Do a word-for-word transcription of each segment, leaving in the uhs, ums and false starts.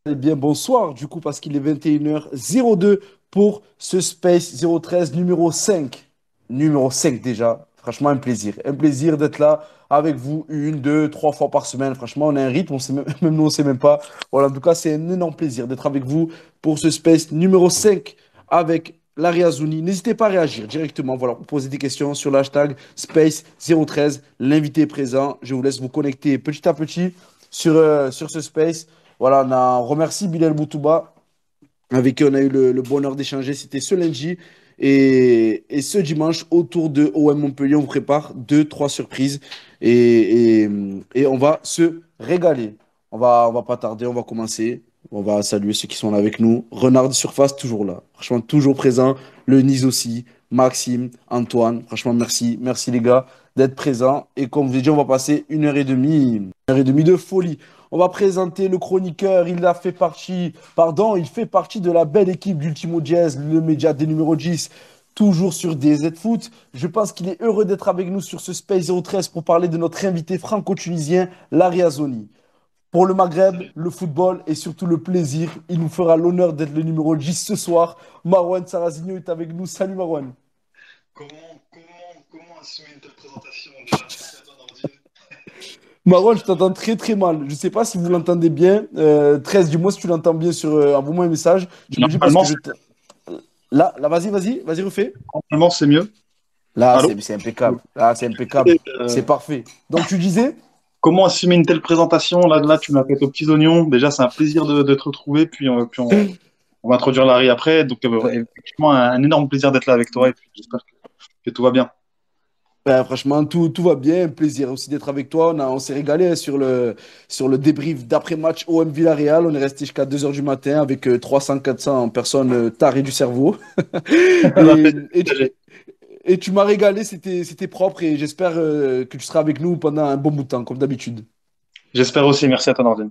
Eh bien, bonsoir, du coup, parce qu'il est vingt et une heures zéro deux pour ce Space zéro treize numéro cinq. Numéro cinq déjà. Franchement, un plaisir. Un plaisir d'être là avec vous une, deux, trois fois par semaine. Franchement, on a un rythme, on sait même, même nous, on ne sait même pas. Voilà, en tout cas, c'est un énorme plaisir d'être avec vous pour ce Space numéro cinq avec Larry Azouni. N'hésitez pas à réagir directement. Voilà, pour poser des questions sur l'hashtag Space zéro treize. L'invité est présent. Je vous laisse vous connecter petit à petit sur, euh, sur ce Space. Voilà, on, a, on remercie Bilal Boutouba, avec qui on a eu le, le bonheur d'échanger. C'était ce lundi. Et, et ce dimanche, autour de O M Montpellier, on vous prépare deux, trois surprises. Et, et, et on va se régaler. On va, on va pas tarder, on va commencer. On va saluer ceux qui sont là avec nous. Renard de Surface, toujours là. Franchement, toujours présent. Le Nice aussi. Maxime, Antoine. Franchement, merci. Merci les gars d'être présents. Et comme je vous ai dit, on va passer une heure et demie, une heure et demie de folie. On va présenter le chroniqueur. Il a fait partie, pardon, il fait partie de la belle équipe d'Ultimo Jazz, le média des numéros dix, toujours sur D Z Foot. Je pense qu'il est heureux d'être avec nous sur ce Space zéro treize pour parler de notre invité franco-tunisien, Larry Azoni. Pour le Maghreb, le football et surtout le plaisir, il nous fera l'honneur d'être le numéro dix ce soir. Marwan Sarazigno est avec nous. Salut Marwan. Comment, comment, comment assumer une telle présentation déjà? Merci à toi, Nordine. Marwan, je t'entends très très mal. Je ne sais pas si vous l'entendez bien. Euh, treize, dis-moi si tu l'entends bien sur. Euh, envoie-moi un message. Tu me dis parce Normalement, que je. t- Là, là, vas-y, vas-y, vas-y, refais. normalement, c'est mieux. Là, Allô? c'est c'est impeccable. Là, c'est impeccable. C'est Euh, parfait. Donc, tu disais? Comment assumer une telle présentation? Là, là, tu m'as fait aux petits oignons. Déjà, c'est un plaisir de, de te retrouver. Puis, on, puis on, on va introduire Larry après. Donc, euh, effectivement, un, un énorme plaisir d'être là avec toi. Et puis, j'espère que, que tout va bien. Ben, franchement, tout, tout va bien. Un plaisir aussi d'être avec toi. On a, on s'est régalé hein, sur le, sur le débrief d'après-match O M Villarreal. On est resté jusqu'à deux heures du matin avec euh, trois cents, quatre cents personnes euh, tarées du cerveau. Ça Et, fait et, tu partager. et tu m'as régalé. C'était, c'était propre et j'espère euh, que tu seras avec nous pendant un bon bout de temps, comme d'habitude. J'espère aussi. Merci à toi, Nordine.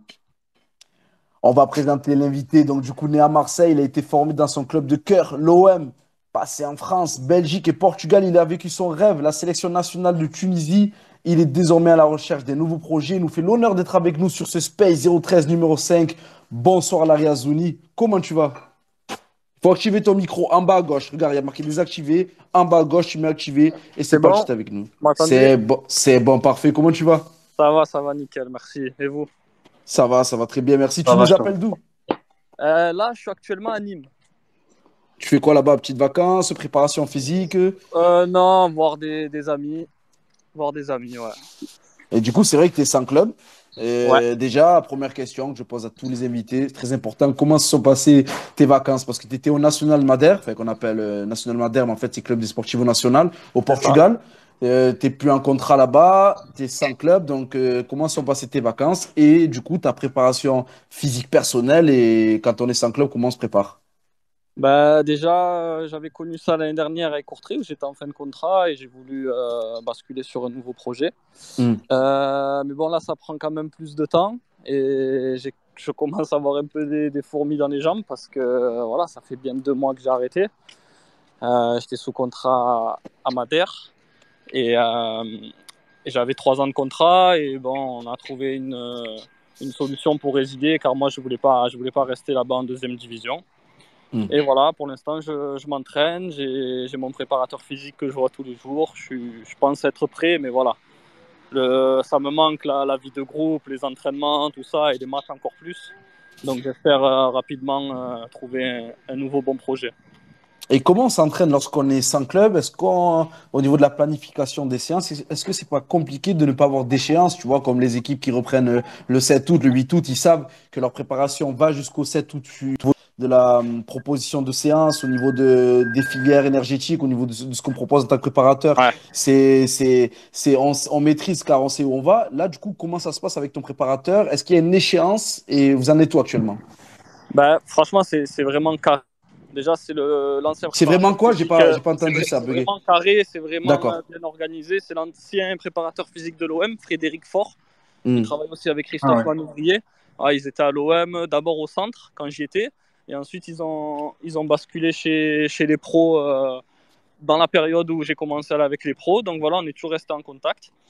On va présenter l'invité. Donc, du coup, né à Marseille, il a été formé dans son club de cœur, l'O M. Passé en France, Belgique et Portugal, il a vécu son rêve, la sélection nationale de Tunisie. Il est désormais à la recherche des nouveaux projets. Il nous fait l'honneur d'être avec nous sur ce Space zéro treize numéro cinq. Bonsoir, Larry Azouni. Comment tu vas? Faut activer ton micro en bas à gauche. Regarde, il y a marqué désactiver. En bas à gauche, tu mets activer et c'est C'est parti, bon? t'es avec nous. Vous m'entendez? C'est bon, c'est bon, parfait. Comment tu vas? Ça va, ça va, nickel, merci. Et vous? Ça va, ça va très bien, merci. Ça Tu va, nous je t'en appelles d'où? Euh, là, je suis actuellement à Nîmes. Tu fais quoi là-bas? Petites vacances, préparation physique? Euh, non, voir des, des amis. Voir des amis, ouais. Et du coup, c'est vrai que tu es sans club. Ouais. Et déjà, première question que je pose à tous les invités, très important, comment se sont passées tes vacances? Parce que tu étais au National Madère, enfin, qu'on appelle euh, National Madère, mais en fait, c'est Club des Sportivos National, au C'est ça. Portugal. Euh, tu n'es plus en contrat là-bas, tu es sans club, donc euh, comment se sont passées tes vacances? Et du coup, ta préparation physique personnelle, et quand on est sans club, comment on se prépare? Bah, déjà, euh, j'avais connu ça l'année dernière avec Courtrai, où j'étais en fin de contrat et j'ai voulu euh, basculer sur un nouveau projet. Hmm. Euh, mais bon, là, ça prend quand même plus de temps et j'ai- je commence à avoir un peu des, des fourmis dans les jambes parce que euh, voilà, ça fait bien deux mois que j'ai arrêté. Euh, j'étais sous contrat à Madère. Et, euh, et j'avais trois ans de contrat et bon, on a trouvé une, euh, une solution pour résider car moi je voulais pas, je voulais pas rester là-bas en deuxième division. Hmm. Et voilà, pour l'instant je, je m'entraîne, j'ai, j'ai mon préparateur physique que je vois tous les jours. Je, suis, je pense être prêt, mais voilà, le, ça me manque la, la vie de groupe, les entraînements, tout ça et les matchs encore plus. Donc j'espère euh, rapidement euh, trouver un, un nouveau bon projet. Et comment on s'entraîne lorsqu'on est sans club? Est-ce qu'on, au niveau de la planification des séances, est-ce que c'est pas compliqué de ne pas avoir d'échéance? Tu vois, comme les équipes qui reprennent euh, le sept août, le huit août, ils savent que leur préparation va jusqu'au sept août au niveau de la hum, proposition de séance, au niveau de, des filières énergétiques, au niveau de, ce de ce qu'on propose en tant que préparateur. Ouais. C'est, c'est, c'est, on, on maîtrise car on sait où on va. Là, du coup, comment ça se passe avec ton préparateur? Est-ce qu'il y a une échéance et vous en êtes où actuellement? Ben, franchement, c'est, c'est vraiment carré. Déjà, c'est le, l'ancien C'est vraiment préparateur quoi? J'ai physique. pas, euh, j'ai pas C'est, entendu vrai- ça, c'est bugger. vraiment carré, c'est vraiment euh, D'accord. bien organisé. C'est l'ancien préparateur physique de l'O M, Frédéric Faure. Il Hmm. travaille aussi avec Ah Christophe ouais. Manouvrier. Ah, ils étaient à l'O M, d'abord au centre, quand j'y étais. Et ensuite, ils ont, ils ont basculé chez, chez les pros euh, dans la période où j'ai commencé à aller avec les pros. Donc voilà, on est toujours resté en contact.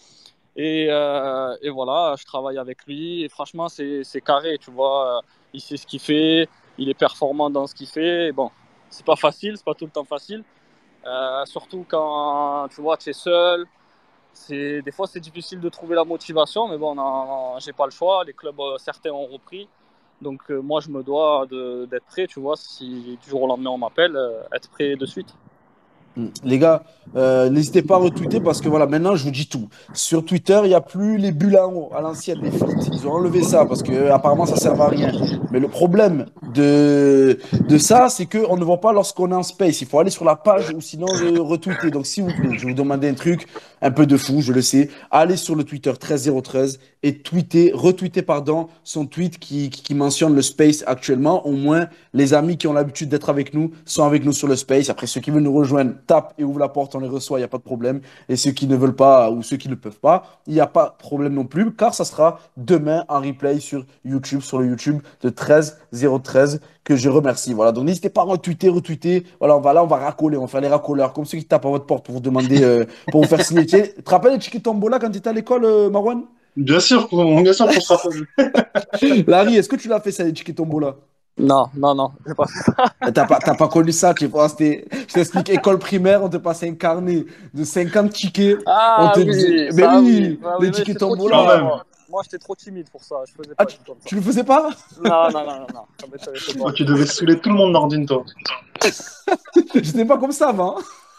Et, euh, et voilà, je travaille avec lui. Et franchement, c'est c'est carré, tu vois. Il sait ce qu'il fait, il est performant dans ce qu'il fait. Et bon, c'est pas facile, c'est pas tout le temps facile. Euh, surtout quand tu vois, tu es seul. C'est, des fois, c'est difficile de trouver la motivation, mais bon, on a- j'ai pas le choix. Les clubs, euh, certains ont repris. Donc, euh, moi, je me dois de- d'être prêt, tu vois. Si du jour au lendemain, on m'appelle, euh, être prêt de suite. Mm. Les gars, euh, n'hésitez pas à retweeter parce que voilà, maintenant je vous dis tout. Sur Twitter, il n'y a plus les bulles à, à l'ancienne, les feats. Ils ont enlevé ça parce que euh, apparemment ça ne sert à rien. Mais le problème de, de ça, c'est qu'on ne voit pas lorsqu'on est en space. Il faut aller sur la page ou sinon le retweeter. Donc s'il vous plaît, je vais vous demander un truc un peu de fou, je le sais. Allez sur le Twitter treize zéro treize et tweeter, retweeter pardon, son tweet qui, qui, qui mentionne le space actuellement. Au moins, les amis qui ont l'habitude d'être avec nous sont avec nous sur le space. Après, ceux qui veulent nous rejoindre, tapent et ouvrent la porte, on les reçoit, il n'y a pas de problème. Et ceux qui ne veulent pas ou ceux qui ne peuvent pas, il n'y a pas de problème non plus, car ça sera demain en replay sur YouTube, sur le YouTube de treize zéro treize, que je remercie. Voilà, donc n'hésitez pas à retweeter, retweeter. Voilà, on va là, on va racoler, on va faire les racoleurs, comme ceux qui tapent à votre porte pour vous demander, euh, pour vous faire signer. Tu sais, tu te rappelles les Chiqui Tombola quand tu étais à l'école, euh, Marwan? Bien sûr, qu'on- bien sûr qu'on se rappelle. Larry, est-ce que tu l'as fait ça, les Chiqui Tombola? Non, non, non, j'ai pas fait. T'as pas, t'as pas connu ça, tu vois, c'était, je t'explique, école primaire, on te passait un carnet de cinquante tickets, on Ah te disait, oui, mais ça oui. oui, Ah oui, les mais tickets j'étais trop Quand timide, tombola. même. moi. Moi, j'étais trop timide pour ça. Je faisais Ah, pas tu, du tout comme ça. tu le faisais pas? Non, non, non, non, non. Ça m'intéressait pas. Oh, tu devais saouler tout le monde, Nordine, toi. J'étais pas comme ça avant.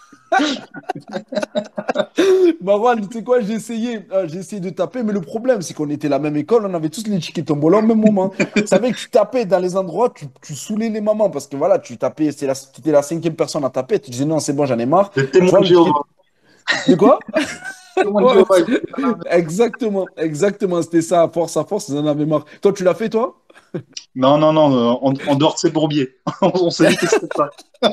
Marwan, tu sais quoi, j'ai essayé, euh, j'ai essayé de taper, mais le problème, c'est qu'on était la même école, on avait tous les tickets tombola au même moment. Tu savais que tu tapais dans les endroits, tu, tu saoulais les mamans, parce que voilà, tu tapais, c'est la, tu étais la cinquième personne à taper, tu disais non, c'est bon, j'en ai marre. Les Tu témoins vois, de le ticket. Jéhovah. De quoi? Témoins de Ouais, Jéhovah. c'est- exactement, exactement, c'était ça, à force, à force, ils en avaient marre. Toi, tu l'as fait, toi? Non, non, non, euh, en, en dehors de ces bourbiers. On s'est vite extrait de ça.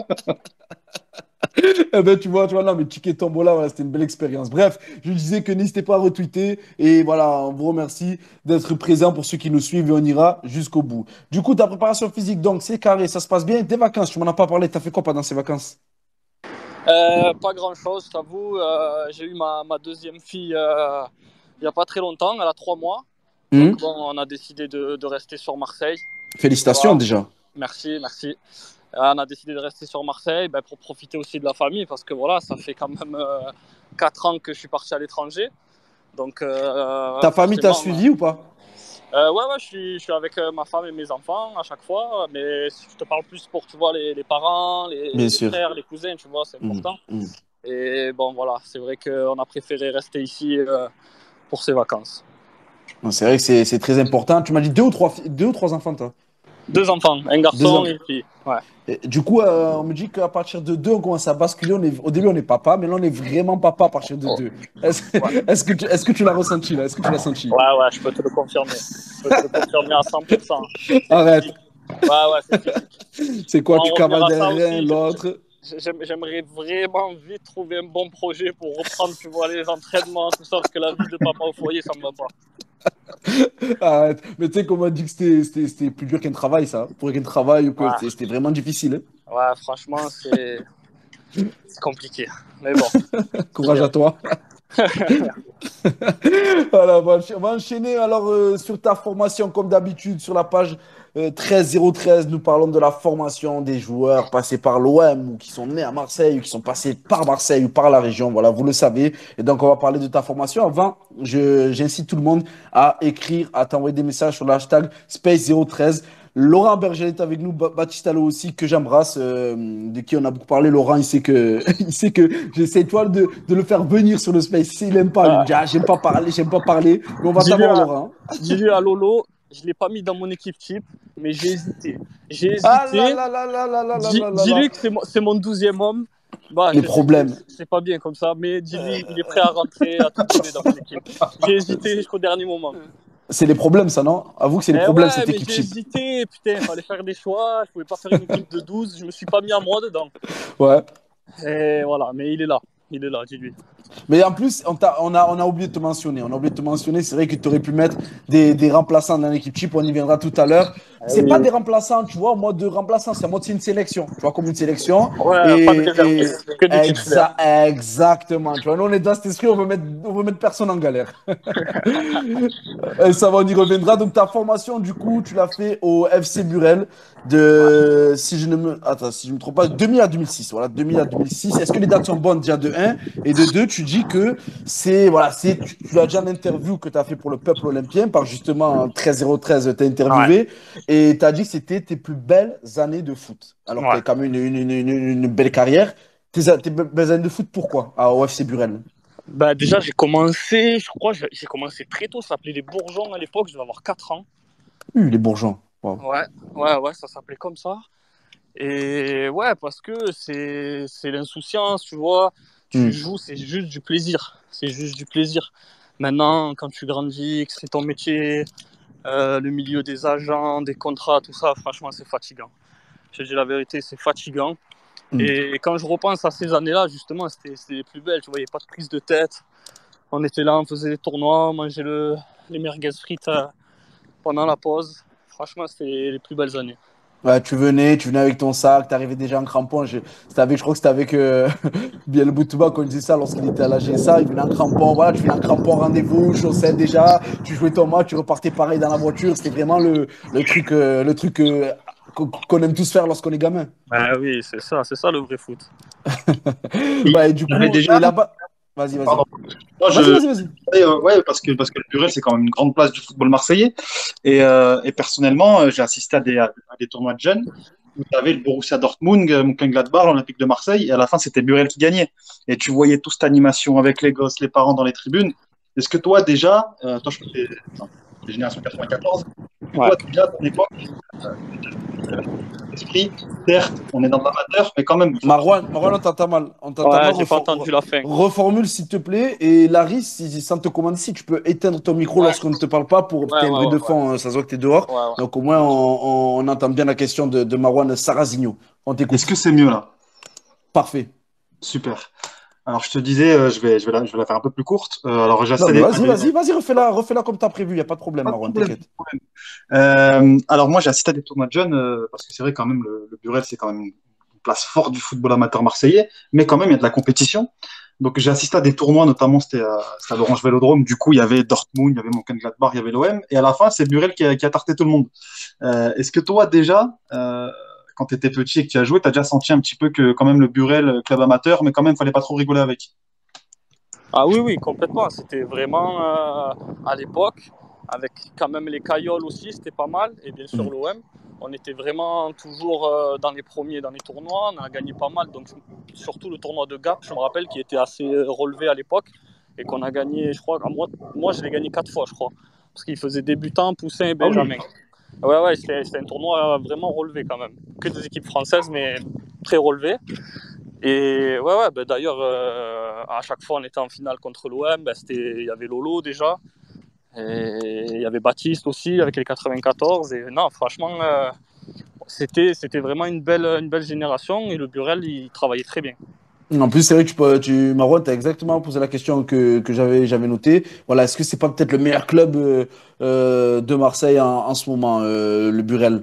Eh ben, tu vois, tu vois, non, mais Ticket Tombola, voilà, c'était une belle expérience. Bref, je disais que n'hésitez pas à retweeter. Et voilà, on vous remercie d'être présent pour ceux qui nous suivent et on ira jusqu'au bout. Du coup, ta préparation physique, donc, c'est carré, ça se passe bien. Tes vacances, tu m'en as pas parlé, t'as fait quoi pendant ces vacances? Euh, pas grand-chose, je t'avoue. Euh, j'ai eu ma, ma deuxième fille euh, il y a pas très longtemps, elle a trois mois. Hmm. Donc bon, on a décidé de, de rester sur Marseille. Félicitations Voilà. déjà. Merci, merci. Euh, on a décidé de rester sur Marseille ben, pour profiter aussi de la famille parce que voilà, ça fait quand même euh, quatre ans que je suis parti à l'étranger. Donc euh, Ta famille t'a forcément, suivi ou pas? euh, ouais, ouais, je suis, je suis avec euh, ma femme et mes enfants à chaque fois, mais je te parle plus pour tu vois les, les parents, les, Bien les sûr. frères, les cousins, tu vois, c'est Hmm, important. hmm. Et bon, voilà, c'est vrai qu'on a préféré rester ici euh, pour ces vacances. Non, c'est vrai que c'est c'est très important. Tu m'as dit deux ou trois, fi- deux ou trois enfants, toi? Deux enfants, un Deux garçon enfants. et une fille. Ouais. Et du coup, euh, on me dit qu'à partir de deux, on commence à basculer. On est, au début, on est papa, mais là, on est vraiment papa à partir de Oh, deux. Est-ce, ouais. est-ce que tu, est-ce que tu l'as ressenti là? Est-ce que tu l'as senti? Ouais, ouais, je peux te le confirmer. Je peux te le confirmer à cent pour cent. C'est Arrête. physique. Ouais, ouais, c'est physique. C'est On quoi? va Tu en revenir cavales à ça derrière l'un, aussi. l'autre. J'aimerais vraiment vite trouver un bon projet pour reprendre, tu vois, les entraînements, tout ça, parce que la vie de papa au foyer, ça me va pas. Arrête. Mais tu sais qu'on m'a dit que c'était c'était- c'était plus dur qu'un travail, ça. Pour qu'un travail ou que Ouais, c'était c'était vraiment difficile. ouais, franchement, c'est c'est compliqué. Mais bon, Hein. c'est Courage bien. à toi. Voilà, on va encha- on va enchaîner alors euh, sur ta formation, comme d'habitude, sur la page euh, treize zéro treize. Nous parlons de la formation des joueurs passés par l'O M ou qui sont nés à Marseille ou qui sont passés par Marseille ou par la région. Voilà, vous le savez. Et donc, on va parler de ta formation. Avant, je, j'incite tout le monde à écrire, à t'envoyer des messages sur le hashtag Space zéro treize. Laurent Berger est avec nous, Ba- Baptiste Allo aussi, que j'embrasse, euh, de qui on a beaucoup parlé. Laurent, il sait que, il sait que j'essaie, toi, de, de le faire venir sur le space. Il aime pas, lui, il me Ah, dit, ah, j'aime pas parler, j'aime pas parler, mais on va dis-lui t'avoir, à, Laurent. dis-lui à Lolo, je ne l'ai pas mis dans mon équipe type, mais j'ai hésité. J'ai Ah là hésité. là là là là là là Dis, là là là. dis-lui que c'est mon, c'est mon douzième homme. Bah, Les je sais que c'est, problèmes. c'est pas bien comme ça, mais dis-lui, il est prêt à rentrer, à tout donner dans mon équipe. J'ai hésité jusqu'au dernier moment. C'est les problèmes, ça, non? Avoue que c'est les Eh problèmes, ouais, cette mais équipe j'ai chip. hésité, putain, il fallait faire des choix, je pouvais pas faire une équipe de douze, je me suis pas mis à moi dedans. Ouais. Et voilà, mais il est là, il est là, dis-lui. Mais en plus, on, t'a- on a, on a oublié de te mentionner. On a oublié de te mentionner. C'est vrai que tu aurais pu mettre des, des remplaçants dans l'équipe chip. On y viendra tout à l'heure. Ah c'est oui, pas oui. des remplaçants, tu vois, en mode de remplaçant, c'est en mode c'est une sélection, tu vois, comme une sélection. Ouais, pas de Et, et réservistes, que des titulaires. exa- exactement, tu vois, nous on est dans cet esprit, on veut mettre, on veut mettre personne en galère. Et ça va, on y reviendra. Donc ta formation, du coup, tu l'as fait au F C Burel Ouais. de, si je ne me, attends, si je me trompe pas, deux mille à deux mille six. Voilà, deux mille à deux mille six. Est-ce que les dates sont bonnes déjà de un et de deux, tu dis que c'est, voilà, c'est, tu, tu as déjà l'interview que tu as fait pour le peuple olympien par justement treize zéro treize, tu as Ouais. interviewé et tu as dit que c'était tes plus belles années de foot. Alors que tu Ouais. as quand même une, une, une, une- une belle carrière. Tes, tes belles années de foot, pourquoi? Ah, au F C Burel. Bah, déjà, j'ai commencé, je crois, j'ai j'ai commencé très tôt. Ça s'appelait les Bourgeons à l'époque. Je devais avoir quatre ans. Uh, les bourgeons. Wow. Ouais, ouais, ouais, ça s'appelait comme ça. Et ouais, parce que c'est c'est l'insouciance, tu vois. Tu Hmm. joues, c'est juste du plaisir. C'est juste du plaisir. Maintenant, quand tu grandis, que c'est ton métier, euh, le milieu des agents, des contrats, tout ça, franchement, c'est fatigant. Je te dis la vérité, c'est fatigant. Hmm. Et quand je repense à ces années-là, justement, c'était c'était les plus belles. Tu vois, il n'y avait pas de prise de tête. On était là, on faisait des tournois, on mangeait le, les merguez frites euh, pendant la pause. Franchement, c'était les plus belles années. Ouais, tu venais, tu venais avec ton sac, tu arrivais déjà en crampon. Je, c'était avec, je crois que c'était avec euh, Biel Boutouba qu'on disait ça lorsqu'il était à la G S A. Il venait en crampon, voilà, tu venais en crampon, rendez-vous, chaussettes déjà, tu jouais ton match, tu repartais pareil dans la voiture. C'était vraiment le, le truc, euh, le truc euh, qu'on qu'on aime tous faire lorsqu'on est gamin. Ah oui, c'est ça, c'est ça le vrai foot. Il Ouais, et du y avait coup, déjà. et là-bas, vas-y, vas-y. Pardon. Moi, je, Vas-y, vas-y, vas-y. ouais, euh, ouais, parce que, parce que le Burel, c'est quand même une grande place du football marseillais. Et, euh, et personnellement, euh, j'ai assisté à des, à des tournois de jeunes où tu avais le Borussia Dortmund, euh, Mönchengladbach, l'Olympique de Marseille, et à la fin, c'était Burel qui gagnait. Et tu voyais toute cette animation avec les gosses, les parents dans les tribunes. Est-ce que toi, déjà, euh, toi, je crois que t'es enfin, t'es génération quatre-vingt-quatorze, est-ce que Ouais. toi, déjà, à ton époque, esprit, certes, on est dans l'amateur, mais quand même, il faut pas. Marwan, Marwan, on t'entend mal. On t'entend Ouais, mal. j'ai pas Refor- entendu la fin. reformule, s'il te plaît. Et Larry, si, si ça te commande, si tu peux éteindre ton micro Ouais, lorsqu'on ne te parle pas pour ouais, t'as un ouais, bruit de ouais, ouais. fond, hein, ça se voit que tu es dehors. Ouais, ouais. Donc au moins, on, on- on entend bien la question de, de Marwan Sarrazigno. On Est-ce que t'écoute. c'est mieux là? Parfait. Super. Alors, je te disais, euh, je vais, je vais la, je vais la faire un peu plus courte. Euh, alors, j'ai Non, assisté à mais des, à vas-y, des- vas-y, vas-y, refais-la, refais-la comme tu as prévu. Il n'y a pas de problème, Pas de Marwan, problème. t'inquiète. Euh, alors, moi, j'ai assisté à des tournois de jeunes euh, parce que c'est vrai, quand même, le, le Burel, c'est quand même une place forte du football amateur marseillais, mais quand même, il y a de la compétition. Donc, j'ai assisté à des tournois, notamment, c'était à, c'était à l'Orange Vélodrome. Du coup, il y avait Dortmund, il y avait Mönchengladbach, il y avait l'O M. Et à la fin, c'est Burel qui a, qui a tarté tout le monde. Euh, est-ce que toi, déjà, euh, quand tu étais petit et que tu as joué, tu as déjà senti un petit peu que, quand même, le Burel, euh, club amateur, mais quand même, il fallait pas trop rigoler avec? Ah oui, oui, complètement. C'était vraiment euh, à l'époque, avec quand même les cailloles aussi, c'était pas mal. Et bien sûr Hmm. l'O M. On était vraiment toujours euh, dans les premiers dans les tournois. On a gagné pas mal. Donc surtout le tournoi de Gap, je me rappelle, qui était assez euh, relevé à l'époque. Et qu'on a gagné, je crois, moi, moi je l'ai gagné quatre fois, je crois. Parce qu'il faisait débutant, poussin et Ah oui. benjamin. Ouais, ouais, c'était c'était un tournoi vraiment relevé quand même. Que des équipes françaises, mais très relevé. Et ouais, ouais, ben d'ailleurs, euh, à chaque fois on était en finale contre l'O M, ben c'était, il y avait Lolo déjà, et il y avait Baptiste aussi avec les quatre-vingt-quatorze. Et non, franchement, euh, c'était, c'était vraiment une belle, une belle génération et le Burel, il travaillait très bien. En plus, c'est vrai que tu, peux- tu Marwan, tu as exactement posé la question que, que j'avais, j'avais notée. Voilà, est-ce que c'est pas peut-être le meilleur club euh, euh, de Marseille en, en ce moment, euh, le Burel?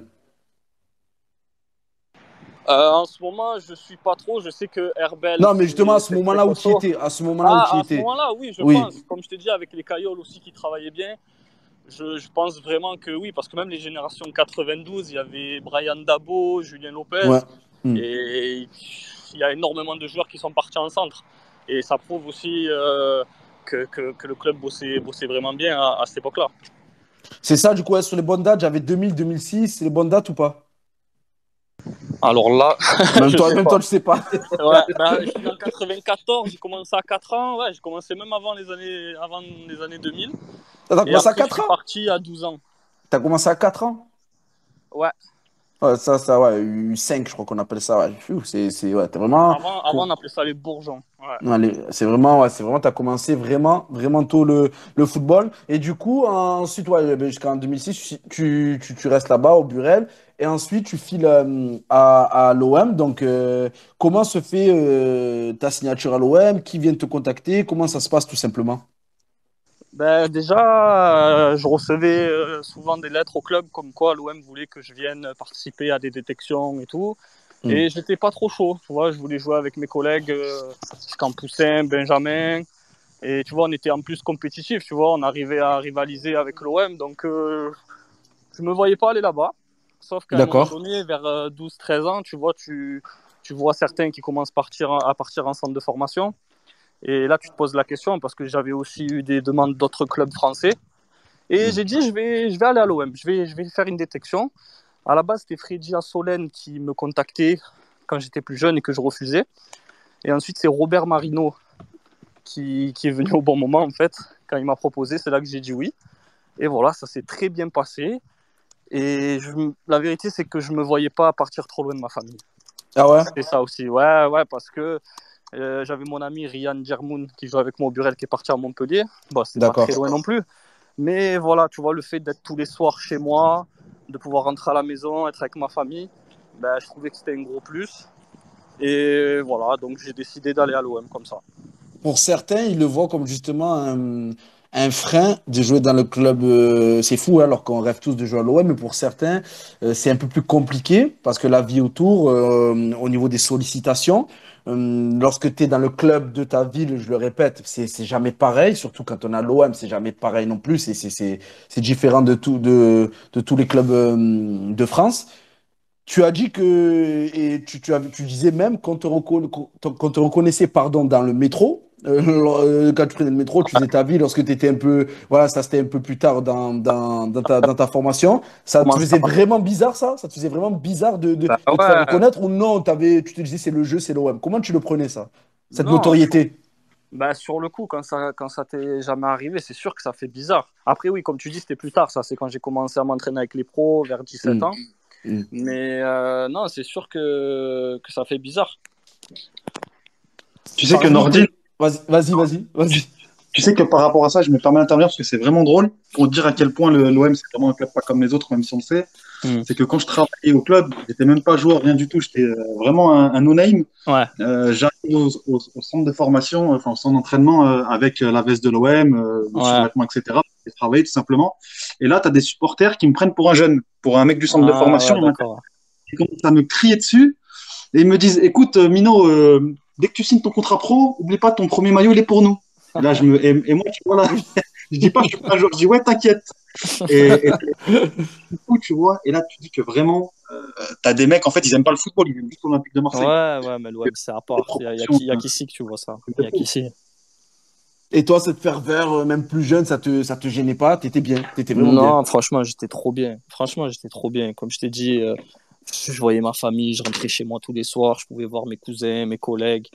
Euh, en ce moment, je suis pas trop, je sais que Herbel, Non, mais justement, à c'est, ce c'est très moment-là où tu y costaud. étais, à ce moment-là où tu y Ah, à ce étais. moment-là, oui, je Oui, pense, comme je t'ai dit, avec les Cailloles aussi qui travaillaient bien, je, je pense vraiment que oui, parce que même les générations quatre-vingt-douze, il y avait Brian Dabo, Julien Lopez, ouais. Hmm. et il y a énormément de joueurs qui sont partis en centre. Et ça prouve aussi euh, que, que, que le club bossait, bossait vraiment bien à, à cette époque-là. C'est ça, du coup, ouais, sur les bonnes dates, j'avais deux mille, deux mille six, c'est les bonnes dates ou pas? Alors là, Même je toi, sais même pas. toi, tu sais pas. Ouais, ben, je suis en quatre-vingt-quatorze, j'ai commencé à quatre ans, ouais, j'ai commencé même avant les années, avant les années deux mille. T'as Et commencé à après, je quatre suis ans? parti à douze ans. T'as commencé à quatre ans? Ouais, Ouais, ça, ça, ouais, U cinq, je crois qu'on appelle ça. Ouais. Pfiou, c'est, c'est, ouais, t'es vraiment. avant, avant on appelait ça les bourgeons. Ouais. Non, les- c'est vraiment, ouais, c'est vraiment, tu as commencé vraiment, vraiment tôt le, le football. Et du coup, ensuite, ouais, ben, jusqu'en deux mille six, tu, tu, tu restes là-bas au Burel. Et ensuite, tu files euh, à, à l'O M. Donc, euh, comment se fait euh, ta signature à l'O M? Qui vient te contacter? Comment ça se passe tout simplement? Ben, déjà, euh, je recevais euh, souvent des lettres au club comme quoi l'O M voulait que je vienne participer à des détections et tout. Hmm. Et j'étais pas trop chaud, tu vois. Je voulais jouer avec mes collègues euh, Campoussin, Benjamin. Et tu vois, on était en plus compétitifs, tu vois. On arrivait à rivaliser avec l'O M. Donc, euh, je me voyais pas aller là-bas. Sauf qu'à un moment D'accord. donné, vers euh, douze treize ans, tu vois, tu, tu vois certains qui commencent partir, à partir en centre de formation. Et là, tu te poses la question parce que j'avais aussi eu des demandes d'autres clubs français. Et Hmm. j'ai dit, je vais, je vais aller à l'O M, je vais, je vais faire une détection. À la base, c'était Freddy Assolène qui me contactait quand j'étais plus jeune et que je refusais. Et ensuite, c'est Robert Marino qui, qui est venu au bon moment, en fait. Quand il m'a proposé, c'est là que j'ai dit oui. Et voilà, ça s'est très bien passé. Et je, la vérité, c'est que je ne me voyais pas partir trop loin de ma famille. Ah ouais? C'était ça aussi. Ouais, ouais, parce que euh, j'avais mon ami Ryan Djermoun qui joue avec moi au Burel qui est parti à Montpellier. Bon, c'est pas D'accord. très loin non plus. Mais voilà, tu vois, le fait d'être tous les soirs chez moi, de pouvoir rentrer à la maison, être avec ma famille, ben, je trouvais que c'était un gros plus. Et voilà, donc j'ai décidé d'aller à l'O M comme ça. Pour certains, ils le voient comme justement un, un frein de jouer dans le club. euh, c'est fou, hein, alors qu'on rêve tous de jouer à l'O M, mais pour certains, euh, c'est un peu plus compliqué parce que la vie autour, euh, au niveau des sollicitations, euh, lorsque tu es dans le club de ta ville, je le répète, c'est c'est jamais pareil, surtout quand on a l'O M, c'est jamais pareil non plus, c'est c'est- c'est- c'est différent de, tout, de, de tous les clubs euh, de France. Tu as dit que, et tu, tu, as- tu disais même qu'on te, reconna- qu'on te reconnaissait pardon, dans le métro. Euh, euh, quand tu prenais le métro, tu faisais ta vie lorsque tu étais un peu. Voilà, ça c'était un peu plus tard dans, dans, dans ta, dans ta formation. Ça te Comment faisait ça? vraiment bizarre, ça? Ça te faisait vraiment bizarre de, de, Ben de te faire ouais, reconnaître ou non, t'avais, tu te disais c'est le jeu, c'est l'O M. Comment tu le prenais, ça? Cette non, sur, notoriété? ben, sur le coup, quand ça, quand ça t'est jamais arrivé, c'est sûr que ça fait bizarre. Après, oui, comme tu dis, c'était plus tard, ça, c'est quand j'ai commencé à m'entraîner avec les pros vers dix-sept Hmm, ans. hmm. Mais euh, non, c'est sûr que, que ça fait bizarre. Tu sais que Parmi Nordine, tes. Vas-y, vas-y, vas-y. tu, Vas-y. tu sais que par rapport à ça, je me permets d'intervenir parce que c'est vraiment drôle pour dire à quel point le- l'O M c'est vraiment un club pas comme les autres, même si on le sait. Mm. C'est que quand je travaillais au club, j'étais même pas joueur, rien du tout. J'étais euh, vraiment un, un no-name. Ouais. Euh, j'arrive au, au- au centre de formation, enfin au centre d'entraînement euh, avec euh, la veste de l'O M, euh, le Ouais. survêtement, et cetera. Et travailler tout simplement. Et là, tu as des supporters qui me prennent pour un jeune, pour un mec du centre de Ah formation. ouais, d'accord. Ils commencent à me crier dessus et ils me disent, écoute, euh, Mino, euh, dès que tu signes ton contrat pro, oublie pas, ton premier maillot, il est pour nous. Et là, je me, et, et moi, tu vois, là, je dis pas, je suis pas un joueur, je dis, ouais, t'inquiète. Et, et du coup, tu vois, et là, tu dis que vraiment, euh, t'as des mecs, en fait, ils aiment pas le football, ils aiment juste l'Olympique de Marseille. Ouais, ouais, mais l'O M, c'est à Des part. Il y a, y a proportions, qui- y a euh, qu'ici que tu vois ça. Il y a de fou. qu'ici. Et toi, cette ferveur, euh, même plus jeune, ça te, ça te gênait pas? T'étais bien, t'étais vraiment bien. Non, franchement, j'étais trop bien. Franchement, j'étais trop bien. Comme je t'ai dit, euh, je voyais ma famille, je rentrais chez moi tous les soirs, je pouvais voir mes cousins, mes collègues.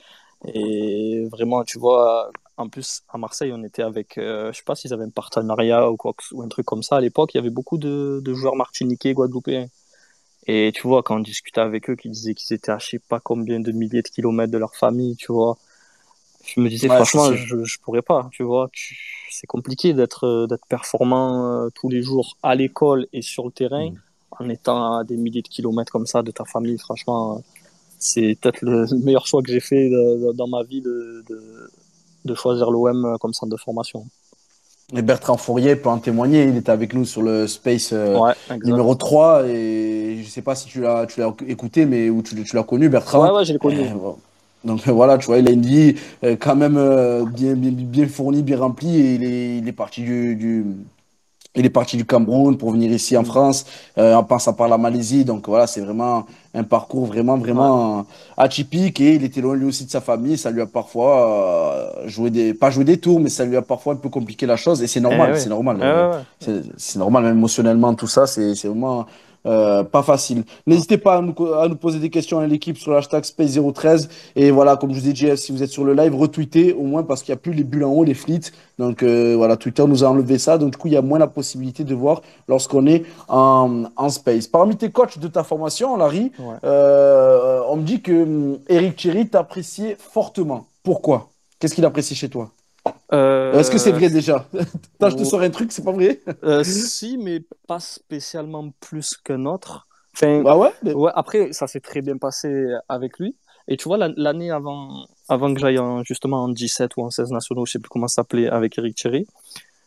Et vraiment, tu vois, en plus, à Marseille, on était avec, euh, je sais pas s'ils avaient un partenariat ou quoi, que- ou un truc comme ça. À l'époque, il y avait beaucoup de, de joueurs martiniquais, guadeloupéens. Et tu vois, quand on discutait avec eux, qu'ils disaient qu'ils étaient à je sais pas combien de milliers de kilomètres de leur famille, tu vois. Je me disais, Ouais, c'est franchement, sûr. je, je pourrais pas, tu vois. Tu- C'est compliqué d'être euh, d'être performant euh, tous les jours à l'école et sur le terrain Mm. en étant à des milliers de kilomètres comme ça de ta famille. Franchement, euh, c'est peut-être le le meilleur choix que j'ai fait de- de- dans ma vie de, de, de choisir l'O M comme centre de formation. Et Bertrand Fourier peut en témoigner, il était avec nous sur le Space euh, Ouais, numéro exact. trois et je sais pas si tu l'as tu l'as écouté mais ou tu, tu l'as connu Ouais, Bertrand. ouais, je l'ai connu. Euh, bon. Donc voilà, tu vois, il a une vie euh, quand même euh, bien, bien, bien fournie, bien remplie et il est, il est parti du, du, il est parti du Cameroun pour venir ici en Mm. France, euh, en passant par la Malaisie. Donc voilà, c'est vraiment un parcours vraiment, Ouais. vraiment euh, atypique. Et il était loin lui aussi de sa famille. Ça lui a parfois euh, joué des, pas joué des tours, mais ça lui a parfois un peu compliqué la chose. Et c'est Eh normal, oui. c'est normal. Eh euh, ouais, ouais. c'est c'est normal, même émotionnellement, tout ça, c'est c'est vraiment euh, pas facile. N'hésitez pas à nous, à nous poser des questions à l'équipe sur l'hashtag Space zéro treize. Et voilà, comme je vous ai dit, si vous êtes sur le live, retweetez au moins parce qu'il n'y a plus les bulles en haut, les flits. Donc euh, voilà, Twitter nous a enlevé ça. Donc du coup, il y a moins la possibilité de voir lorsqu'on est en, en space. Parmi tes coachs de ta formation, Larry, Ouais. euh, on me dit que hum, Eric Thierry t'appréciait fortement. Pourquoi? Qu'est-ce qu'il apprécie chez toi? Euh, Est-ce que c'est Euh, vrai déjà? Attends, je te ouais. sors un truc, c'est pas vrai? Euh, si, mais pas spécialement plus qu'un autre. Enfin, Ah ouais? Mais- ouais, après, ça s'est très bien passé avec lui. Et tu vois, la- l'année avant, avant que j'aille en- justement en dix-sept ou en seize nationaux, je sais plus comment ça s'appelait, avec Eric Thierry,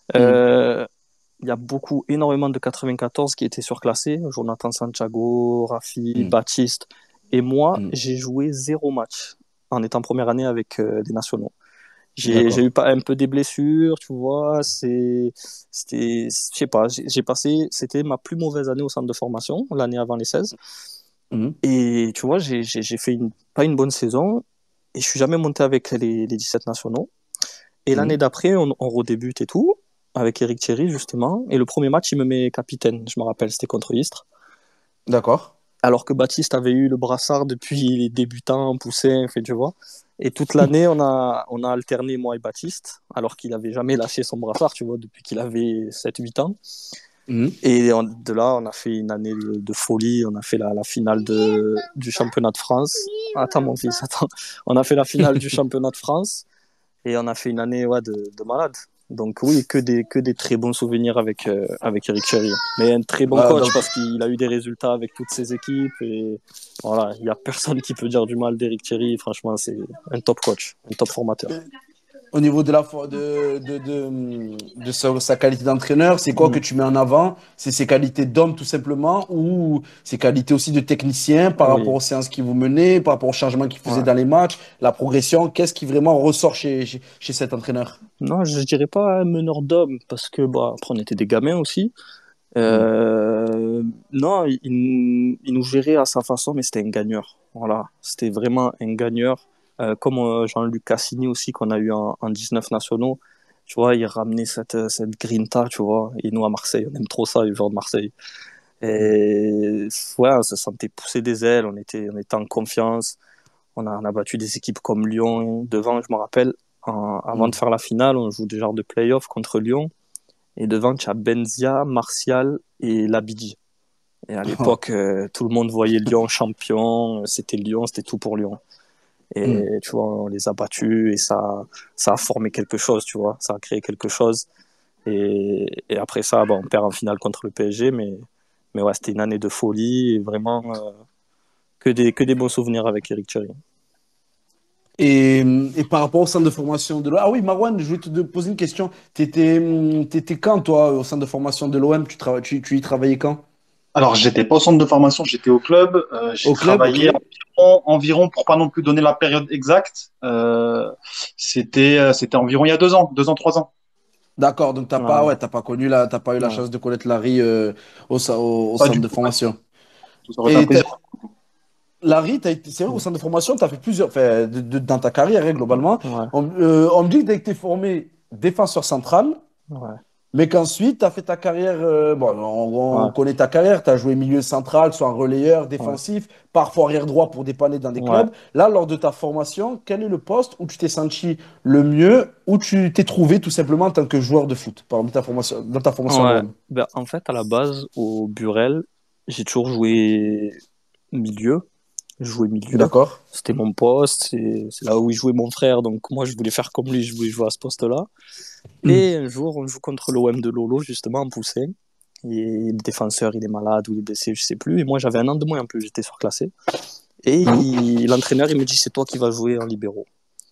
Hmm. Euh, Il y a beaucoup, énormément de quatre-vingt-quatorze qui étaient surclassés. Jonathan Santiago, Rafi, Hmm. Baptiste. Et moi, Hmm. j'ai joué zéro match en étant première année avec euh, les nationaux. J'ai, j'ai D'accord. eu pas, un peu des blessures, tu vois. C'est, c'était, je sais pas, j'ai, j'ai passé, c'était ma plus mauvaise année au centre de formation, l'année avant les seize. Hmm. Et tu vois, j'ai, j'ai, j'ai fait une, pas une bonne saison et je suis jamais monté avec les, les dix-sept nationaux. Et l'année Hmm. d'après, on, on redébute et tout, avec Eric Thierry, justement. Et le premier match, il me met capitaine, je me rappelle, c'était contre Istres. D'accord. Alors que Baptiste avait eu le brassard depuis les débutants, Poussin, fait, tu vois. Et toute l'année, on a, on a alterné, moi et Baptiste, alors qu'il n'avait jamais lâché son brassard, tu vois, depuis qu'il avait sept huit ans. Hmm. Et on- de là, on a fait une année de, de folie. On a fait la, la finale de, du championnat de France. Attends, mon fils, attends. On a fait la finale du championnat de France. Et on a fait une année ouais, de, de malade. Donc oui, que des, que des très bons souvenirs avec, euh, avec Eric Cherry. Mais un très bon Ah, coach donc, parce qu'il a eu des résultats avec toutes ses équipes. Et voilà, il n'y a personne qui peut dire du mal d'Eric Cherry. Franchement, c'est un top coach, un top formateur. au niveau de, la, fo- de, de, de, de sa, sa qualité d'entraîneur, c'est quoi Mm. que tu mets en avant? C'est ses qualités d'homme tout simplement ou ses qualités aussi de technicien par rapport Oui, aux séances qu'il vous menez, par rapport aux changements qu'il faisait ouais. dans les matchs, la progression? Qu'est-ce qui vraiment ressort chez, chez, chez cet entraîneur? Non, je dirais pas un meneur d'hommes parce que bah, après, on était des gamins aussi. Hmm. Euh, non, il, il nous gérait à sa façon, mais c'était un gagneur. Voilà, c'était vraiment un gagneur. Euh, comme euh, Jean-Luc Cassini aussi, qu'on a eu en, en dix-neuf nationaux. Tu vois, il ramenait cette, cette grinta, tu vois. Et nous, à Marseille, on aime trop ça, les joueurs de Marseille. Hmm. Et ouais, on se sentait pousser des ailes, on était, on était en confiance. On a, on a battu des équipes comme Lyon. Devant, je me rappelle, en- avant Hmm. de faire la finale, on joue des genres de play-off contre Lyon. Et devant, tu as Benzia, Martial et Labidi. Et à l'époque, euh, tout le monde voyait Lyon champion. C'était Lyon, c'était tout pour Lyon. Hmm. Et tu vois, on les a battus et ça, ça a formé quelque chose, tu vois. Ça a créé quelque chose. Et, et après ça, bon, on perd en finale contre le P S G, mais, mais ouais, c'était une année de folie et vraiment euh, que, des, que des bons souvenirs avec Eric Thierry. Et, et par rapport au centre de formation de l'O M, ah oui, Marwan, je voulais te de- poser une question. T'étais, hum, t'étais quand, toi, au centre de formation de l'O M? Tu, trava- tu, tu y travaillais quand? Alors, j'étais pas au centre de formation, j'étais au club. Euh, j'ai Au club, ok. travaillé environ, environ, pour pas non plus donner la période exacte, euh, c'était, euh, c'était environ il y a deux ans, deux ans, trois ans. D'accord, donc t'as pas, Ouais, ouais, t'as pas connu la, t'as pas eu la ouais. chance de connaître Larry euh, au, sa- au, au Pas centre du de tout, pas du formation. tout. Ça aurait été un Et plaisir. t'as- Larry, t'as été, c'est vrai, au centre de formation, t'as fait plusieurs, enfin, de- de- dans ta carrière, hein, globalement. Ouais, On, euh, on me dit que t'as été formé défenseur central, ouais, mais qu'ensuite, t'as fait ta carrière, euh, bon, on, on ouais, connaît ta carrière, t'as joué milieu central, soit en relayeur, ouais, défensif, parfois arrière droit pour dépanner dans des ouais. clubs. Là, lors de ta formation, quel est le poste où tu t'es senti le mieux, où tu t'es trouvé tout simplement en tant que joueur de foot, parmi ta formation, dans ta formation à Ouais. l'O M? Ben, en fait, à la base, au Burel, j'ai toujours joué milieu. Je jouais milieu. D'accord. C'était mon poste. C'est c'est là où il jouait mon frère. Donc, moi, je voulais faire comme lui. Je voulais jouer à ce poste-là. Et un jour, on joue contre l'O M de Lolo, justement, en poussé. Et le défenseur, il est malade ou il est blessé, je sais plus. Et moi, j'avais un an de moins en plus. J'étais surclassé. Et Mhm. il- l'entraîneur, il me dit, c'est toi qui vas jouer en libéraux.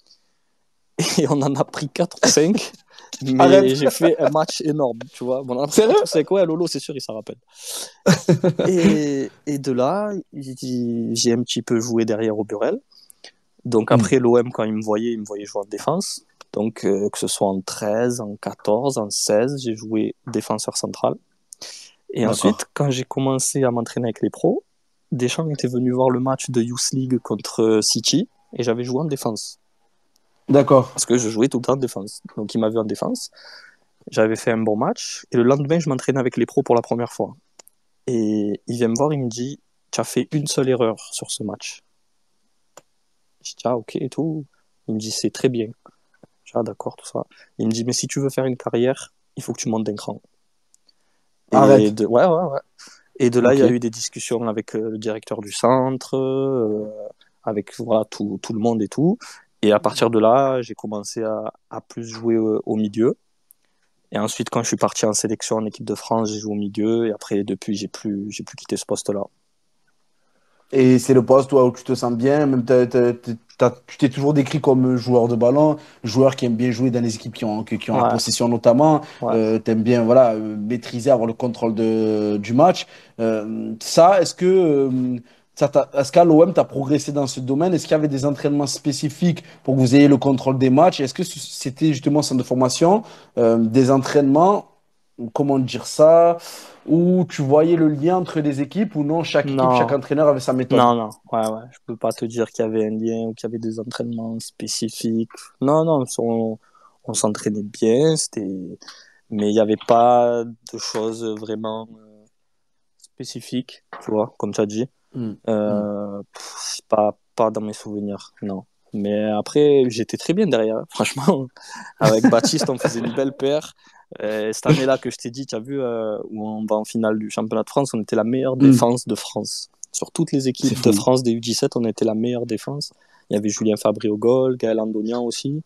Et on en a pris quatre ou cinq. Mais Arrête. j'ai fait un match énorme, tu vois. Bon, on en a pris quatre Sérieux? ou cinq. Ouais, Lolo, c'est sûr, il s'en rappelle. Et, et de là, j'ai un petit peu joué derrière au Burel. Donc Hmm. après l'O M, quand il me voyait, il me voyait jouer en défense. Donc euh, que ce soit en treize, en quatorze, en seize, j'ai joué défenseur central. Et ensuite, D'accord. quand j'ai commencé à m'entraîner avec les pros, Deschamps était venu voir le match de Youth League contre euh, City et j'avais joué en défense. D'accord. Parce que je jouais tout le temps en défense. Donc il m'a vu en défense. J'avais fait un bon match. Et le lendemain, je m'entraînais avec les pros pour la première fois. Et il vient me voir, il me dit, tu as fait une seule erreur sur ce match. Je dis, ah ok et tout. Il me dit, c'est très bien. Je dis, ah d'accord, tout ça. Il me dit, mais si tu veux faire une carrière, il faut que tu montes d'un cran. Et Arrête. de, ouais, ouais, ouais. Et de là, il y a Ok. eu des discussions avec euh, le directeur du centre, euh, avec voilà, tout, tout le monde et tout. Et à partir de là, j'ai commencé à, à plus jouer au, au milieu. Et ensuite, quand je suis parti en sélection en équipe de France, j'ai joué au milieu. Et après, depuis, j'ai plus, j'ai plus quitté ce poste-là. Et c'est le poste toi, où tu te sens bien, même t'as- t'as- t'as- t'as- tu t'es toujours décrit comme joueur de ballon, joueur qui aime bien jouer dans les équipes qui ont, qui, qui ont la Ouais, possession notamment, ouais. euh, t'aimes bien voilà, euh, maîtriser, avoir le contrôle de, du match. Euh, ça, est-ce que, euh, ça t'a- est-ce qu'à l'O M, tu as progressé dans ce domaine? Est-ce qu'il y avait des entraînements spécifiques pour que vous ayez le contrôle des matchs? Est-ce que c'était justement au centre de formation, euh, des entraînements, ou comment dire ça? Où tu voyais le lien entre les équipes ou non, chaque équipe, chaque Non, entraîneur avait sa méthode. non, non. Ouais, ouais. Je peux pas te dire qu'il y avait un lien ou qu'il y avait des entraînements spécifiques. Non, non. On, on s'entraînait bien, c'était, mais il n'y avait pas de choses vraiment euh, spécifiques, tu vois, comme tu as dit. Hmm, hmm. Euh, pff, pas, pas dans mes souvenirs, non. Mais après, j'étais très bien derrière. Franchement, avec Baptiste, on faisait une belle paire. Euh, cette année-là que je t'ai dit, tu as vu, euh, où on va en finale du championnat de France, on était la meilleure Hmm. défense de France. Sur toutes les C'est équipes de fou. France des U dix-sept, on était la meilleure défense. Il y avait Julien Fabry au goal, Gaël Andonian aussi.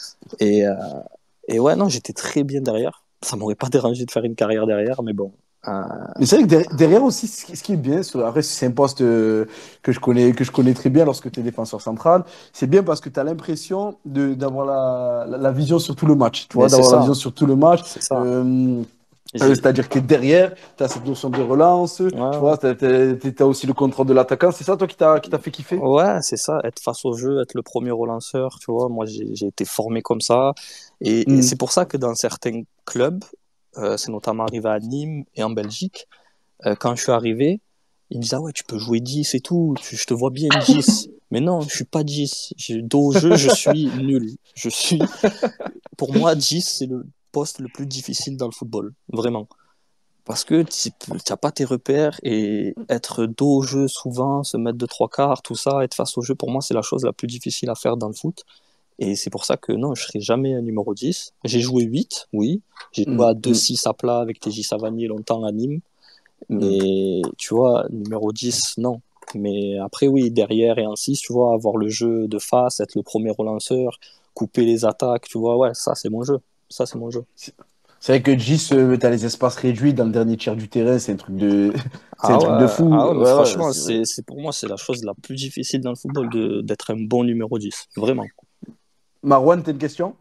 Et, euh, et ouais, non, j'étais très bien derrière. Ça m'aurait pas dérangé de faire une carrière derrière, mais bon. Euh, Mais c'est vrai que derrière, derrière aussi, ce qui ce qui est bien, sur- après, c'est un poste euh, que je connais, que je connais très bien lorsque tu es défenseur central. C'est bien parce que tu as l'impression de, d'avoir la, la, la vision sur tout le match. Tu mais vois, c'est d'avoir la ça, vision sur tout le match. c'est ça. Euh, euh, J'ai... c'est-à-dire que derrière, tu as cette notion de relance. Ouais, Tu ouais. vois, tu as aussi le contrôle de l'attaquant. C'est ça, toi, qui t'a, qui t'a fait kiffer? Ouais, c'est ça, être face au jeu, être le premier relanceur, tu vois. Moi, j'ai j'ai été formé comme ça. Et, et Hmm. c'est pour ça que dans certains clubs, euh, c'est notamment arrivé à Nîmes et en Belgique, euh, quand je suis arrivé, ils me disaient, ah ouais, tu peux jouer dix et tout, tu- je te vois bien dix. Mais non, je suis pas dix. J'ai- Dos au jeu, je suis nul. Je suis, pour moi, dix, c'est le poste le plus difficile dans le football, vraiment. Parce que tu n'as pas tes repères et être dos au jeu souvent, se mettre de trois quarts, tout ça, être face au jeu, pour moi, c'est la chose la plus difficile à faire dans le foot. Et c'est pour ça que non, je ne serai jamais un numéro dix. J'ai joué huit, oui. J'ai Hmm. joué à deux Hmm. six à plat avec T J Savanier longtemps à Nîmes. Hmm. Mais tu vois, numéro dix, non. Mais après, oui, derrière et en six, tu vois, avoir le jeu de face, être le premier relanceur, couper les attaques, tu vois, ouais, ça, c'est mon jeu. Ça, c'est mon jeu. C'est vrai que Gis, euh, t'as les espaces réduits dans le dernier tiers du terrain, c'est un truc de, c'est un Ah truc de ouais, fou. ah ouais, mais Ouais, ouais, franchement, c'est vrai. c'est, c'est pour moi, c'est la chose la plus difficile dans le football de, d'être un bon numéro dix. Vraiment. Marwan, t'as une question?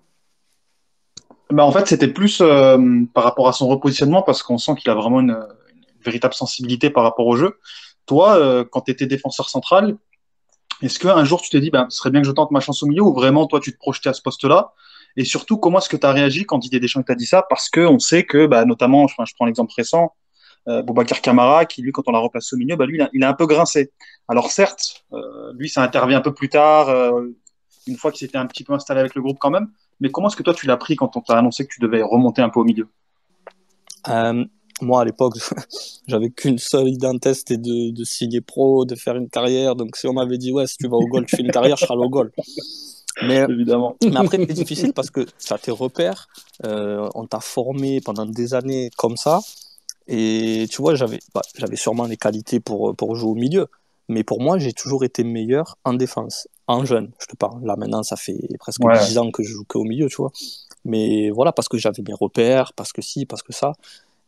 Bah, en fait, c'était plus euh, par rapport à son repositionnement parce qu'on sent qu'il a vraiment une, une véritable sensibilité par rapport au jeu. Toi, euh, quand tu étais défenseur central, est-ce qu'un jour tu t'es dit, bah, ce serait bien que je tente ma chance au milieu ou vraiment toi tu te projetais à ce poste-là? Et surtout, comment est-ce que tu as réagi quand Didier Deschamps t'a dit ça? Parce qu'on sait que, bah, notamment, enfin, je prends l'exemple récent, euh, Boubacar Kamara, qui lui, quand on l'a replacé au milieu, bah, lui, il a, il a un peu grincé. Alors certes, euh, lui, ça intervient un peu plus tard, euh, une fois qu'il s'était un petit peu installé avec le groupe quand même. Mais comment est-ce que toi tu l'as pris quand on t'a annoncé que tu devais remonter un peu au milieu? Euh, moi, à l'époque, j'avais qu'une seule idée en tête, c'était de, de signer pro, de faire une carrière. Donc, si on m'avait dit, ouais, si tu vas au goal, tu fais une carrière, je serai allé au goal. Mais, Évidemment. mais après, c'est difficile parce que tu as tes repères, euh, on t'a formé pendant des années comme ça. Et tu vois, j'avais bah, j'avais sûrement les qualités pour, pour jouer au milieu. Mais pour moi, j'ai toujours été meilleur en défense, en jeune, je te parle. Là, maintenant, ça fait presque Ouais, dix ans que je joue qu'au milieu, tu vois. Mais voilà, parce que j'avais mes repères, parce que si, parce que ça.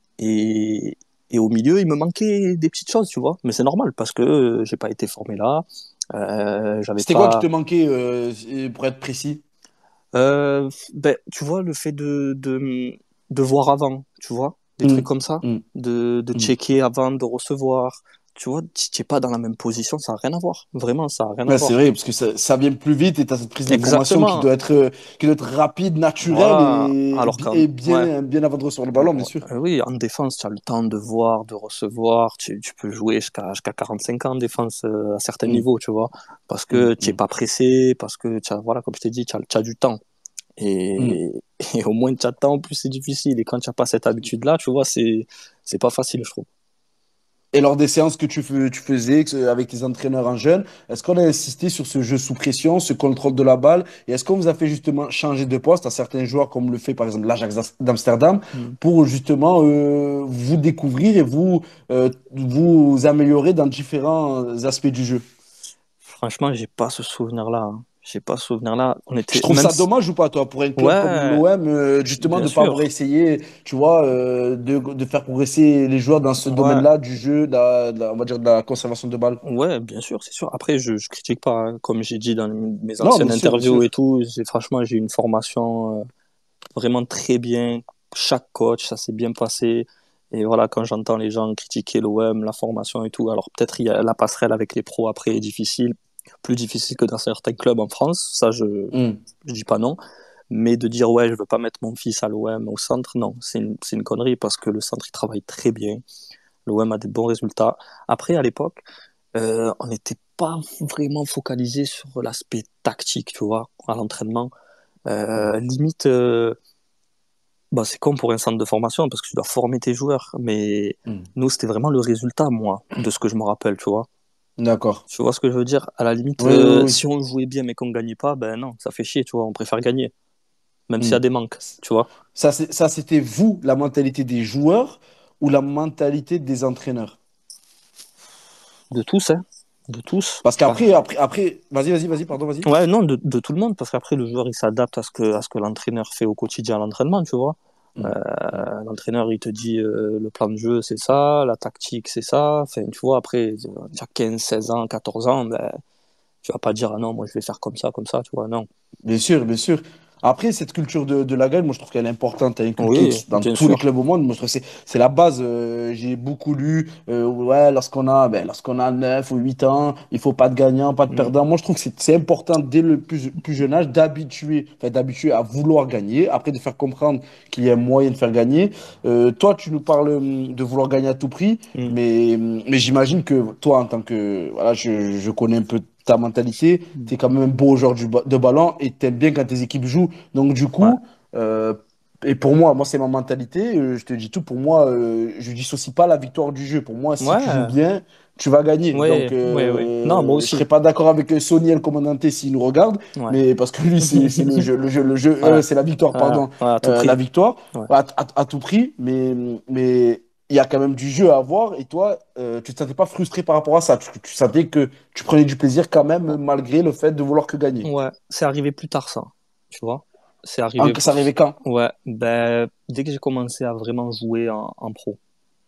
Et, et au milieu, il me manquait des petites choses, tu vois. Mais c'est normal, parce que euh, j'ai pas été formé là. Euh, j'avais C'était quoi qui te pas. manquait, euh, pour être précis? Euh, ben, tu vois, le fait de, de, de voir avant, tu vois, des trucs Hmm, comme ça, hmm, de, de hmm. checker avant de recevoir. Tu vois, tu n'es pas dans la même position, ça n'a rien à voir. Vraiment, ça n'a rien à Ouais, c'est voir. vrai, parce que ça, ça vient plus vite et tu as cette prise d'information qui Exactement. doit être, euh, qui doit être rapide, naturelle Voilà. et, Alors bi- qu'en et ouais, bien, bien avant de recevoir le ballon, bien sûr. euh, oui, en défense, tu as le temps de voir, de recevoir. Tu, tu peux jouer jusqu'à jusqu'à quarante-cinq ans en défense euh, à certains Hmm, niveaux, tu vois. Parce hmm, que tu n'es hmm, pas pressé, parce que, tu as, voilà, comme je t'ai dit, tu as, tu as du temps. hmm. Et, et au moins tu as de temps, plus c'est difficile. Et quand tu n'as pas cette habitude-là, tu vois, c'est, c'est pas facile, je trouve. Et lors des séances que tu, fais- tu faisais que- avec tes entraîneurs en jeune, est-ce qu'on a insisté sur ce jeu sous pression, ce contrôle de la balle? Et est-ce qu'on vous a fait justement changer de poste à certains joueurs, comme le fait par exemple l'Ajax d'Amsterdam, Mm. pour justement euh, vous découvrir et vous, euh, vous améliorer dans différents aspects du jeu? Franchement, j'ai pas ce souvenir-là, hein. j'ai pas ce souvenir-là. On Tu était trouves même ça si- dommage ou pas, toi, pour un club comme ouais, l'O M, euh, justement, bien de ne pas sûr. avoir essayé, tu vois, euh, de, de faire progresser les joueurs dans ce Ouais, domaine-là du jeu, de la- de la- on va dire de la conservation de balles? ouais, bien sûr, c'est sûr. Après, je, je critique pas, hein. Comme j'ai dit dans mes Non, bien anciennes sûr, bien interviews et sûr. tout, j'ai, franchement, j'ai eu une formation euh, vraiment très bien. Chaque coach, ça s'est bien passé. Et voilà, quand j'entends les gens critiquer l'O M, la formation et tout, alors peut-être il y a la passerelle avec les pros après est difficile, plus difficile que dans certains clubs en France. Ça, je, Hmm. je dis pas non. Mais de dire, ouais, je veux pas mettre mon fils à l'O M, au centre, non, c'est une, c'est une connerie parce que le centre, il travaille très bien. L'O M a des bons résultats. Après, à l'époque, euh, on n'était pas vraiment focalisé sur l'aspect tactique, tu vois, à l'entraînement. Euh, limite, euh, bah, c'est comme pour un centre de formation parce que tu dois former tes joueurs. Mais Hmm. nous, c'était vraiment le résultat, moi, de ce que je me rappelle, tu vois. D'accord. Tu vois ce que je veux dire? À la limite, Oui, oui, euh, oui. si on jouait bien mais qu'on gagnait pas, ben non, ça fait chier, tu vois. On préfère gagner, même s'il y Hmm. a des manques, tu vois. Ça, c'est- ça, c'était vous, la mentalité des joueurs ou la mentalité des entraîneurs? De tous, hein. De tous. Parce Bah, qu'après, après, après, vas-y, vas-y, vas-y, pardon, vas-y. ouais, non, de, de tout le monde, parce qu'après, le joueur, il s'adapte à ce que, à ce que l'entraîneur fait au quotidien à l'entraînement, tu vois. Hmm. Hmm. Euh, l'entraîneur, il te dit euh, le plan de jeu, c'est ça, la tactique, c'est ça. Enfin, tu vois, après, tu as quinze, seize ans, quatorze ans, ben, tu vas pas dire, ah non, moi, je vais faire comme ça, comme ça, tu vois, non. Bien sûr, bien sûr. Après, cette culture de, de la gagne, moi, je trouve qu'elle est importante à inculquer Oui, dans bien tous les sûr. clubs au monde. Moi, je trouve que c'est c'est la base. Euh, j'ai beaucoup lu, euh, ouais, lorsqu'on a, ben, lorsqu'on a neuf ou huit ans, il faut pas de gagnant, pas de Mm. perdant. Moi, je trouve que c'est c'est important dès le plus, plus jeune âge d'habituer, enfin, d'habituer à vouloir gagner, après de faire comprendre qu'il y a un moyen de faire gagner. Euh, toi, tu nous parles hum, de vouloir gagner à tout prix, Mm. mais, hum, mais j'imagine que toi, en tant que, voilà, je, je connais un peu ta mentalité, Mm. tu es quand même un beau joueur du ba- de ballon et tu aimes bien quand tes équipes jouent. Donc, du Ouais, coup, euh, et pour moi, moi c'est ma mentalité, euh, je te dis tout, pour moi, euh, je dissocie pas la victoire du jeu. Pour moi, si tu joues ouais, bien, tu vas gagner. Donc, ouais, ouais, ouais. Non, moi euh, je serais aussi. pas d'accord avec euh, Sony, le commandante, s'il nous regarde, Ouais. mais parce que lui, c'est c'est le jeu, le jeu, le jeu, Ouais, euh, c'est la victoire, ouais, pardon, ouais, à tout euh, la prix. victoire, Ouais. à, à- à tout prix, mais, mais il y a quand même du jeu à avoir. Et toi, euh, tu ne te sentais pas frustré par rapport à ça. Tu, tu sentais que tu prenais du plaisir quand même, malgré le fait de vouloir que gagner. Ouais, c'est arrivé plus tard, ça, tu vois. C'est En- arrivé. ça arrivait quand? Ouais, ben, dès que j'ai commencé à vraiment jouer en, en pro,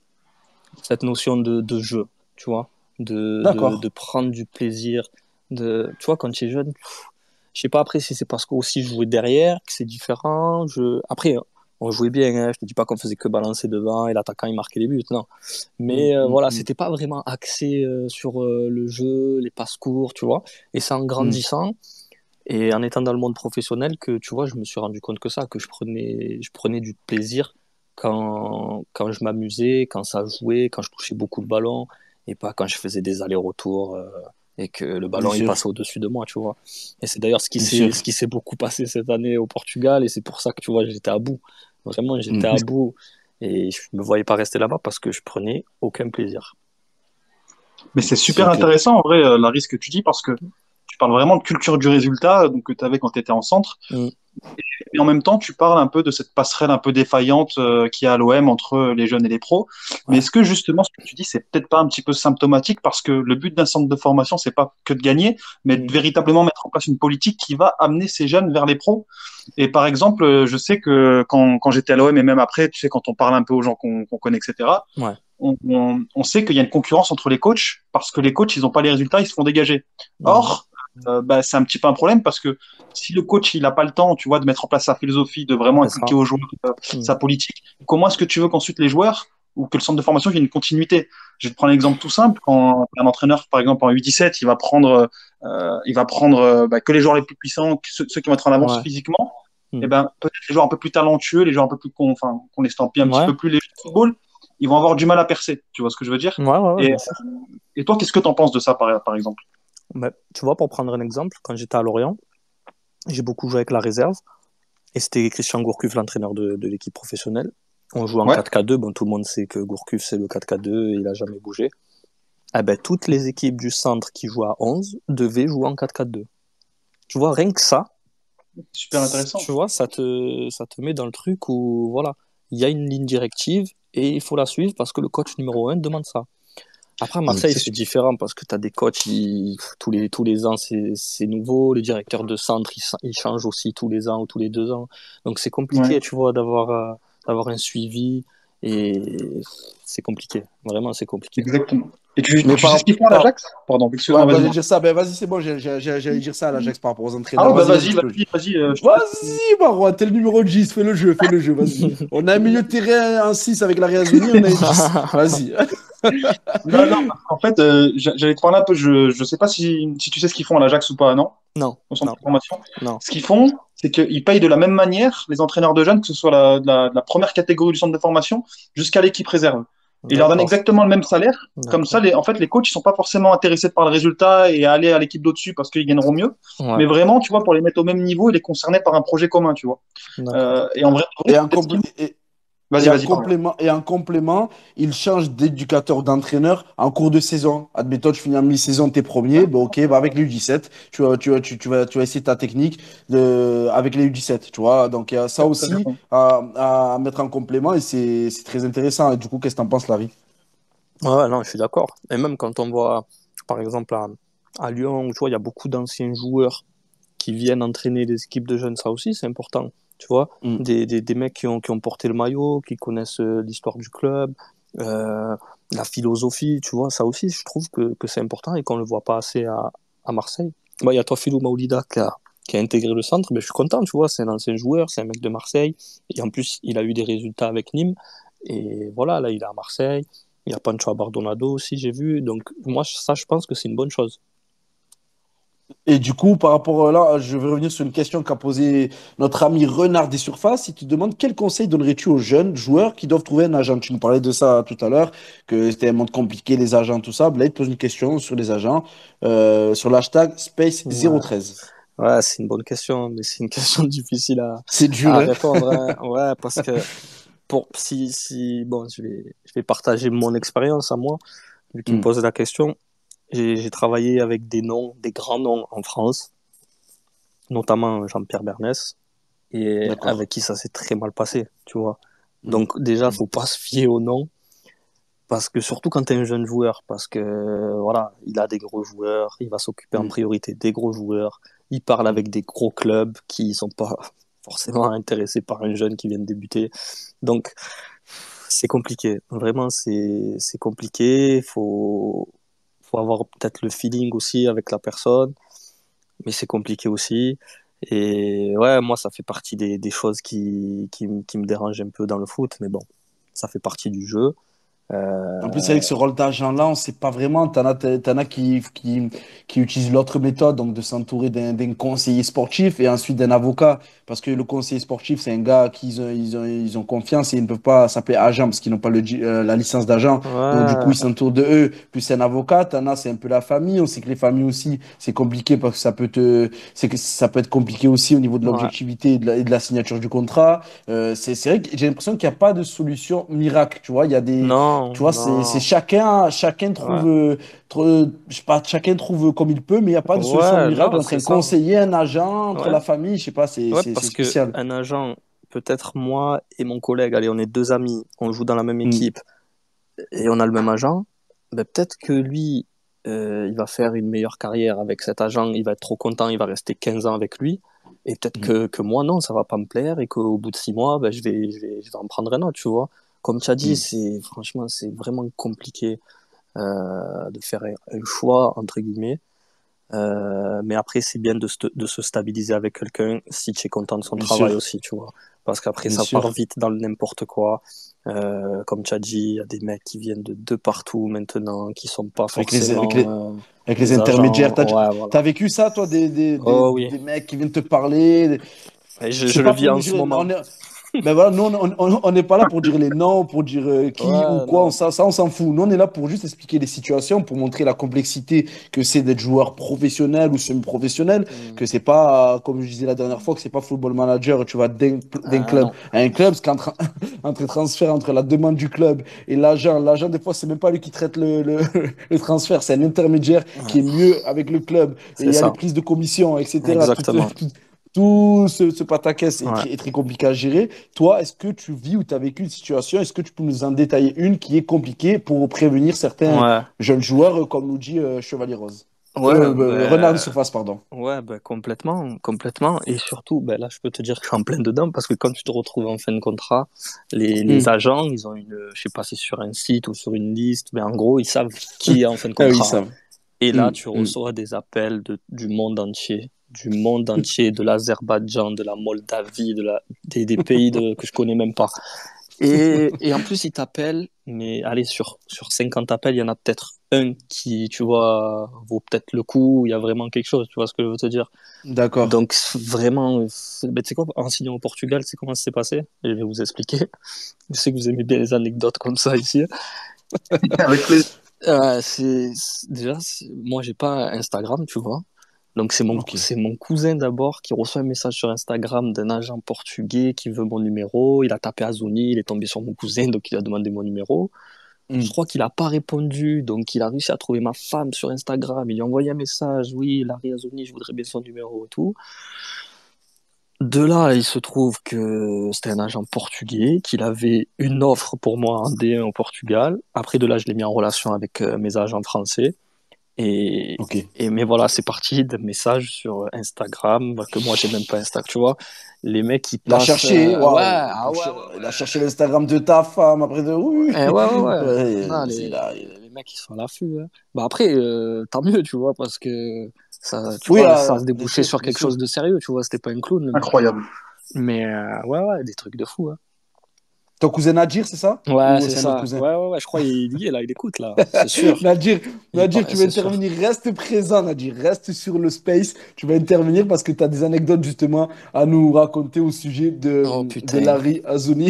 cette notion de, de jeu, tu vois, de, de, D'accord. de prendre du plaisir, de, tu vois, quand tu es jeune, pff, je sais pas après si c'est parce que aussi je jouais derrière, que c'est différent. Je... Après, on jouait bien, hein, je te dis pas qu'on faisait que balancer devant et l'attaquant il marquait les buts, non. Mm, Mais euh, mm, voilà, mm, c'était pas vraiment axé euh, sur euh, le jeu, les passes courtes, tu vois. Et c'est en mm. grandissant et en étant dans le monde professionnel que, tu vois, je me suis rendu compte que ça, que je prenais, je prenais du plaisir quand, quand je m'amusais, quand ça jouait, quand je touchais beaucoup le ballon, et pas quand je faisais des allers-retours euh, et que le Bien ballon il sûr, passait au-dessus de moi, tu vois. Et c'est d'ailleurs ce qui bien s'est, sûr. ce qui s'est beaucoup passé cette année au Portugal, et c'est pour ça que, tu vois, j'étais à bout. Vraiment, j'étais Mm. à bout, et je me voyais pas rester là-bas parce que je prenais aucun plaisir. Mais c'est C'est super clair. intéressant, en vrai, euh, Larry, ce que tu dis, parce que tu parles vraiment de culture du résultat, euh, donc, que tu avais quand tu étais en centre. Mm. Et en même temps, tu parles un peu de cette passerelle un peu défaillante euh, qu'il y a à l'O M entre les jeunes et les pros. Mais Ouais. est-ce que justement, ce que tu dis, c'est peut-être pas un petit peu symptomatique parce que le but d'un centre de formation, c'est pas que de gagner, mais de Mm. véritablement mettre en place une politique qui va amener ces jeunes vers les pros. Et par exemple, euh, je sais que quand, quand j'étais à l'O M et même après, tu sais, quand on parle un peu aux gens qu'on qu'on connaît, et cetera, Ouais. on, on, on sait qu'il y a une concurrence entre les coachs parce que les coachs, ils n'ont pas les résultats, ils se font dégager. Mm. Or, euh, bah, c'est un petit peu un problème parce que si le coach il n'a pas le temps, tu vois, de mettre en place sa philosophie, de vraiment C'est inculquer ça. aux joueurs euh, Mm. sa politique, comment est-ce que tu veux qu'ensuite les joueurs ou que le centre de formation ait une continuité? Je vais te prendre un exemple tout simple. Quand un entraîneur, par exemple, en U dix-sept, il va prendre, euh, il va prendre euh, bah, que les joueurs les plus puissants, que ceux, ceux qui vont être en avance Ouais. physiquement, et Mm. ben peut-être les joueurs un peu plus talentueux, les joueurs un peu plus qu'on, enfin, qu'on estampille un petit Ouais. peu plus les football, ils vont avoir du mal à percer. Tu vois ce que je veux dire? Ouais, ouais, ouais, Et, bien sûr. et toi, qu'est-ce que tu en penses de ça, par, par exemple? Mais, tu vois, pour prendre un exemple, quand j'étais à Lorient, j'ai beaucoup joué avec la réserve. Et c'était Christian Gourcuff, l'entraîneur de, de l'équipe professionnelle. On joue en Ouais. quatre quatre deux. Bon, tout le monde sait que Gourcuff, c'est le quatre quatre deux. Il n'a jamais bougé. Eh ben, toutes les équipes du centre qui jouent à onze devaient jouer en quatre quatre deux. Tu vois, rien que ça, Super intéressant. tu vois, ça te, ça te met dans le truc où, voilà, il y a une ligne directive et il faut la suivre parce que le coach numéro un demande ça. Après, Donc, Marseille, c'est c'est différent parce que tu as des coachs, ils- tous, les, tous les ans, c'est c'est nouveau. Le directeur de centre, il, il change aussi tous les ans ou tous les deux ans. Donc, c'est ouais, compliqué, tu vois, d'avoir euh, d'avoir un suivi. Et c'est compliqué. Vraiment, c'est compliqué. exactement. Et tu, Mais tu sais ce par, qu'ils font à par... l'Ajax? Pardon, Ouais, excuse-moi, bah, vas-y. j'allais dire ça. Ben, vas-y, c'est bon, j'ai- j'ai- j'ai- j'allais dire ça à l'Ajax par rapport aux Ah entraîneurs. ouais, bah Vas-y, vas-y, vas-y, tu peux. vas-y, vas-y, euh, je te laisse. Vas-y, Marouane, t'es le numéro dix, fais le jeu, fais le jeu, vas-y. On a un milieu de terrain en six avec la Riazoni, on a un dix. Vas-y. Non, non, parce qu'en fait, euh, j'a- j'allais te parler un peu, je, je sais pas si, si tu sais ce qu'ils font à l'Ajax ou pas, non? Non, Au centre non, de formation. non. Ce qu'ils font, c'est qu'ils payent de la même manière les entraîneurs de jeunes, que ce soit la, de la, de la première catégorie du centre de formation jusqu'à l'équipe réserve. Ils leur donnent D'accord, exactement le même salaire. Comme ça, d'accord. les, en fait, les coachs, ils sont pas forcément intéressés par le résultat et à aller à l'équipe d'au-dessus parce qu'ils gagneront mieux. Ouais, Mais vraiment, tu vois, pour les mettre au même niveau et les concerner par un projet commun, tu vois. Euh, d'accord. et en vrai, Et en, peut-être qu'ils... complé- et, Vas-y, et en vas-y, pardon. complément, et en complément, il change d'éducateur, d'entraîneur en cours de saison. Admettons, tu finis en mi-saison, t'es premier, bah, ok, bah, avec les U dix-sept, tu vas, tu vas, tu, tu vas, tu vas essayer ta technique de, avec les U dix-sept, tu vois. Donc, il y a ça T'as aussi raison. à, à mettre en complément et c'est c'est très intéressant. Et du coup, qu'est-ce que t'en penses, Larry? Ouais, ouais, non, je suis d'accord. Et même quand on voit, par exemple, à, à Lyon, où tu vois, il y a beaucoup d'anciens joueurs qui viennent entraîner des équipes de jeunes, ça aussi, c'est important. Tu vois, Mm. des, des, des mecs qui ont, qui ont porté le maillot, qui connaissent euh, l'histoire du club, euh, la philosophie, tu vois, ça aussi, je trouve que, que c'est important et qu'on le voit pas assez à, à Marseille. Bon, il y a toi, Philou Maolida, qui a, qui a intégré le centre, mais je suis content, tu vois, c'est un ancien joueur, c'est un mec de Marseille, et en plus, il a eu des résultats avec Nîmes, et voilà, là, il est à Marseille, il y a Pancho Abardonado aussi, j'ai vu, donc moi, ça, je pense que c'est une bonne chose. Et du coup, par rapport à là, je vais revenir sur une question qu'a posée notre ami Renard des Surfaces. Il te demande quel conseil donnerais-tu aux jeunes joueurs qui doivent trouver un agent? Tu nous parlais de ça tout à l'heure, que c'était un monde compliqué, les agents, tout ça. Blade pose une question sur les agents, euh, sur l'hashtag Space Ouais, zéro treize. ouais, c'est une bonne question, mais c'est une question difficile à, C'est dur, à hein? répondre, hein. Ouais, parce que pour si si bon, je vais je vais partager mon expérience à moi, vu qu'il me Hmm, pose la question. J'ai j'ai travaillé avec des noms, des grands noms en France, notamment Jean-Pierre Bernès, et d'accord. avec qui ça s'est très mal passé, tu vois. Hmm, Donc déjà, hmm, faut pas se fier aux noms, parce que surtout quand tu es un jeune joueur, parce que voilà, il a des gros joueurs, il va s'occuper en hmm, priorité des gros joueurs, il parle hmm. avec des gros clubs qui sont pas forcément intéressés par un jeune qui vient de débuter. Donc c'est compliqué, vraiment c'est c'est compliqué, faut faut avoir peut-être le feeling aussi avec la personne, mais c'est compliqué aussi. Et ouais, moi ça fait partie des, des choses qui, qui, m- qui me dérangent un peu dans le foot, mais bon, ça fait partie du jeu. En plus, c'est vrai Euh, que ce rôle d'agent-là, on ne sait pas vraiment. T'en as, t'en as qui, qui, qui utilisent l'autre méthode, donc de s'entourer d'un d'un conseiller sportif et ensuite d'un avocat. Parce que le conseiller sportif, c'est un gars à qui ils ont, ils ont, ils ont confiance et ils ne peuvent pas s'appeler agent parce qu'ils n'ont pas le, di- euh, la licence d'agent. Donc, du coup, ils ouais, s'entourent de eux. Plus c'est un avocat, t'en as, c'est un peu la famille. On sait que les familles aussi, c'est compliqué parce que ça peut te, c'est que ça peut être compliqué aussi au niveau de ouais, l'objectivité et de la, et de la signature du contrat. Euh, c'est c'est vrai que j'ai l'impression qu'il n'y a pas de solution miracle. Tu vois, il y a des tu non, vois, c'est c'est non, chacun, chacun trouve, ouais, euh, tr- je sais pas, chacun trouve comme il peut, mais il n'y a pas de solution ouais, miracle non, entre c'est un ça. conseiller, un agent, entre Ouais, la famille, je sais pas, c'est ouais, c'est- c'est parce que spécial. un agent, peut-être moi et mon collègue, allez, on est deux amis, on joue dans la même Mm, équipe et on a le même agent, ben peut-être que lui, euh, il va faire une meilleure carrière avec cet agent, il va être trop content, il va rester quinze ans avec lui. Et peut-être mm, que, que moi, non, ça va pas me plaire et qu'au bout de six mois, ben, je vais, je vais, je vais en prendre un autre, tu vois. Comme tu as dit, mm. c'est, franchement, c'est vraiment compliqué euh, de faire un choix, entre guillemets. Euh, mais après, c'est bien de, se- de se stabiliser avec quelqu'un si tu es content de son Bien travail sûr, aussi, tu vois. Parce qu'après, bien ça part sûr. vite dans le n'importe quoi. Euh, comme tu as dit, il y a des mecs qui viennent de, de partout maintenant, qui sont pas Avec les, avec les, forcément euh, avec les des intermédiaires, agents. t'as, Ouais, voilà. t'as vécu ça, toi, des, des, des, Oh oui. des mecs qui viennent te parler. Et je, Je je sais le pas vis pour en nous ce dire, moment. on est, ben voilà, nous, on on- on n'est pas là pour dire les noms, pour dire euh, qui ou Ouais, quoi, on- non. ça, ça, on s'en fout. Nous, on est là pour juste expliquer les situations, pour montrer la complexité que c'est d'être joueur professionnel ou semi-professionnel, Hmm. que c'est pas, euh, comme je disais la dernière fois, que c'est pas football manager, tu vas d'un d'un Ah, club non. à un club, parce qu'entre entre transfert, entre la demande du club et l'agent, l'agent, des fois, c'est même pas lui qui traite le, le, le transfert, c'est un intermédiaire qui est Ouais, mieux avec le club, et il c'est y a les ça. prises de commission, et cetera. Tout, tout, Exactement. tout ce, ce pataquès est Ouais. très, est très compliqué à gérer. Toi, est-ce que tu vis ou tu as vécu une situation, est-ce que tu peux nous en détailler une qui est compliquée pour prévenir certains Ouais. jeunes joueurs, euh, comme nous dit euh, Chevalier Rose? Ouais, Euh, euh, Renard de ben, surface, pardon. ouais, ben, complètement, complètement. Et surtout, ben, là, je peux te dire que je suis en plein dedans parce que quand tu te retrouves en fin de contrat, les, les Hmm. agents, ils ont une, je sais pas si c'est sur un site ou sur une liste, mais en gros, ils savent qui est en fin de Ah oui, contrat. ça. Et là, Hmm, tu hmm. reçois des appels de, du monde entier, du monde entier, de l'Azerbaïdjan, de la Moldavie, de la, des, des pays de, que je connais même pas. Et, et en plus, ils t'appellent, mais allez, sur, sur cinquante appels, il y en a peut-être un qui, tu vois, vaut peut-être le coup, il y a vraiment quelque chose, tu vois ce que je veux te dire. D'accord. Donc, vraiment, c'est- ben, tu sais quoi, en signant au Portugal, c'est comment ça s'est passé? Je vais vous expliquer. Je sais que vous aimez bien les anecdotes comme ça ici. Avec plaisir. Euh, c'est, c'est- déjà, c'est- moi, j'ai pas Instagram, tu vois. Donc, c'est mon, Ok. c'est mon cousin d'abord qui reçoit un message sur Instagram d'un agent portugais qui veut mon numéro. Il a tapé Azoni, il est tombé sur mon cousin, donc il a demandé mon numéro. Je Hmm. crois qu'il a pas répondu, donc il a réussi à trouver ma femme sur Instagram. Il lui a envoyé un message, oui, Larry Azoni, je voudrais bien son numéro et tout. De là, il se trouve que c'était un agent portugais, qu'il avait une offre pour moi en D un au Portugal. Après, de là, je l'ai mis en relation avec euh, mes agents français. Et, Ok. et mais voilà, c'est parti d'un message sur Instagram, bah, que moi, j'ai même pas Insta, tu vois. Les mecs, ils Il a passent. cherché, euh, ouais, waouh. ah Pour ouais, cher- ouais, Il a ouais. cherché l'Instagram de ta femme après de. Oui. Eh ouais, ouais, ouais. Ouais, Non, c'est- il a- il- les, les mecs, ils sont à l'affût, hein. Bah après, euh, tant mieux, tu vois, parce que ça, tu Oui, vois, ça ah, se bien débouchait sûr, sur bien quelque sûr. chose de sérieux, tu vois. C'était pas un clown, le mec. Incroyable. Mais euh, ouais, ouais, des trucs de fou, hein. Ton cousin Nadir, c'est ça? Ouais, Ou c'est c'est un autre ça. cousin? Ouais, ouais, ouais, je crois qu'il y est là, il écoute là, c'est sûr. Nadir, Il est pas, Nadir, tu vas c'est sûr. intervenir. Reste présent, Nadir. Reste sur le space. Tu vas intervenir parce que tu as des anecdotes justement à nous raconter au sujet Oh de, de putain. Larry Azoni.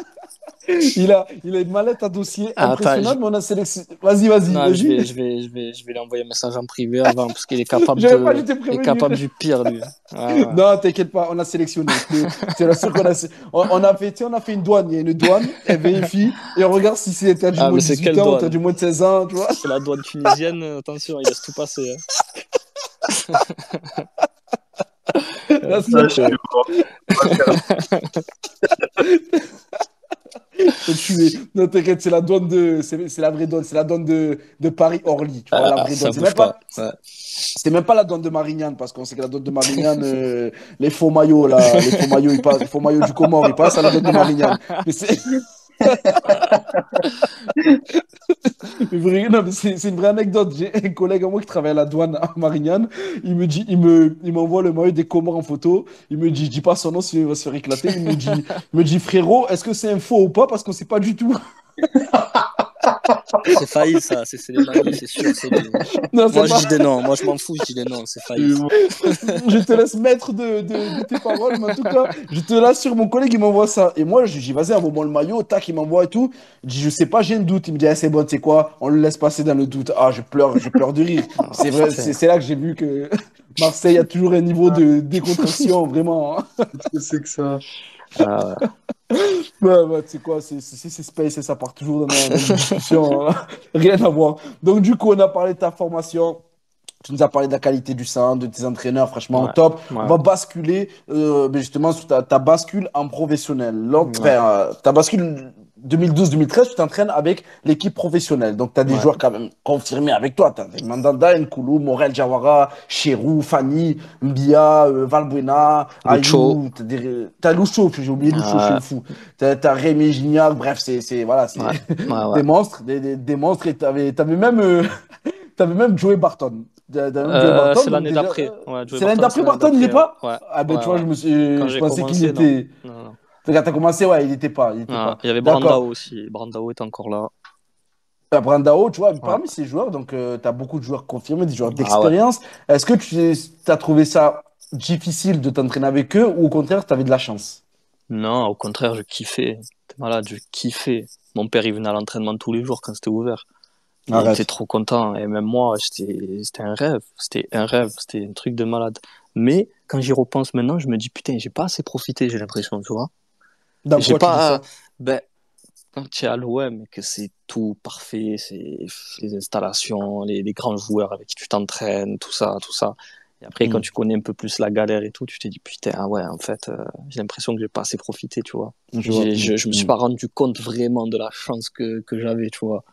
Il a, il a une mallette à dossier Ah, attends, je- impressionnante, mais on a sélectionné. Vas-y, vas-y, non, je vas-y. vais, je vais, je vais, je vais lui envoyer un message en privé avant parce qu'il est capable J'avais pas de, dû te il est prévenir. capable du pire, lui. Ouais, ouais. Non, t'inquiète pas, on a sélectionné. Je te, je te rassure qu'on a, sé- on, on a fait, tu sais, on a fait une douane. Il y a une douane, elle vérifie et on regarde si c'est interdit Ah, moins mais de c'est dix-huit quelle ans ou douane? interdit moins de seize ans, tu vois. C'est la douane tunisienne, attention, il laisse tout passer, hein. Là, Euh, Ah, je suis putain. mort. t'as tué. Non, t'inquiète, c'est la douane de, c'est c'est la vraie douane, c'est la douane de, de Paris-Orly, tu vois, la Ah, vraie ça douane. C'est bouge même pas. pas, Ouais. c'était même pas la douane de Marignane parce qu'on sait que la douane de Marignane, euh, les faux maillots là, les faux maillots, ils passent, les faux maillots du Comore, ils passent à la douane de Marignane. Mais c'est, Mais vrai- non, mais c'est c'est une vraie anecdote. J'ai un collègue à moi qui travaille à la douane à Marignane. Il me dit, il me, il m'envoie le maillot des Comores en photo. Il me dit, je dis pas son nom sinon il va se faire éclater. Il me dit, il me dit, frérot, est-ce que c'est un faux ou pas? Parce qu'on sait pas du tout. C'est failli, ça. C'est c'est des manies, c'est sûr, c'est lui. Non, c'est Moi, je pas. dis des noms. Moi, je m'en fous, je dis des noms. C'est Je failli, suis ça. mort. Je te laisse maître de, de, de tes paroles, mais en tout cas, je te l'assure, mon collègue, il m'envoie ça. Et moi, je dis, vas-y, envoie-moi le maillot, tac, il m'envoie et tout. Je dis, je sais pas, j'ai un doute. Il me dit, ah, c'est bon, tu sais quoi, on le laisse passer dans le doute. Ah, je pleure, je pleure de rire. Oh, C'est vrai, c'est putain. c'est là que j'ai vu que Marseille a toujours un niveau de décontraction, vraiment, hein. Qu'est-ce que c'est que ça? Ah, Ouais, ouais, tu sais quoi, c'est c'est- c'est space et ça part toujours dans, dans une discussion, hein. Rien à voir. Donc, du coup, on a parlé de ta formation. Tu nous as parlé de la qualité du sang, de tes entraîneurs, franchement, ouais. top. On Ouais. va basculer euh, ben justement sur ta, ta bascule en professionnel. Lors- Ouais. Enfin, euh, ta bascule deux mille douze deux mille treize, tu t'entraînes avec l'équipe professionnelle. Donc, tu as des Ouais. joueurs quand même confirmés avec toi. Tu as Mandanda, Nkoulou, Morel Jawara, Cherou, Fanny, Mbia, euh, Valbuena, Lucho. Ayou. Tu as, des... t'as Lucho, j'ai oublié Lucho, je suis Ouais. le fou. Tu as, Rémi Gignac, bref, c'est c'est- voilà, c'est Ouais. Ouais, ouais. des monstres, des, des, des monstres. Et tu avais, même. euh, T'avais même Joey Barton. T'avais même Joey Euh, Barton, c'est donc l'année déjà. d'après. euh, Ouais, Joey c'est l'année Barton, c'est d'après l'année Barton, il n'est d'après. Ouais. pas? Ouais. Ah ben Ouais, tu vois, ouais. je me suis, Quand je j'ai pensais qu'il commencé, non. était. Non, non. Quand t'as commencé, ouais, il n'était pas, il était Ouais. pas. Il y avait Brandao D'accord. aussi. Brandao est encore là. À Brandao, tu vois, Ouais. parmi ces joueurs, donc tu as beaucoup de joueurs confirmés, des joueurs Ah ouais. d'expérience. Est-ce que tu as trouvé ça difficile de t'entraîner avec eux ou au contraire, tu avais de la chance? Non, au contraire, je kiffais. T'es malade, je kiffais. Mon père, il venait à l'entraînement tous les jours quand c'était ouvert. Il était Arrête. trop content. Et même moi, c'était c'était un rêve. C'était un rêve. C'était un truc de malade. Mais quand j'y repense maintenant, je me dis, putain, j'ai pas assez profité, j'ai l'impression, tu vois. Dans J'ai quoi tu dis pas. ça? Ben, quand tu es à l'O M et que c'est tout parfait, c'est les installations, les, les grands joueurs avec qui tu t'entraînes, tout ça, tout ça. Et après, quand Mm. tu connais un peu plus la galère et tout, tu te dis, putain, ah ouais, en fait, euh, j'ai l'impression que j'ai pas assez profité, tu vois. Je vois. J'ai, Mm. je, je me suis Mm. pas rendu compte vraiment de la chance que, que j'avais, tu vois,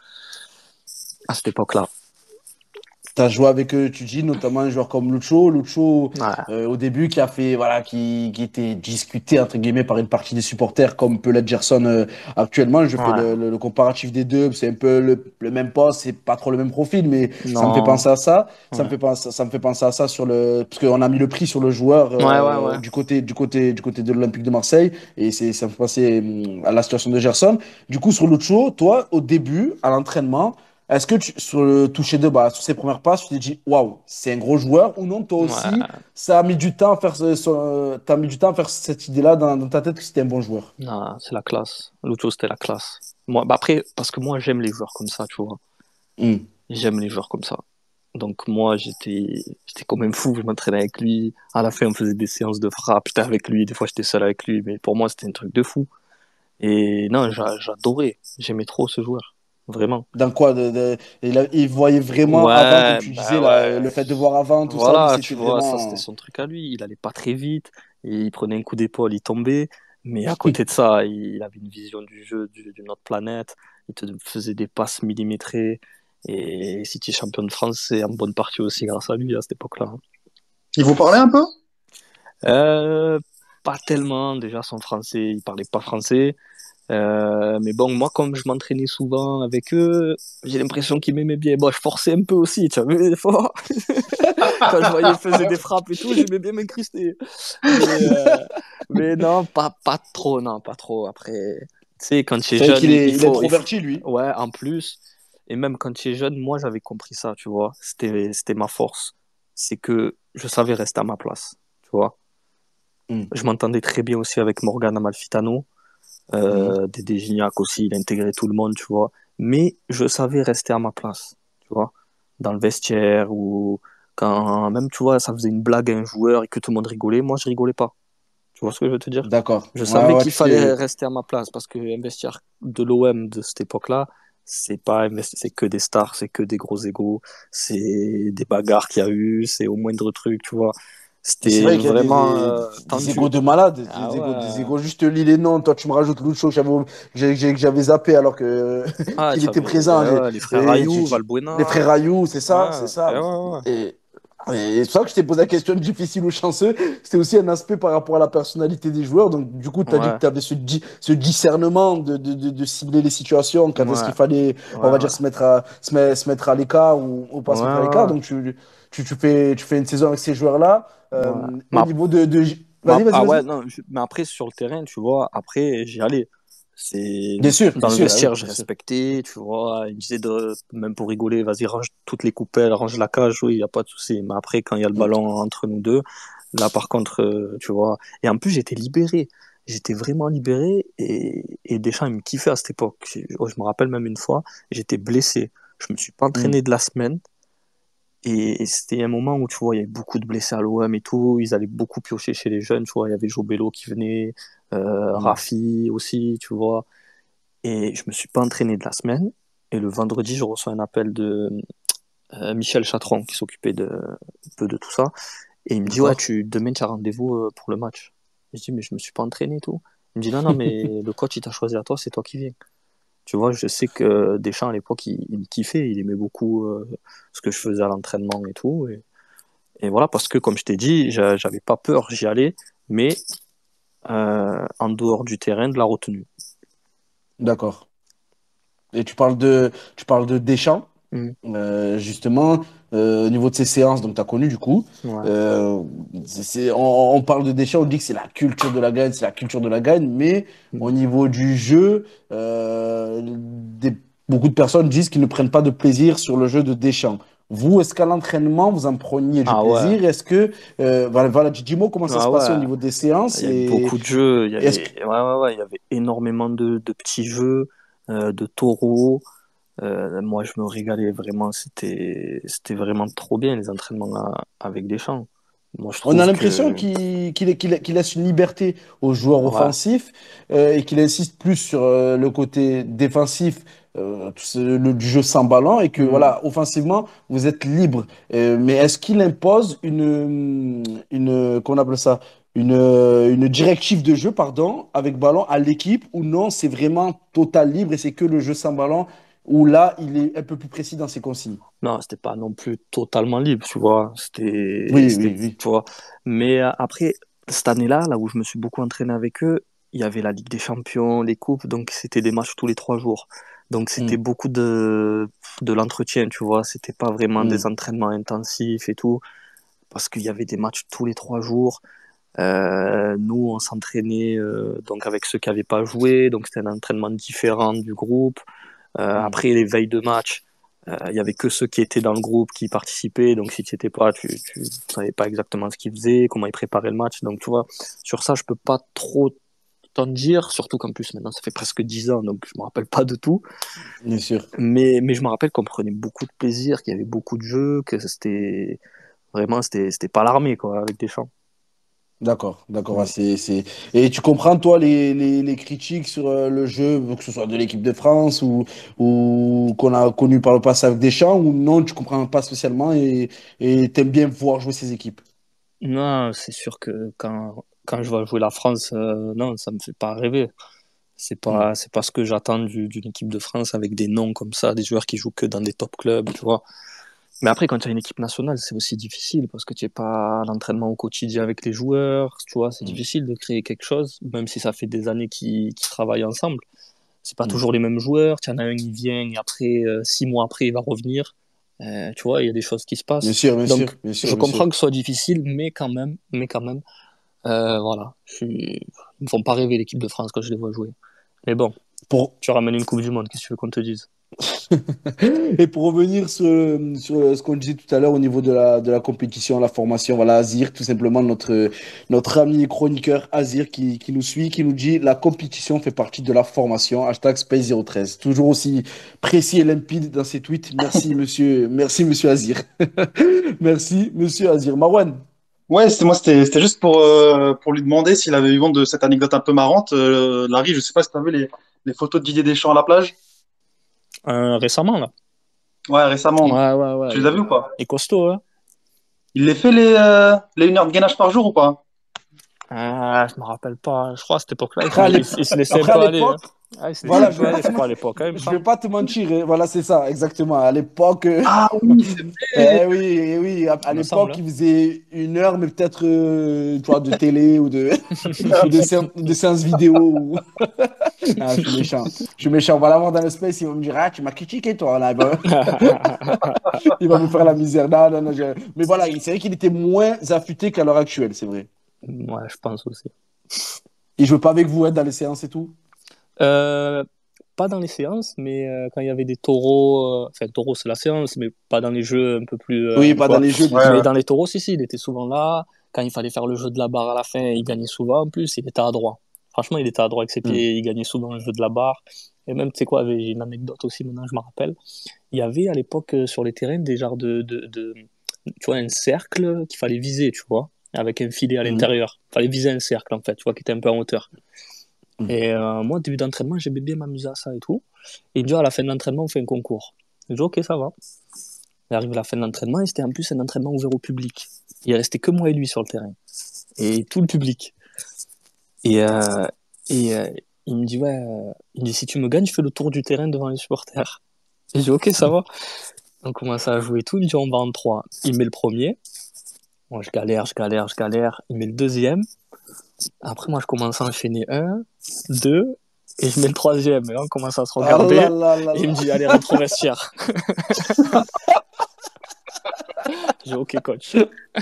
à cette époque-là. Tu as joué avec, euh, tu dis, notamment un joueur comme Lucho. Lucho, Ouais, euh, au début, qui a fait, voilà, qui, qui était discuté, entre guillemets, par une partie des supporters, comme peut l'être Gerson euh, actuellement. Je fais ouais, le, le- le comparatif des deux. C'est un peu le, le même poste, c'est pas trop le même profil, mais ça me fait non, penser à ça. Ça me ouais, fait penser, ça me fait penser à ça sur le, parce qu'on a mis le prix sur le joueur ouais, ouais, euh, ouais. du côté, du côté, du côté de l'Olympique de Marseille. Et c'est, ça me fait penser hum, à la situation de Gerson. Du coup, sur Lucho, toi, au début, à l'entraînement, est-ce que tu, sur le toucher de base, sur ses premières passes, tu t'es dit, waouh, c'est un gros joueur ou non, toi aussi, Ouais, ça a mis du temps à faire, ce, ce- t'as mis du temps à faire cette idée-là dans, dans ta tête que c'était un bon joueur. non, c'est la classe. Lucho, c'était la classe. Moi, bah après, parce que moi, j'aime les joueurs comme ça, tu vois. Hmm. J'aime les joueurs comme ça. Donc moi, j'étais j'étais quand même fou, je m'entraînais avec lui. À la fin, on faisait des séances de frappe, j'étais avec lui, des fois j'étais seul avec lui, mais pour moi, c'était un truc de fou. Et non, j'a- j'adorais, j'aimais trop ce joueur, vraiment. Dans quoi de, de- il, a- il voyait vraiment avant, comme Ouais, tu disais, bah là, ouais. le fait de voir avant, tout ça, lui, Voilà, tu c'était vois, ça c'était vraiment. son truc à lui. Il allait pas très vite, et il prenait un coup d'épaule, il tombait. Mais à côté de ça, il avait une vision du jeu du- d'une autre planète. Il te faisait des passes millimétrées. Et si tu es champion de France, c'est en bonne partie aussi grâce à lui à cette époque-là. Il vous parlait un peu? Euh, Pas tellement, déjà son français, il parlait pas français. Euh, mais bon, moi, comme je m'entraînais souvent avec eux, j'ai l'impression qu'ils m'aimaient bien. Bon, je forçais un peu aussi, tu vois, des fois. Quand je voyais, ils faisaient des frappes et tout, j'aimais bien m'incruster. Mais, euh, mais non, pas, pas trop, non, pas trop. Après, tu sais, quand tu es C'est vrai jeune, qu'il il, est, il il est faut, il faut. introverti, lui. Ouais, en plus. Et même quand tu es jeune, moi, j'avais compris ça, tu vois. C'était, c'était ma force. C'est que je savais rester à ma place, tu vois. Hmm. Je m'entendais très bien aussi avec Morgan Amalfitano. Hmm. Euh, Dédé Gignac aussi, il intégrait tout le monde, tu vois. Mais je savais rester à ma place, tu vois. Dans le vestiaire ou quand même, tu vois, ça faisait une blague à un joueur et que tout le monde rigolait, moi je rigolais pas. Tu vois ce que je veux te dire? D'accord. Je Ouais, savais ouais, qu'il tu fallait t'es. rester à ma place parce que un vestiaire de l'O M de cette époque-là, c'est pas un vesti- c'est que des stars, c'est que des gros égos, c'est des bagarres qu'il y a eu, c'est au moindre truc, tu vois. C'est C'était vrai qu'il y a des, vraiment des, euh, des tendu. égos de malades, Ah des égos, des ouais. égos juste lis les noms. Toi, tu me rajoutes Lucho, que j'avais j'ai- j'ai- que j'avais zappé alors que Ah, qu'il tu était avais présent. J'ai- ouais, les frères et j'ai- Ayou, j'ai- les Valbuena. frères Ayou, c'est ça, c'est Ouais, et ça. ouais, ouais. Et, et c'est pour ça que je t'ai posé la question difficile ou chanceux. C'était aussi un aspect par rapport à la personnalité des joueurs. Donc, du coup, tu as dit que Ouais, tu avais ce, di- ce discernement de, de, de, de cibler les situations, quand est-ce ouais, qu'il fallait, on ouais, va ouais. dire, se mettre à, se mettre, se mettre à l'écart ou, ou pas Ouais, se mettre à l'écart. ouais, Donc, tu, tu, tu fais, tu fais une saison avec ces joueurs-là. ouais. Ouais. Euh, Mais, au ap- niveau de, de... mais Vas-y, ap- vas-y, ah ouais, vas-y. non, je- mais après, sur le terrain, tu vois, après, j'y allais. C'est Bien sûr, bien dans le sûr, ah oui, vestiaire, je bien sûr. respectais, tu vois. Il me disait de, même pour rigoler, vas-y, range toutes les coupelles, range la cage, oui, il n'y a pas de souci. Mais après, quand il y a le Mm. ballon entre nous deux, là, par contre, euh, tu vois. Et en plus, j'étais libéré. J'étais vraiment libéré et, et Deschamps, il me kiffait à cette époque. Je, oh, je me rappelle même une fois, j'étais blessé. Je me suis pas Mm. entraîné de la semaine. Et, et c'était un moment où, tu vois, il y avait beaucoup de blessés à l'O M et tout. Ils allaient beaucoup piocher chez les jeunes, tu vois. Il y avait Joe Bello qui venait, euh, Mm. Rafi aussi, tu vois. Et je me suis pas entraîné de la semaine. Et le vendredi, je reçois un appel de euh, Michel Chatron qui s'occupait de, un peu de tout ça. Et il me dit, ouais, D'accord. tu, demain, tu as rendez-vous euh, pour le match. Je dis, mais je me suis pas entraîné et tout. Il me dit, non, non, mais le coach, il t'a choisi à toi, c'est toi qui viens. Tu vois, je sais que Deschamps, à l'époque, il, il me kiffait, il aimait beaucoup euh, ce que je faisais à l'entraînement et tout. Et, et voilà, parce que, comme je t'ai dit, j'a- j'avais pas peur, j'y allais, mais euh, en dehors du terrain, de la retenue. D'accord. Et tu parles de, tu parles de Deschamps. Mhm. Euh, justement, euh, au niveau de ces séances, donc tu as connu du coup, Ouais. euh, c'est, c'est- on, on parle de Deschamps, on dit que c'est la culture de la gagne, c'est la culture de la gagne, mais au Mhm. niveau du jeu, euh, des- beaucoup de personnes disent qu'ils ne prennent pas de plaisir sur le jeu de Deschamps. Vous, est-ce qu'à l'entraînement, vous en preniez du Ah ouais. plaisir? Est-ce que, euh, voilà, voilà, dis-moi comment ça se Ah passait au ouais. niveau des séances Il y avait et beaucoup de jeux. Il y est-ce que, avait, ouais, ouais, ouais, il y avait énormément de, de petits jeux, euh, de taureaux. Euh, moi, je me régalais vraiment. C'était, c'était vraiment trop bien les entraînements à- avec Deschamps. Moi, je On a trouve l'impression que. qu'il qu'il qu'il- qu'il laisse une liberté aux joueurs Ouais. offensifs euh, et qu'il insiste plus sur euh, le côté défensif euh, tout ce- le, du jeu sans ballon et que Hmm. voilà, offensivement, vous êtes libre. Euh, mais est-ce qu'il impose une, une, qu'on appelle ça, une, une directive de jeu, pardon, avec ballon à l'équipe ou non, c'est vraiment total libre et c'est que le jeu sans ballon où là, il est un peu plus précis dans ses consignes. Non, c'était pas non plus totalement libre, tu vois. C'était, Oui, c'était, oui, oui. tu vois. Mais euh, après, cette année-là, là où je me suis beaucoup entraîné avec eux, il y avait la Ligue des Champions, les coupes, donc c'était des matchs tous les trois jours. Donc c'était Hmm, beaucoup de, de l'entretien, tu vois. C'était pas vraiment des hmm, entraînements intensifs et tout, parce qu'il y avait des matchs tous les trois jours. Euh, nous, on s'entraînait euh, donc avec ceux qui n'avaient pas joué, donc c'était un entraînement différent du groupe. Euh, hmm. après les veilles de match, euh, il y avait que ceux qui étaient dans le groupe qui participaient. Donc si tu étais pas, tu, tu savais pas exactement ce qu'ils faisaient, comment ils préparaient le match. Donc tu vois, sur ça, je peux pas trop t'en dire. Surtout qu'en plus maintenant, ça fait presque dix ans, donc je me rappelle pas de tout. Bien sûr. Mais mais je me rappelle qu'on prenait beaucoup de plaisir, qu'il y avait beaucoup de jeux, que c'était vraiment c'était c'était pas l'armée quoi avec des champs. D'accord, d'accord. Ouais, Mm. c'est, c'est... Et tu comprends, toi, les, les, les critiques sur euh, le jeu, que ce soit de l'équipe de France ou, ou qu'on a connu par le passé avec Deschamps, ou non, tu comprends pas spécialement et et t'aimes bien voir jouer ces équipes. Non, c'est sûr que quand quand je vois jouer la France, euh, non, ça me fait pas rêver. C'est Hmm. pas, c'est pas ce que j'attends du- d'une équipe de France avec des noms comme ça, des joueurs qui jouent que dans des top clubs, tu vois. Mais après, quand tu as une équipe nationale, c'est aussi difficile parce que tu n'es pas à l'entraînement au quotidien avec les joueurs, tu vois. C'est Hmm. difficile de créer quelque chose, même si ça fait des années qu'ils qu'ils travaillent ensemble. C'est pas Hmm. toujours les mêmes joueurs. Tu en as un, il vient et après, euh, six mois après, il va revenir. Euh, tu vois, il y a des choses qui se Bien passent. sûr, bien sûr, Donc, bien je sûr, bien comprends sûr. que ce soit difficile, mais quand même, mais quand même, euh, voilà. Je suis... Ils me font pas rêver l'équipe de France quand je les vois jouer. Mais bon, Pour, tu ramènes une Coupe du Monde, qu'est-ce que tu veux qu'on te dise? Et pour revenir sur, sur ce qu'on disait tout à l'heure au niveau de la, de la compétition, la formation, voilà, Azir, tout simplement notre, notre ami chroniqueur Azir qui, qui nous suit, qui nous dit la compétition fait partie de la formation, hashtag Space zéro treize. Toujours aussi précis et limpide dans ses tweets. Merci, monsieur, merci, monsieur Azir. Merci, monsieur Azir. Marwan, Ouais, c'était moi, c'était c'était juste pour, euh, pour lui demander s'il avait eu vent de cette anecdote un peu marrante. Euh, Larry, je sais pas si tu as vu les, les photos de Didier Deschamps à la plage. Euh, récemment, là. Ouais, récemment. Ouais, ouais, ouais. Tu les as vus ou pas? Il est costaud, hein. Il les fait les, euh, les une heure de gainage par jour ou pas? Ah, je me rappelle pas. Je crois à cette époque-là, il, après à faisait- il, l'ép- il se laissait un après, à peu aller, hein. l'époque, Ah, il se laissait voilà, un je peu vais pas aller, te, je men- crois, à l'époque, hein, il me je vais semble. pas te mentir, hein. Voilà, c'est ça, exactement. À l'époque, Ah oui, c'est vrai. Eh oui, eh oui, à, à Il me semble, l'époque, hein. il faisait une heure, mais peut-être, euh, tu vois, de télé ou de, ou de, sé- de séances vidéo. ou- Ah, je suis méchant. Je suis méchant. On va l'avoir dans l'espace, il va me dire, ah, tu m'as critiqué, toi, là. Il va, il va me faire la misère. Non, non, non. je- Mais voilà, il- c'est vrai qu'il était moins affûté qu'à l'heure actuelle, c'est vrai. Ouais, je pense aussi. Il jouait pas avec vous, hein, dans les séances et tout. Euh, Pas dans les séances, mais euh, quand il y avait des taureaux, euh, enfin, taureaux, c'est la séance, mais pas dans les jeux un peu plus, Oui, euh, pas tu dans vois. les jeux, bien Ouais, Mais sûr. ouais. dans les taureaux, si, si, il était souvent là. Quand il fallait faire le jeu de la barre à la fin, il gagnait souvent. En plus, il était à droit. Franchement, il était à droit avec ses Hmm. pieds, il gagnait souvent le jeu de la barre. Et même, tu sais quoi, j'ai une anecdote aussi, maintenant, je me rappelle. Il y avait à l'époque euh, sur les terrains des genres de, de, de- tu vois, un cercle qu'il fallait viser, tu vois, avec un filet à Hmm. l'intérieur. Il fallait viser un cercle, en fait, tu vois, qui était un peu en hauteur. Hmm. Et euh, moi, début d'entraînement, j'aimais bien m'amuser à ça et tout. Et il me dit, à la fin de l'entraînement, on fait un concours. Je dis, ok, ça va. Il arrive à la fin de l'entraînement, et c'était en plus un entraînement ouvert au public. Il restait que moi et lui sur le terrain. Et tout le public. Et, euh, et euh, il me dit, ouais, euh, il me dit, si tu me gagnes, je fais le tour du terrain devant les supporters. Et je dis, ok, ça va. On commence à jouer et tout. Il me dit, on va en trois. Il met le premier. Moi, je galère, je galère, je galère. Il met le deuxième. Après, moi, je commence à enchaîner un, deux, et je mets le troisième. Et là, on commence à se Ah là regarder. là là Et il me là. dit, allez, rentre au vestiaire. J'ai ok, coach.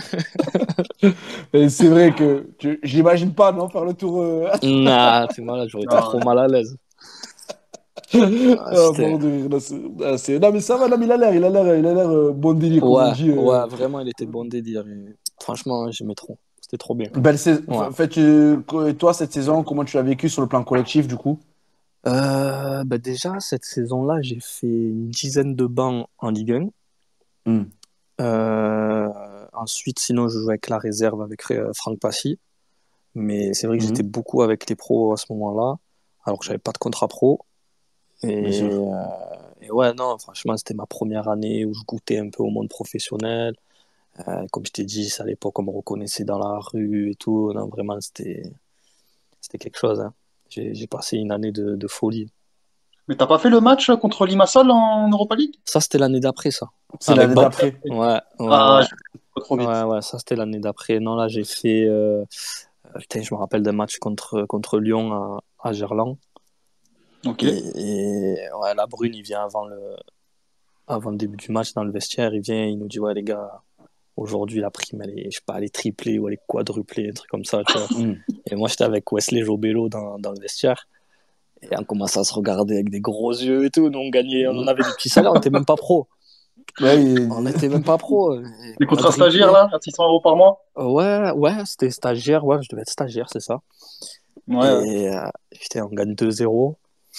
Et c'est vrai que tu- j'imagine pas, non, faire le tour. euh, Nah, t'es malade, j'aurais été trop Non. mal à l'aise. Ah, Ah, c'était. mort de rire. Là, c'est- ah, c'est- non, mais ça va, non, mais il a l'air, il a l'air, il a l'air euh, bon délire, comme on Ouais, dit. ouais, euh. vraiment, il était bon délire. Et franchement, j'aimais trop. C'était trop bien. Belle sais- Ouais. en fait, tu- que- toi, cette saison, comment tu l'as vécu sur le plan collectif, du coup? Euh, bah déjà, cette saison-là, j'ai fait une dizaine de bancs en Ligue un. Hmm. Euh, ensuite, sinon, je jouais avec la réserve avec euh, Franck Passy. Mais c'est vrai que Mhm. j'étais beaucoup avec les pros à ce moment-là, alors que j'avais pas de contrat pro. Bien Et, sûr. euh, et ouais, non, franchement, c'était ma première année où je goûtais un peu au monde professionnel. Euh, comme je t'ai dit, c'est à l'époque, on me reconnaissait dans la rue et tout. Non, vraiment, c'était, c'était quelque chose, hein. J'ai, j'ai passé une année de, de folie. Mais t'as pas fait le match contre Limassol en Europa League? Ça, c'était l'année d'après, ça. C'est Avec l'année Ban. d'après. Ouais, ouais, Ah, ouais. je pas trop Ouais, vite. ouais, ça, c'était l'année d'après. Non, là, j'ai fait. Euh, putain, je me rappelle d'un match contre, contre Lyon à, à Gerland. Ok. Et, et, ouais, la Brune, il vient avant le, avant le début du match dans le vestiaire. Il vient, il nous dit, ouais, les gars, aujourd'hui, la prime, elle est, je sais pas, elle est triplée ou elle est quadruplée, un truc comme ça, tu vois. Mhm. Et moi, j'étais avec Wesley Jobello dans, dans le vestiaire. Et on commençait à se regarder avec des gros yeux et tout. Nous, on gagnait, on avait des petits salaires, on n'était même pas pro. Ouais, On il- n'était même pas pro. Et Les contrats stagiaires, quadruplé. là, à six cents euros par mois? Ouais, ouais, c'était stagiaire. Ouais, je devais être stagiaire, c'est ça. Ouais, ouais. Et euh, putain, on gagne deux zéro.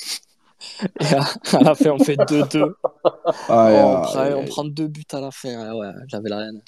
Et à, à la fin, on fait deux deux. Aïe, Oh, on, prend, aïe, on aïe. prend deux buts à la fin. Ah ouais, j'avais la haine.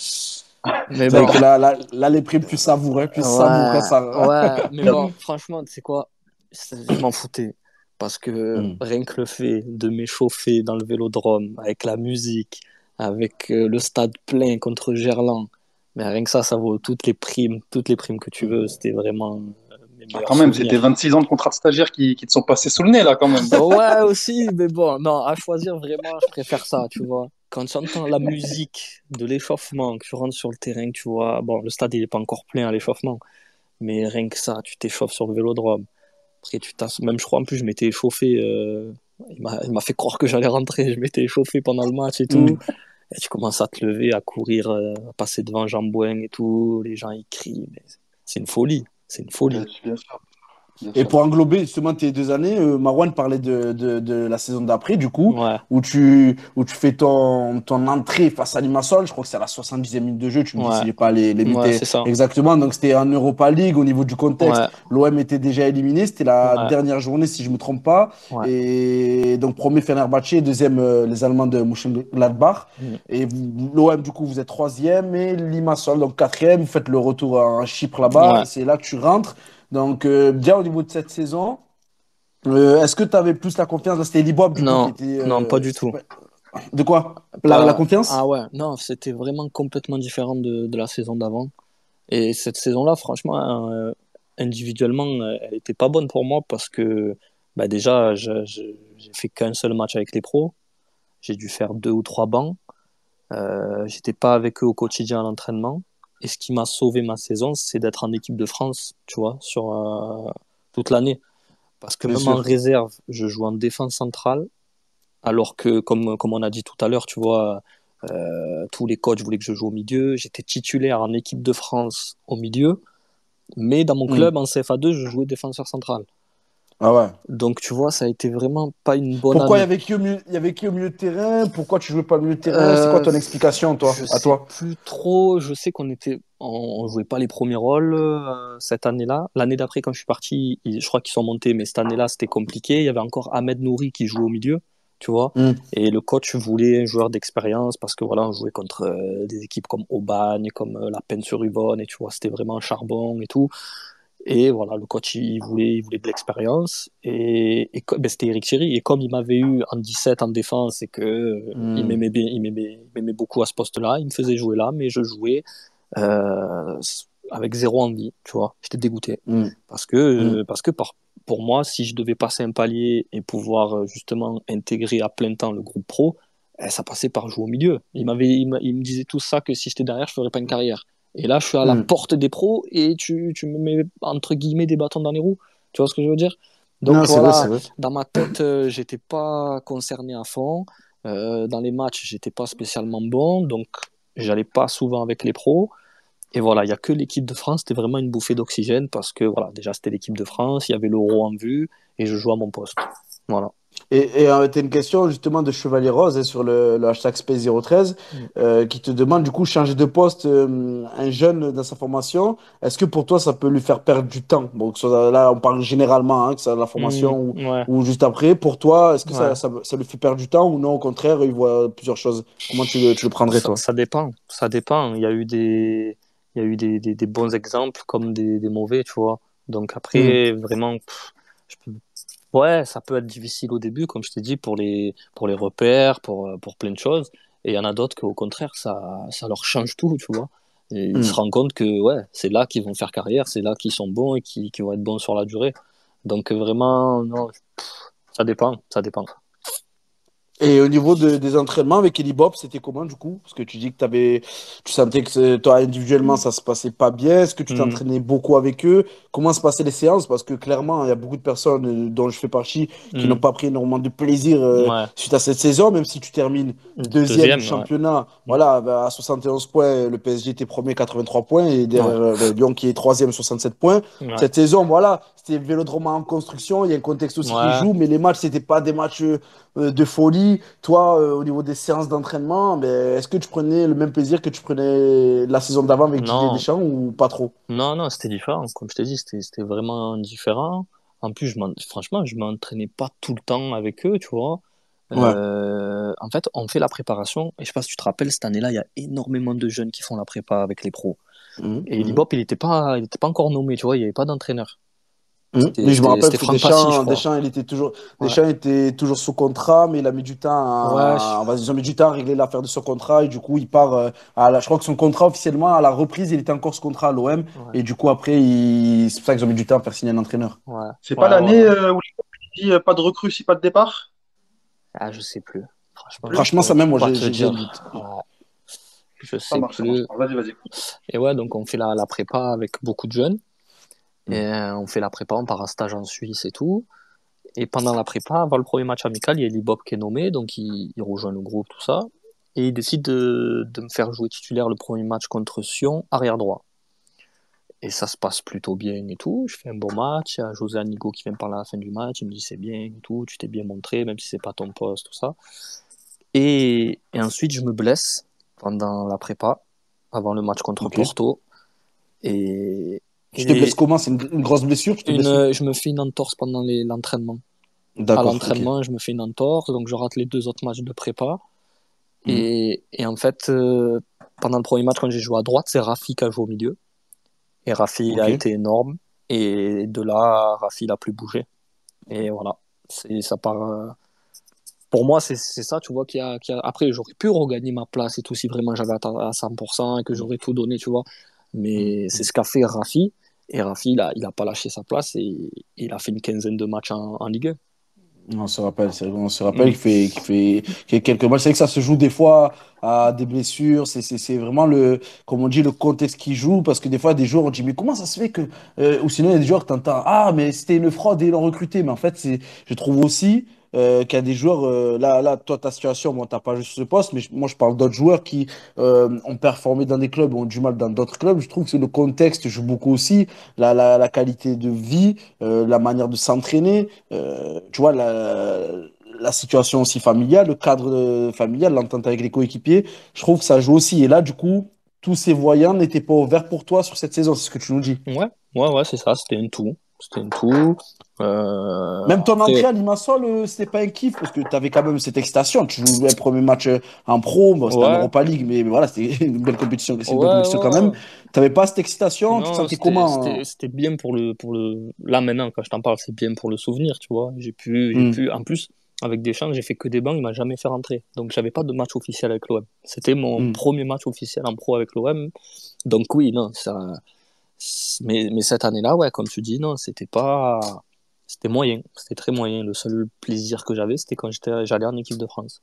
Mais C'est vrai bon, que là, là, là, les primes, tu savourais, tu savourais ouais, ça. ouais. Mais bon, franchement, tu sais quoi? C'est- Je m'en foutais. Parce que Mhm. rien que le fait de m'échauffer dans le vélodrome, avec la musique, avec euh, le stade plein contre Gerland, mais rien que ça, ça vaut toutes les primes, toutes les primes que tu veux. C'était vraiment euh, mes Ah, meilleurs quand même, c'était souvenirs. vingt-six ans de contrat de stagiaire qui, qui te sont passés sous le nez, là, quand même. Ouais, aussi, mais bon, non, à choisir vraiment, je préfère ça, tu vois. Quand tu entends la musique de l'échauffement, que tu rentres sur le terrain, tu vois, bon, le stade, il n'est pas encore plein à l'échauffement, mais rien que ça, tu t'échauffes sur le vélodrome. Après, tu t'as... Même, je crois, en plus, je m'étais échauffé, euh, il m'a, il m'a fait croire que j'allais rentrer, je m'étais échauffé pendant le match et tout. Mhm. Et tu commences à te lever, à courir, euh, à passer devant Jean Bouin et tout, les gens, ils crient, mais c'est une folie, c'est une Bien, folie. bien sûr, bien Et sûr. pour englober justement tes deux années, euh, Marwan parlait de, de, de la saison d'après, du coup, Ouais, où tu, où tu fais ton, ton entrée face à Limassol. Je crois que c'est à la soixante-dixième minute de jeu. Tu me dis ouais, si j'ai pas les, les ouais, minutes c'est ça. exactement. Donc c'était en Europa League. Au niveau du contexte, Ouais, l'O M était déjà éliminé. C'était la ouais, dernière journée, si je me trompe pas. ouais. Et donc premier Fenerbahçe, deuxième euh, les Allemands de Mönchengladbach. Mm. Et vous- l'O M, du coup, vous êtes troisième et Limassol, donc quatrième. Vous faites le retour en Chypre là-bas. Ouais. C'est là que tu rentres. Donc, euh, bien au niveau de cette saison, euh, est-ce que tu avais plus la confiance? Là, c'était Libob, du coup, qui Non, était. non, pas euh, du tout. ouais. De quoi? La, la Pas... Ah confiance? ouais, non, c'était vraiment complètement différent de, de la saison d'avant. Et cette saison-là, franchement, euh, individuellement, euh, elle était pas bonne pour moi parce que bah déjà, je- je- j'ai fait qu'un seul match avec les pros. J'ai dû faire deux ou trois bancs. Euh, j'étais pas avec eux au quotidien à l'entraînement. Et ce qui m'a sauvé ma saison, c'est d'être en équipe de France, tu vois, sur euh, toute l'année. Parce que Bien même en sûr. réserve, je joue en défense centrale. Alors que, comme, comme on a dit tout à l'heure, tu vois, euh, tous les coachs voulaient que je joue au milieu. J'étais titulaire en équipe de France au milieu, mais dans mon Hmm. club, en C F A deux, je jouais défenseur central. Ah ouais. Donc, tu vois, ça a été vraiment pas une bonne Pourquoi il y année. avait qui au milieu, il y avait qui au milieu de terrain? Pourquoi tu jouais pas au milieu de terrain? C'est quoi Euh, ton explication, toi, je à sais toi? plus trop. Je sais qu'on était, on, on jouait pas les premiers rôles euh, cette année-là. L'année d'après, quand je suis parti, ils- je crois qu'ils sont montés, mais cette année-là, c'était compliqué. Il y avait encore Ahmed Nouri qui jouait au milieu, tu vois. Hmm. Et le coach voulait un joueur d'expérience parce que voilà, on jouait contre euh, des équipes comme Aubagne, comme euh, la Peine-sur-Yvonne, et tu vois, c'était vraiment un charbon et tout. Et voilà, le coach, il voulait, il voulait de l'expérience. Et, et co- ben, c'était Eric Thierry. Et comme il m'avait eu en dix-sept en défense et que euh, il Hmm. m'aimait bien, il m'aimait, il m'aimait beaucoup à ce poste-là, il me faisait jouer là, mais je jouais euh, avec zéro envie, tu vois. J'étais dégoûté. Hmm. Parce que, Hmm. euh, parce que par- pour moi, si je devais passer un palier et pouvoir euh, justement intégrer à plein temps le groupe pro, eh, ça passait par jouer au milieu. Il m'avait, il, m'a- il me disait tout ça que si j'étais derrière, je ferais pas une carrière. Et là, je suis à la Hmm. porte des pros et tu, tu me mets entre guillemets des bâtons dans les roues. Tu vois ce que je veux dire? Non, Donc c'est vrai, c'est voilà, vrai. dans ma tête, euh, j'étais pas concerné à fond. Euh, dans les matchs, j'étais pas spécialement bon, donc j'allais pas souvent avec les pros. Et voilà, il y a que l'équipe de France, c'était vraiment une bouffée d'oxygène parce que voilà, déjà c'était l'équipe de France, il y avait l'Euro en vue et je jouais à mon poste. Voilà. Et, et euh, tu as une question justement de Chevalier Rose hein, sur le, le hashtag Space zéro treize Mm. euh, qui te demande du coup changer de poste euh, un jeune dans sa formation. Est-ce que pour toi ça peut lui faire perdre du temps? Bon, que ce soit- là on parle généralement, hein, que ça la Mm, formation ou, ouais, ou juste après. Pour toi, est-ce que ça, ouais. ça, ça lui fait perdre du temps ou non, au contraire, il voit plusieurs choses? Comment tu le, tu le prendrais Ça, toi? ça dépend, ça dépend. Il y a eu des, il y a eu des, des, des bons exemples comme des, des mauvais, tu vois. Donc Hmm. après, vraiment, pff, je peux- ouais, ça peut être difficile au début, comme je t'ai dit, pour les, pour les repères, pour, euh, pour plein de choses. Et il y en a d'autres qu'au contraire, ça, ça leur change tout, tu vois. Et ils se Hmm. rendent compte que ouais, c'est là qu'ils vont faire carrière, c'est là qu'ils sont bons et qui, qui vont être bons sur la durée. Donc euh, vraiment, non, ça dépend, ça dépend. Et au niveau de- des entraînements avec Eli Bob, c'était comment du coup? Parce que tu dis que t'avais, tu sentais que c'est- toi individuellement ça se passait pas bien. Est-ce que tu Hmm, t'entraînais beaucoup avec eux? Comment se passaient les séances? Parce que clairement, il y a beaucoup de personnes euh, dont je fais partie qui n'ont hmm, pas pris énormément de plaisir euh, ouais, suite à cette saison, même si tu termines deuxième du deuxième, ouais. championnat. Hmm, Voilà, bah, à soixante et onze points, le P S G était premier, quatre-vingt-trois points, et ouais, derrière euh, le Lyon qui est troisième, soixante-sept points. ouais, Cette saison, voilà, c'était Vélodrome en construction. Il y a un contexte aussi qui ouais. joue, mais les matchs, c'était pas des matchs euh, de folie. Toi, euh, au niveau des séances d'entraînement, ben, est-ce que tu prenais le même plaisir que tu prenais la saison d'avant avec Didier Non, Deschamps ou pas trop? non, non, c'était différent. Comme je t'ai dit, c'était, c'était vraiment différent. En plus, je m'en- franchement, je m'entraînais pas tout le temps avec eux, tu vois. Ouais. Euh, en fait, on fait la préparation. Et je sais pas si tu te rappelles, cette année-là, il y a énormément de jeunes qui font la prépa avec les pros. Mhm, Et mhm, Libop, il était pas, il était pas encore nommé, tu vois. Il y avait pas d'entraîneur. mhm. C'était, Mais je me c'était, rappelle c'était parce que Franck Passy, je Deschamps, crois. Deschamps, il était toujours, Ouais. Deschamps était toujours sous contrat, mais il a mis du temps Ouais, à, on je- va dire, ils ont mis du temps à régler l'affaire de son contrat et du coup, il part euh, à la, je crois que son contrat officiellement à la reprise, il était encore sous contrat à l'O M ouais, et du coup après, il- c'est pour ça qu'ils ont mis du temps à faire signer un entraîneur. ouais, C'est pas ouais, ouais, l'année ouais. euh, où il dit euh, pas de recrue si pas de départ? Ah, je sais plus. Franchement, je Plus? Franchement, pourrais ça même, moi, pas j'ai te j'ai- j'ai un dire. doute. Ouais, je Ça sais marche, ça marche. plus. Vas-y, vas-y. Et ouais, donc on fait la, la prépa avec beaucoup de jeunes. Et Mhm. euh, on fait la prépa, on part en stage en Suisse et tout. Et pendant la prépa, avant le premier match amical, il y a Libop qui est nommé, donc il, il rejoint le groupe, tout ça. Et il décide de, de me faire jouer titulaire le premier match contre Sion, arrière droit. Et ça se passe plutôt bien et tout. Je fais un bon match. Il y a José Anigo qui vient me parler à la fin du match. Il me dit c'est bien et tout, tu t'es bien montré, même si c'est pas ton poste, tout ça. Et, et ensuite, je me blesse pendant la prépa, avant le match contre Ok. Porto. Et, Tu te blesses et comment? C'est une, une grosse blessure? Tu te blesses où? une, je me fais une entorse pendant les- l'entraînement. À D'accord, ok. l'entraînement, je me fais une entorse, donc je rate les deux autres matchs de prépa. Mhm. Et, et en fait, euh, pendant le premier match, quand j'ai joué à droite, c'est Rafi qui a joué au milieu. Et Rafi, il a Ok. été énorme. Et de là, Rafi, il a plus bougé. Et voilà. C'est, ça part, euh, pour moi, c'est c'est ça, tu vois, qui a, qui a... Après, j'aurais pu regagner ma place et tout si vraiment j'avais atteint à cent pour cent et que j'aurais tout donné, tu vois. Mais c'est Mhm. ce qu'a fait Rafi. Et Rafi, il a, il a pas lâché sa place et il a fait une quinzaine de matchs en, en Ligue On se rappelle, c'est- on se un. rappelle qu'il fait, qu'il fait, qu'il y a quelques matchs. C'est vrai que ça se joue des fois à des blessures. C'est c'est- c'est vraiment le, comme on dit, le contexte qui joue. Parce que des fois, des joueurs, on dit, mais comment ça se fait que. Euh, ou sinon, il y a des joueurs, t'entends, ah, mais c'était une fraude et ils l'ont recruté. Mais en fait, c'est, je trouve aussi euh, qu'il y a des joueurs. Euh, là, là, toi, ta situation, bon, t'as pas juste ce poste, mais je- moi, je parle d'autres joueurs qui euh, ont performé dans des clubs, ont du mal dans d'autres clubs. Je trouve que le contexte joue beaucoup aussi. La, la, la qualité de vie, euh, la manière de s'entraîner. Euh, tu vois, la, la situation aussi familiale, le cadre euh, familial, l'entente avec les coéquipiers, je trouve que ça joue aussi. Et là, du coup, tous ces voyants n'étaient pas ouverts pour toi sur cette saison, c'est ce que tu nous dis. Ouais, ouais, ouais, c'est ça, c'était un tout. C'était un tout. Euh, Même ton entrée après, à Limassol, euh, c'était pas un kiff parce que tu avais quand même cette excitation. Tu jouais un premier match euh, en pro, bon, c'était en ouais, Europa League, mais, mais voilà, c'était une belle compétition, c'est une belle ouais, compétition quand ouais, même. ouais. Tu n'avais pas cette excitation, tu te Non, sentais c'était, comment? c'était, c'était bien pour le, pour le, là maintenant, quand je t'en parle, c'est bien pour le souvenir, tu vois. J'ai pu, j'ai euh pu, en plus, avec Deschamps, j'ai fait que des bancs, il m'a jamais fait rentrer. Donc, j'avais pas de match officiel avec l'O M. C'était mon Hmm, hmm. premier match officiel en pro avec l'O M. Donc, oui, non, ça, mais, mais cette année-là, ouais, comme tu dis, non, c'était pas, c'était moyen. C'était très moyen. Le seul plaisir que j'avais, c'était quand j'étais, j'allais en équipe de France.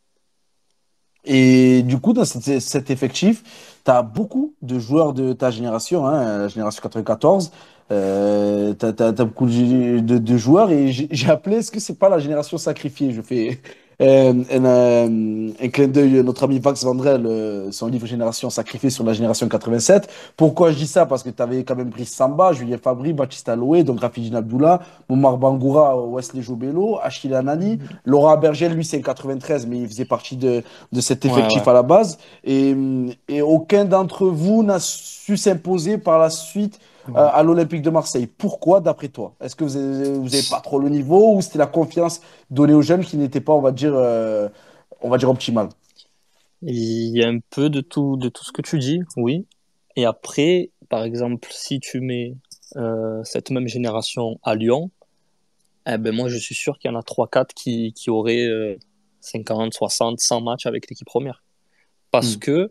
Et du coup, dans cet, cet effectif, tu as beaucoup de joueurs de ta génération, hein, la génération quatre-vingt-quatorze. Euh, tu as, beaucoup de, de- de joueurs et j'ai j'ai appelé, est-ce que c'est pas la génération sacrifiée? Je fais Euh, un, euh, un clin d'œil, notre ami Vax Vandrel, euh, son livre Génération sacrifiée sur la génération quatre-vingt-sept. Pourquoi je dis ça? Parce que tu avais quand même pris Samba, Julien Fabry, Baptiste Aloé, donc Rafidine Abdullah, Moumar Bangoura, Wesley Jobello, Achille Anani. Laura Berger, lui, c'est en quatre-vingt-treize, mais il faisait partie de, de cet Ouais, ouais. effectif à la base. Et, et aucun d'entre vous n'a su s'imposer par la suite euh, Ouais. à l'Olympique de Marseille. Pourquoi, d'après toi? Est-ce que vous avez, vous avez pas trop le niveau ou c'était la confiance donnée aux jeunes qui n'était pas, on va dire, euh, on va dire optimale? Il y a un peu de tout, de tout ce que tu dis, oui. Et après, par exemple, si tu mets euh, cette même génération à Lyon, eh ben moi je suis sûr qu'il y en a trois quatre qui, qui auraient euh, cinquante, soixante, cent matchs avec l'équipe première. Parce Hmm. que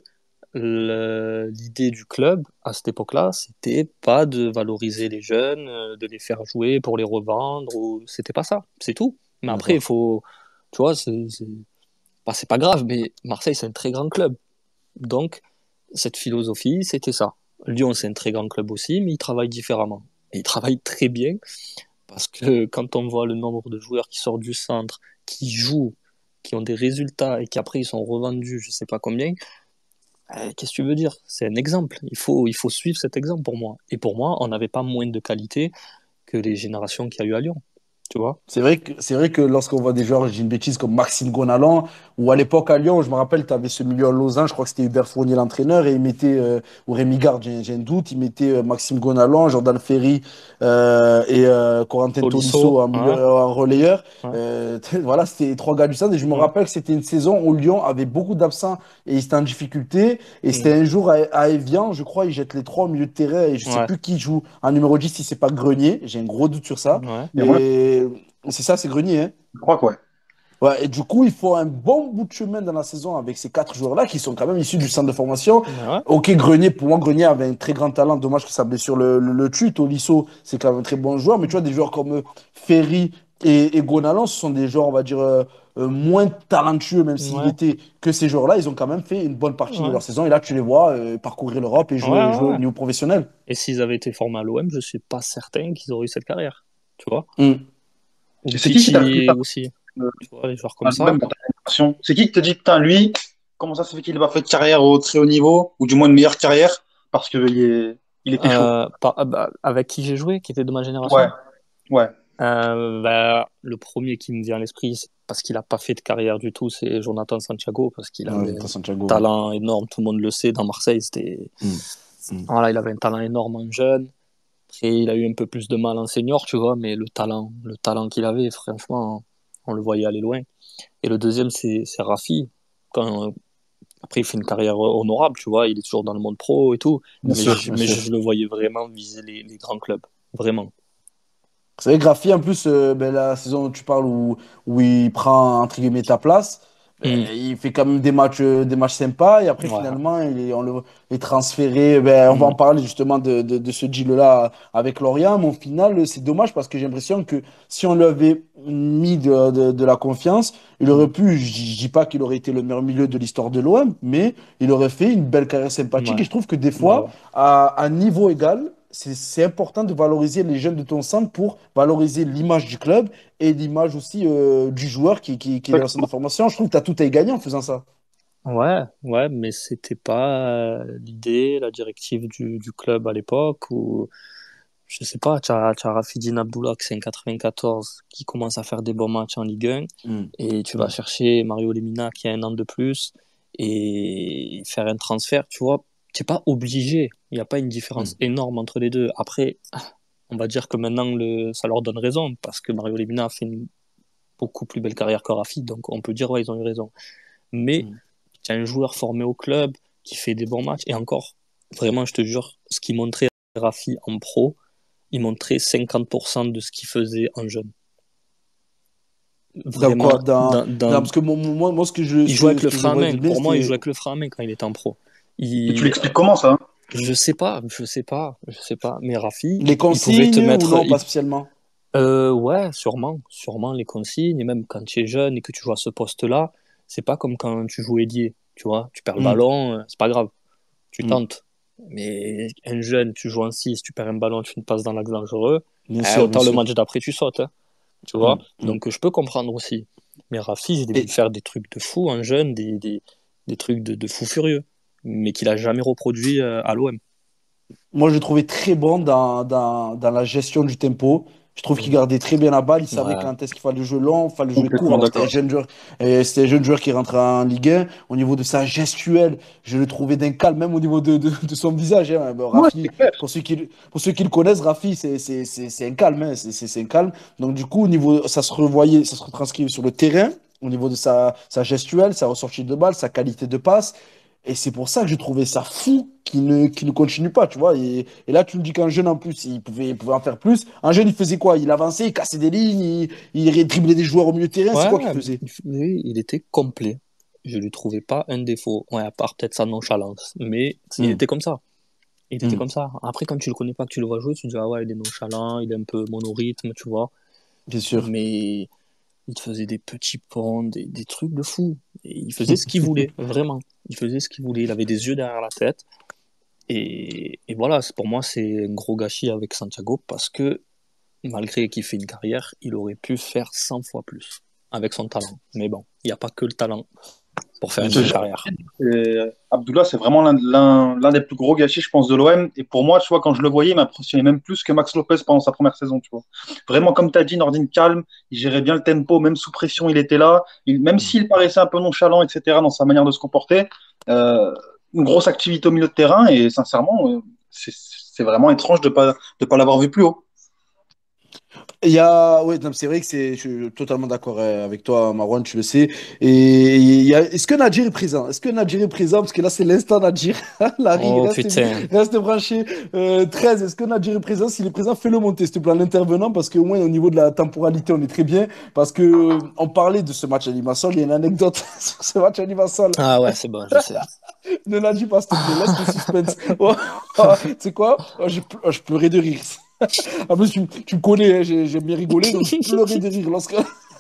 le- l'idée du club à cette époque-là, c'était pas de valoriser les jeunes, euh, de les faire jouer pour les revendre, ou... c'était pas ça, c'est tout. Mais après, il D'accord. faut, tu vois, c'est c'est- bah, c'est pas grave, mais Marseille, c'est un très grand club. Donc, cette philosophie, c'était ça. Lyon, c'est un très grand club aussi, mais ils travaillent différemment. Et ils travaillent très bien, parce que quand on voit le nombre de joueurs qui sortent du centre, qui jouent, qui ont des résultats, et qui après ils sont revendus, je sais pas combien, euh, qu'est-ce que tu veux dire? C'est un exemple. Il faut, il faut suivre cet exemple pour moi. Et pour moi, on n'avait pas moins de qualité que les générations qu'il y a eu à Lyon. Tu vois? C'est vrai que, c'est vrai que lorsqu'on voit des joueurs, j'ai une bêtise, comme Maxime Gonalan, ou à l'époque à Lyon, je me rappelle, tu avais ce milieu à Lausanne, je crois que c'était Hubert Fournier l'entraîneur, et il mettait, euh, ou Rémi Garde, j'ai j'ai un doute, il mettait euh, Maxime Gonalan, Jordan Ferry euh, et euh, Corentin Tolisso Tolisso, en milieu, ouais, euh, en relayeur. ouais, Euh, voilà, c'était les trois gars du centre, et je me ouais. rappelle que c'était une saison où Lyon avait beaucoup d'absents et ils étaient en difficulté, et Mm. c'était un jour à, à Evian, je crois, ils jettent les trois au milieu de terrain, et je sais Ouais, plus qui joue en numéro dix si c'est pas Grenier, j'ai un gros doute sur ça. ouais, Et moi, Et c'est ça, c'est Grenier, hein. je crois que ouais. Ouais, et du coup, il faut un bon bout de chemin dans la saison avec ces quatre joueurs-là qui sont quand même issus du centre de formation. ouais. Ok, Grenier, pour moi, Grenier avait un très grand talent. Dommage que sa blessure le, le, le tue. Tolisso, c'est quand même un très bon joueur. Mais tu vois, des joueurs comme euh, Ferry et, et Gonalan, ce sont des joueurs, on va dire, euh, euh, moins talentueux, même s'il Ouais, était que ces joueurs-là. Ils ont quand même fait une bonne partie de ouais, leur saison. Et là, tu les vois euh, parcourir l'Europe et ouais, jouer, jouer au ouais. niveau professionnel. Et s'ils avaient été formés à l'O M, je suis pas certain qu'ils auraient eu cette carrière. Tu vois? Mm. Ou Et c'est qui qui t'a le plus Titi appris aussi. euh, Tu vois, les joueurs comme à ça. l'O M dans ta génération? C'est qui qui te dit, putain, lui, comment ça se fait qu'il n'a pas fait de carrière au très haut niveau, ou du moins une meilleure carrière, parce qu'il est... il était chaud? Euh, par- ah bah, avec qui j'ai joué, qui était de ma Ouais, génération. ouais. Euh, bah, le premier qui me vient à l'esprit, c'est parce qu'il n'a pas fait de carrière du tout, c'est Jonathan Santiago, parce qu'il Ouais, avait Jonathan un Santiago, ouais. talent énorme, tout le monde le sait, dans Marseille, c'était... Mm. Mm. Voilà, il avait un talent énorme en jeune. Après, il a eu un peu plus de mal en senior, tu vois, mais le talent, le talent qu'il avait, franchement, on le voyait aller loin. Et le deuxième, c'est c'est Rafi. Quand, après, il fait une carrière honorable, tu vois, il est toujours dans le monde pro et tout, Bien mais sûr, je, bien mais sûr. je le voyais vraiment viser les, les grands clubs, vraiment. C'est vrai, Graffi, en plus, euh, ben, la saison dont tu parles où, où il prend, entre guillemets, ta place, ben, Mm. il fait quand même des matchs, euh, des matchs sympas. Et après, Ouais. finalement, il est, on le, est transféré. Ben, on va en Mm. parler justement de, de, de ce deal-là avec Lorient. Mais au final, c'est dommage parce que j'ai l'impression que si on lui avait mis de, de, de la confiance, il aurait Mm. pu, je dis je dis pas qu'il aurait été le meilleur milieu de l'histoire de l'O M, mais il aurait fait une belle carrière sympathique. Et Ouais. je trouve que des Ouais, fois, ouais. à, à niveau égal, c'est c'est important de valoriser les jeunes de ton centre pour valoriser l'image du club et l'image aussi euh, du joueur qui, qui, qui est dans le centre de formation. Je trouve que tu as tout à y gagner en faisant ça. Ouais, ouais, mais c'était pas euh, l'idée, la directive du, du club à l'époque, ou je sais pas, tu as, tu as Rafidine Abdullah qui c'est en quatre-vingt-quatorze, qui commence à faire des bons matchs en Ligue un, Mm. et tu vas Mm. chercher Mario Lemina qui a un an de plus, et faire un transfert, tu vois, tu n'es pas obligé, il n'y a pas une différence Mm. énorme entre les deux. Après, on va dire que maintenant, le, ça leur donne raison, parce que Mario Lemina a fait une beaucoup plus belle carrière que Rafi, donc on peut dire, ouais, ils ont eu raison. Mais Mm. tu as un joueur formé au club qui fait des bons matchs. Et encore, vraiment, je te jure, ce qui montrait Rafi en pro, il montrait cinquante pour cent de ce qu'il faisait en jeune. Dans quoi? Vraiment, Dans, dans, dans- dans... parce que mon- mon- moi, moi, ce que je, il ce jouait que, avec ce le que je frein à voyais de main. bien, Pour moi, il c'était. jouait avec le frein à main quand il était en pro. Et tu Il... l'expliques comment, ça? Hein? Je sais pas, je sais pas, je sais pas. Mais Rafi, Les il pouvait te consignes ou mettre. non, pas il- spécialement? Euh, ouais, sûrement, sûrement les consignes. Et même quand tu es jeune et que tu joues à ce poste-là, c'est pas comme quand tu joues ailier. Tu vois, tu perds le Mm. ballon, euh, c'est pas grave. Tu Mm. tentes. Mais un jeune, tu joues en six, tu perds un ballon, tu une passes dans l'axe dangereux, Bien eh, sûr, bien autant le sûr. match d'après, tu sautes. Hein, tu vois. Mm. Mm. Donc je peux comprendre aussi. Mais Rafi, je l'ai vu Et faire des trucs de fou en jeune, des, des, des trucs de, de fou furieux, mais qu'il a jamais reproduit euh, à l'O M. moi, je le trouvais très bon dans, dans, dans la gestion du tempo. Je trouve qu'il Mm. gardait très bien la balle. Il savait Ouais. quand est-ce qu'il fallait jouer long, il fallait jouer court. Complètement Alors, c'était un d'accord. jeune joueur, et c'était un jeune joueur qui rentre en Ligue un. Au niveau de sa gestuelle, je le trouvais d'un calme, même au niveau de, de, de son visage. Hein. Bon, Ouais, c'est Rafi, clair. pour ceux qui, pour ceux qui le connaissent, Rafi, c'est c'est- c'est- c'est un calme. Hein. C'est c'est- c'est un calme. Donc, du coup, au niveau, ça se revoyait, ça se retranscrivait sur le terrain, au niveau de sa, sa gestuelle, sa ressortie de balle, sa qualité de passe. Et c'est pour ça que je trouvais ça fou qu'il ne, qu'il ne continue pas, tu vois. Et, et là, tu me dis qu'un jeune, en plus, il pouvait, il pouvait en faire plus. Un jeune, il faisait quoi? Il avançait, il cassait des lignes, il, il driblait des joueurs au milieu de terrain. C'est Ouais, quoi qu'il faisait? il, oui, il était complet. Je lui trouvais pas un défaut. Ouais, à part peut-être sa nonchalance. Mais il Hmm, était comme ça. Il était hmm, comme ça. Après, quand tu le connais pas, que tu le vois jouer, tu te dis, ah ouais, il est nonchalant, il est un peu monorhythme, tu vois. bien sûr. Mais il te faisait des petits ponts, des, des trucs de fou. Et il faisait ce qu'il voulait, vraiment. Il faisait ce qu'il voulait. Il avait des yeux derrière la tête. Et, et voilà, c'est- pour moi, c'est un gros gâchis avec Santiago parce que malgré qu'il fait une carrière, il aurait pu faire cent fois plus avec son talent. Mais bon, il n'y a pas que le talent pour faire Je une te bonne jure, carrière. c'est- Abdullah, c'est vraiment l'un l'un- l'un des plus gros gâchis, je pense, de l'O M. Et pour moi, tu vois, quand je le voyais, il m'impressionnait même plus que Max Lopez pendant sa première saison, tu vois. Vraiment, comme tu as dit, Nordin calme, il gérait bien le tempo, même sous pression, il était là. Il- même s'il paraissait un peu nonchalant, et cetera, dans sa manière de se comporter, euh, une grosse activité au milieu de terrain. Et sincèrement, euh, c'est c'est vraiment étrange de pas, de pas l'avoir vu plus haut. Il y a, ouais, non, c'est vrai que c'est, je suis totalement d'accord euh, avec toi, Marwan, tu le sais. Et il y a, est-ce que Nadir est présent? Est-ce que Nadir est présent? Parce que là, c'est l'instant Nadir. Larry, Oh reste, putain. reste branché. Euh, treize, est-ce que Nadir est présent? S'il est présent, fais-le monter, s'il te plaît, en intervenant, parce qu'au moins, au niveau de la temporalité, on est très bien. Parce que, euh, on parlait de ce match à Limassol, il y a une anecdote sur ce match à Limassol. Ah ouais, c'est bon, je sais. Ne la dis pas, s'il te plaît, laisse le suspense. Oh, oh, tu sais quoi? Oh, j'ai ple- oh, je pleurais de rire. En plus, tu, me tu me connais, hein, j'ai- j'aime bien rigoler, donc je pleurais de rire lorsque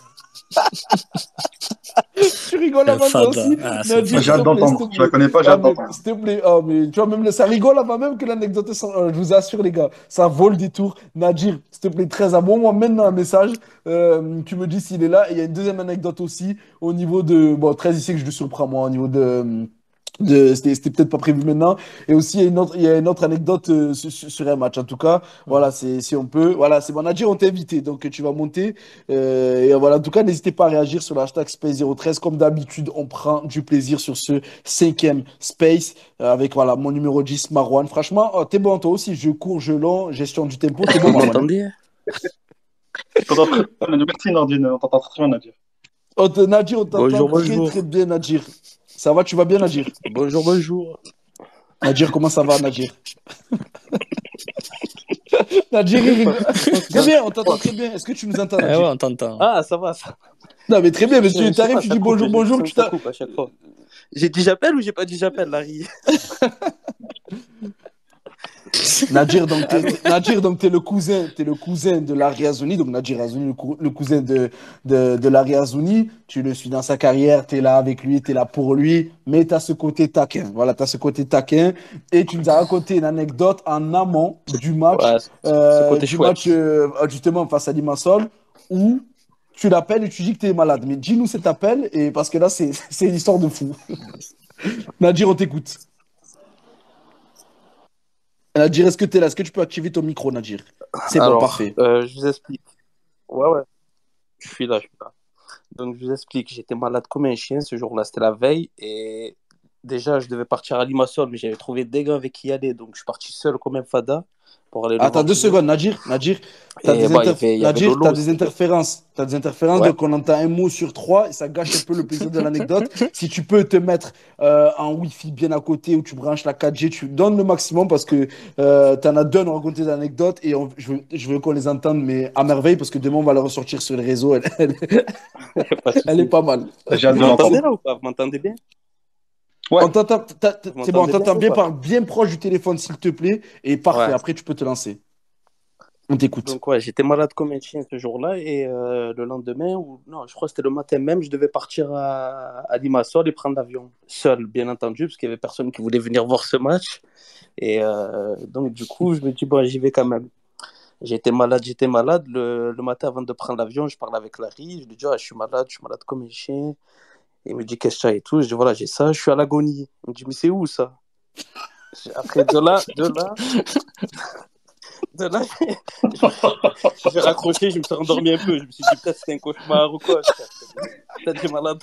tu rigoles Un avant toi fada. aussi. Ah, c'est un Nadir, J'ai s'il fada. te hâte plaît, s'il te d'entendre. Je la plaît. connais pas, j'ai Ah, hâte mais, d'entendre. s'il te plaît, ah, mais tu vois, même le- ça rigole avant même que l'anecdote, est sor- euh, je vous assure, les gars, ça vole des tours. Nadir, s'il te plaît, très moi maintenant un message. Euh, tu me dis s'il est là. Et il y a une deuxième anecdote aussi au niveau de. Bon, treize ici que je le surprends, moi, au niveau de. De, c'était c'était peut-être pas prévu maintenant. Et aussi, il y a une autre, il y a une autre anecdote euh, sur, sur- sur un match. En tout cas, voilà, Mhm. c'est, si on peut. Voilà, c'est bon. Nadir, on t'a invité, donc tu vas monter. Euh, et voilà, en tout cas, n'hésitez pas à réagir sur le hashtag Space zéro treize. Comme d'habitude, on prend du plaisir sur ce cinquième Space euh, avec voilà, mon numéro dix, Marwan. Franchement, oh, t'es bon, toi aussi. Je cours, je long, gestion du tempo. T'es bon, Vous Marwan. Hein. m'entendez? Je t'entends très bien, Nadia. Merci, Nordine. On t'entend très bien, Nadia. Oh, t- Nadir, on t'entend Bonjour, très très bonjour. bien, Nadir. Ça va, tu vas bien, Nadir? Bonjour, bonjour. Nadir, comment ça va, Nadir? Nadir, il rigole. Très bien, on t'entend très bien. Est-ce que tu nous entends, Eh ouais, Nadir? on t'entend. Ah, ça va, ça. Non, mais très bien, Je, je monsieur. sais T'arrives, pas, tu ça dis coupe. bonjour, J'ai bonjour, l'impression tu que ça t'as. coupe à chaque fois. J'ai dit j'appelle ou j'ai pas dit j'appelle, Larry? Nadir, donc t'es, Allô? t'es- Nadir, donc t'es le cousin, t'es le cousin de Larry Azouni, donc Nadir Azouni, le, cou- le cousin de, de, de Larry Azouni. Tu le suis dans sa carrière, t'es là avec lui, t'es là pour lui, mais t'as ce côté taquin. Voilà, t'as ce côté taquin. Et tu nous as raconté une anecdote en amont du match, Ouais, ce ce euh, côté du chouette. match euh, justement face à Limassol, où tu l'appelles et tu dis que t'es malade. Mais dis-nous cet appel, et parce que là, c'est, c'est une histoire de fou. Nadir, on t'écoute. Nadir, est-ce que t'es là? Est-ce que tu peux activer ton micro, Nadir? C'est bon, Alors, parfait. euh, je vous explique. Ouais, ouais, je suis là, je suis là. Donc, je vous explique. J'étais malade comme un chien ce jour-là. C'était la veille. Et déjà, je devais partir à Limassol, mais j'avais trouvé des gars avec qui y aller. Donc, je suis parti seul comme un fada pour aller le Attends voir deux chez eux. secondes, Nadir. Nadir, t'as Et des bah, il y interf- avait, il y avait Nadir, t'as Lolo des aussi. interférences. T'as des interférences, Ouais. donc on entend un mot sur trois et ça gâche un peu le plaisir de l'anecdote. Si tu peux te mettre euh, en Wi-Fi bien à côté où tu branches la quatre G, tu donnes le maximum parce que euh, t'en as deux à nous raconter des anecdotes et on- je veux, je veux qu'on les entende, mais à merveille parce que demain on va la ressortir sur les réseaux. Elle, elle, Pas de elle est souci. pas mal. J'ai hâte Vous de m'entendez l'entendre. là ou pas? Vous m'entendez bien? Ouais, On t'entend, t'as- t'as- Vous c'est bon, on m'entendez bien t'entend ou bien pas? par bien proche du téléphone, s'il te plaît. Et parfait, Ouais. après tu peux te lancer. On t'écoute. Donc ouais, j'étais malade comme un chien ce jour-là et euh, le lendemain, ou non, je crois que c'était le matin même, je devais partir à, à Limassol et prendre l'avion. Seul, bien entendu, parce qu'il n'y avait personne qui voulait venir voir ce match. Et euh, donc du coup, je me dis, bon, j'y vais quand même. J'étais malade, j'étais malade. Le, le matin, avant de prendre l'avion, je parle avec Larry. Je lui dis, ah, je suis malade, je suis malade comme un chien. Il me dit, qu'est-ce que tu as et tout. Je dis, voilà, j'ai ça, je suis à l'agonie. Il me dit, mais c'est où ça? Après, de là, de là, de là, j'ai raccroché, je me suis endormi un peu. Je me suis dit, peut-être c'était un cauchemar ou quoi. Peut-être j'ai mal à la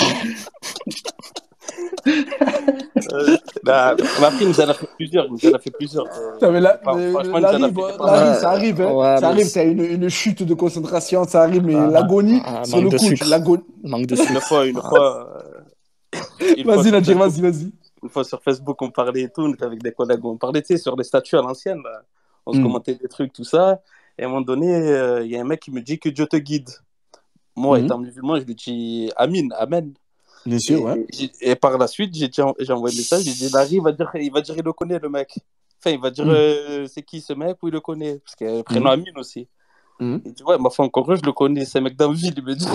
euh, bah, après, il nous en a fait plusieurs. Il nous en a fait plusieurs. Euh, Non, mais là, enfin, euh, franchement, il nous en a Larry, fait bon, des pas Larry, mal. ça arrive, hein. Ouais, Ça mais arrive, c'est- t'as une, une chute de concentration, ça arrive, mais Ah, l'agonie ah, sur manque le de coup, tu- sucre. l'agonie. Manque de Une sucre. fois, une fois, euh, une fois Vas-y, sur Nadir, Facebook, vas-y, vas-y. une fois sur Facebook, on parlait et tout, on était avec des collègues, on parlait, tu sais, sur les statuts à l'ancienne, là. On se Hmm. commentait des trucs, tout ça. Et à un moment donné, il euh, y a un mec qui me dit que Dieu te guide. Moi, Hmm. étant musulman, je lui dis Amin, Amen. Bien sûr, ouais. Et, j'ai- et par la suite, j'ai, dit- j'ai envoyé le message, j'ai dit Larry, il va dire, il va dire, il le connaît, le mec. Enfin, il va dire, Hmm. euh, c'est qui ce mec ou il le connaît. Parce qu'il y a le prénom Hmm. Amin aussi. Hmm. Il dit, ouais, ma foi, encore eux, je le connais, c'est un mec d'Anville, il me dit.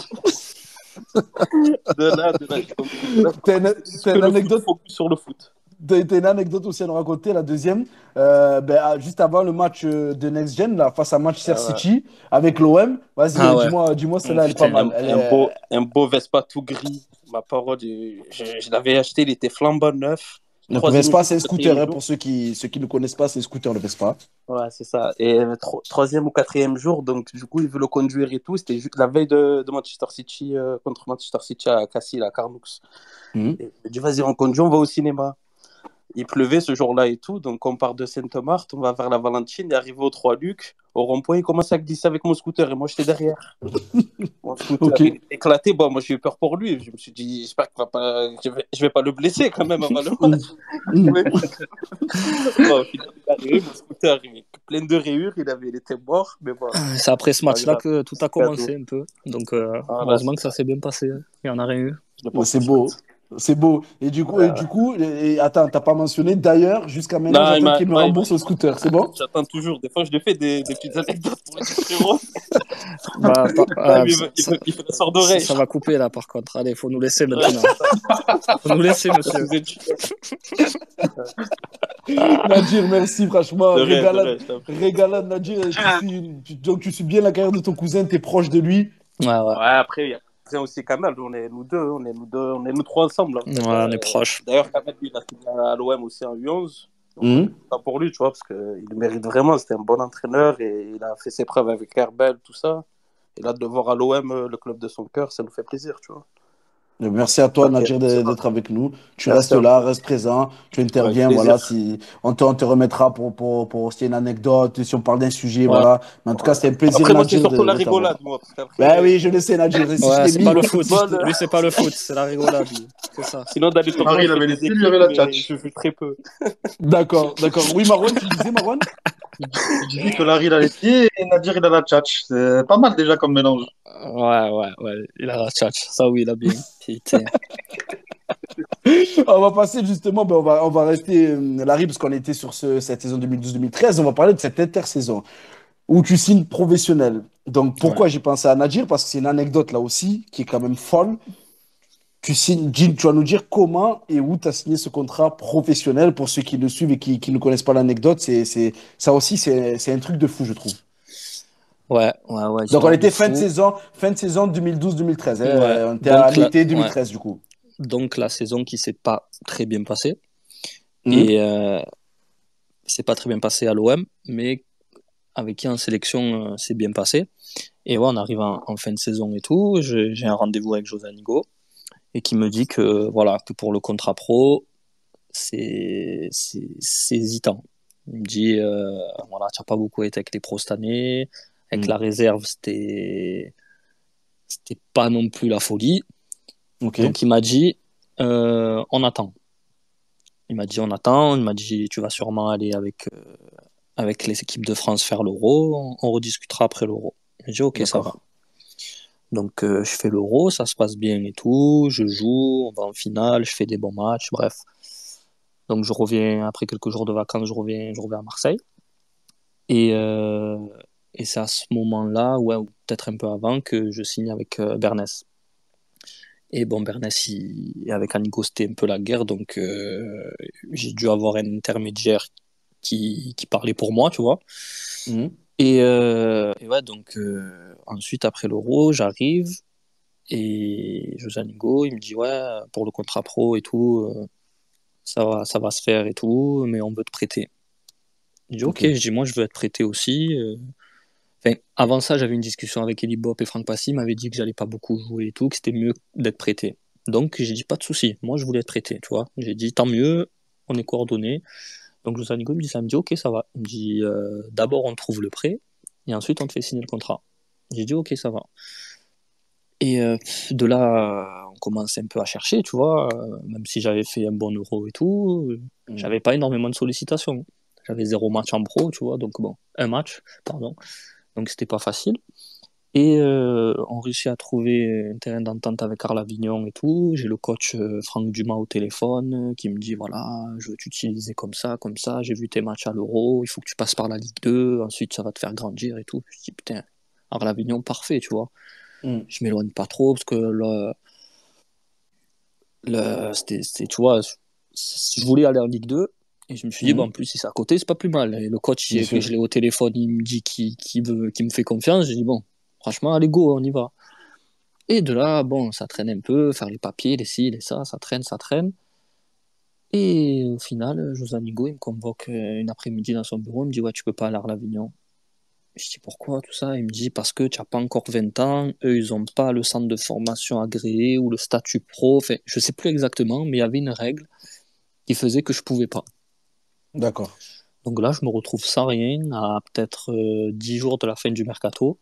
De là, de là, j'ai compris. De là, j'ai T'as compris une, que c'était juste t'as que une le foot, anecdote, focus sur le foot. t'as- t'as une anecdote aussi à nous raconter, la deuxième. Euh, ben, ah, juste avant le match euh, de Next Gen, là, face à Manchester Euh, City, avec l'O M. Vas-y, Ah euh, ouais. dis-moi, dis-moi, Oh, celle-là, elle est pas putain. mal. un, Elle un est... beau, un beau Vespa tout gris. Ma parole, je, je- je l'avais acheté, il était flambant neuf. Le Troisième Vespa, jour, c'est un scooter, quatrième hein, jour. pour ceux qui, ceux qui ne connaissent pas, c'est un scooter, le Vespa. Ouais, c'est ça. Et euh, tro- troisième ou quatrième jour, donc du coup, il veut le conduire et tout. C'était juste la veille de, de Manchester City euh, contre Manchester City à Cassis, à Carnoux. Mhm. Et il me dit, vas-y, on conduit, on va au cinéma. Il pleuvait ce jour-là et tout, donc on part de Saint-Marthe, on va vers la Valentine, et arrivé aux Trois-Lucs, au rond-point, il commence à glisser avec mon scooter, et moi j'étais derrière. Mon scooter, Ok. il est éclaté, bon, moi j'ai eu peur pour lui, je me suis dit, j'espère qu'il va pas, je vais, je vais pas le blesser quand même avant le match. Mhm. Ouais. Bon, au final, il est arrivé, mon scooter, il est plein de rayures, il, avait, il était mort, mais bon, C'est après ce pas match-là grave, que tout a c'est cadeau. commencé un peu. Donc, euh, Voilà, heureusement c'est que ça ça, s'est bien passé. Il y en a rien eu. je le Ouais, porte c'est au beau. shot. C'est beau. Et du coup, Ouais, et du coup et, et attends, t'as pas mentionné. D'ailleurs, jusqu'à maintenant, non, il j'attends m'a, qu'il me ouais, il m'a- rembourse le scooter. C'est bon? j'attends toujours, des fois je lui fais des, des petites anecdotes pour le dire, frérot. Bah, pas- Ah, euh, mais il, ça, me- il ça- me- il fait la sorte ça- d'oreille. ça va couper là par contre. Allez, faut nous laisser Ouais, maintenant. c'est ça. Faut nous laisser, Ça monsieur. sous étude. Nadir, merci, franchement. De rien, de Régalade, rien, je t'en prie. régalade, Nadir. Tu suis, tu- donc, tu suis bien la carrière de ton cousin, t'es proche de lui. Ouais, ouais. Ouais, après, il y a Cousin aussi Kamel. On est nous deux, on est nous deux, on est nous trois ensemble. En fait. Ouais, on Euh, est proches. D'ailleurs, Kamel, lui, il a signé à l'O M aussi en U onze. Donc, Mhm. pas pour lui, tu vois, parce qu'il le mérite vraiment. C'était un bon entraîneur et il a fait ses preuves avec Herbel, tout ça. Et là, de le voir à l'O M, euh, le club de son cœur, ça nous fait plaisir, tu vois. Merci à toi, Ok, Nadir, c'est de- bon. d'être avec nous. Tu Merci restes à là, vous. reste présent, tu Avec interviens. Voilà, plaisir. si on te, on te remettra pour, pour, pour s'il y a une anecdote, si on parle d'un sujet, Ouais. voilà. Mais en tout cas, c'était un plaisir, Après, moi, c'est Nadir, surtout de, la de t'avoir. rigolade, moi, parce Ben qu'après, oui, je le sais, Nadir. Si je Ouais, t'ai c'est mis, pas le niveau foot. si je t'ai- football, Lui, c'est pas le foot, c'est la rigolade. lui. C'est ça. sinon, dans les tournois, Marie, il je fais avait des laissé, équipes, lui avait la mais tchatch. je joue très peu. D'accord, d'accord. Oui, Marwan, tu disais, Marwan? Je disais que Larry, il a les pieds et Nadir, il a la tchatch. C'est pas mal déjà comme mélange. Ouais, ouais, ouais. Il a la tchatch. Ça, oui, il a bien. Putain. On va passer justement, ben on va, on va rester, euh, Larry, parce qu'on était sur ce- cette saison deux mille douze deux mille treize. On va parler de cette intersaison où tu signes professionnel. Donc, pourquoi Ouais. j'ai pensé à Nadir? Parce que c'est une anecdote là aussi qui est quand même folle. Tu signes, Gilles, tu vas nous dire comment et où tu as signé ce contrat professionnel pour ceux qui le suivent et qui, qui ne connaissent pas l'anecdote. C'est, c'est, ça aussi, c'est, c'est un truc de fou, je trouve. Ouais, ouais, ouais. Donc, on Histoire de était fin de fou. saison, fin de saison deux mille douze deux mille treize. Hein. Ouais. On était à Donc, la... l'été ouais. deux mille treize, du coup. Donc, la saison qui s'est pas très bien passée. Mhm. Et euh, c'est pas très bien passé à l'O M, mais avec qui en sélection, euh, c'est bien passé. Et ouais, on arrive en, en fin de saison et tout. Je- J'ai un rendez-vous avec José Anigo et qui me dit que, voilà, que pour le contrat pro, c'est c'est c'est hésitant. Il me dit, euh, voilà, tu n'as pas beaucoup été avec les pros cette année. Avec Mhm. la réserve, c'était c'était pas non plus la folie. Ok. Donc, il m'a dit, euh, on attend. Il m'a dit, on attend. Il m'a dit, tu vas sûrement aller avec, euh, avec les équipes de France faire l'Euro. On, on rediscutera après l'Euro. J'ai dit, ok, ça va. D'accord. Donc, euh, je fais l'Euro, ça se passe bien et tout. Je joue, on va en finale, je fais des bons matchs, bref. Donc, je reviens, après quelques jours de vacances, je reviens, je reviens à Marseille. Et, euh, et c'est à ce moment-là, ouais, ou peut-être un peu avant, que je signe avec euh, Bernès. Et bon, Bernès, il, avec Anigo, c'était un peu la guerre, donc euh, j'ai dû avoir un intermédiaire qui, qui parlait pour moi, tu vois. Mhm. Et, euh, et ouais, donc euh, ensuite, après l'Euro, j'arrive et José Anigo, il me dit, ouais, pour le contrat pro et tout, euh, ça va, ça va se faire et tout, mais on veut te prêter. Je dis, ok, Ok. je dis, moi, je veux être prêté aussi. euh. Enfin, avant ça, j'avais une discussion avec Eli Bop et Franck Passy, il m'avait dit que j'allais pas beaucoup jouer et tout, que c'était mieux d'être prêté. Donc, j'ai dit, pas de souci, moi, je voulais être prêté, tu vois. J'ai dit, tant mieux, on est coordonnés. Donc, José Anigo me dit ça, il me dit, ok, ça va. Il me dit, euh, d'abord, on trouve le prêt, et ensuite, on te fait signer le contrat. J'ai dit, ok, ça va. Et euh, de là, on commence un peu à chercher, tu vois. euh, Même si j'avais fait un bon euro et tout, euh, Mm. j'avais pas énormément de sollicitations. J'avais zéro match en pro, tu vois. Donc bon, un match, pardon. Donc c'était pas facile. Et euh, on réussit à trouver un terrain d'entente avec Carl Avignon et tout. J'ai le coach euh, Franck Dumas au téléphone euh, qui me dit voilà, je veux t'utiliser comme ça, comme ça. J'ai vu tes matchs à l'Euro, il faut que tu passes par la Ligue deux, ensuite ça va te faire grandir et tout. Je me dis putain, Carl Avignon, parfait, tu vois. Mm. Je m'éloigne pas trop parce que là, le, c'était, c'était, tu vois, je, je voulais aller en Ligue deux et je me suis dit, bon, Mm. en plus, si c'est à côté, c'est pas plus mal. Et le coach, Bien il- que sûr. je l'ai au téléphone, il me dit qu'il, qu'il veut, qu'il me fait confiance. J'ai dit, bon, franchement, allez, go, on y va. Et de là, bon, ça traîne un peu, faire les papiers, les ci, les ça, ça traîne, ça traîne. Et au final, José Anigo, il me convoque euh, une après-midi dans son bureau, il me dit, ouais, tu peux pas aller à l'Avignon. Je dis pourquoi tout ça? Il me dit parce que tu n'as pas encore vingt ans, eux ils n'ont pas le centre de formation agréé ou le statut pro. Enfin, je sais plus exactement, mais il y avait une règle qui faisait que je pouvais pas. D'accord. Donc là, je me retrouve sans rien à peut-être euh, dix jours de la fin du mercato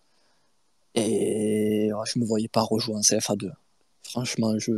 et ouais, je me voyais pas rejouer en C F A deux. Franchement, je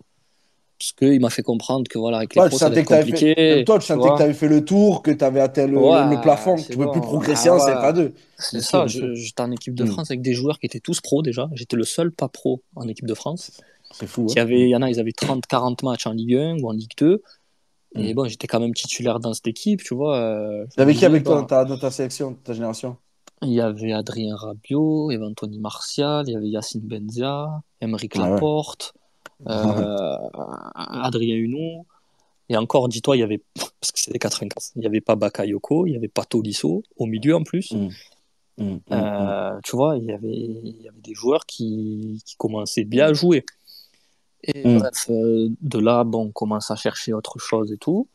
parce qu'il m'a fait comprendre que voilà, avec les Ouais, tu pros ça allait sentais être que t'avais fait, même compliqué, toi, tu tu sentais que tu vois. avais fait le tour, que tu avais atteint le, le- le Ouais, plafond, que c'est tu ne pouvais plus bon. progresser Ah en ouais, C F A deux. c'est Bien sûr, ça. bien sûr. Je- J'étais en équipe de Mm. France avec des joueurs qui étaient tous pros déjà. J'étais le seul pas pro en équipe de France. C'est c'est fou, Il hein? y avait, Mm. il y en a, ils avaient trente quarante matchs en Ligue un ou en Ligue deux. Et Mm. bon, j'étais quand même titulaire dans cette équipe, tu vois. euh, je me T'avais qui disais, avec toi dans bon, ta, dans ta sélection, ta génération? il y avait Adrien Rabiot, il y avait Anthony Martial, il y avait Yacine Benzia, Aymeric Ah ouais. Laporte, euh, Adrien Huneau. Et encore, dis-toi, il y avait, parce que c'était quatre-vingt-quinze, il n'y avait pas Bakayoko, il n'y avait pas Tolisso, au milieu en plus. Mm. Mm. Mm. Mm. Euh, tu vois, il y avait, il y avait des joueurs qui, qui commençaient bien à jouer. Et Mm. bref, euh, de là, bon, on commence à chercher autre chose et tout.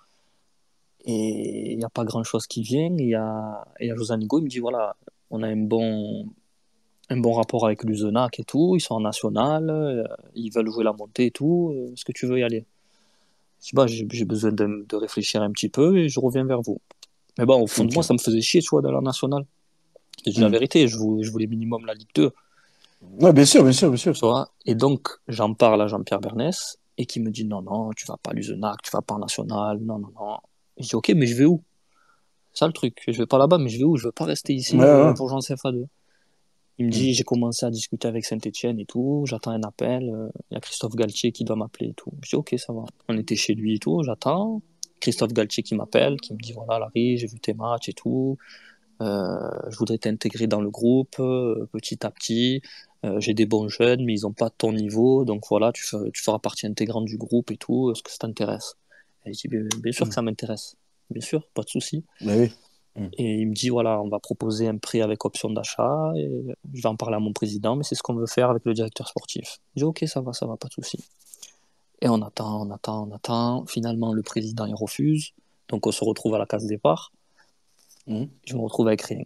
Et il n'y a pas grand-chose qui vient. Il y a, et il y a José Anigo, il me dit, voilà, on a un bon, un bon rapport avec l'Uzenac et tout, ils sont en national, euh, ils veulent jouer la montée et tout, euh, est-ce que tu veux y aller? Je dis, bah, j'ai j'ai besoin de, de réfléchir un petit peu et je reviens vers vous. Mais bon, au fond de moi, Ok. ça me faisait chier, tu vois, d'aller en national. Je te dis la Mm. vérité, je voulais, je voulais minimum la Ligue deux, Ouais, bien sûr, bien sûr, bien sûr. tu vois. Et donc, j'en parle à Jean-Pierre Bernès et qui me dit, non, non, tu vas pas à l'Uzenac, tu vas pas en national, non, non, non. Je dis, ok, mais je vais où? C'est ça le truc, je vais pas là-bas, mais je vais où? Je veux pas rester Ouais, ici euh, ouais. pour jouer en C F A deux. Il me Mm. dit, j'ai commencé à discuter avec Saint-Etienne et tout, j'attends un appel, euh, il y a Christophe Galtier qui doit m'appeler et tout. Je dis, ok, ça va. On était chez lui et tout, j'attends. Christophe Galtier qui m'appelle, qui me dit, voilà, Larry, j'ai vu tes matchs et tout, euh, je voudrais t'intégrer dans le groupe euh, petit à petit. Euh, j'ai des bons jeunes, mais ils n'ont pas ton niveau, donc voilà, tu, fer- tu feras partie intégrante du groupe et tout, est-ce que ça t'intéresse? Et je dis, bien, bien sûr que Mm. ça m'intéresse, bien sûr, pas de souci. Mais oui. Mm. Et il me dit, voilà, on va proposer un prêt avec option d'achat, et je vais en parler à mon président, mais c'est ce qu'on veut faire avec le directeur sportif. Je dis, ok, ça va, ça va, pas de souci. Et on attend, on attend, on attend. Finalement, le président, il refuse. Donc, on se retrouve à la case départ. Mm. Je me retrouve avec rien.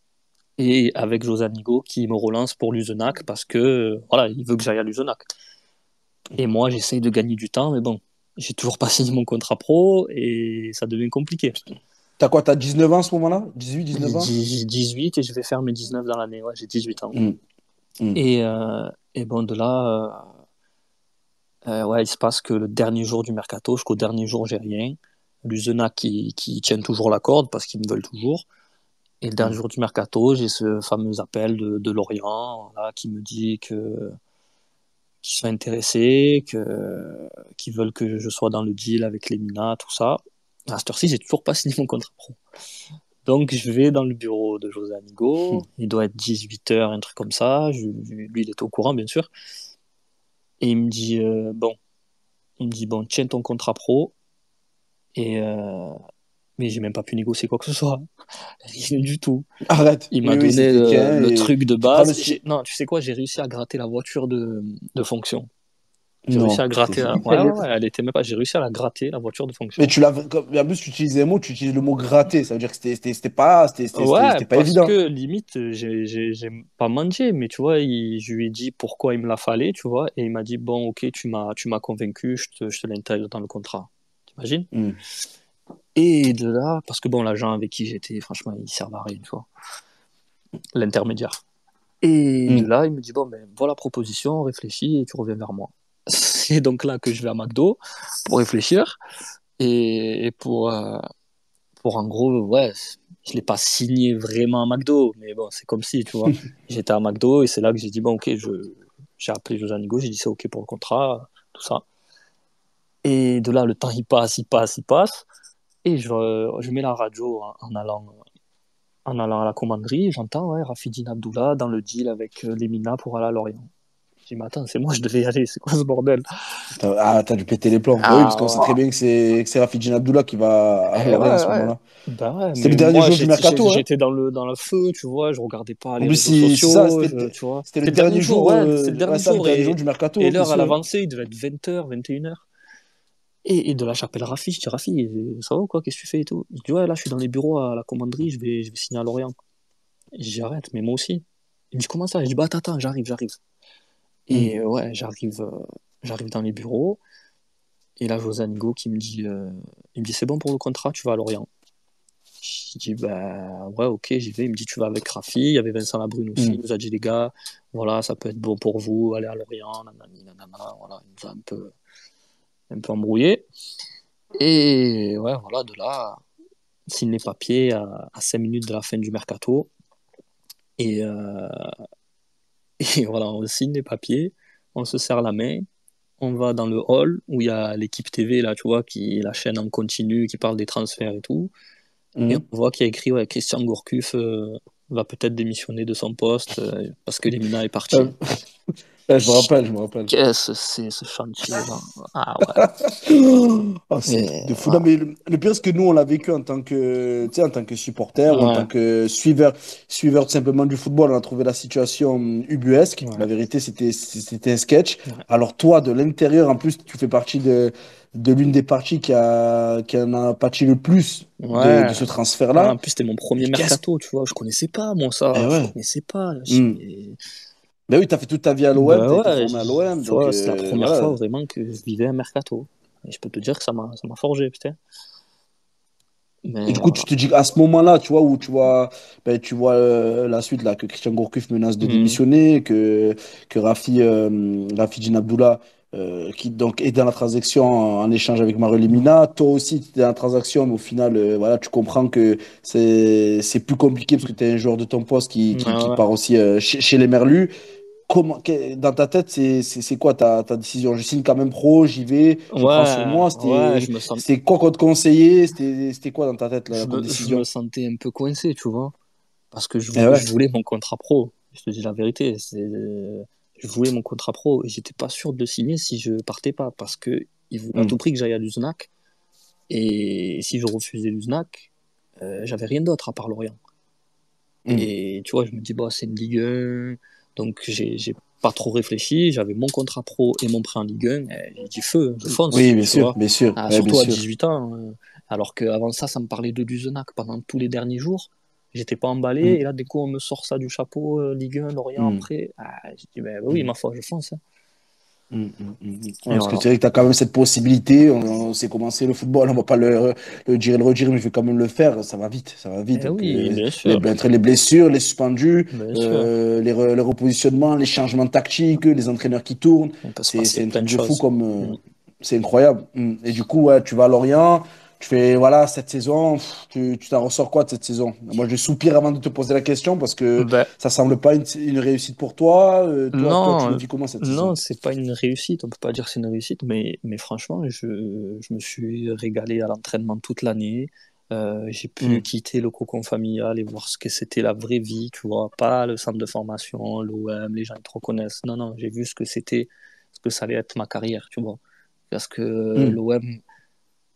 Et avec José Anigo qui me relance pour l'Uzenac parce que, euh, voilà, il veut que j'aille à l'Uzenac. Et moi, j'essaye de gagner du temps, mais bon, j'ai toujours pas signé mon contrat pro et ça devient compliqué. T'as quoi? T'as dix-neuf ans à ce moment-là? dix-huit, J'ai dix-neuf ans? dix- j'ai dix-huit et je vais faire mes dix-neuf dans l'année. Ouais, j'ai dix-huit ans. Mm. Mm. Et, euh, et bon, de là, euh, euh, ouais, il se passe que le dernier jour du mercato, jusqu'au dernier jour, j'ai rien. L'Uzenac qui, qui tiennent toujours la corde parce qu'ils me veulent toujours. Et le dernier Mm. jour du mercato, j'ai ce fameux appel de, de Lorient là, qui me dit que qu'ils sont intéressés, que, qu'ils veulent que je sois dans le deal avec les Mina, tout ça. À cette heure-ci, j'ai toujours pas signé mon contrat pro. Donc, je vais dans le bureau de José Anigo. Il doit être dix-huit heures, un truc comme ça. Je, lui, il était au courant, bien sûr. Et il me dit, euh, bon, il me dit, bon, tiens ton contrat pro et, euh, Mais j'ai même pas pu négocier quoi que ce soit. Rien du tout. Arrête. Il m'a Oui, oui, donné c'était le, tiens. le Et truc de tu prends le base. si- J'ai- Non, tu sais quoi, j'ai réussi à gratter la voiture de, de fonction. J'ai réussi Non, à c'était gratter. La... hyper Ouais, ouais, bien. ouais, elle était même pas. J'ai réussi à la gratter, la voiture de Mais fonction. tu l'as. comme- En plus, tu utilises un mot, tu utilises le mot gratter. Ça veut dire que c'était c'était- c'était pas, c'était c'était- c'était- Ouais, c'était pas parce évident. que limite, euh, j'ai j'ai- j'ai pas mangé, mais tu vois, il- je lui ai dit pourquoi il me la fallait, tu vois, et il m'a dit, bon, ok, tu m'as tu m'as convaincu, je te, je te l'intègre dans le contrat. T'imagines? Hmm. Et de là, parce que bon, l'agent avec qui j'étais, franchement, il servait à rien, tu vois, l'intermédiaire. Et de Hmm. là, il me dit, bon, ben voilà la proposition, réfléchis et tu reviens vers moi. C'est donc là que je vais à McDo pour réfléchir et, et pour, euh, pour en gros, ouais, je l'ai pas signé vraiment à McDo, mais bon, c'est comme si, tu vois. J'étais à McDo et c'est là que j'ai dit, bon, ok, je, j'ai appelé José Anigo, j'ai dit, c'est ok pour le contrat, tout ça. Et de là, le temps, il passe, il passe, il passe. Et je, je mets la radio en, en allant, en allant à la commanderie, et j'entends, ouais, Rafidine Abdullah dans le deal avec euh, Lemina pour aller à Lorient. Je dis, mais attends, c'est moi, je devais y aller, c'est quoi ce bordel? T'as- Ah, t'as dû péter les plombs. Bah oui, parce Ah, qu'on sait très ouais. bien que c'est que c'est Rafidine Abdullah qui va à Eh Lorient à ouais, ce ouais. moment-là. Bah ouais, C'était mais le dernier moi jour du j'étais mercato, hein. j'étais dans le, dans le feu, tu vois, je regardais pas En les plus, réseaux c'est c'est ça, sociaux, c'était je- le, tu vois. c'était le C'était le dernier dernier jour, jour, ouais, c'était le euh, ouais, dernier ça, le jour dernier jour et, du mercato, et hein, bien l'heure elle sûr. avançait, il devait être vingt heures, vingt et une heures. Et, et de là j'appelle Rafi, je dis Rafi, ça va ou quoi, qu'est-ce que tu fais et tout? Il dit ouais, là je suis dans les bureaux à la commanderie, je vais, je vais signer à Lorient. Et je dis arrête, mais moi aussi. Il me dit comment ça? Je dis bah attends, attends, j'arrive, j'arrive. Hmm. Et euh, ouais, j'arrive, euh, j'arrive dans les bureaux et là José Anigo qui me dit, euh, il me dit c'est bon pour le contrat, tu vas à Lorient. Je dis, bah ouais, ok, j'y vais. Il me dit, tu vas avec Rafi. Il y avait Vincent Labrune aussi. Hmm. Il nous a dit, les gars, voilà, ça peut être bon pour vous, allez à Lorient, nanani, nanana. Voilà, il nous a un peu, un peu embrouillé. Et ouais, voilà, de là, on signe les papiers à, à cinq minutes de la fin du mercato. Et, euh, et voilà, on signe les papiers, on se serre la main, on va dans le hall où il y a l'équipe T V, là, tu vois, qui est la chaîne en continu, qui parle des transferts et tout. Et Hmm. on voit qu'il y a écrit ouais, Christian Gourcuff euh, va peut-être démissionner de son poste euh, parce que Lemina est Euh, parti. ouais, je me rappelle, je me rappelle. Qu'est-ce que c'est ce chantier-là? Ah ouais. Oh, c'est un truc Et, de fou. ouais. Non, mais le, le pire, c'est que nous, on l'a vécu en tant que, tu sais, en tant que supporter ou en Ouais, tant que suiveur, suiveur tout simplement du football. On a trouvé la situation hum, ubuesque. ouais, La vérité, c'était, c'était un sketch. ouais. Alors, toi, de l'intérieur, en plus, tu fais partie de, de l'une des parties qui a, qui en a pâti le plus de, de Ouais. ce Ouais, transfert-là. en plus, c'était mon premier Mais qu'est-ce. mercato, tu vois. Je connaissais pas, moi, ça. Eh Je ouais. connaissais pas. Je dis, Hmm. mais... Ben oui, tu as fait toute ta vie à l'O M, Ben tu as été ouais, formé à je- l'O M. tu Donc, vois, c'est la euh, première fois voilà. vraiment que je vivais un mercato. Et je peux te dire que ça m'a ça m'a forgé, putain. Et du Mais coup, voilà. tu te dis qu'à ce moment-là, tu vois, où tu vois, ben, tu vois euh, la suite, là, que Christian Gourcuff menace de Mhm. démissionner, que, que Rafi, euh, Rafi Djin Abdullah, euh, qui donc est dans la transaction en, en échange avec Mario Lemina. Toi aussi, tu es dans la transaction, mais au final, euh, voilà, tu comprends que c'est, c'est plus compliqué parce que tu es un joueur de ton poste qui, Ouais, qui, qui ouais. part aussi euh, chez, chez les Merlus. Comment, que- dans ta tête, c'est c'est- c'est quoi ta, ta décision? Je signe quand même pro, j'y vais, je prends sur Ouais, moi. ouais, C'était je me sens, c'était quoi qu'on te conseillait? C'était c'était quoi dans ta tête, là, je comme me, je me décision? sentais un peu coincé, tu vois, parce que je Eh voulais, je ouais. voulais mon contrat pro. Je te dis la vérité, c'est, je voulais mon contrat pro et j'étais pas sûr de le signer si je partais pas, parce que il voulait à Hmm. tout prix que j'aille à l'U S N A C et si je refusais l'U S N A C, euh, j'avais rien d'autre à part Lorient. Hmm. Et tu vois, je me dis, bah, c'est une Ligue un, donc j'ai, j'ai pas trop réfléchi, j'avais mon contrat pro et mon prêt en Ligue un, et j'ai dit feu, je Oui, fonce, bien tu sûr, vois. bien sûr. Ah, Ouais, bien surtout à sûr. dix-huit ans, euh, alors qu'avant ça, ça me parlait de l'U S N A C pendant tous les derniers jours. J'étais pas emballé, Hmm. et là, dès qu'on me sort ça du chapeau, euh, Ligue un, Lorient Hmm. après, ah, j'ai dit, ben oui, Hmm. ma foi, je fonce, hein. Hmm, hmm, hmm, hmm. Ouais, Et parce que voilà. c'est vrai que tu as quand même cette possibilité. On, on sait commencer le football, on va pas le, le dire et le redire, mais je vais quand même le faire. Ça va vite, ça va vite. Eh Donc, oui, euh, bien les, sûr, entre les blessures, les suspendus, bien sûr. euh, les, re- les repositionnements, les changements tactiques, les entraîneurs qui tournent, Il peut se c'est, passer c'est un plein de truc de fou choses. comme. Mm. euh, c'est incroyable. Hmm. Et du coup, ouais, tu vas à Lorient, tu fais, voilà, cette saison, pff, tu tu t'en ressors quoi de cette saison? Moi, je soupire avant de te poser la question parce que Ben, ça semble pas une, une réussite pour toi. Euh, toi, toi, tu le non, vis comment cette saison? non, c'est pas une réussite, on peut pas dire que c'est une réussite, mais, mais franchement, je, je me suis régalé à l'entraînement toute l'année. Euh, j'ai pu Hmm. quitter le cocon familial et voir ce que c'était la vraie vie, tu vois, pas le centre de formation, l'O M, les gens ils te reconnaissent. Non, non, j'ai vu ce que c'était, ce que ça allait être ma carrière, tu vois. Parce que Hmm. l'O M,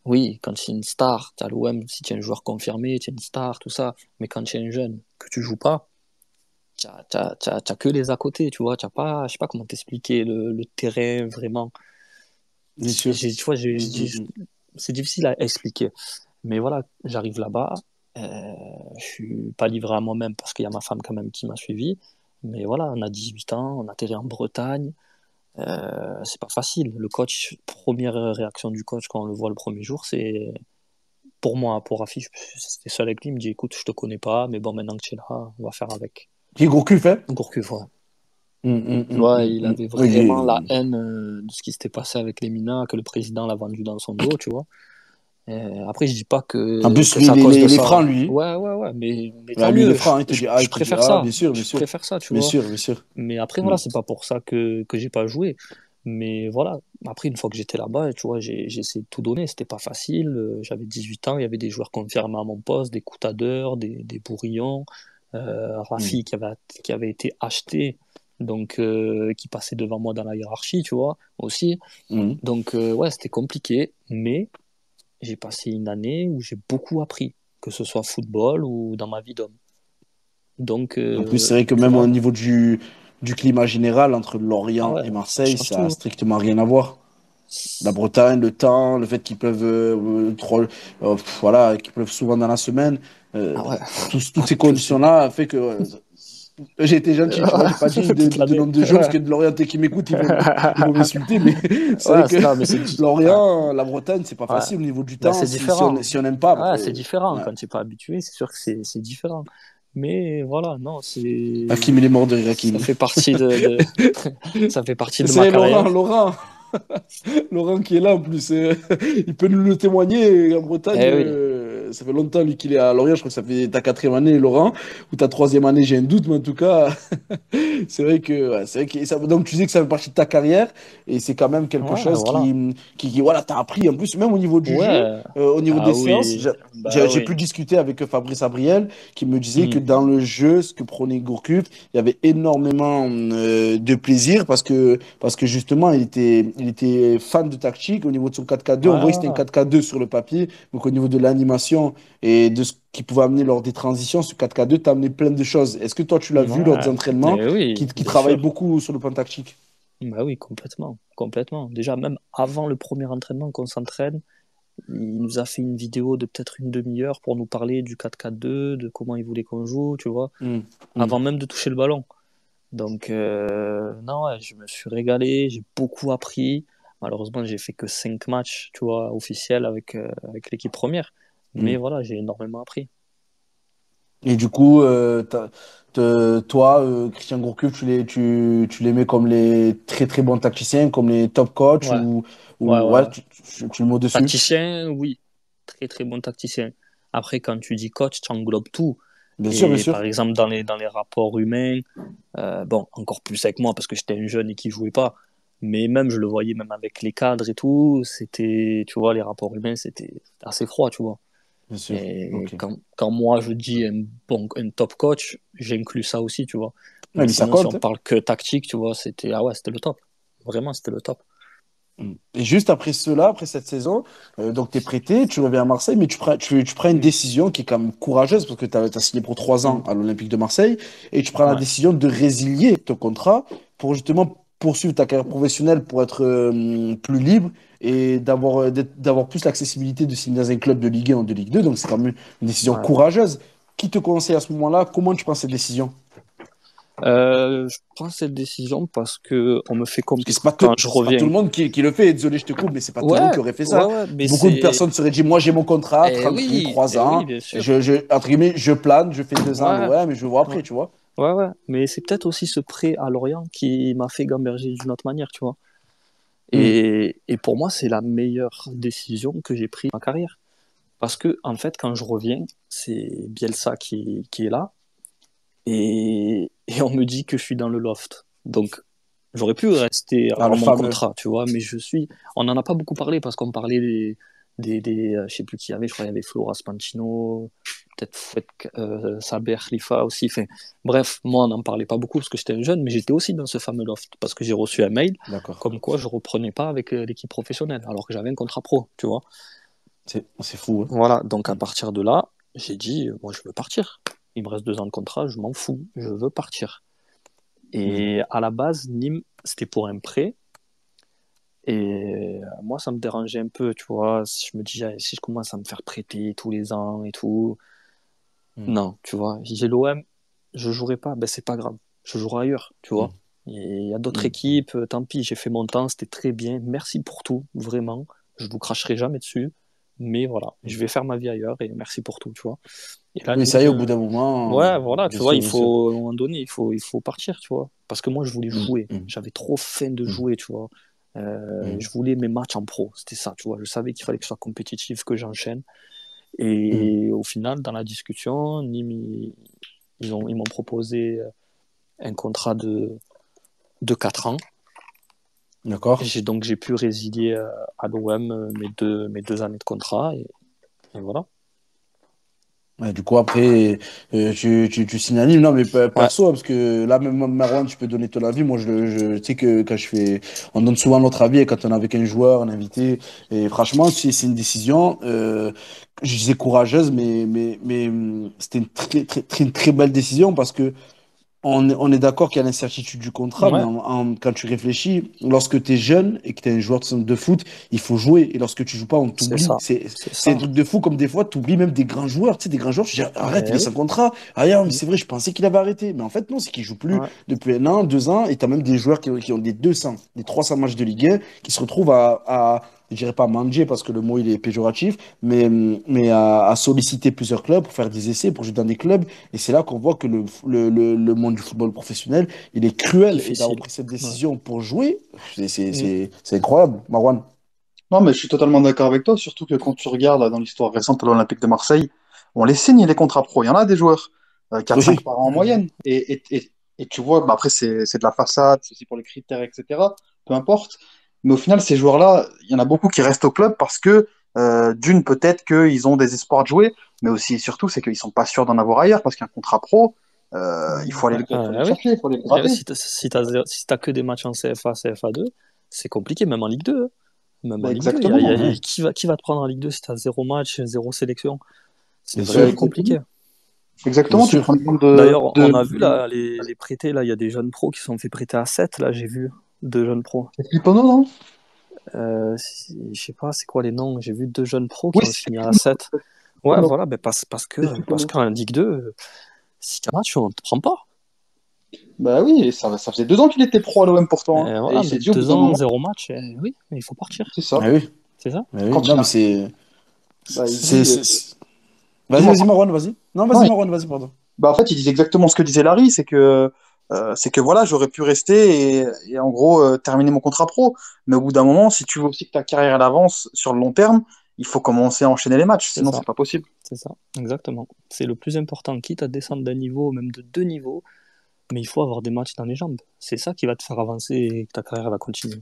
Oui, quand tu es une star, tu as l'O M, si tu es un joueur confirmé, tu es une star, tout ça. Mais quand tu es un jeune, que tu joues pas, tu n'as que les à côté, tu vois. Tu pas, je sais pas comment t'expliquer le, le terrain vraiment. Bien sûr. J'ai- Tu vois, j'ai- Mm, j'ai- mm, mm. c'est difficile à expliquer. Mais voilà, j'arrive là-bas, euh, je suis pas livré à moi-même parce qu'il y a ma femme quand même qui m'a suivi. Mais voilà, on a dix-huit ans, on atterrit en Bretagne. Euh, c'est pas facile. Le coach, première réaction du coach quand on le voit le premier jour, c'est pour moi, pour Rafi, c'était seul avec lui. Il me dit écoute, je te connais pas, mais bon, maintenant que tu es là, on va faire avec. Qui est Gourcuff, hein? Gourcuff, ouais. Mm, mm, Tu mm, vois, mm, il mm. avait Oui, il vraiment la est- haine euh, de ce qui s'était passé avec les Mina, que le président l'a vendu dans son dos, tu vois. Euh, après, je dis pas En que, plus, que lui, c'est à il est, il cause est, de il est ça. franc, lui. Ouais, ouais, ouais, mais, mais Là, tant lui, il est mieux, franc, je, il te je, dit, ah, je il te dit, préfère ah, ça. bien sûr, bien Je sûr, préfère ça, tu bien vois. sûr, bien sûr. Mais après, Mm. voilà, c'est pas pour ça que, que j'ai pas joué. Mais voilà, après, une fois que j'étais là-bas, tu vois, j'ai j'ai essayé de tout donner. C'était pas facile. Euh, J'avais dix-huit ans, il y avait des joueurs confirmés à mon poste, des Coutadeurs, des, des Bourillons, euh, Mm. Rafi qui avait, qui avait été acheté, donc euh, qui passait devant moi dans la hiérarchie, tu vois, aussi. Mm. Donc, euh, ouais, c'était compliqué, mais j'ai passé une année où j'ai beaucoup appris, que ce soit football ou dans ma vie d'homme. Donc, En plus, euh, c'est vrai que tu même au vois, niveau du, du climat général entre ah Lorient ouais, et ça Marseille, change ça a tout. strictement rien à voir. La Bretagne, le temps, le fait qu'il pleuve, euh, trop, euh, pff, voilà, qu'il pleuve souvent dans la semaine, euh, Ah ouais, tous- toutes en ces plus, conditions-là fait que ouais, j'ai été gentil, tu vois, j'ai pas dit de, toute de, de l'année. nombre de jours parce que de Lorientais qui m'écoutent, ils vont me- ils vont m'insulter, mais c'est vrai Ouais, que c'est- non, mais c'est di- ouais, Lorient, la Bretagne, c'est pas ouais. facile au niveau du Bah, temps. c'est Si, si on différent. si on n'aime pas, Ouais, c'est après, différent. ouais. Quand tu n'es pas habitué, c'est sûr que c'est c'est différent. Mais voilà, non, c'est Hakim, il est mort de rire, ça Hakim. fait partie de, de... ça fait partie de ma C'est Laurent, carrière. Laurent. Laurent qui est là en plus, euh, il peut nous le témoigner. En Bretagne, Eh oui. euh, ça fait longtemps lui qu'il est à Lorient. Je crois que ça fait ta quatrième année, Laurent, ou ta troisième année, j'ai un doute, mais en tout cas, c'est vrai que, ouais, c'est vrai que ça, donc tu dis que ça fait partie de ta carrière et c'est quand même quelque Ouais, chose voilà. qui, qui, qui, voilà, t'as appris en plus, même au niveau du jeu, Ouais. euh, au niveau Ah des séances. oui. J'ai Bah j'ai- j'ai oui. pu discuter avec Fabrice Abriel qui me disait que Hmm. dans le jeu, ce que prenait Gourcuff, il y avait énormément euh, de plaisir parce que, parce que justement, il était, il était fan de tactique. Au niveau de son quatre quatre deux, Ouais, on voyait que c'était un ouais. quatre quatre deux sur le papier. Donc, au niveau de l'animation et de ce qu'il pouvait amener lors des transitions, ce quatre quatre deux t'a amené plein de choses. Est-ce que toi, tu l'as vu lors des Ouais. entraînements Eh oui, qui, qui bien travaille sûr. beaucoup sur le plan tactique? Bah oui, complètement. Complètement. Déjà, même avant le premier entraînement qu'on s'entraîne, il nous a fait une vidéo de peut-être une demi-heure pour nous parler du quatre quatre deux, de comment il voulait qu'on joue, tu vois, Hmm, hmm. avant même de toucher le ballon. Donc, euh, non, ouais, je me suis régalé, j'ai beaucoup appris. Malheureusement, j'ai fait que cinq matchs, tu vois, officiels avec, euh, avec l'équipe première. Mais Hmm. voilà, j'ai énormément appris. Et du coup, euh, t'as- te- toi, euh, Christian Gourcuff, tu les, tu, tu les mets comme les très très bons tacticiens, comme les top coachs Ouais, ou, ouais, ou ouais, ouais, ouais. tu, tu, tu le mets au-dessus? Tacticien, oui. Très, très bon tacticien. Après, quand tu dis coach, tu englobes tout. Bien sûr, bien Et par sûr. exemple, dans les, dans les rapports humains, euh, bon, encore plus avec moi parce que j'étais un jeune et qui jouait pas. Mais même, je le voyais même avec les cadres et tout, c'était, tu vois, les rapports humains, c'était assez froid, tu vois. Bien sûr. Et Ok. quand, quand moi je dis un, bon, un top coach, j'inclus ça aussi, tu vois. Ouais, Mais lui, ça sinon, si on compte, hein. parle que tactique, tu vois, c'était ah ouais, c'était le top. Vraiment, c'était le top. Mm. Et juste après cela, après cette saison, euh, donc tu es prêté, tu reviens à Marseille, mais tu prends, tu, tu prends une Mm. décision qui est quand même courageuse parce que tu as, signé pour trois ans Mm. à l'Olympique de Marseille et tu prends la Ouais. décision de résilier ton contrat pour justement poursuivre ta carrière professionnelle pour être euh, plus libre et d'avoir euh, d'être- d'avoir plus l'accessibilité de signer dans un club de Ligue un ou de Ligue deux. Donc c'est quand même une décision Ouais. courageuse. Qui te conseille à ce moment-là? Comment tu prends cette décision? Euh, je prends cette décision parce que on me fait Parce que comprendre c'est pas, quand tout- je c'est pas tout reviens. le monde qui, qui le fait. Désolé, je te coupe, mais c'est pas tout le monde Ouais, qui aurait fait ouais, ça. ouais, mais Beaucoup de c'est. personnes seraient dit, moi j'ai mon contrat, Eh tranquille, oui, trois eh oui, ans. bien sûr. Je, je, entre guillemets, je plane, je fais deux ans à Ouais, l'O M et je vois ouais, après, tu vois. ouais, ouais. Mais c'est peut-être aussi ce prêt à Lorient qui m'a fait gamberger d'une autre manière, tu vois. Hmm. Et, et pour moi, c'est la meilleure décision que j'ai prise dans ma carrière. Parce que, en fait, quand je reviens, c'est Bielsa qui, qui est là. Et, et on me dit que je suis dans le loft. Donc, j'aurais pu rester, Ah, avoir le mon fameux. contrat, tu vois, mais je suis. On n'en a pas beaucoup parlé parce qu'on parlait des. des, des euh, je sais plus qui y avait, je crois qu'il y avait Flora Spantino, peut-être Fouet, euh, Saber Khalifa aussi. Enfin, bref, moi, on n'en parlait pas beaucoup parce que j'étais un jeune, mais j'étais aussi dans ce fameux loft parce que j'ai reçu un mail D'accord. comme quoi je reprenais pas avec euh, l'équipe professionnelle alors que j'avais un contrat pro, tu vois. C'est c'est fou. Hein. Voilà, donc à partir de là, j'ai dit, moi je veux partir. Il me reste deux ans de contrat, je m'en fous, je veux partir. Et à la base, Nîmes, c'était pour un prêt. Et moi, ça me dérangeait un peu, tu vois. Si je me dis, ah, si je commence à me faire prêter tous les ans et tout, Mm. non, tu vois. J'ai l'O M, je jouerai pas, ben c'est pas grave, je jouerai ailleurs, tu vois. Et il y a d'autres Mm. équipes, euh, tant pis, j'ai fait mon temps, c'était très bien. Merci pour tout, vraiment. Je vous cracherai jamais dessus. Mais voilà, je vais faire ma vie ailleurs et merci pour tout, tu vois. Et là, Oui, Nîmes, ça y est, au je- bout d'un moment, ouais, euh, voilà, tu bien vois, sûr, il bien sûr. faut, à un moment donné, il faut, il faut partir, tu vois. Parce que moi, je voulais Mm. jouer. Mm. J'avais trop faim de Mm. jouer, tu vois. Euh, Mm. je voulais mes matchs en pro, c'était ça, tu vois. Je savais qu'il fallait que ce soit compétitif, que j'enchaîne. Mm. Et au final, dans la discussion, Nîmes, ils, ils ont, ils m'ont proposé un contrat de, de quatre ans. D'accord. J'ai, donc, j'ai pu résilier euh, à l'O M euh, mes deux, mes deux années de contrat. Et, et voilà. Ouais, du coup, après, euh, tu, tu, tu signes un livre. Non, mais pe- Ouais, perso, hein, parce que là, même Marwan, tu peux donner ton avis. Moi, je, je, tu sais que quand je fais. On donne souvent notre avis et quand on est avec un joueur, un invité. Et franchement, c'est c'est une décision, euh, je disais courageuse, mais, mais, mais hum, c'était une très, très, très, une très belle décision parce que. On est, on est d'accord qu'il y a l'incertitude du contrat, mais ouais, en- en- quand tu réfléchis, lorsque tu es jeune et que tu es un joueur de, de foot, il faut jouer. Et lorsque tu joues pas, on c'est t'oublie. ça. C'est, C'est c'est un ça. truc de fou, comme des fois, tu oublies même des grands joueurs. Tu sais, des grands joueurs, tu dis, arrête, il Ben a oui. son contrat. Ah, yeah, mais c'est vrai, je pensais qu'il avait arrêté. Mais en fait, non, c'est qu'il joue plus Ouais. depuis un an, deux ans. Et tu as même des joueurs qui, qui ont des deux cents, des trois cents matchs de Ligue un qui se retrouvent à, à je dirais pas manger parce que le mot il est péjoratif, mais, mais à, à solliciter plusieurs clubs pour faire des essais, pour jouer dans des clubs. Et c'est là qu'on voit que le, le, le, le monde du football professionnel, il est cruel. Et d'avoir Difficile. pris cette Ouais. décision pour jouer, c'est c'est- Mm. c'est- c'est incroyable, Marwan. Non, mais je suis totalement d'accord avec toi, surtout que quand tu regardes là, dans l'histoire récente de l'Olympique de Marseille, on les signe les contrats pro. Il y en a des joueurs, euh, quatre cinq Oui. par an en moyenne. Et, et, et, et tu vois, bah après, c'est c'est de la façade, c'est aussi pour les critères, et cetera. Peu importe. Mais au final, ces joueurs-là, il y en a beaucoup qui restent au club parce que, euh, d'une, peut-être qu'ils ont des espoirs de jouer, mais aussi et surtout, c'est qu'ils sont pas sûrs d'en avoir ailleurs parce qu'un contrat pro, euh, il faut aller, le- il faut aller le Ah oui. chercher, il faut aller le Eh oui, gratter. si t'as si t'as zéro- si t'as que des matchs en C F A, C F A deux, c'est compliqué, même en Ligue deux. hein. Même en Bah, Ligue deux, il y a, il y exactement. a- Ouais, qui va, qui va te prendre en Ligue deux si t'as zéro match, zéro sélection? C'est bien Bah, sûr, vraiment exactement. compliqué. bien Exactement. Tu sûr. prends l'exemple de, D'ailleurs, de, on a vu de... là, les, les prêtés, là, il y a des jeunes pros qui se sont fait prêter à sept là, j'ai vu deux jeunes pros. C'est Filippo, non? Euh, si- je sais pas, c'est quoi les noms? J'ai vu deux jeunes pros qui Oui, ont c'est signé à sept. Ouais, Filippo. voilà, ben parce, parce C'est que, parce Filippo. qu'en Ligue deux, euh, si t'as un match, on te prend pas. Bah oui, et ça, ça faisait deux ans qu'il était pro à l'O M pourtant, hein. Euh, Et voilà, il s'est mais dit au bout deux d'un ans, moment, zéro match, euh, oui, il faut partir. c'est ça. Ah oui, C'est ça? ah oui. Quand Non, il mais a... c'est. Bah, il c'est, dit... euh, c'est- c'est- Vas-y, Dis-moi. vas-y, Marwan, vas-y. Non, Non, vas-y, il- Marwan, vas-y, pardon. bah, en fait, il disait exactement ce que disait Larry, c'est que, euh, c'est que voilà, j'aurais pu rester et, et en gros euh, terminer mon contrat pro. Mais au bout d'un moment, si tu veux aussi que ta carrière elle avance sur le long terme, il faut commencer à enchaîner les matchs, C'est sinon ça, c'est pas possible. c'est ça, exactement. C'est le plus important, quitte à descendre d'un niveau, même de deux niveaux, mais il faut avoir des matchs dans les jambes. C'est ça qui va te faire avancer et que ta carrière va continuer.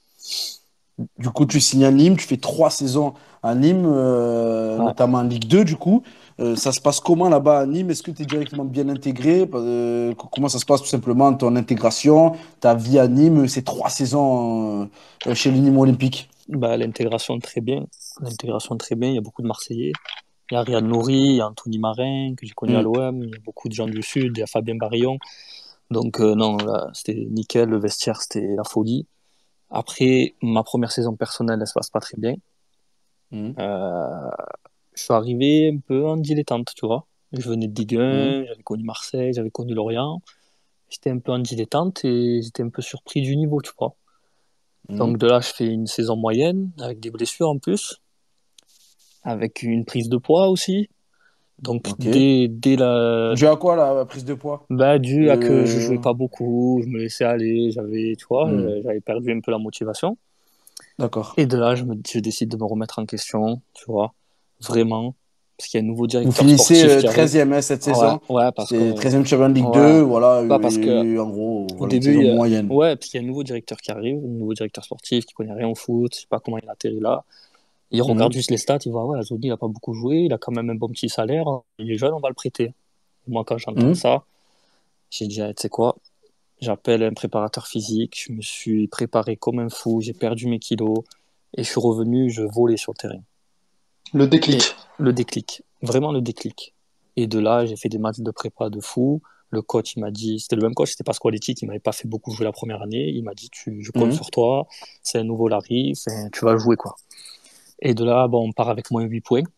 Du coup, tu signes à Nîmes, tu fais trois saisons à Nîmes, euh, Ouais. notamment en Ligue deux, du coup. Euh, ça se passe comment là-bas à Nîmes? Est-ce que tu es directement bien intégré? Euh, comment ça se passe tout simplement, ton intégration, ta vie à Nîmes, ces trois saisons euh, chez les Nîmes Olympiques? Bah, l'intégration très bien. L'intégration très bien. Il y a beaucoup de Marseillais. Il y a Riyad Nouri, il y a Anthony Marin, que j'ai connu à Hmm. l'O M. Il y a beaucoup de gens du Sud. Il y a Fabien Barillon. Donc, euh, non, là, c'était nickel. Le vestiaire, c'était la folie. Après, ma première saison personnelle, elle se passe pas très bien. Hmm. Euh, je suis arrivé un peu en dilettante, tu vois. Je venais de Ligue Hmm. un, j'avais connu Marseille, j'avais connu Lorient. J'étais un peu en dilettante et j'étais un peu surpris du niveau, tu vois. Hmm. Donc de là, je fais une saison moyenne, avec des blessures en plus, avec une prise de poids aussi. Donc Ok. dès, dès la... Dû à quoi la prise de poids? Bah, dû à que je jouais Euh, pas beaucoup, je me laissais aller, j'avais, tu vois, hmm. euh, j'avais perdu un peu la motivation. D'accord. Et de là, je, me, je décide de me remettre en question, tu vois, vraiment, parce qu'il y a un nouveau Vous directeur finissez sportif euh, qui arrive. treizième hein, cette Ouais, saison. ouais, parce que, C'est treizième champion de Ligue ouais, deux, voilà, bah parce que euh, en gros, au voilà, une début, saison il y a- moyenne. ouais, parce qu'il y a un nouveau directeur qui arrive, un nouveau directeur sportif qui connaît rien au foot, je sais pas comment il a atterri là. Il regarde Hmm. juste les stats, il voit, ouais, Azoni, il a pas beaucoup joué, il a quand même un bon petit salaire, il est jeune, on va le prêter. Moi, quand j'entends Hmm. ça, j'ai dit, ah, tu sais quoi, j'appelle un préparateur physique, je me suis préparé comme un fou, j'ai perdu mes kilos, et je suis revenu, je volais sur le terrain. Le Et déclic. le déclic, vraiment le déclic. Et de là, j'ai fait des matchs de prépa de fou. Le coach, il m'a dit, c'était le même coach, c'était Pasqualetti, qui m'avait pas fait beaucoup jouer la première année. Il m'a dit, tu, je compte Mhm. sur toi, c'est un nouveau Larry, enfin, tu vas jouer, quoi. Et de là, bon, on part avec moins huit points.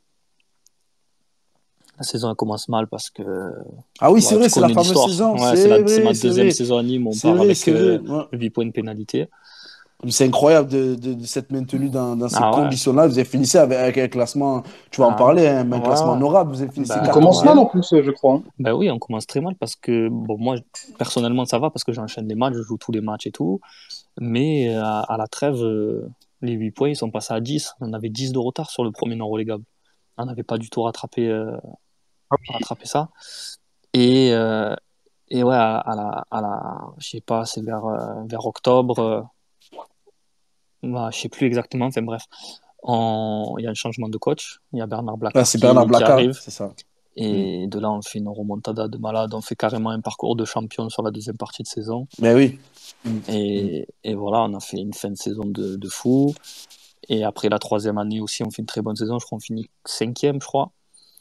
La saison elle commence mal parce que Ah oui, c'est voilà, vrai, tu c'est la connais fameuse l'histoire. saison. Ouais, c'est la, C'est c'est vrai, ma c'est deuxième vrai. saison à Nîmes, on C'est part vrai, avec c'est vrai. euh, Ouais. huit points de pénalité. C'est incroyable de, de, de s'être maintenu dans, dans ces Ah ouais, conditions-là. Vous avez fini avec, avec un classement, tu vas en ah, parler, hein, mais un ouais, classement ouais. honorable. Vous avez fini On Bah, commence mal ouais. quatorzième. en plus, euh, je crois. hein. Ben oui, on commence très mal parce que, bon, moi, personnellement, ça va parce que j'enchaîne les matchs, je joue tous les matchs et tout. Mais euh, à, à la trêve, euh, les huit points, ils sont passés à dix. On avait dix de retard sur le premier non relégable. On n'avait pas du tout rattrapé, euh, rattrapé ça. Et, euh, et ouais, à, à la, à la, je sais pas, c'est vers, euh, vers octobre, euh, bah, je sais plus exactement, enfin bref. On- Il y a un changement de coach. Il y a Bernard Ah, Blacard c'est Bernard qui, qui Blacard, arrive. c'est ça. Mm. Et de là, on fait une remontada de malade. On fait carrément un parcours de champion sur la deuxième partie de saison. Mais oui. Mm. Mm. Et, et voilà, on a fait une fin de saison de, de fou. Et après la troisième année aussi, on fait une très bonne saison. Je crois qu'on finit cinquième, je crois.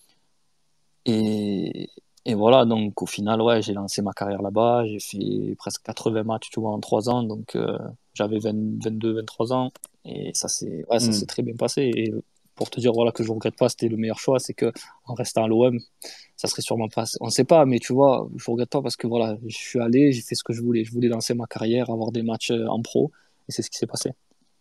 Et, et voilà, donc au final, ouais, j'ai lancé ma carrière là-bas. J'ai fait presque quatre-vingts matchs, tu vois, en trois ans. Donc euh, j'avais vingt, vingt-deux, vingt-trois ans. Et ça s'est ouais, ça s'est Mm. très bien passé. Et pour te dire voilà, que je ne regrette pas, c'était le meilleur choix. C'est que en restant à l'O M, ça serait sûrement pas. On ne sait pas, mais tu vois, je ne regrette pas parce que voilà, je suis allé, j'ai fait ce que je voulais. Je voulais lancer ma carrière, avoir des matchs euh, en pro. Et c'est ce qui s'est passé.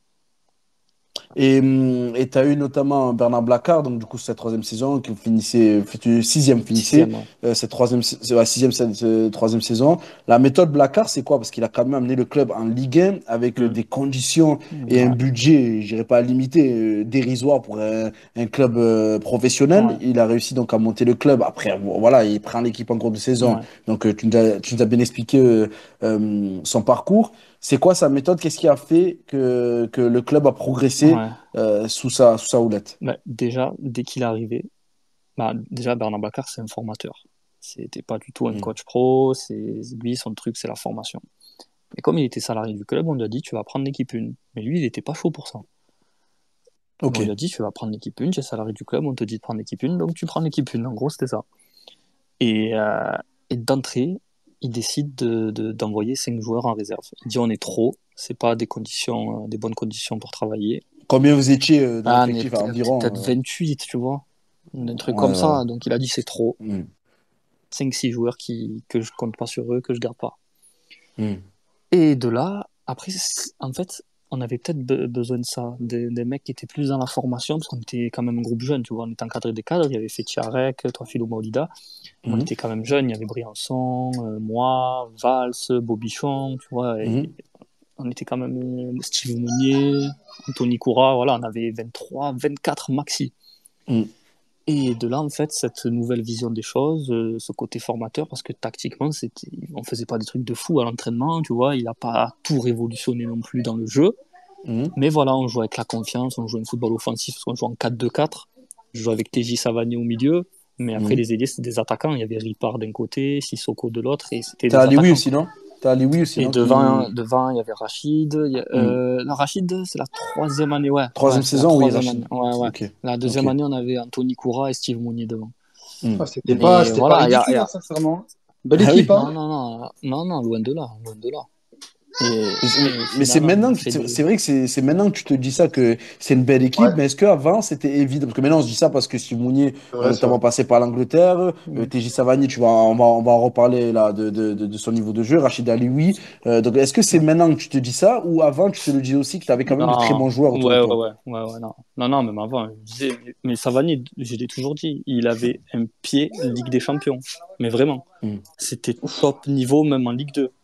Et tu as eu notamment Bernard Blacard, donc du coup, cette troisième saison, qui finissait, finissait- sixième finissait, Sixième, ouais. euh, cette troisième, sa- c'est la sixième, sa- sa- troisième saison. La méthode Blacard, c'est quoi? Parce qu'il a quand même amené le club en Ligue un avec euh, Mm. des conditions et un Ouais. budget, je dirais pas limité, euh, dérisoire pour un, un club euh, professionnel. Ouais. Il a réussi donc à monter le club. Après, bon, voilà, il prend l'équipe en cours de saison. Ouais. Donc, euh, tu nous as, tu nous as bien expliqué euh, euh, son parcours. C'est quoi sa méthode? Qu'est-ce qui a fait que, que le club a progressé Ouais. euh, sous sa, sous sa houlette? Bah, déjà, dès qu'il est arrivé, bah, déjà Bernard Baccar, c'est un formateur. C'était pas du tout un Mm. coach pro. C'est lui, son truc, c'est la formation. Et comme il était salarié du club, on lui a dit tu vas prendre l'équipe un. Mais lui, il était pas chaud pour ça. Ok. On lui a dit tu vas prendre l'équipe un, tu es salarié du club, on te dit de prendre l'équipe un, donc tu prends l'équipe un. En gros, c'était ça. Et, euh, et d'entrée, il décide de, de- d'envoyer cinq joueurs en réserve. Il dit on est trop, c'est pas des conditions, euh, des bonnes conditions pour travailler. Combien vous étiez euh, dans Ah, on est l'effectif à peut-être environ? peut-être euh, vingt-huit, tu vois. Un truc Ouais, comme voilà. ça. Donc il a dit c'est trop. Mm. cinq six joueurs qui, que je compte pas sur eux, que je garde pas. Mm. Et de là, après, c'est- en fait, on avait peut-être be- besoin de ça, des, des mecs qui étaient plus dans la formation, parce qu'on était quand même un groupe jeune, tu vois, on était encadré des cadres, il y avait Fethi Arek, toi Philo Maolida, on Mhm. était quand même jeunes, il y avait Briançon, euh, moi, Valls, Bobichon, tu vois, et Mhm. on était quand même euh, Steve Mounier, Anthony Koura, voilà, on avait vingt-trois, vingt-quatre maxi. Mm. Et de là, en fait, cette nouvelle vision des choses, euh, ce côté formateur, parce que tactiquement, c'était, on faisait pas des trucs de fou à l'entraînement, tu vois, il n'a pas tout révolutionné non plus dans le jeu. Mhm. Mais voilà, on jouait avec la confiance, on jouait un football offensif, parce qu'on jouait en quatre deux quatre. Je jouais avec T J Savanier au milieu, mais après, Mhm. les ailiers, c'était des attaquants. Il y avait Ripard d'un côté, Sissoko de l'autre, et c'était T'as des Ali Oui attaquants. aussi, non? T'as Ali Oui aussi, Et non? devant, Qui... devant, il y avait Rachid. il y a- Mm. euh, non, Rachid, c'est la troisième année, ouais. Ouais, Troisième c'est la saison, oui, troisième Rachid. année. Ouais, ouais. Ok. La Ok. deuxième année, on avait Anthony Koura et Steve Mounier devant. Mm. Ah, c'était pas, Mais c'était pas voilà, il y a, il y ridicule, hein, a- sincèrement. Belle Ah équipe, oui. hein. Non, non, non, non, non, loin de là, loin de là. Et, Mais c'est et au mais c'est final, on maintenant a que fait c'est des... c'est vrai que c'est c'est maintenant que tu te dis ça que c'est une belle Ouais, équipe, mais est-ce qu'avant c'était évident? Parce que maintenant on se dit ça parce que Steve Mounier c'est est vrai, c'est vrai. notamment passé par l'Angleterre, euh, Mm. T J Savani, tu vas, on va, on va en reparler là de, de, de, de son niveau de jeu, Rachid Ali, oui. Euh, donc est-ce que c'est Ouais. maintenant que tu te dis ça ou avant tu te le disais aussi que tu avais quand même de très Non, bons joueurs autour de ouais, ouais, toi? ouais, ouais, ouais, non. Non, non, même avant, je disais, mais, mais Savani, je l'ai toujours dit, il avait un pied Ligue des Champions. Mais vraiment, Hmm. c'était top niveau, même en Ligue deux.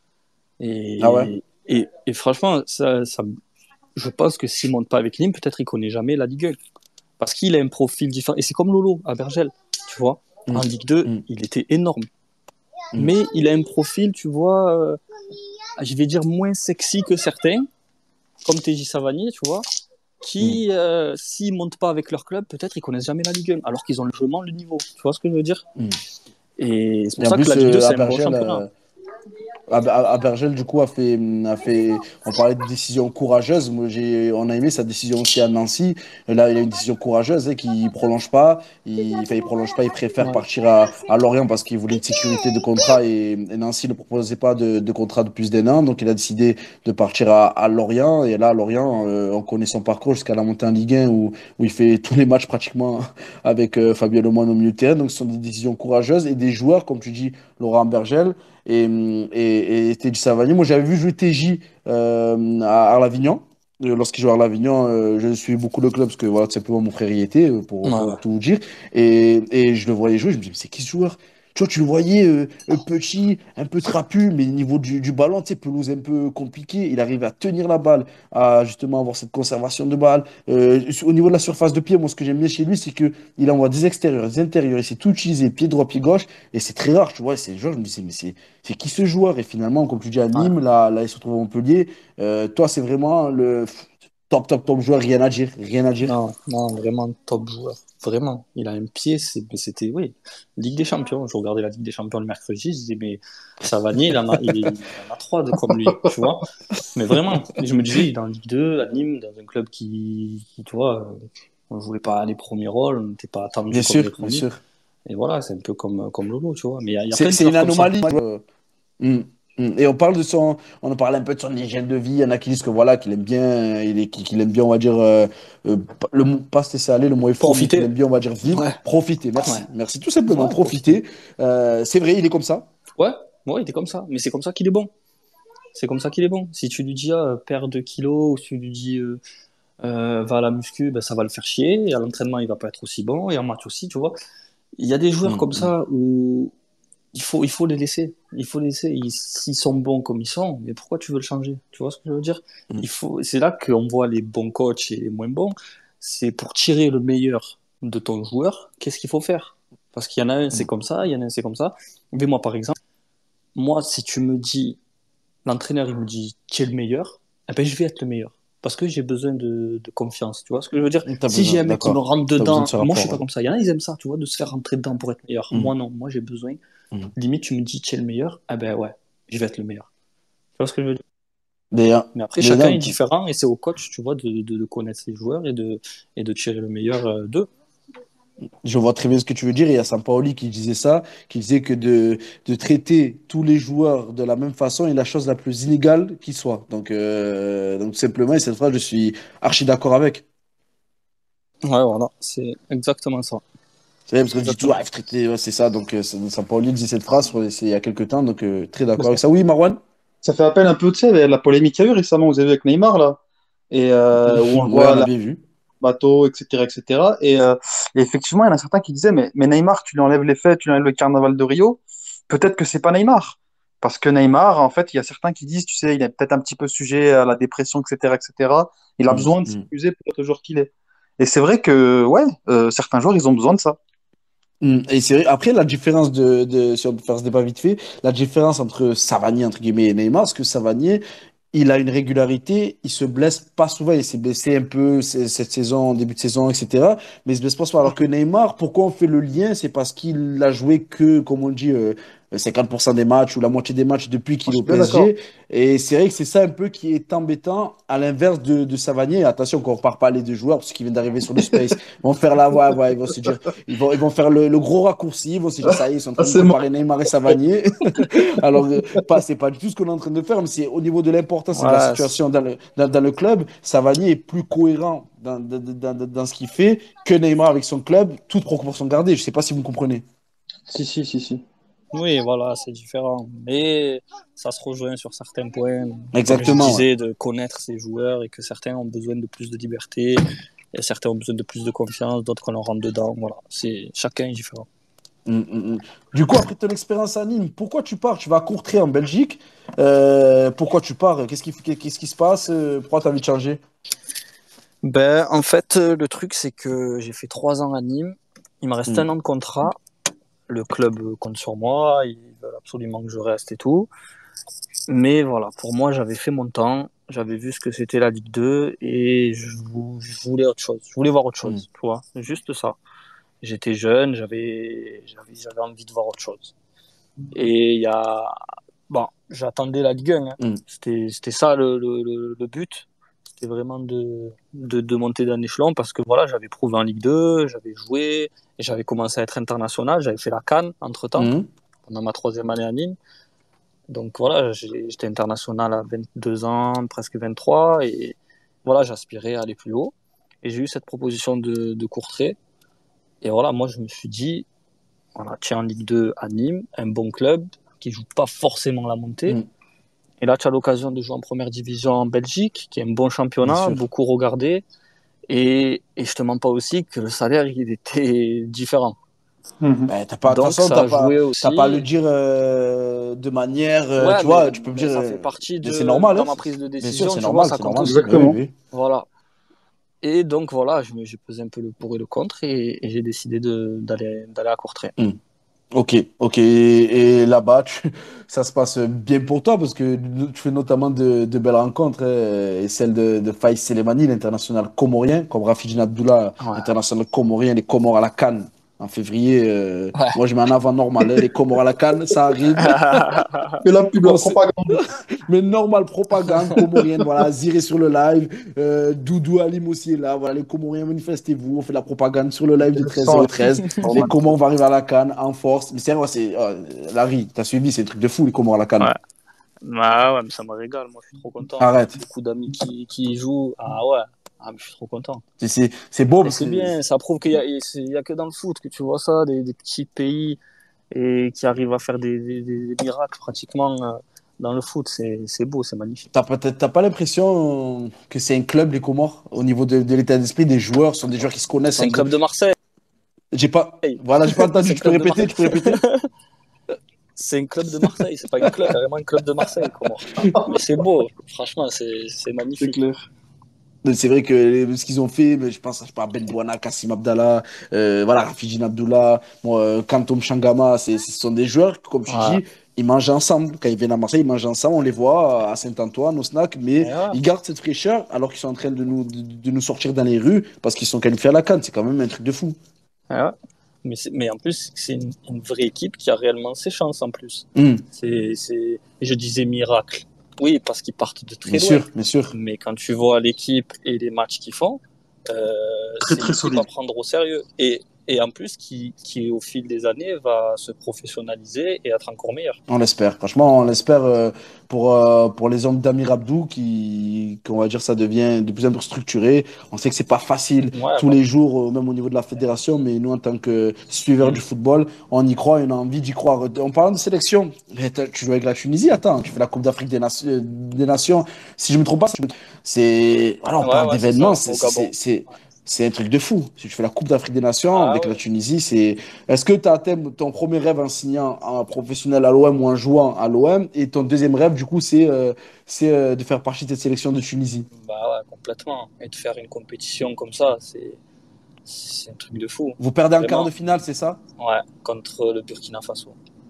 Ah ouais? Et, et, et franchement, ça, ça, je pense que s'il monte pas avec Nîmes, peut-être il connaît jamais la Ligue un. Parce qu'il a un profil différent. Et c'est comme Lolo à Bergel, tu vois. Hmm. En Ligue deux, Hmm. il était énorme. Hmm. Mais il a un profil, tu vois, euh, je vais dire moins sexy que certains, comme T J Savanier, tu vois, qui, euh, s'ils montent pas avec leur club, peut-être ils connaissent jamais la Ligue un, alors qu'ils ont largement le niveau. Tu vois ce que je veux dire? Hmm. Et c'est Et pour en ça que plus, la Ligue deux, euh, à c'est un bon Bergel, championnat. euh, Ab- Ab- Abergel, du coup, a fait, a fait. On parlait de décision courageuse. Moi, j'ai, on a aimé sa décision aussi à Nancy. Là, il a une décision courageuse, hein, qui prolonge pas. Il, enfin, il prolonge pas. Il préfère Ouais. partir à, à Lorient parce qu'il voulait une sécurité de contrat et, et Nancy ne proposait pas de, de contrat de plus d'un an. Donc, il a décidé de partir à, à Lorient. Et là, à Lorient, euh, on connaît son parcours jusqu'à la montée en Ligue un où, où il fait tous les matchs pratiquement avec euh, Fabien Lemoine au milieu de terrain. Donc, ce sont des décisions courageuses et des joueurs, comme tu dis, Laurent Bergel et, et, et T J Savanier. Moi, j'avais vu jouer T J euh, à Arlavignon. Euh, Lorsqu'il joue à Arlavignon, euh, je suis beaucoup le club parce que voilà, tout simplement mon frère y était, euh, pour, Ouais, pour ouais. tout vous dire. Et, et je le voyais jouer, je me disais, mais c'est qui ce joueur? Tu vois, tu le voyais euh, euh, petit, un peu trapu, mais au niveau du, du ballon, tu sais, pelouse un peu compliquée, il arrive à tenir la balle, à justement avoir cette conservation de balle. Euh, au niveau de la surface de pied, moi, ce que j'aime bien chez lui, c'est que il envoie des extérieurs, des intérieurs, il sait tout utiliser, pied droit, pied gauche, et c'est très rare, tu vois. C'est le joueur, je me disais, mais c'est c'est qui ce joueur? Et finalement, comme tu dis à Ouais. Nîmes, là, là il se retrouve à Montpellier. Euh, toi, c'est vraiment le top, top, top joueur, rien à dire, rien à dire. Non, non, vraiment top joueur. Vraiment. Il a un pied, c'est- c'était, oui. Ligue des Champions. Je regardais la Ligue des Champions le mercredi, je disais, mais Savanier, il en a, il, il en a trois de comme lui, tu vois. Mais vraiment, je me disais, il est en Ligue deux, à Nîmes, dans un club qui, qui tu vois, euh, on jouait pas les premiers rôles, on n'était pas Bien attendu comme les sûr, bien premiers. sûr. Et voilà, c'est un peu comme, comme Lolo, tu vois. Mais il y a, il y a C'est plein de c'est une joueurs comme ça. anomalie. Euh, mm, mm. Et on parle de son, on en parle un peu de son hygiène de vie. Il y en a qui disent que voilà, qu'il aime bien, euh, il est, qu'il aime bien, on va dire, euh, euh, le mot, pas se laisser aller, le mot est faux, mais qu'il Profiter. aime bien, on va dire, vivre, Ouais, profiter. ouais, Merci, merci, tout simplement, ouais, profiter. profiter. Euh, c'est vrai, il est comme ça. Ouais, ouais, il était comme ça. Mais c'est comme ça qu'il est bon. C'est comme ça qu'il est bon. Si tu lui dis, ah, perds deux kilos, ou si tu lui dis, euh, euh, va à la muscu, ben, ça va le faire chier. Et à l'entraînement, il va pas être aussi bon. Et en match aussi, tu vois. Il y a des joueurs Mm, comme mm, ça où il faut, il faut les laisser. Il faut les laisser. Ils, s'ils sont bons comme ils sont, mais pourquoi tu veux le changer? Tu vois ce que je veux dire? mm, Il faut, c'est là qu'on voit les bons coachs et les moins bons. C'est pour tirer le meilleur de ton joueur, qu'est-ce qu'il faut faire? Parce qu'il y en a un, c'est mm, comme ça, il y en a un, c'est comme ça. Mais moi, par exemple, moi, si tu me dis, l'entraîneur, il me dit, tu es le meilleur, eh ben, je vais être le meilleur. Parce que j'ai besoin de, de confiance. Tu vois ce que je veux dire? mm. T'as Si j'ai besoin, un mec qui me d'accord. rentre T'as besoin de dedans, ce moi, je suis rapport. pas Ouais. comme ça. Il y en a, ils aiment ça, tu vois, de se faire rentrer dedans pour être meilleur. Mm, Moi, non. Moi, j'ai besoin. mm. Limite, tu me dis, tu es le meilleur, ah ben ouais, je vais être le meilleur. Tu vois ce que je veux dire? Mais, euh, Mais après, mais chacun non, est différent et c'est au coach, tu vois, de, de, de connaître ses joueurs et de, et de tirer le meilleur euh, d'eux. je vois très bien ce que tu veux dire. Il y a Sampaoli qui disait ça, qui disait que de, de traiter tous les joueurs de la même façon est la chose la plus inégale qui soit. Donc, euh, donc tout simplement, et cette phrase, je suis archi d'accord avec. Ouais, voilà, c'est exactement ça. C'est vrai, parce qu'on dit toujours, Exactement. ah, il faut traiter, ouais, c'est ça. Donc, euh, c'est- Sampaoli disait cette phrase, sur les- c'est il y a quelques temps, donc euh, très Mais d'accord ça, avec ça. Oui, Marwan? ça fait appel un peu, tu sais, à la polémique qu'il y a eu récemment, vous avez vu avec Neymar, là, et euh, où on le Ouais, voit on a là, bien vu. bateau, et cetera, et cetera. Et, cetera. Et, euh, et effectivement, il y en a certains qui disaient, mais, mais Neymar, tu lui enlèves les fêtes, tu lui enlèves le carnaval de Rio, peut-être que c'est pas Neymar. Parce que Neymar, en fait, il y a certains qui disent, tu sais, il est peut-être un petit peu sujet à la dépression, et cetera, et cetera. Il a Mm, besoin de mm. s'épuiser pour être le joueur qu'il est. Et c'est vrai que, ouais, euh, certains joueurs, ils ont besoin de ça. Mm. Et c'est vrai, après, la différence de, de, si on peut faire ce débat vite fait, la différence entre Savanier, entre guillemets, et Neymar, parce que Savanier, il a une régularité, il se blesse pas souvent, il s'est blessé un peu c- cette saison, en début de saison, et cetera. Mais il se blesse pas souvent. Alors que Neymar, pourquoi on fait le lien? C'est parce qu'il a joué que, comme on dit, euh, cinquante pour cent des matchs ou la moitié des matchs depuis Moi, qu'il je est au suis bien d'accord. P S G. Et c'est vrai que c'est ça un peu qui est embêtant, à l'inverse de, de Savanier. Attention qu'on ne repart pas les deux joueurs, parce qu'ils viennent d'arriver sur le Space. Ils vont faire la voix, ouais, ils vont se dire, ils vont, ils vont faire le, le gros raccourci, ils vont se dire, ça y est, ils sont en Ah, train de c'est moi. comparer Neymar et Savanier. Alors, euh, pas, c'est pas du tout ce qu'on est en train de faire, mais c'est au niveau de l'importance et de la Ouais, c'est- situation dans le, dans, dans le club. Savanier est plus cohérent dans, dans, dans, dans- dans ce qu'il fait que Neymar avec son club, toute proportion gardée. Je sais pas si vous me comprenez. Si, si, si, si. oui, voilà, c'est différent. Mais ça se rejoint sur certains points. Comme je Exactement, ouais. disais, de connaître ses joueurs et que certains ont besoin de plus de liberté, et certains ont besoin de plus de confiance, d'autres qu'on leur rentre dedans. Voilà, c'est chacun est différent. Mm, mm, mm. Du coup, après ton expérience à Nîmes, pourquoi tu pars? Tu vas à Courtrai en Belgique. Euh, pourquoi tu pars? Qu'est-ce qui, qu'est-ce qui se passe? Euh, Pourquoi tu as envie de changer? Ben, en fait, euh, le truc, c'est que j'ai fait trois ans à Nîmes. Il me reste un Mm, an de contrat. Le club euh, compte sur moi. Ils veulent absolument que je reste et tout. Mais voilà, pour moi, j'avais fait mon temps. J'avais vu ce que c'était la Ligue deux et je, vou- je voulais autre chose. Je voulais voir autre mm, chose, tu vois. Juste ça. J'étais jeune, j'avais, j'avais, j'avais envie de voir autre chose. Et il y a bon, j'attendais la Ligue un. Hein. Mm. C'était, c'était ça le, le, le, le but. C'était vraiment de, de, de monter d'un échelon parce que voilà, j'avais prouvé en Ligue deux, j'avais joué, et j'avais commencé à être international, j'avais fait la CAN entre-temps, Mm. pendant ma troisième année à Nîmes. Donc voilà, j'ai- j'étais international à vingt-deux ans, presque vingt-trois, et voilà, j'aspirais à aller plus haut. Et j'ai eu cette proposition de, de Courtrai. Et voilà, moi je me suis dit, voilà, tu es en Ligue deux à Nîmes, un bon club qui joue pas forcément la montée. Mm. Et là, tu as l'occasion de jouer en première division en Belgique, qui est un bon Bien championnat, sûr. beaucoup regardé. Et, et je te mens pas aussi que le salaire, il était différent. Mhm. Ben, t'as pas, de toute Donc, façon, ça t'as a pas, joué t'as pas à le aussi. dire euh, de manière, euh, Ouais, tu mais, vois, tu peux me mais dire, ça euh, fait partie mais c'est de, normal, hein. dans ma prise de Bien sûr, décision, c'est tu vois, normal, ça c'est compte normal. aussi. Oui, oui, Exactement. oui. Voilà. Et donc, voilà, je me- j'ai pesé un peu le pour et le contre et, et j'ai décidé de, d'aller, d'aller à Courtrai. Mm. Ok, ok. Et, et là-bas, tu- ça se passe bien pour toi parce que tu fais notamment de, de belles rencontres, hein, et celle de, de Faïs Selemani, l'international comorien, comme Rafidine Abdullah, Ouais. international comorien, les Comores à la CAN en février. euh, Ouais. moi, je mets en avant normal, hein, les Comores à la CAN, ça arrive. Fais la pub, la Bon, c'est- propagande. mais normal, propagande comorienne, voilà, Ziré sur le live, euh, Doudou Alim aussi est là, voilà, les Comoriens, manifestez-vous, on fait la propagande sur le live de treize Sans zéro treize, les normal. Comores vont arriver à la CAN en force, mais c'est vrai, c'est, euh, Larry, t'as suivi, c'est un truc de fou, les Comores à la CAN. Ouais. Bah ouais, mais ça me régale, moi je suis trop content. Arrête, Beaucoup d'amis qui, qui y jouent. Ah ouais, ah, mais je suis trop content. c'est c'est- c'est beau Et parce c'est que, bien, ça prouve qu'il y a, c'est- il y a que dans le foot que tu vois ça, des, des petits pays et qui arrivent à faire des, des, des miracles pratiquement euh, dans le foot. C'est, c'est beau, c'est magnifique. t'as pas, t'as t'as pas l'impression euh, que c'est un club, les Comores, au niveau de, de l'état d'esprit des joueurs, ce sont des joueurs qui se connaissent C'est un entre eux. club de Marseille. J'ai pas, voilà, j'ai pas entendu, C'est un tu peux club de répéter, tu peux Marseille. répéter? C'est un club de Marseille, c'est pas un club, carrément un club de Marseille. Comment. Mais c'est beau, franchement, c'est, c'est C'est magnifique. clair. Mais c'est vrai que les- ce qu'ils ont fait, mais je pense, je sais pas, Ben Bouana, Kassim Abdallah, euh, voilà, Rafidine Abdullah, moi, euh, Kantoum Changama, c'est, ce sont des joueurs, comme tu Ouais. dis, ils mangent ensemble. Quand ils viennent à Marseille, ils mangent ensemble, on les voit à Saint-Antoine, au snack, mais Et ouais. ils gardent cette fraîcheur alors qu'ils sont en train de nous, de, de nous sortir dans les rues parce qu'ils sont qualifiés à la CAN. C'est quand même un truc de fou. Et ouais. Mais, c'est- mais en plus, c'est une, une vraie équipe qui a réellement ses chances en plus. Hum, C'est, c'est... Je disais miracle. Oui, parce qu'ils partent de très bien loin. sûr, bien sûr. Mais quand tu vois l'équipe et les matchs qu'ils font, euh, Très, c'est très une équipe solide. à prendre au sérieux. Et, et en plus, qui, qui au fil des années va se professionnaliser et être encore meilleur. On l'espère. Franchement, on l'espère euh, pour, euh, pour les hommes d'Amir Abdou qui, qu'on va dire, ça devient de plus en plus structuré. On sait que c'est pas facile Ouais, tous voilà. les jours, euh, même au niveau de la fédération, mais nous, en tant que suiveurs du Mm. football, on y croit et on a envie d'y croire. En parlant de sélection, mais t'as- tu joues avec la Tunisie, attends, tu fais la Coupe d'Afrique des, Nation- euh, des Nations. Si je me trompe pas, si je me- c'est, voilà, on Ouais, parle ouais, c'est ça, d'événements, c'est, au c'est, c'est, Gabon. c'est c'est un truc de fou. Si tu fais la Coupe d'Afrique des Nations Ah avec la ouais. Tunisie, c'est, est-ce que tu as atteint ton premier rêve en signant un professionnel à l'O M ou en jouant à l'O M et ton deuxième rêve, du coup, c'est euh, c'est euh, de faire partie de cette sélection de Tunisie? Bah ouais, complètement. Et de faire une compétition comme ça, c'est, c'est un truc de fou. Vous perdez en quart de Vraiment. finale, c'est ça? Ouais, contre le Burkina Faso.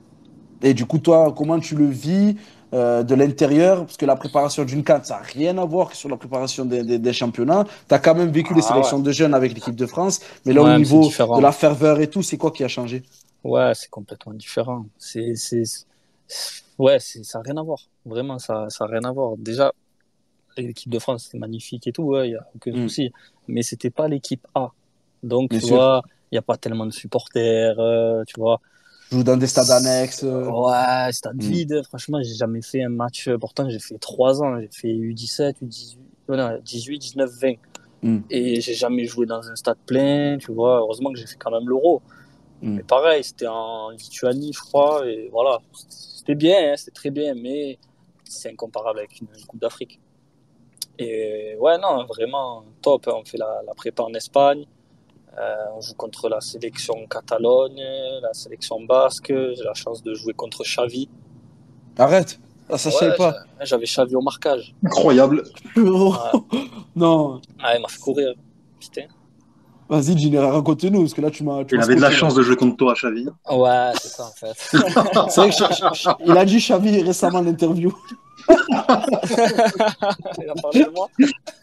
Et du coup, toi, comment tu le vis euh, de l'intérieur? Parce que la préparation d'une CAN, ça n'a rien à voir que sur la préparation des, des- des championnats. Tu as quand même vécu les Ah ouais. sélections de jeunes avec l'équipe de France, mais là, au Ouais, mais c'est niveau de différent. la ferveur et tout, c'est quoi qui a changé? Ouais, c'est complètement différent. C'est, c'est, c'est- ouais, c'est, ça n'a rien à voir. Vraiment, ça, ça n'a rien à voir. Déjà, l'équipe de France, c'est magnifique et tout, il n'y a aucun Hmm, souci. Mais c'était pas l'équipe A. Donc, bien tu sûr. vois, il n'y a pas tellement de supporters, euh, tu vois. Je joue dans des stades C'est- annexes. euh, Ouais, stade hmm. vide. Franchement, j'ai jamais fait un match. Pourtant, j'ai fait trois ans. J'ai fait U dix-sept, U dix-huit, non, non, dix-huit, dix-neuf, vingt. Hmm, Et j'ai jamais joué dans un stade plein, tu vois. Heureusement que j'ai fait quand même l'Euro. hmm. Mais pareil, c'était en Lituanie, je crois. Et voilà, c'était bien, hein, c'était très bien. Mais c'est incomparable avec une, une Coupe d'Afrique. Et ouais, non, vraiment top. Hein. On fait la, la prépa en Espagne. Euh, on joue contre la sélection Catalogne, la sélection basque. J'ai la chance de jouer contre Xavi. Arrête. Ah, ça, je savais Ouais, pas. j'a- j'avais Xavi au marquage. Incroyable. Oh, Ouais. non. Ah, il m'a fait courir. Putain. Vas-y, Gina, raconte-nous, parce que là, tu m'as tu Il m'as avait de la scotché, là. chance de jouer contre toi, Xavi. Ouais, c'est ça en fait. C'est vrai que Ch- Ch- Ch- il a dit Xavi récemment en interview. Il a parlé de moi.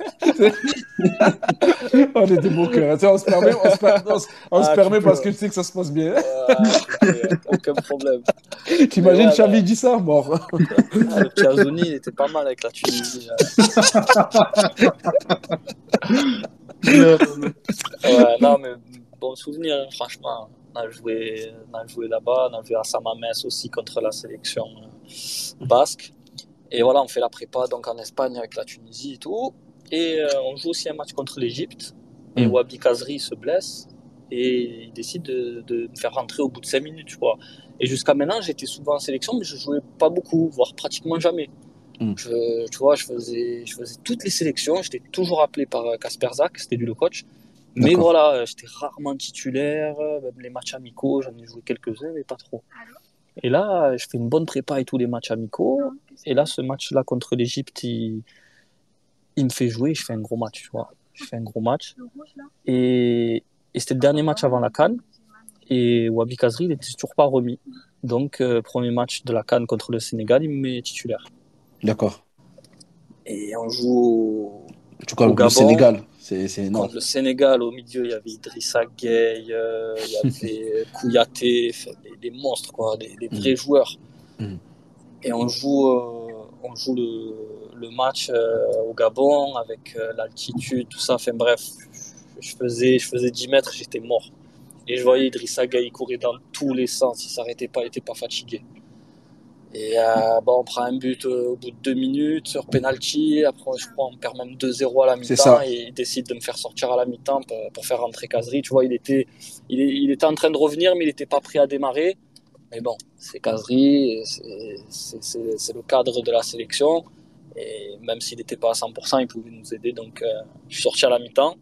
On est des beaux cœurs. Tu sais, on se permet, on se per- on se- on se Ah, tu permet parce peux. que tu sais que ça se passe bien. Ouais, tu peux, y a aucun problème. Mais T'imagines ouais, Xavi là, dit ça? Mort. ah, le petit Azouni, il était pas mal avec la Tunisie. Là. Ouais, non, mais bon souvenir, hein, franchement. On a joué, on a joué là-bas, on a joué à Samamés aussi contre la sélection euh, basque. Et voilà, on fait la prépa donc en Espagne avec la Tunisie et tout. Et euh, on joue aussi un match contre l'Égypte. Et Mm. Wabi Kazri se blesse et il décide de, de me faire rentrer au bout de cinq minutes, tu vois. Et jusqu'à maintenant, j'étais souvent en sélection, mais je jouais pas beaucoup, voire pratiquement jamais. Mm. Je, tu vois, je faisais, je faisais toutes les sélections, j'étais toujours appelé par Kasper Zak, c'était lui le coach. Mais D'accord. voilà, j'étais rarement titulaire, même les matchs amicaux, j'en ai joué quelques-uns, mais pas trop. Et là, je fais une bonne prépa et tous les matchs amicaux. Et là, ce match-là contre l'Égypte, il, il me fait jouer, je fais un gros match, tu vois. Je fais un gros match. Et, et c'était le dernier match avant la CAN. Et Wabi Kazri, il n'était toujours pas remis. Donc, euh, premier match de la CAN contre le Sénégal, il me met titulaire. D'accord. Et on joue au, Tu au connais le Gabon. Sénégal. C'est c'est énorme. Contre le Sénégal, au milieu, il y avait Idrissa Gueye, euh, il y avait Kouyaté, enfin, des, des monstres, quoi, des, des vrais Mm. joueurs. Mm. Et on joue, euh, on joue le, le match euh, au Gabon avec euh, l'altitude, tout ça. Enfin bref, je faisais, je faisais dix mètres, j'étais mort. Et je voyais Idrissa Gueye, il courait dans tous les sens, il s'arrêtait pas, il n'était pas fatigué. Et euh, bon, on prend un but euh, au bout de deux minutes sur penalty. Après, je crois on perd même deux zéro à la C'est mi-temps. ça. Et il décide de me faire sortir à la mi-temps pour, pour faire rentrer Kazri. Tu vois, il était, il, est- il était en train de revenir, mais il n'était pas prêt à démarrer. Mais bon, c'est Kazri, c'est, c'est, c'est, c'est le cadre de la sélection. Et même s'il n'était pas à cent pour cent, il pouvait nous aider. Donc, euh, je suis sorti à la mi-temps.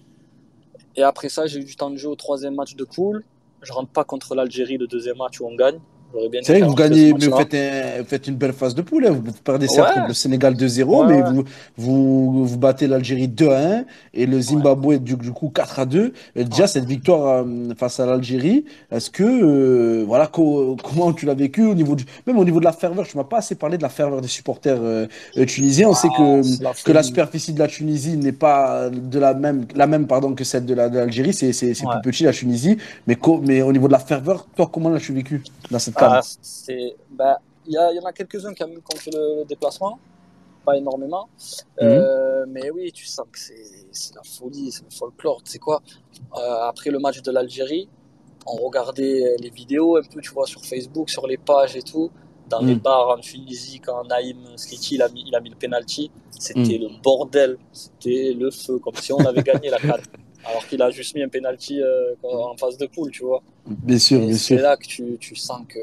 Et après ça, j'ai eu du temps de jeu au troisième match de poule. Je rentre pas contre l'Algérie, le deuxième match où on gagne. J'aurais bien C'est aimé vrai que vous rentrer ce gagnez, mais vous match-là. faites, un- vous faites une belle phase de poule, hein. Vous perdez certes Ouais, contre le Sénégal deux zéro, ouais, mais ouais. vous, vous, vous battez l'Algérie deux à un et le Ouais. Zimbabwe du, du coup quatre à deux. Et déjà, Ouais. cette victoire euh, face à l'Algérie, est-ce que, euh, voilà, co- comment tu l'as vécu au niveau du, même au niveau de la ferveur? Tu m'as pas assez parlé de la ferveur des supporters euh, euh, tunisiens. On sait Ah, que, c'est la que la folie. superficie de la Tunisie n'est pas de la même, la même pardon, que celle de la- de l'Algérie. C'est c'est- c'est Ouais. plus petit, la Tunisie. Mais, co- mais au niveau de la ferveur, toi, comment l'as-tu vécu dans cette CAN? Ah, c'est, bah, il y, a- il y en a quelques-uns qui ont, qui ont fait le, le déplacement, pas énormément. Mhm. Euh, mais oui, tu sens que c'est, c'est la folie, c'est le folklore. Tu sais quoi? Euh, après le match de l'Algérie, on regardait les vidéos un peu, tu vois, sur Facebook, sur les pages et tout. Dans les Mhm. bars en Tunisie, quand Naïm Sliti il a mis, il a mis le penalty, c'était Mhm. le bordel, c'était le feu, comme si on avait gagné la CAN. Alors qu'il a juste mis un penalty euh, en phase de poule, tu vois. Bien sûr, Et bien c'est sûr. là que tu, tu sens que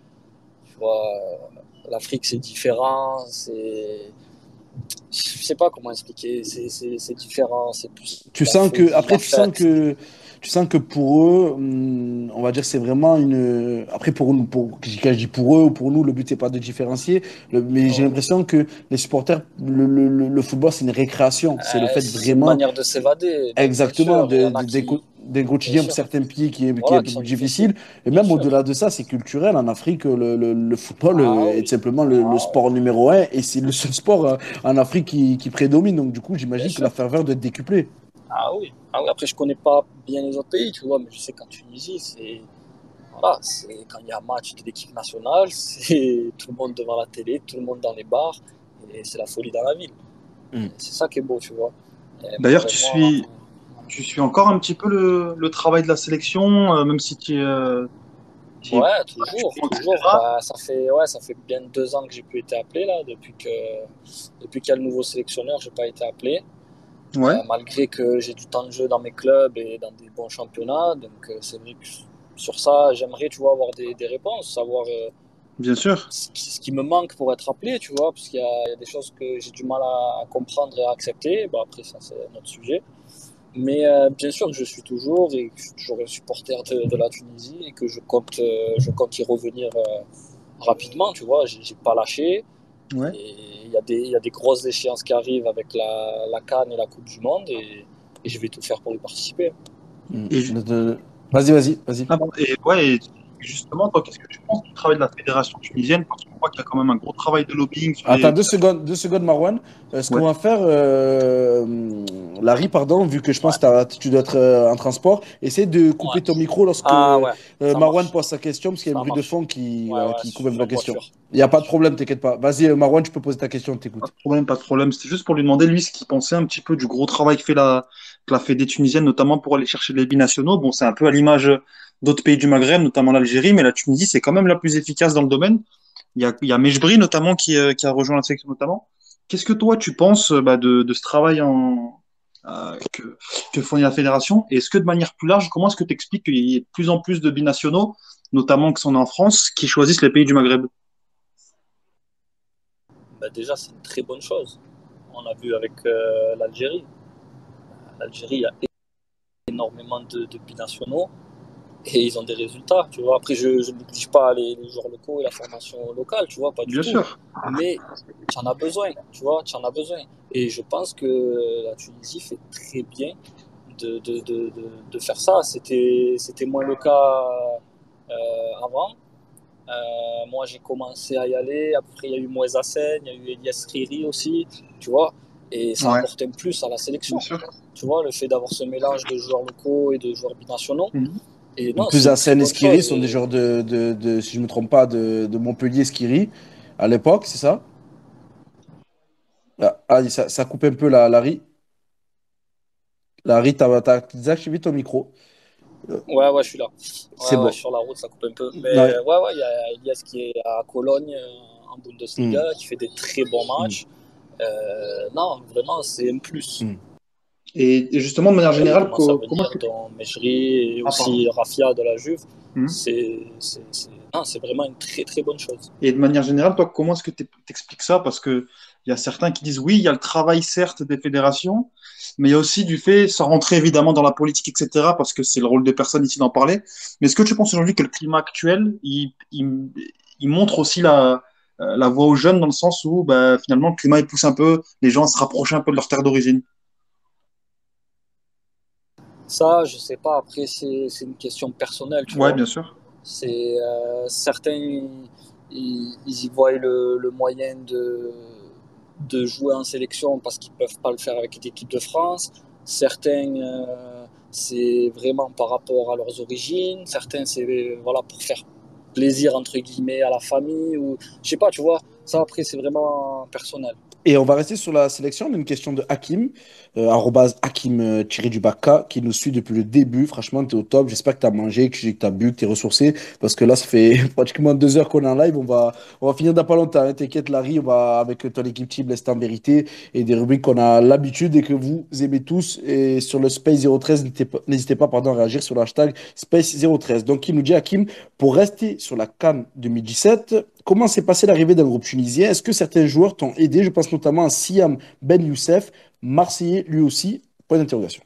tu vois, euh, l'Afrique c'est différent, c'est. Je sais pas comment expliquer, c'est, c'est, c'est différent, c'est plus Tu la sens que, folie, après, la tu sens fête. que, tu sens que pour eux, hum, on va dire, c'est vraiment une. Après, pour nous, pour, quand je dis pour eux ou pour nous, le but n'est pas de différencier. Le- mais j'ai Oh. l'impression que les supporters, le, le, le- le football, c'est une récréation. C'est le Euh, fait c'est une vraiment, manière de s'évader, donc bien exactement, sûr, il y de, en a de- d'un co- qui. d'un Bien quotidien pour sûr, certains pays qui est, qui est voilà, un qui peu sont plus difficile. difficiles, Et bien même sûr. au-delà de ça, c'est culturel. En Afrique, le, le, le football Ah euh, est oui, simplement le, le ah sport numéro un et c'est le seul sport euh, en Afrique qui, qui prédomine. Donc, du coup, bien j'imagine que la sûr. ferveur doit être décuplée. Ah oui. Ah oui, après je connais pas bien les autres pays, tu vois, mais je sais qu'en Tunisie, c'est. Voilà, c'est quand il y a un match de l'équipe nationale, c'est tout le monde devant la télé, tout le monde dans les bars, et c'est la folie dans la ville. Mm. Et c'est ça qui est beau, tu vois. Et D'ailleurs, tu malheureusement, suis, tu suis encore un petit peu le, le travail de la sélection, euh, même si tu es, euh, tu es ouais, toujours, actuellement, toujours. et cetera. Bah, ça fait, ouais, ça fait bien deux ans que j'ai pu être appelé là, depuis que, depuis qu'il y a le nouveau sélectionneur, j'ai pas été appelé. Ouais, Euh, malgré que j'ai du temps de jeu dans mes clubs et dans des bons championnats, donc euh, c'est vrai que sur ça, j'aimerais, tu vois, avoir des, des réponses, savoir euh, bien sûr. ce qui, ce qui me manque pour être appelé, tu vois, parce qu'il y a, il y a des choses que j'ai du mal à, à comprendre et à accepter. Bon, après, ça, c'est un autre sujet. Mais euh, bien sûr que je suis toujours et que je suis toujours un supporter de, de la Tunisie et que je compte, euh, je compte y revenir euh, rapidement, tu vois. J'ai, j'ai pas lâché. Ouais. Et il y a des, il y a des grosses échéances qui arrivent avec la, la CAN et la Coupe du Monde et, et je vais tout faire pour y participer. Mm. Et, ju- De- Vas-y, vas-y, vas-y. ah bon, et ouais, et justement, toi, qu'est-ce que tu penses du travail de la fédération tunisienne? Parce qu'on voit qu'il y a quand même un gros travail de lobbying sur Attends les. deux secondes, deux secondes, Marwan. Euh, ce qu'on Ouais, va faire, euh, Larry, pardon, vu que je pense Ouais, que t'as- tu dois être euh, en transport, essaie de couper ouais. ton micro lorsque Ah euh, ouais, ça Marwan marche. pose sa question, parce qu'il y a un Ça bruit de marche. fond qui, Ouais, voilà, ouais, qui coupe je un peu suis la en question. voiture. Il n'y a pas de problème, t'inquiète pas. Vas-y, euh, Marwan, tu peux poser ta question, on pas de t'écoute. problème, pas de problème. C'était juste pour lui demander, lui, ce qu'il pensait un petit peu du gros travail que fait la, que la Fédé tunisienne, notamment pour aller chercher les binationaux. Bon, c'est un peu à l'image d'autres pays du Maghreb, notamment l'Algérie, mais la Tunisie, c'est quand même la plus efficace dans le domaine. Il y a, il y a Mejbri, notamment, qui, euh, qui a rejoint la sélection, notamment. Qu'est-ce que toi, tu penses euh, bah, de, de ce travail en, euh, que, que fournit la fédération? Et est-ce que, de manière plus large, comment est-ce que tu expliques qu'il y ait de plus en plus de binationaux, notamment qui sont en France, qui choisissent les pays du Maghreb? Bah, déjà, c'est une très bonne chose. On a vu avec euh, l'Algérie. L'Algérie, il y a énormément de, de binationaux et ils ont des résultats, tu vois. Après, je, je ne néglige pas les, les joueurs locaux et la formation locale, tu vois, pas du Bien tout. sûr. Mais tu en as besoin, tu vois, tu en as besoin. Et je pense que la Tunisie fait très bien de, de, de, de, de faire ça. C'était, c'était moins le cas euh, avant. Euh, moi, j'ai commencé à y aller. Après, il y a eu Moïse Hassen, il y a eu Elias Riri aussi, tu vois. Et ça Ouais, apporte un plus à la bien sélection. sûr. Tu vois, le fait d'avoir ce mélange de joueurs locaux et de joueurs binationaux. Mhm. Et En non, plus, c'est une très Hassen et bonne Skiri chose. sont des Et joueurs de, de, de- si je ne me trompe pas, de, de Montpellier Skiri à l'époque, c'est ça? Ah, ah, ça, ça coupe un peu, la Larry. Larry, t'as t'as désactivé ton micro. Euh, ouais, ouais, je suis là. Ouais, C'est ouais, bon. sur la route, ça coupe un peu. Ouais. Mais ouais, ouais, il y a Elias qui est à Cologne euh, en Mm, Bundesliga, qui fait des très bons mm, matchs. Euh, non, vraiment, c'est un plus. mm. Et, et justement, de manière Après, il générale, commence à co- comment venir est-ce que... dans Mejri et Ah, pardon. aussi Rafia de la Juve. Mhm. C'est c'est- c'est- non, c'est vraiment une très très bonne chose. Et de manière générale, toi, comment est-ce que tu expliques ça? Parce que il y a certains qui disent oui, il y a le travail, certes, des fédérations, mais il y a aussi du fait, sans rentrer évidemment dans la politique, et cetera, parce que c'est le rôle des personnes ici d'en parler. Mais est-ce que tu penses aujourd'hui que le climat actuel, il, il, il montre aussi la, euh, la voie aux jeunes dans le sens où bah, finalement, le climat, il pousse un peu les gens à se rapprocher un peu de leur terre d'origine? Ça, je sais pas. Après, c'est c'est une question personnelle, tu Ouais, vois. bien sûr. C'est euh, certains, ils, ils y voient le, le moyen de, de jouer en sélection parce qu'ils peuvent pas le faire avec l'équipe de France. Certains, euh, c'est vraiment par rapport à leurs origines. Certains, c'est voilà pour faire plaisir entre guillemets à la famille ou je sais pas, tu vois. Ça après, c'est vraiment personnel. Et on va rester sur la sélection. On a une question de Hakim, euh, arrobase Hakim euh, tiré du Baka, qui nous suit depuis le début. Franchement, tu es au top. J'espère que tu as mangé, que tu as bu, que tu es ressourcé. Parce que là, ça fait pratiquement deux heures qu'on est en live. On va, on va finir dans pas longtemps, hein. T'inquiète, Larry, on va, avec ton équipe Team L'Est en vérité et des rubriques qu'on a l'habitude et que vous aimez tous. Et sur le Space zéro treize, n'hésitez pas, n'hésitez pas pardon, à réagir sur le hashtag Space zéro treize. Donc, il nous dit, Hakim, pour rester sur la CAN deux mille dix-sept, comment s'est passée l'arrivée d'un groupe tunisien? Est-ce que certains joueurs t'ont aidé? Je pense notamment à Siam Ben Youssef, Marseillais lui aussi. Point d'interrogation.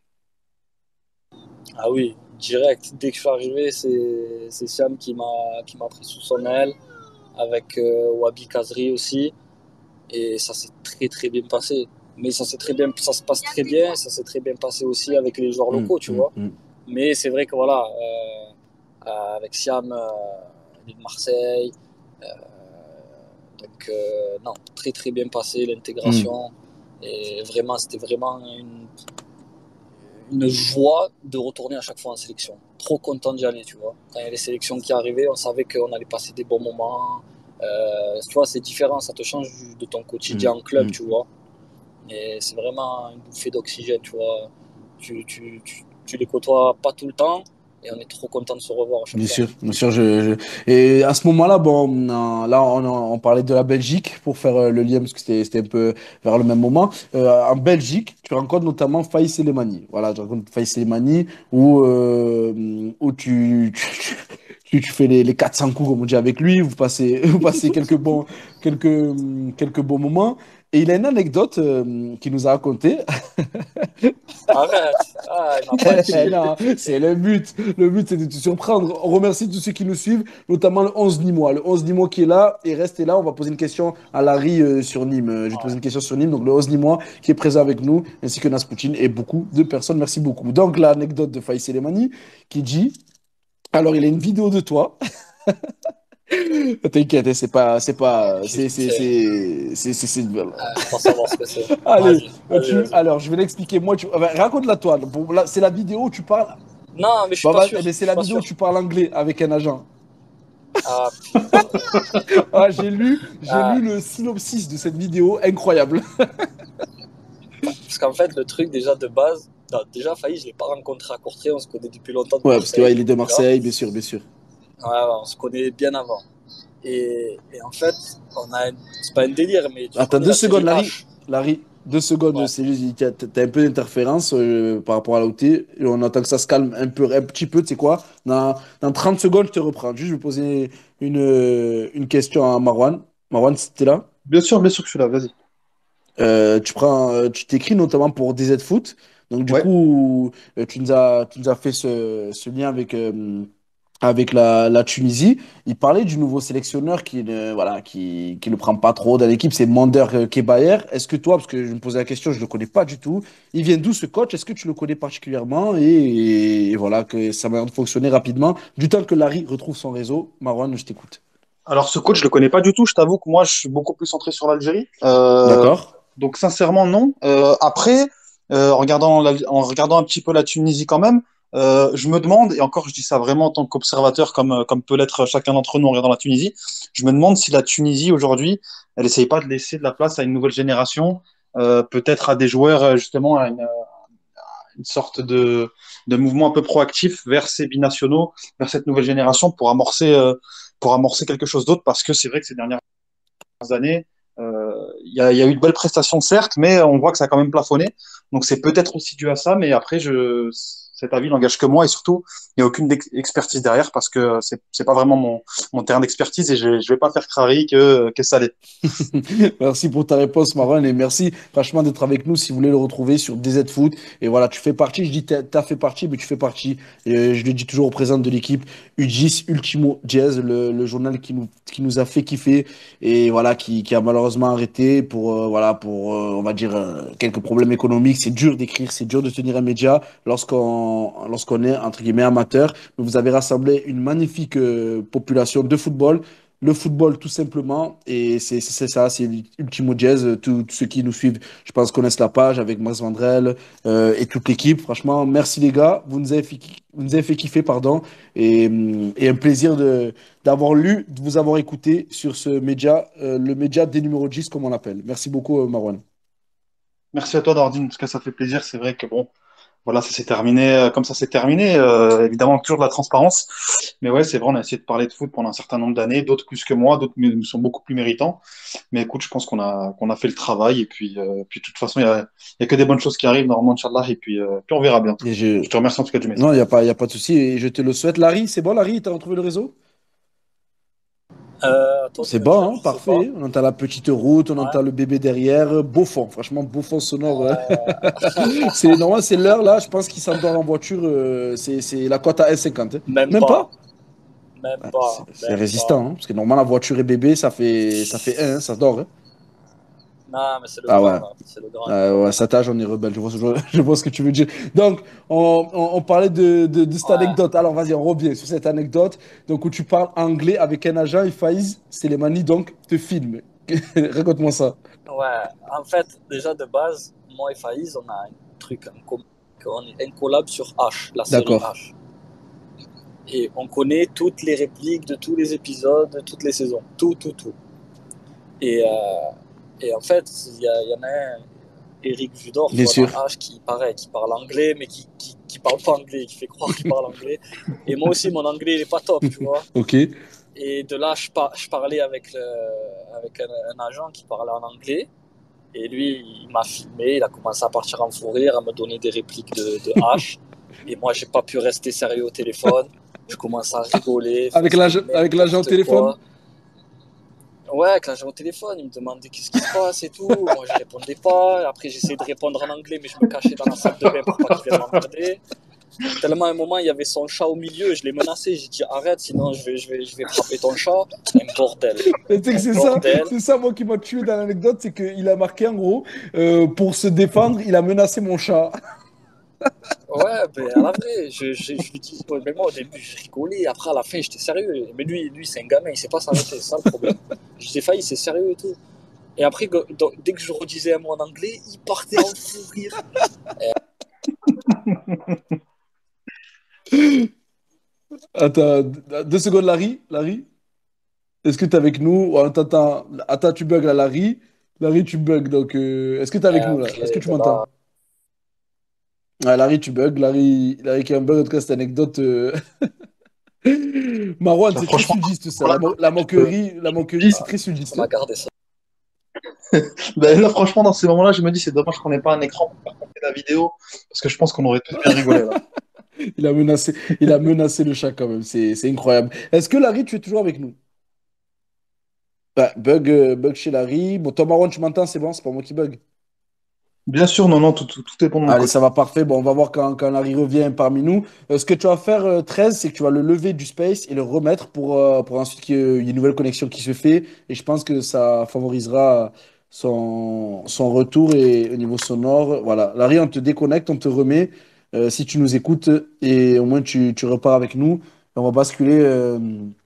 Ah oui, direct. Dès que je suis arrivé, c'est c'est Siam qui m'a qui m'a pris sous son aile avec euh, Wabi Kazri aussi. Et ça s'est très très bien passé. Mais ça s'est très bien, ça se passe très bien, ça s'est très bien passé aussi avec les joueurs Hum, locaux, tu hum, vois. hum. Mais c'est vrai que voilà, euh, euh, avec Siam, euh, il est de Marseille, euh, donc euh, non, très très bien passé Hum. l'intégration. Et vraiment, c'était vraiment une, une joie de retourner à chaque fois en sélection. Trop content d'y aller, tu vois. Quand il y a les sélections qui arrivaient, on savait qu'on allait passer des bons moments. Euh, tu vois, c'est différent, ça te change du- de ton quotidien Hum, en club, hum. tu vois. Et c'est vraiment une bouffée d'oxygène, tu vois. Tu, tu, tu, tu les côtoies pas tout le temps et on est trop content de se revoir à chaque Bien fois. sûr, bien sûr. Je, je- Et à ce moment-là, bon, on a- là, on, a- on parlait de la Belgique pour faire euh, le lien parce que c'était c'était un peu vers le même moment. Euh, en Belgique, tu rencontres notamment Faïs Selemani. Voilà, tu rencontres Faïs Selemani où, euh, où tu, tu, tu- tu fais les, les quatre cents coups, comme on dit avec lui. Vous passez, vous passez quelques bons, quelques, quelques bons moments. Et il a une anecdote euh, qu'il nous a racontée. Arrête. Ah, il m'a pas dit. Non, c'est le but. Le but, c'est de te surprendre. On remercie tous ceux qui nous suivent, notamment le onze Nîmois. Le onze Nîmois qui est là et restez là. On va poser une question à Larry euh, sur Nîmes. Euh, Je vais te Ouais. poser une question sur Nîmes. Donc, le onze Nîmois qui est présent avec nous, ainsi que Naspoutine et beaucoup de personnes. Merci beaucoup. Donc, l'anecdote de Faïs Elimani qui dit alors, il a une vidéo de toi. T'inquiète, hein, c'est pas. C'est pas. Je C'est. C'est. sais. C'est. C'est. c'est- c'est- Ah, je pense savoir ce que c'est. Allez, Vas-y, euh, vas-y, tu- vas-y. alors, je vais l'expliquer. Moi, tu... enfin, raconte-la toi. Bon, là, c'est la vidéo où tu parles. Non, mais je suis Bah, pas bah, sûr. mais Je c'est suis la pas vidéo où sûr. tu parles anglais avec un agent. Ah putain. Ah, j'ai lu, j'ai Ah, lu le synopsis de cette vidéo, incroyable. parce qu'en fait, le truc déjà de base, non, déjà failli, je l'ai pas rencontré à Courtrai, on se connaît depuis longtemps de Ouais, parce qu'il ouais, Marseille. il est de Déjà. Marseille, bien sûr, bien sûr. Ouais, ouais, on se connaît bien avant. Et, et en fait, on a, une- c'est pas un délire, mais tu Attends connais deux la secondes, série Larry. H. Larry, deux secondes, Ouais. c'est juste, t'as t'as un peu d'interférence euh, par rapport à là où t'es. Et on attend que ça se calme un peu, un petit peu, tu sais quoi. Dans, dans trente secondes, je te reprends. Juste, je vais poser une, euh, une question à Marwan. Marwan, c'était là? Bien sûr, bien sûr que je suis là, vas-y. Euh, tu prends, euh, tu t'écris notamment pour D Z Foot. Donc, du Ouais. coup, euh, tu nous as, tu nous as fait ce, ce lien avec, euh, avec la, la Tunisie. Il parlait du nouveau sélectionneur qui ne, voilà, qui, qui ne prend pas trop dans l'équipe, c'est Mander euh, Kebayer. Est-ce que toi, parce que je me posais la question, je ne le connais pas du tout, il vient d'où ce coach? Est-ce que tu le connais particulièrement? Et, et voilà, que ça va fonctionner rapidement. Du temps que Larry retrouve son réseau, Marwan, je t'écoute. Alors, ce coach, je le connais pas du tout. Je t'avoue que moi, je suis beaucoup plus centré sur l'Algérie. Euh, D'accord? donc, sincèrement, non. Euh, après, euh, en regardant, la- en regardant un petit peu la Tunisie quand même, euh, je me demande, et encore, je dis ça vraiment en tant qu'observateur, comme, euh, comme peut l'être chacun d'entre nous en regardant la Tunisie, je me demande si la Tunisie, aujourd'hui, elle essaye pas de laisser de la place à une nouvelle génération, euh, peut-être à des joueurs, euh, justement, à une, une sorte de, de mouvement un peu proactif vers ces binationaux, vers cette nouvelle génération pour amorcer, euh, pour amorcer quelque chose d'autre, parce que c'est vrai que ces dernières années, euh, il y, a, il y a eu de belles prestations, certes, mais on voit que ça a quand même plafonné. Donc c'est peut-être aussi dû à ça, mais après, je, cet avis n'engage que moi et surtout, il n'y a aucune dex- expertise derrière parce que c'est c'est pas vraiment mon, mon terrain d'expertise et je ne vais pas faire crari que, que ça l'est. Merci pour ta réponse, Marwan, et merci franchement d'être avec nous si vous voulez le retrouver sur D Z Foot. Et voilà, tu fais partie, je dis t'as t'as fait partie, mais tu fais partie, et je le dis toujours au président de l'équipe, U dix, Ultimo Jazz, le, le journal qui nous, qui nous a fait kiffer et voilà, qui, qui a malheureusement arrêté pour, euh, voilà, pour euh, on va dire, euh, quelques problèmes économiques. C'est dur d'écrire, c'est dur de tenir un média lorsqu'on lorsqu'on est, entre guillemets, amateur. Mais vous avez rassemblé une magnifique euh, population de football. Le football, tout simplement, et c'est c'est- c'est ça, c'est Ultimo Jazz. Euh, Tous tous ceux qui nous suivent, je pense, connaissent la page avec Max Vandrel euh, et toute l'équipe. Franchement, merci les gars, vous nous avez fait, ki- vous nous avez fait kiffer, pardon, et, hum, et un plaisir de d'avoir lu, de vous avoir écouté sur ce média, euh, le média des numéros dix, comme on l'appelle. Merci beaucoup, euh, Marwan. Merci à toi, Nordine, parce que ça fait plaisir. C'est vrai que bon, voilà, ça s'est terminé euh, comme ça s'est terminé. Euh, évidemment, toujours de la transparence. Mais ouais, c'est vrai, on a essayé de parler de foot pendant un certain nombre d'années, d'autres plus que moi, d'autres mé- sont beaucoup plus méritants. Mais écoute, je pense qu'on a, qu'on a fait le travail. Et puis, euh, puis de toute façon, il y a, il y a que des bonnes choses qui arrivent, normalement, Inch'Allah. Et puis, euh, puis on verra bien, en tout Et cas. je... Je te remercie en tout cas du Non, il message. n'y a pas, y a pas de souci, et je te le souhaite. Larry, c'est bon, Larry, t'as retrouvé le réseau? Euh, attends, tu C'est peux me dire, bon, hein, je sais pas. parfait. On entend la petite route, on Ouais. entend le bébé derrière. Beau fond, franchement, beau fond sonore. euh. Euh, C'est normal, c'est l'heure là. Je pense qu'il s'endort en voiture. euh, c'est c'est la cote à un virgule cinquante. Hein. même Même pas. pas? Même Ah, C'est pas. c'est Même résistant, pas. hein, parce que normalement, la voiture et bébé, ça fait, ça fait un, hein, ça dort. Hein. Non, mais c'est le Ah ouais. grand, là. C'est le grand, il Euh, ouais, à dort. cet âge, on est rebelle. Je vois, ce- je, je vois ce que tu veux dire. Donc, on, on- on parlait de, de, de cette Ouais. anecdote. Alors, vas-y, on revient sur cette anecdote. Donc, où tu parles anglais avec un agent et Faiz Selemani, donc, te filme. Raconte-moi ça. Ouais. En fait, déjà de base, moi et Faïz, on a un truc en commun. On est un collab sur H, la série D'accord. H. Et on connaît toutes les répliques de tous les épisodes, de toutes les saisons. Tout, tout, tout. Et, euh, et en fait, il y, a- il y en a un, Eric Judor, tu Bien vois, dans sûr. H, qui pareil, qui parle anglais, mais qui, qui, qui parle pas anglais, qui fait croire qu'il parle anglais. Et moi aussi, mon anglais, il est pas top, tu vois. Ok. Et de là, je, par- je parlais avec, le- avec un, un agent qui parlait en anglais. Et lui, il m'a filmé, il a commencé à partir en fou rire, à me donner des répliques de, de H. Et moi, j'ai pas pu rester sérieux au téléphone. Je commence à rigoler, enfin, Avec c'était l'agent avec l'agent au n'importe téléphone? quoi. Ouais, quand j'ai au téléphone, il me demandait qu'est-ce qui se passe et tout. Moi, je répondais pas. Après, j'essayais de répondre en anglais, mais je me cachais dans la salle de bain pour pas qu'il vienne m'emmerder. Tellement à un moment, il y avait son chat au milieu, je l'ai menacé. J'ai dit arrête, sinon je vais, je vais, je vais frapper ton chat. Un bordel. Mais tu sais que Un c'est ça, bordel. c'est ça, moi, qui m'a tué dans l'anecdote, c'est qu'il a marqué, en gros, euh, pour se défendre, il a menacé mon chat. Ouais, ben à la vraie, je, je, je lui dis, ouais, mais moi au début je rigolais, après à la fin j'étais sérieux. Mais lui, lui c'est un gamin, il sait pas s'arrêter, c'est ça le problème. Je dis failli, c'est sérieux et tout. Et après, que- donc, dès que je redisais un mot en anglais, il partait en fou rire. Attends, deux secondes, Larry. Larry, est-ce que tu es avec nous? Oh, attends, attends, attends, tu bugs là, Larry. Larry, tu bugs, donc euh, est-ce que tu es Et avec nous là? Est-ce que après, tu de m'entends? là, Ouais, Larry, tu bugs. Larry, Larry qui a un bug, en tout cas, cette anecdote. euh, Marwan, Là, c'est très franchement, sudiste ça. là, La, mo- la euh, moquerie, la je me moquerie, c'est dis, très on sudiste. m'a gardé ça. ben là, franchement, dans ces moments-là, je me dis, c'est dommage qu'on n'ait pas un écran pour faire passer la vidéo, parce que je pense qu'on aurait tous bien rigolé là. Il a menacé, il a menacé le chat quand même. C'est, c'est incroyable. Est-ce que Larry, tu es toujours avec nous? Bah, bug, euh, bug chez Larry. Bon, toi, Marwan, tu m'entends, c'est bon, c'est pas moi qui bug. Bien sûr, non, non, tout, tout, tout est bon de mon Allez, côté. ça va parfait. Bon, on va voir quand, quand Larry revient parmi nous. Euh, ce que tu vas faire, euh, treize, c'est que tu vas le lever du space et le remettre pour, euh, pour ensuite qu'il y ait une nouvelle connexion qui se fait. Et je pense que ça favorisera son, son retour et au niveau sonore. Voilà. Larry, on te déconnecte, on te remet euh, si tu nous écoutes et au moins tu, tu repars avec nous. On va basculer. euh,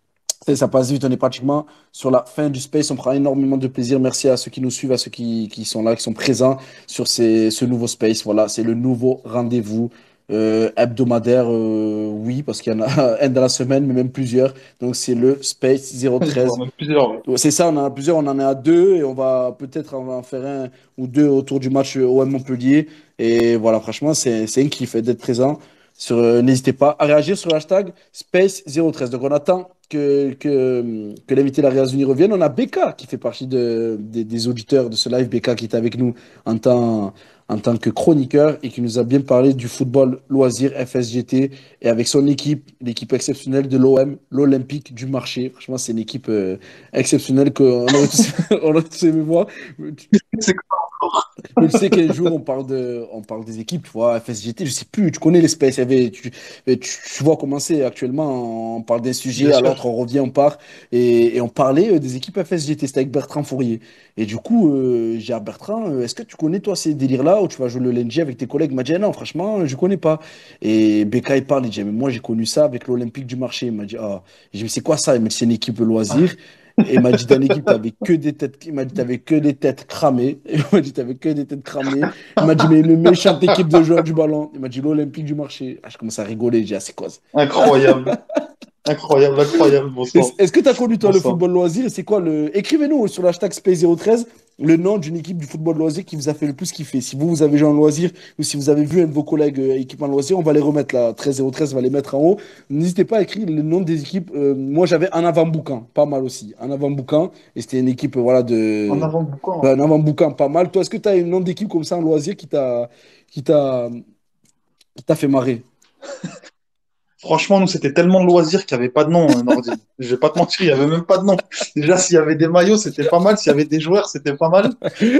Ça ça passe vite, on est pratiquement sur la fin du space. On prend énormément de plaisir. Merci à ceux qui nous suivent, à ceux qui, qui sont là, qui sont présents sur ces, ce nouveau space. Voilà, c'est le nouveau rendez-vous euh, hebdomadaire. Euh, oui, parce qu'il y en a un dans la semaine, mais même plusieurs. Donc, c'est le Space Voire zéro treize. même plusieurs. Ouais. Ouais, c'est ça, on en a plusieurs, on en est à deux et on va peut-être en en faire un ou deux autour du match O M Montpellier. Et voilà, franchement, c'est c'est un kiff d'être présent. Sur, euh, n'hésitez pas à réagir sur le hashtag Space zéro treize. Donc on attend que, que, que l'invité de la Réazuni revienne. On a Becca qui fait partie de, des des auditeurs de ce live. Becca qui est avec nous en tant, en tant que chroniqueur et qui nous a bien parlé du football loisir F S G T et avec son équipe, l'équipe exceptionnelle de l'O M, l'Olympique du Marché. Franchement, c'est une équipe euh, exceptionnelle qu'on aurait tous, on aurait tous aimé voir. C'est quoi encore? Mais tu sais qu'un jour, on parle de, on parle des équipes, tu vois, F S G T, je sais plus, tu connais l'espèce, il y avait, tu, tu, tu vois comment c'est actuellement, on parle d'un sujet, Bien à sûr. l'autre, on revient, on part, et, et on parlait euh, des équipes F S G T, c'était avec Bertrand Fourier. Et du coup, euh, j'ai dit à Bertrand, euh, est-ce que tu connais, toi, ces délires-là, où tu vas jouer le L N G avec tes collègues? Il m'a dit, ah non, franchement, je connais pas. Et Becca, il parle, il dit, mais moi, j'ai connu ça avec l'Olympique du Marché. Il m'a dit, ah, j'ai dit, mais c'est quoi ça? Il m'a dit, c'est une équipe loisir. Et il m'a dit, dans l'équipe, t'avais que des têtes, il m'a dit, t'avais que des têtes cramées. Il m'a dit, t'avais que des têtes cramées. Il m'a dit, mais une méchante équipe de joueurs du ballon. Il m'a dit, l'Olympique du Marché. Ah, je commence à rigoler. J'ai dit, ah, c'est quoi ça? Incroyable. Incroyable, incroyable, bon Est-ce sang. est-ce que tu as connu, toi, Bon le sang. football loisir? Et c'est quoi le. Écrivez-nous sur l'hashtag Space zéro treize le nom d'une équipe du football loisir qui vous a fait le plus kiffer. Si vous, vous avez joué en loisir ou si vous avez vu un de vos collègues euh, équipe en loisir, on va les remettre là. treize zéro treize, on va les mettre en haut. N'hésitez pas à écrire le nom des équipes. Euh, moi, j'avais un avant-boucan, pas mal aussi. Un avant-boucan. Et c'était une équipe, euh, voilà, En de. avant boucan. Un avant-boucan, pas mal. Toi, est-ce que tu as un nom d'équipe comme ça en loisir qui t'a qui t'a qui t'a fait marrer? Franchement, nous, c'était tellement de loisirs qu'il n'y avait pas de nom, hein, Nordine. Je vais pas te mentir, il n'y avait même pas de nom. Déjà, s'il y avait des maillots, c'était pas mal. S'il y avait des joueurs, c'était pas mal.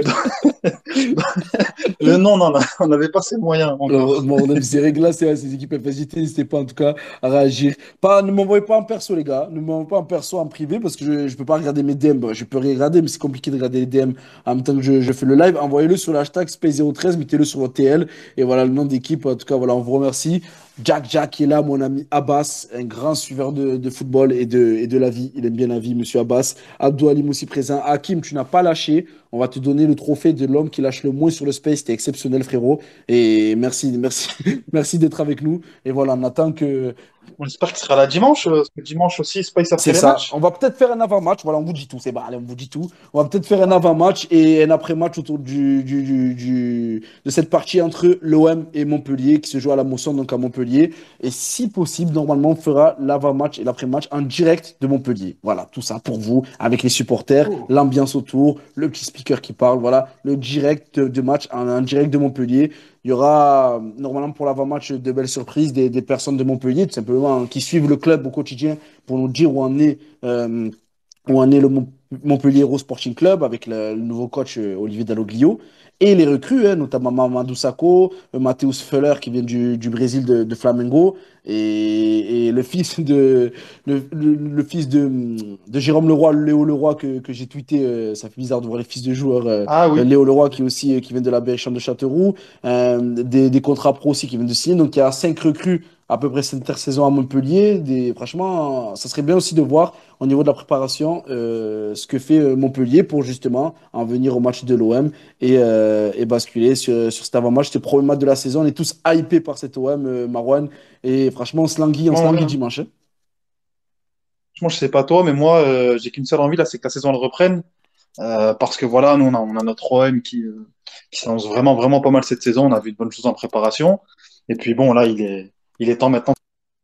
Le nom, non, on n'avait pas ces moyens encore. Heureusement, on a vu ces règles-là, c'est ces équipes F S J T, n'hésitez pas en tout cas à réagir. Pas, ne m'envoyez pas en perso, les gars. Ne m'envoyez pas en perso, en privé, parce que je ne peux pas regarder mes D M. Bon, je peux regarder, mais c'est compliqué de regarder les D M en même temps que je, je fais le live. Envoyez-le sur l'hashtag Space zéro treize, mettez-le sur votre T L. Et voilà le nom d'équipe. En tout cas, voilà, on vous remercie. Jack Jack qui est là, mon ami Abbas, un grand suiveur de, de football et de, et de la vie. Il aime bien la vie, monsieur Abbas. Abdou Halim aussi présent. Hakim, tu n'as pas lâché. On va te donner le trophée de l'homme qui lâche le moins sur le space. C'était exceptionnel, frérot. Et merci, merci, merci d'être avec nous. Et voilà, on attend que. On espère qu'il sera là dimanche, euh, parce que dimanche aussi, Space après C'est les ça. matchs. On va peut-être faire un avant-match. Voilà, on vous dit tout. C'est bon, allez, on vous dit tout. On va peut-être faire un avant-match et un après-match autour du, du, du- du- de cette partie entre l'O M et Montpellier qui se joue à la Mosson, donc à Montpellier. Et si possible, normalement, on fera l'avant-match et l'après-match en direct de Montpellier. Voilà, tout ça pour vous, avec les supporters, Oh. l'ambiance autour, le petit speaker qui parle. Voilà, le direct de, de match en, en direct de Montpellier. Il y aura euh, normalement pour l'avant-match de belles surprises, des, des personnes de Montpellier, tout simplement, hein, qui suivent le club au quotidien pour nous dire où en est euh, où en est le Mont- Montpellier Hero Sporting Club avec le, le nouveau coach euh, Olivier Dalloglio. Et les recrues, hein, notamment Mamadou Sakho, euh, Matheus Feller qui vient du, du Brésil de, de Flamengo, et, et le fils de, le, le- le fils de, de Jérôme Leroy, Léo Leroy, que, que j'ai tweeté. Euh, ça fait bizarre de voir les fils de joueurs. Euh, Ah euh, oui. Léo Leroy qui, est aussi, euh, qui vient de la Berrichonne de Châteauroux, euh, des, des contrats pro aussi qui viennent de signer. Donc il y a cinq recrues à peu près cette intersaison à Montpellier. Des, franchement, ça serait bien aussi de voir au niveau de la préparation euh, ce que fait euh, Montpellier pour justement en venir au match de l'O M et, euh, et basculer sur, sur cet avant-match. C'était le premier match de la saison. On est tous hypés par cet O M, euh, Marouane. Et franchement, on se languit, on se Franchement, languit ouais. dimanche, hein. Franchement, je sais pas toi, mais moi, euh, j'ai qu'une seule envie là, c'est que la saison elle reprenne. Euh, parce que voilà, nous, on a, on a notre O M qui, euh, qui s'annonce vraiment, vraiment pas mal cette saison. On a vu de bonnes choses en préparation. Et puis bon, là, il est, il est temps maintenant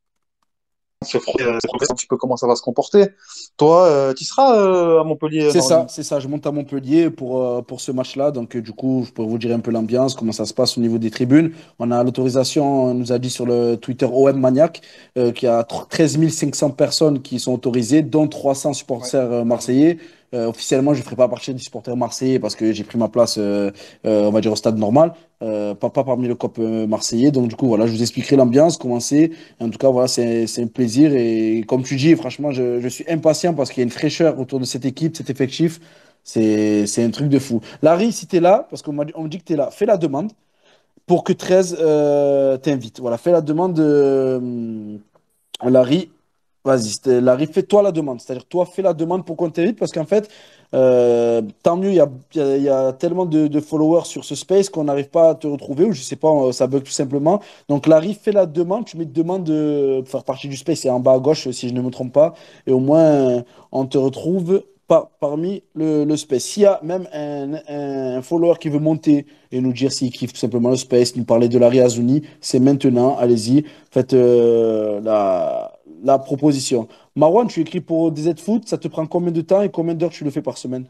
de se frotter, euh, se frotter un petit peu comment ça va se comporter. Toi, tu seras euh, à Montpellier euh, C'est ça, normalement. c'est ça. Je monte à Montpellier pour, euh, pour ce match-là. Donc, euh, du coup, je pourrais vous dire un peu l'ambiance, comment ça se passe au niveau des tribunes. On a l'autorisation, on nous a dit sur le Twitter O M Maniac, euh, qu'il y a treize mille cinq cents personnes qui sont autorisées, dont trois cents Ouais. supporters euh, marseillais. Euh, officiellement, je ne ferai pas partie des supporters marseillais parce que j'ai pris ma place, euh, euh, on va dire, au stade normal, euh, pas, pas parmi le C O P euh, marseillais. Donc, du coup, voilà, je vous expliquerai l'ambiance, comment c'est. En tout cas, voilà, c'est, c'est un plaisir. Et comme tu dis, franchement, je, je suis impatient parce qu'il y a une fraîcheur autour de cette équipe, cet effectif. C'est, c'est un truc de fou. Larry, si tu es là, parce qu'on m'a dit- on me dit que tu es là, fais la demande pour que treize euh, t'invite. Voilà, fais la demande, euh, Larry. Vas-y, c'était- Larry, fais-toi la demande. C'est-à-dire, toi, fais la demande pour qu'on t'invite parce qu'en fait, euh, tant mieux, il y a, il y a- il y a tellement de, de followers sur ce space qu'on n'arrive pas à te retrouver ou je sais pas, euh, ça bug tout simplement. Donc, Larry, fais la demande. Tu mets demande de faire partie du space, c'est en bas à gauche si je ne me trompe pas. Et au moins, euh, on te retrouve pas parmi le, le space. S'il y a même un, un, un follower qui veut monter et nous dire s'il kiffe tout simplement le space, nous parler de Larry Azouni, c'est maintenant. Allez-y, faites euh, la la proposition. Marwan, tu écris pour D Z Foot, ça te prend combien de temps et combien d'heures tu le fais par semaine?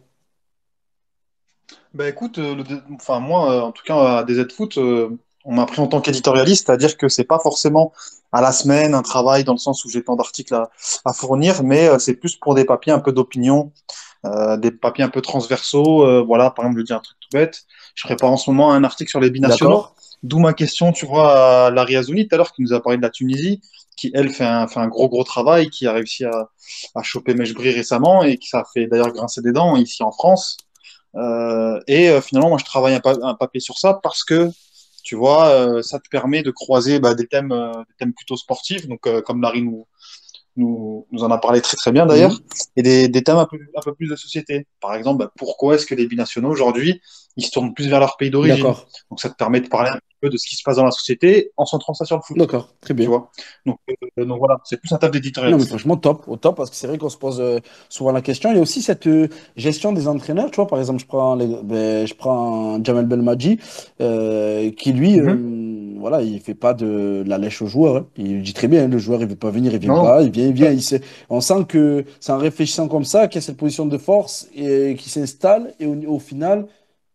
Bah écoute, euh, le dé- enfin moi, euh, en tout cas à D Z Foot, euh, on m'a pris en tant qu'éditorialiste, c'est-à-dire que c'est pas forcément à la semaine un travail dans le sens où j'ai tant d'articles à, à fournir, mais euh, c'est plus pour des papiers un peu d'opinion, euh, des papiers un peu transversaux. Euh, voilà, par exemple, je dis un truc tout bête, je prépare en ce moment un article sur les binationaux, D'accord? d'où ma question, tu vois, à Larry Azouni tout à l'heure qui nous a parlé de la Tunisie, qui elle fait un, fait un gros gros travail, qui a réussi à, à choper Mejbri récemment et qui ça a fait d'ailleurs grincer des dents ici en France. Euh, et euh, finalement, moi, je travaille un, pa- un papier sur ça parce que, tu vois, euh, ça te permet de croiser bah, des thèmes, euh, des thèmes plutôt sportifs, donc euh, comme Larry nous, nous, nous en a parlé très très bien d'ailleurs, Mhm. et des, des thèmes un peu, un peu plus de société. Par exemple, bah, pourquoi est-ce que les binationaux aujourd'hui, ils se tournent plus vers leur pays d'origine? D'accord. Donc ça te permet de parler un peu de ce qui se passe dans la société en centrant ça sur le foot, D'accord. Très tu bien. vois. Donc, euh, donc voilà, c'est plus un taf Non, mais d'éditorialiste. franchement, top, au top, parce que c'est vrai qu'on se pose euh, souvent la question. Il y a aussi cette euh, gestion des entraîneurs. Tu vois, par exemple, je prends, les- ben, je prends Jamel Belmadi, euh, qui lui, Mhm. euh, voilà, il fait pas de la lèche aux joueurs, hein. Il dit très bien, hein, le joueur, il veut pas venir, il vient Non, pas, il vient, il vient. Il sait- On sent que c'est en réfléchissant comme ça qu'il y a cette position de force et, qui s'installe. Et au, au final,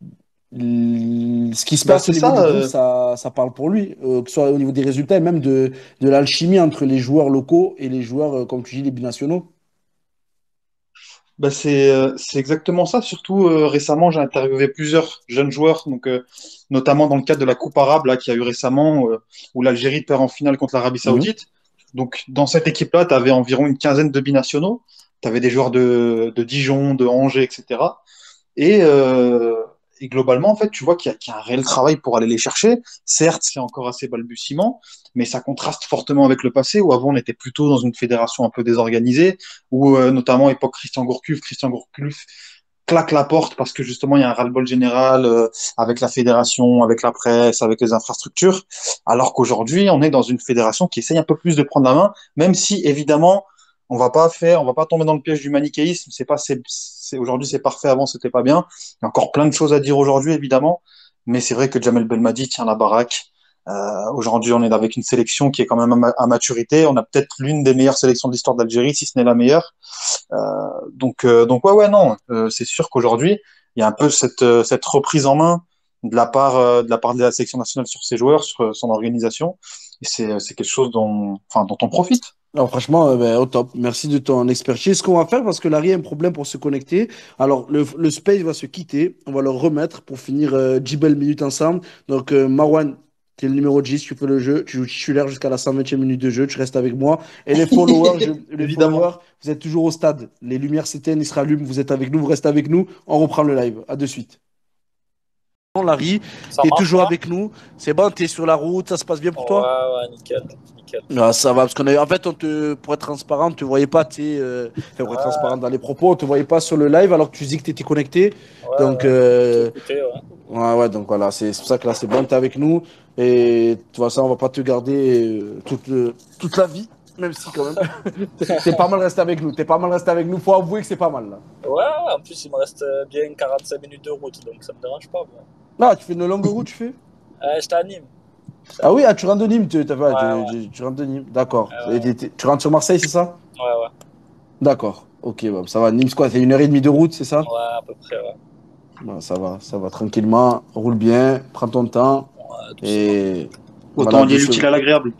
l- ce qui se bah passe au c'est niveau du ça. groupe, euh, ça, ça parle pour lui, euh, que ce soit au niveau des résultats et même de, de l'alchimie entre les joueurs locaux et les joueurs, euh, comme tu dis, les binationaux. Bah c'est euh, c'est exactement ça. Surtout euh, récemment, j'ai interviewé plusieurs jeunes joueurs, donc euh, notamment dans le cadre de la Coupe arabe là qu'il y a eu récemment, euh, où l'Algérie perd en finale contre l'Arabie Mhm. Saoudite. Donc dans cette équipe-là, tu avais environ une quinzaine de binationaux. Tu avais des joueurs de, de Dijon, de Angers, et cetera. Et, euh, et globalement, en fait, tu vois qu'il y a, qu'il y a un réel travail pour aller les chercher. Certes, c'est encore assez balbutiement, mais ça contraste fortement avec le passé, où avant on était plutôt dans une fédération un peu désorganisée, où euh, notamment époque Christian Gourcuff, Christian Gourcuff claque la porte parce que justement il y a un ras-le-bol général euh, avec la fédération, avec la presse, avec les infrastructures, alors qu'aujourd'hui on est dans une fédération qui essaye un peu plus de prendre la main, même si évidemment on va pas faire, on va pas tomber dans le piège du manichéisme. C'est pas, c'est, c'est- aujourd'hui c'est parfait, avant c'était pas bien. Il y a encore plein de choses à dire aujourd'hui évidemment, mais c'est vrai que Jamel Belmadi tient la baraque. Euh, aujourd'hui, on est avec une sélection qui est quand même à, ma- à maturité. On a peut-être l'une des meilleures sélections de l'histoire d'Algérie, si ce n'est la meilleure. Euh, donc, euh, donc ouais, ouais, non, euh, c'est sûr qu'aujourd'hui, il y a un peu cette, euh, cette reprise en main de la part, euh, de la part de la sélection nationale sur ses joueurs, sur euh, son organisation. Et c'est, c'est quelque chose dont, enfin, dont on profite. Alors franchement, euh, ben, au top. Merci de ton expertise. Ce qu'on va faire, parce que Larry a un problème pour se connecter. Alors, le, le space va se quitter. On va le remettre pour finir euh, dix belles minutes ensemble. Donc, euh, Marwan, tu es le numéro dix, tu fais le jeu. Tu joues titulaire jusqu'à la cent vingtième minute de jeu. Tu restes avec moi. Et les followers, je- les Évidemment. followers, vous êtes toujours au stade. Les lumières s'éteignent, ils se rallument. Vous êtes avec nous, vous restez avec nous. On reprend le live. À de suite. Larry, Ça tu es marche toujours là? avec nous. C'est bon, tu es sur la route. Ça se passe bien pour Ouais, toi? ouais, nickel, nickel. Ah, ça va, parce qu'on a, en fait, on te, pour être transparent, on te voyait pas, tu sais, euh, enfin, pour être transparent dans les propos, on te voyait pas sur le live alors que tu dis que tu étais connecté. Ouais, Donc, ouais. euh, Écoutez, ouais. ouais, ouais, donc voilà, c'est c'est pour ça que là, c'est bon, tu es avec nous. Et de toute façon, on va pas te garder euh, toute, euh, toute la vie, même si quand même. T'es t'es pas mal resté avec nous, t'es pas mal resté avec nous. Faut avouer que c'est pas mal là. Ouais, ouais, en plus, il me reste euh, bien quarante-cinq minutes de route, donc ça me dérange pas. Moi. Là, tu fais une longue route, tu fais? Euh, je t'anime. Ah oui, ah, tu rentres de Nîmes, tu, t'as Ouais, fait- tu, ouais, tu- tu rentres de Nîmes, d'accord. ouais, Et t'es- t'es- Tu rentres sur Marseille, c'est ça? ouais, ouais, D'accord, ok, bah, ça va. Nîmes, c'est quoi? C'est une heure et demie de route, c'est ça? ouais, à peu près, ouais. Bon, ça va, ça va tranquillement, roule bien, prends ton temps Ouais, doucement. et Autant voilà, lier doucement. l'utile à l'agréable.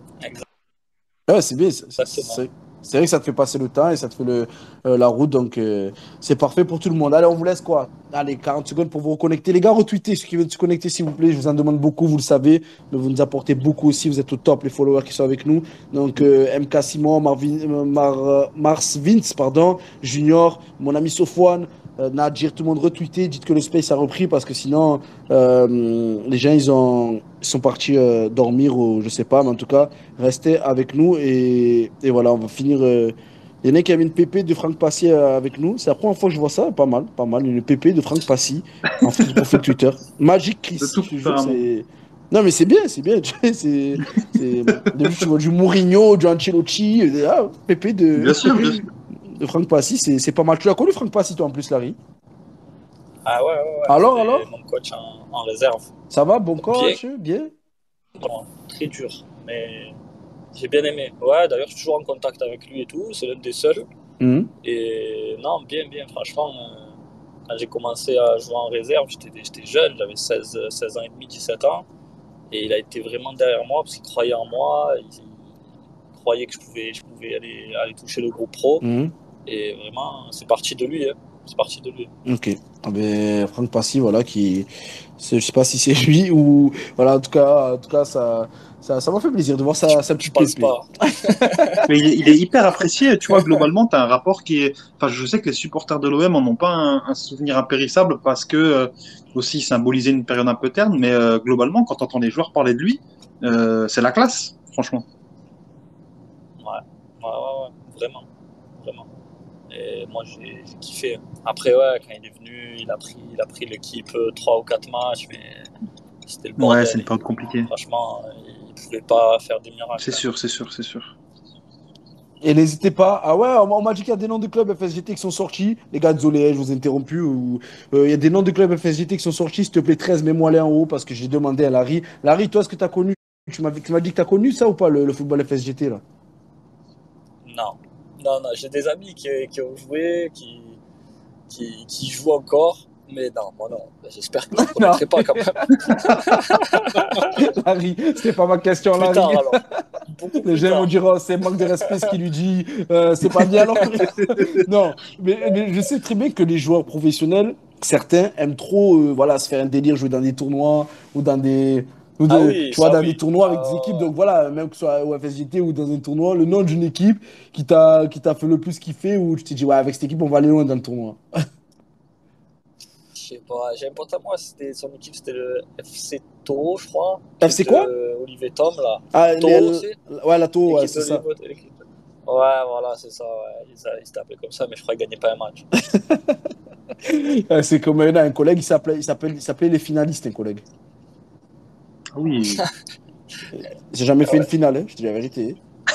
Ouais, c'est bien, c'est c'est- Exactement. c'est- c'est vrai que ça te fait passer le temps et ça te fait le, euh, la route, donc euh, c'est parfait pour tout le monde. Allez, on vous laisse quoi? Allez, quarante secondes pour vous reconnecter. Les gars, retweetez ceux qui veulent se connecter, s'il vous plaît. Je vous en demande beaucoup, vous le savez, mais vous nous apportez beaucoup aussi. Vous êtes au top, les followers qui sont avec nous. Donc, euh, M K Simon, Marvin, euh, Mar, euh, Mars Vince, pardon, Junior, mon ami Sofwan, euh, Nadir, tout le monde retweetez. Dites que le space a repris parce que sinon, euh, les gens, ils, ont, ils sont partis euh, dormir ou je sais pas, mais en tout cas, restez avec nous et, et voilà, on va finir. euh, Il y en a qui avait une pépé de Franck Passy euh, avec nous. C'est la première fois que je vois ça, pas mal, pas mal. Une pépé de Franck Passy en photo de profil Twitter. Magic Chris, De tout je te faire jure, un monde. c'est. Non, mais c'est bien, c'est bien. tu sais, C'est, c'est... Début, tu vois du Mourinho, du Ancelotti. euh, Ah, pépé de, Bien sûr, bien sûr. de Franck Passy, c'est, c'est pas mal. Tu l'as connu, Franck Passy, toi, en plus, Larry? Ah ouais, ouais, ouais. Alors, C'était alors mon coach en, en réserve. Ça va, bon Bien. coach, bien? Bon, très dur, mais j'ai bien aimé. Ouais, d'ailleurs, je suis toujours en contact avec lui et tout. C'est l'un des seuls. Mhm. Et non, bien, bien, franchement. euh, Quand j'ai commencé à jouer en réserve, j'étais, j'étais jeune, j'avais seize, seize ans et demi, dix-sept ans. Et il a été vraiment derrière moi parce qu'il croyait en moi. Il, il croyait que je pouvais, je pouvais aller, aller toucher le groupe pro. Mhm. Et vraiment, c'est parti de lui. Hein. C'est parti de lui. Ok. Ah ben, Franck Passy, voilà, qui. c'est- Je sais pas si c'est lui ou. Voilà, en tout cas, en tout cas ça, ça, ça m'a fait plaisir de voir sa, sa Je petite pense pépé. pas. Mais il est, il est hyper apprécié. Tu vois, globalement, tu as un rapport qui est. Enfin, je sais que les supporters de l'O M en ont pas un, un souvenir impérissable parce que, euh, aussi, il symbolisait une période un peu terne. Mais euh, globalement, quand tu entends les joueurs parler de lui, euh, c'est la classe, franchement. Ouais, ouais, ouais, ouais, vraiment, vraiment. Et moi, j'ai, j'ai kiffé. Après, ouais, quand il est venu, il a pris, il a pris l'équipe euh, trois ou quatre matchs, mais c'était le bordel. Ouais, c'est une période compliquée. Franchement, il pouvait pas faire des miracles. C'est sûr, c'est sûr, c'est sûr. Et n'hésitez pas. Ah ouais, on, on m'a dit qu'il y a des noms de clubs F S G T qui sont sortis. Les gars, désolé, je vous ai interrompu. Ou, euh, il y a des noms de clubs F S G T qui sont sortis. S'il te plaît, treize, mets-moi les en haut parce que j'ai demandé à Larry. Larry, toi, est-ce que tu as connu. Tu m'as, tu m'as dit que tu as connu ça ou pas, le, le football F S G T là? Non, non, non. J'ai des amis qui, qui ont joué, qui, qui, qui jouent encore. Mais non, moi non. J'espère que je ne connaîtrai pas quand même. Larry, c'était pas ma question, Plus Larry. tard alors. Beaucoup Les plus gens tard. vont dire, oh, c'est manque de respect ce qu'il lui dit, euh, c'est pas bien alors. Non, mais, mais je sais très bien que les joueurs professionnels, certains aiment trop euh, voilà, se faire un délire, jouer dans des tournois ou dans des. Ou de- Ah oui, tu vois, ça dans oui. des tournois avec Ah, des équipes. Donc voilà, même que ce soit au F S G T ou dans un tournoi, le nom d'une équipe qui t'a qui t'a fait le plus kiffer ou tu t'es dit, ouais, avec cette équipe, on va aller loin dans le tournoi. je sais pas. J'ai un pote à moi, c'était, son équipe, c'était le F C Taureau, je crois. F C de quoi Olivier Tom, là. Ah, Taureau, les- c'est ouais, la tour, ouais, l'équipe c'est de ça. Olivier- l'équipe de- Ouais, voilà, c'est ça. Ouais. Ils, a- ils s'étaient appelés comme ça, mais je crois qu'ils gagnaient pas un match. Euh, C'est comme un, un collègue, il s'appelait, il s'appelle, il s'appelait les finalistes, un collègue. Ah oui. J'ai jamais fait une finale, hein, je te dis la vérité.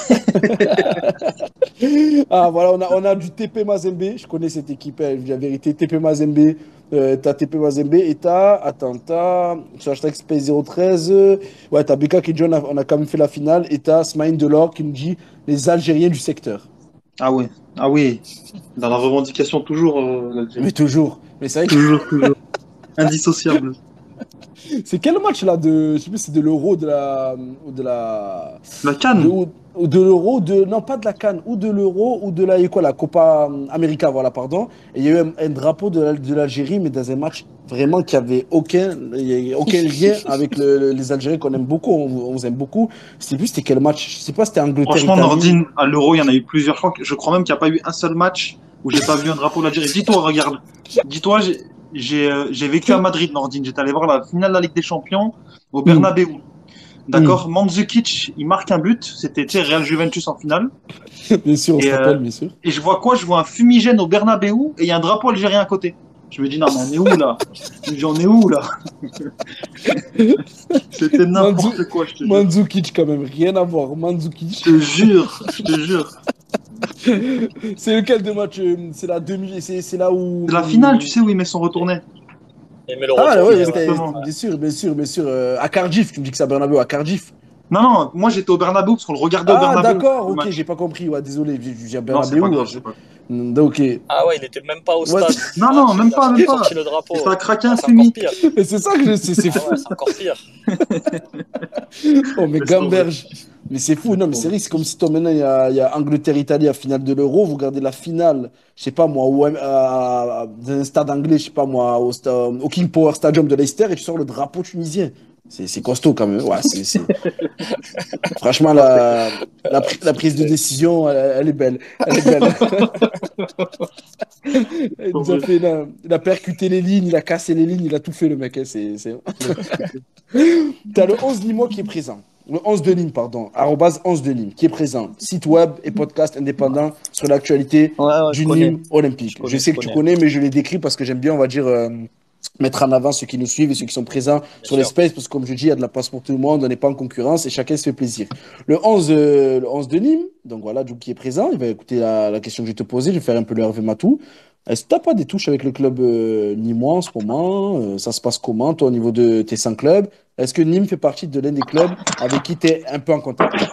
Ah voilà, on a, on a du T P Mazembe, je connais cette équipe, hein, je dis la vérité. T P Mazembe, euh, t'as T P Mazembe et t'as, attends, t'as, sur hashtag Space zéro treize, euh, ouais, t'as Beka qui dit on a, on a quand même fait la finale et t'as Smaïn Delors qui nous dit les Algériens du secteur. Ah oui. Ah oui. Dans la revendication, toujours, euh, l'Algérie. Mais toujours, mais c'est vrai que Toujours, toujours. Indissociable. C'est quel match là de, je sais plus, c'est de l'Euro, de la, ou de la, La de, CAN. ou- ou de l'Euro, de, non pas de la CAN, ou de l'Euro, ou de la, et quoi, la Copa América, voilà, pardon. Et il y a eu un, un drapeau de la- de l'Algérie, mais dans un match vraiment qui avait aucun, il y a aucun lien avec le- le- les Algériens qu'on aime beaucoup, on, vous on vous aime beaucoup. Je sais plus c'était quel match, je sais pas, c'était Franchement, Angleterre-Italie. Nordine, à l'Euro, il y en a eu plusieurs. Je crois, que- je crois même qu'il n'y a pas eu un seul match où j'ai pas vu un drapeau de l'Algérie. Dis-toi, regarde. Dis-toi, j'ai j'ai euh, j'ai vécu à Madrid, Nordine. J'étais allé voir la finale de la Ligue des Champions au Hum, Bernabéu. hum. D'accord? Mandzukic, il marque un but. C'était, tu sais, Real Juventus en finale. Bien sûr, on se Et, euh, rappelle, bien sûr. et je vois quoi? Je vois un fumigène au Bernabéu et il y a un drapeau algérien à côté. Je me dis, non, mais on est où là? J'en ai où là? C'était Mandzu- n'importe quoi, je te jure. Mandzukic quand même, rien à voir, Je Mandzukic. te jure, je te jure. C'est lequel de match? euh, C'est la demi, c'est c'est là où. C'est la finale, tu sais où ils met sont retournés. Et mais le Ah retour, ouais, il ouais, est c'était- Exactement. bien sûr, bien sûr, bien sûr. euh, à Cardiff, tu me dis que c'est à Bernabeu, à Cardiff. Non, non, moi j'étais au Bernabéu parce qu'on le regardait au Ah Bernabéu, d'accord, le ok, match. j'ai pas compris. Ouais, désolé, j'ai j'ai à Non, c'est Bernabeu. pas ouais, grave, je- c'est pas grave. Mm, Ok. Ah ouais, il était même pas au Ouais, stade c'est- du Non, match, non, même il a pas, même juste pas. sorti le drapeau. Et ça a craqué Ah, un c'est encore fumier. pire. mais c'est ça que je- c'est c'est Ah fou. ouais, c'est encore pire. Oh mais Laisse tomber. gamberge. Mais c'est fou, non, Laisse mais c'est tomber. vrai, c'est comme si toi maintenant il y a, il y a Angleterre-Italie à finale de l'Euro, vous regardez la finale, je sais pas moi, au- à- à- dans un stade anglais, je sais pas moi, au, sta- au King Power Stadium de Leicester et tu sors le drapeau tunisien. C'est c'est costaud quand même. Ouais, c'est, c'est- Franchement, Non, c'est la, la, Euh, pri- la prise de c'est- décision, elle, elle est belle. Elle est belle. laisse Il nous a tomber. fait, il a, il a percuté les lignes, il a cassé les lignes, il a tout fait le mec. Hein, c'est, c'est... Laisse tomber. T'as le onze Nîmois qui est présent. Le onze de Nîmes, pardon. Arrobase onze de Nîmes, qui est présent. Site web et podcast indépendant sur l'actualité Ouais, ouais, je du connais. Nîmes Je olympique. Je connais, je sais que tu connais. connais, mais je l'ai décrit parce que j'aime bien, on va dire, euh, mettre en avant ceux qui nous suivent et ceux qui sont présents Bien sur les sûr. spaces, parce que comme je dis, il y a de la place pour tout le monde, on n'est pas en concurrence et chacun se fait plaisir. Le onze, euh, le onze de Nîmes, donc voilà, Djouk qui est présent, il va écouter la, la question que je vais te poser, je vais faire un peu le Hervé Matou. Est-ce que tu n'as pas des touches avec le club euh, nîmois en ce moment? Euh, ça se passe comment, toi, au niveau de tes cinq clubs? Est-ce que Nîmes fait partie de l'un des clubs avec qui tu es un peu en contact?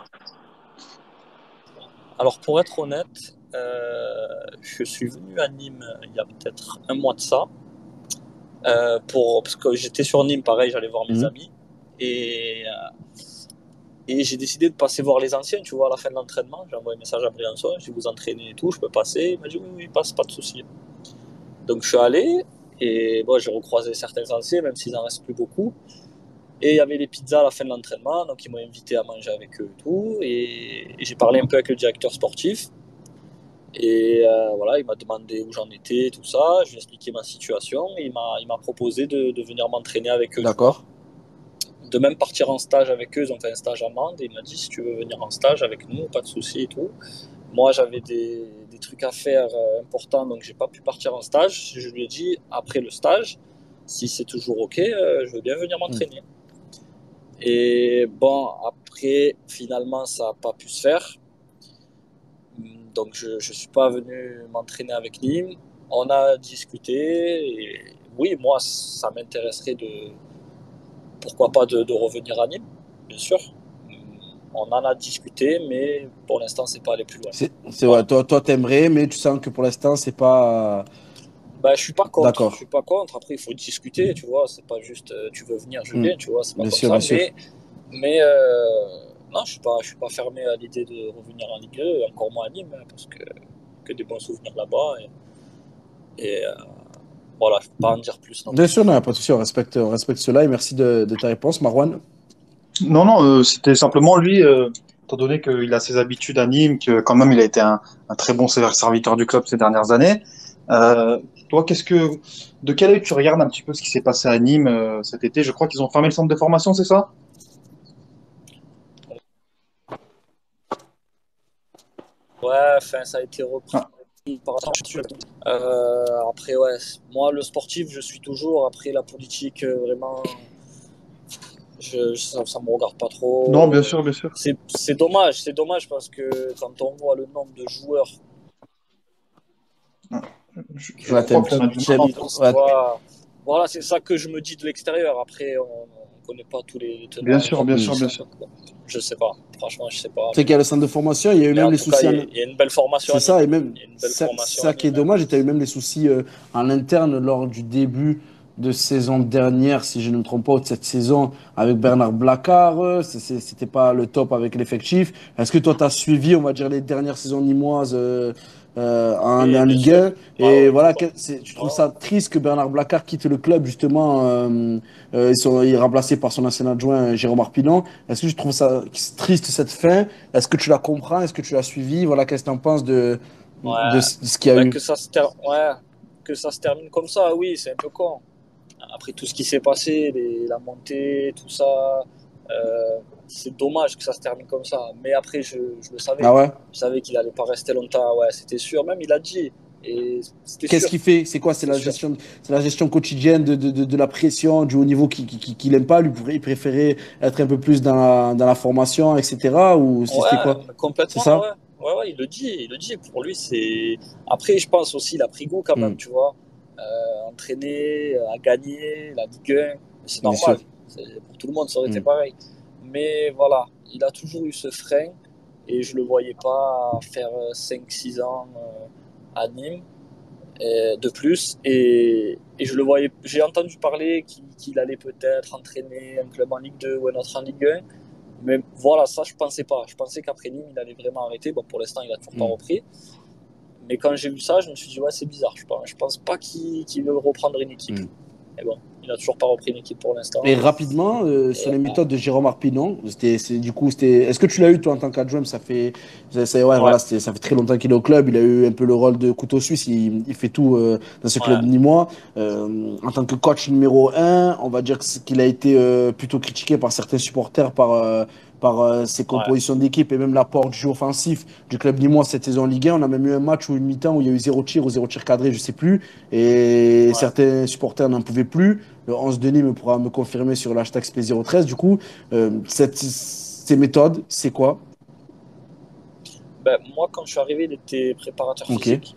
Alors pour être honnête, euh, je suis venu à Nîmes il y a peut-être un mois de ça. Euh, pour, parce que j'étais sur Nîmes, pareil, j'allais voir mes Mhm. amis. Et, euh, et j'ai décidé de passer voir les anciens, tu vois, à la fin de l'entraînement. J'ai envoyé un message à Briançon, j'ai dit vous entraînez et tout, je peux passer. Il m'a dit oui, oui, passe, pas de souci. Donc je suis allé et bon, j'ai recroisé certains anciens, même s'il n'en reste plus beaucoup. Et il y avait les pizzas à la fin de l'entraînement, donc ils m'ont invité à manger avec eux et tout. Et, et j'ai parlé un peu avec le directeur sportif. Et euh, voilà, il m'a demandé où j'en étais, tout ça. Je lui ai expliqué ma situation et il m'a, il m'a proposé de, de venir m'entraîner avec eux. tu vois. D'accord. De même partir en stage avec eux, ils ont fait un stage à Mende. Et il m'a dit si tu veux venir en stage avec nous, pas de souci et tout. Moi, j'avais des, des trucs à faire euh, importants, donc j'ai pas pu partir en stage. Je lui ai dit après le stage, si c'est toujours ok, euh, je veux bien venir Mhm. m'entraîner. Et bon, après, finalement, ça n'a pas pu se faire. Donc, je ne suis pas venu m'entraîner avec Nîmes. On a discuté. Et oui, moi, ça m'intéresserait de, pourquoi pas, de, de revenir à Nîmes, bien sûr. On en a discuté, mais pour l'instant, c'est pas allé plus loin. C'est, c'est Voilà. ouais, toi, toi, t'aimerais, mais tu sens que pour l'instant, c'est pas. Ben, je suis pas contre. Je D'accord. suis pas contre. Après, il faut discuter, tu vois. C'est pas juste euh, tu veux venir, je Mhm. viens, tu vois. C'est pas Bien comme sûr, ça. bien sûr. Mais, mais euh, non, je suis pas, je suis pas fermé à l'idée de revenir en Ligue deux, et encore moins à Nîmes, hein, parce que que des bons souvenirs là-bas. Et, et, euh, voilà, je peux pas en dire plus non Bien plus. sûr, non, pas de souci, on respecte, on respecte cela et merci de, de ta réponse, Marwan. Non, non, euh, c'était simplement lui, euh, étant donné qu'il a ses habitudes à Nîmes, que quand même il a été un, un très bon serviteur du club ces dernières années. Euh, toi, qu'est-ce que, de quel œil tu regardes un petit peu ce qui s'est passé à Nîmes euh, cet été? Je crois qu'ils ont fermé le centre de formation, c'est ça? Ouais, enfin, ça a été repris Ah, par euh, après, ouais, moi, le sportif, je suis toujours. Après, la politique, euh, vraiment, je, ça, ça me regarde pas trop. non, bien sûr, bien sûr. C'est, c'est dommage, c'est dommage parce que quand on voit le nombre de joueurs Je, je que Ouais, crois t'aimes, qu'on a du mal t'aimes- à qui, entendre. ouais, voilà, voilà, c'est ça que je me dis de l'extérieur. Après, on ne connaît pas tous les Bien tenants et sûr, bien sûr, bien aboutissants. sûr. Donc, bon, je sais pas, franchement, je sais pas. tu sais Mais, qu'il y a le centre de formation, il y a eu mais même en les tout cas, soucis il en... y, a- il y a une belle formation C'est à ça, et Nîmes. même Il y a une belle ça, formation à ça qui est Nîmes. dommage, et tu as eu même les soucis euh, en interne lors du début de saison dernière, si je ne me trompe pas, ou de cette saison avec Bernard Blacard. euh, c'est- c'est- C'était pas le top avec l'effectif. Est-ce que toi, tu as suivi, on va dire, les dernières saisons nimoises euh, euh, en, Oui, en bien Ligue sûr. un? Ouais, Et ouais, voilà, tout le que- temps. c'est- tu Ouais, trouves ouais. ça triste que Bernard Blacard quitte le club, justement, euh, euh, ils sont, il est remplacé par son ancien adjoint, Jérôme Arpinon. Est-ce que tu trouves ça triste, cette fin? Est-ce que tu la comprends? Est-ce que tu l'as suivi? Voilà, qu'est-ce que tu en penses de, de, Ouais. ce de ce qu'il y a Bah, eu? que ça se ter- ouais. Que ça se termine comme ça, oui, c'est un peu con. Après tout ce qui s'est passé, les- la montée, tout ça, euh, c'est dommage que ça se termine comme ça. Mais après, je, je le Ah savais. ouais? Je savais qu'il allait pas rester longtemps. Ouais, c'était sûr. Même il a dit. Et c'était Qu'est-ce sûr. qu'il fait? C'est quoi? C'est C'est la sûr. gestion, c'est la gestion quotidienne de, de, de, de la pression, du haut niveau qu'il qui, qui, qu'il aime pas. Lui, il préférait être un peu plus dans la, dans la formation, et cetera. Ou c'était Ouais, quoi? mais C'est complètement, ça? ouais. Ouais, ouais, il le dit. Il le dit. Pour lui, c'est. Après, je pense aussi, il a pris goût quand Hmm, même, tu vois. Euh, entraîner, à gagner, la Ligue un. C'est bien normal. sûr. C'est- Pour tout le monde, ça aurait été Hmm, pareil. Mais voilà, il a toujours eu ce frein. Et je le voyais pas faire cinq six ans euh, à Nîmes euh, de plus. Et, et je le voyais, j'ai entendu parler qu'il qu'il allait peut-être entraîner un club en Ligue deux ou un autre en Ligue un. Mais voilà, ça, je pensais pas. Je pensais qu'après Nîmes, il allait vraiment arrêter. Bon, pour l'instant, il a toujours pas hmm, repris. Mais quand j'ai vu ça, je me suis dit, ouais, c'est bizarre. Je pense, je pense pas qu'il qu'il veut reprendre une équipe. hmm. Mais bon, il a toujours pas repris une équipe pour l'instant. Et rapidement, euh, sur Et, les méthodes de Jérôme Arpinon, c'était, c'est, du coup, c'était. Est-ce que tu l'as eu toi en tant qu'adjoint? Ça fait, ça, c'est- ouais, ouais, voilà, c'était, ça fait très longtemps qu'il est au club. Il a eu un peu le rôle de couteau suisse. Il, il fait tout euh, dans ce club ouais, nîmois. Euh, en tant que coach numéro un, on va dire que c'est- qu'il a été euh, plutôt critiqué par certains supporters par euh, par euh, ses ouais, compositions d'équipe et même l'apport du jeu offensif du club nîmois cette saison en Ligue un. On a même eu un match ou une mi-temps où il y a eu zéro tir ou zéro tir cadré, je sais plus. Et ouais. certains supporters n'en pouvaient plus. Le onze de Nîmes pourra me confirmer sur l'hashtag S P zéro treize. Du coup, euh, cette, ces méthodes, c'est quoi? Ben, moi, quand je suis arrivé, il était préparateur Ok. physique.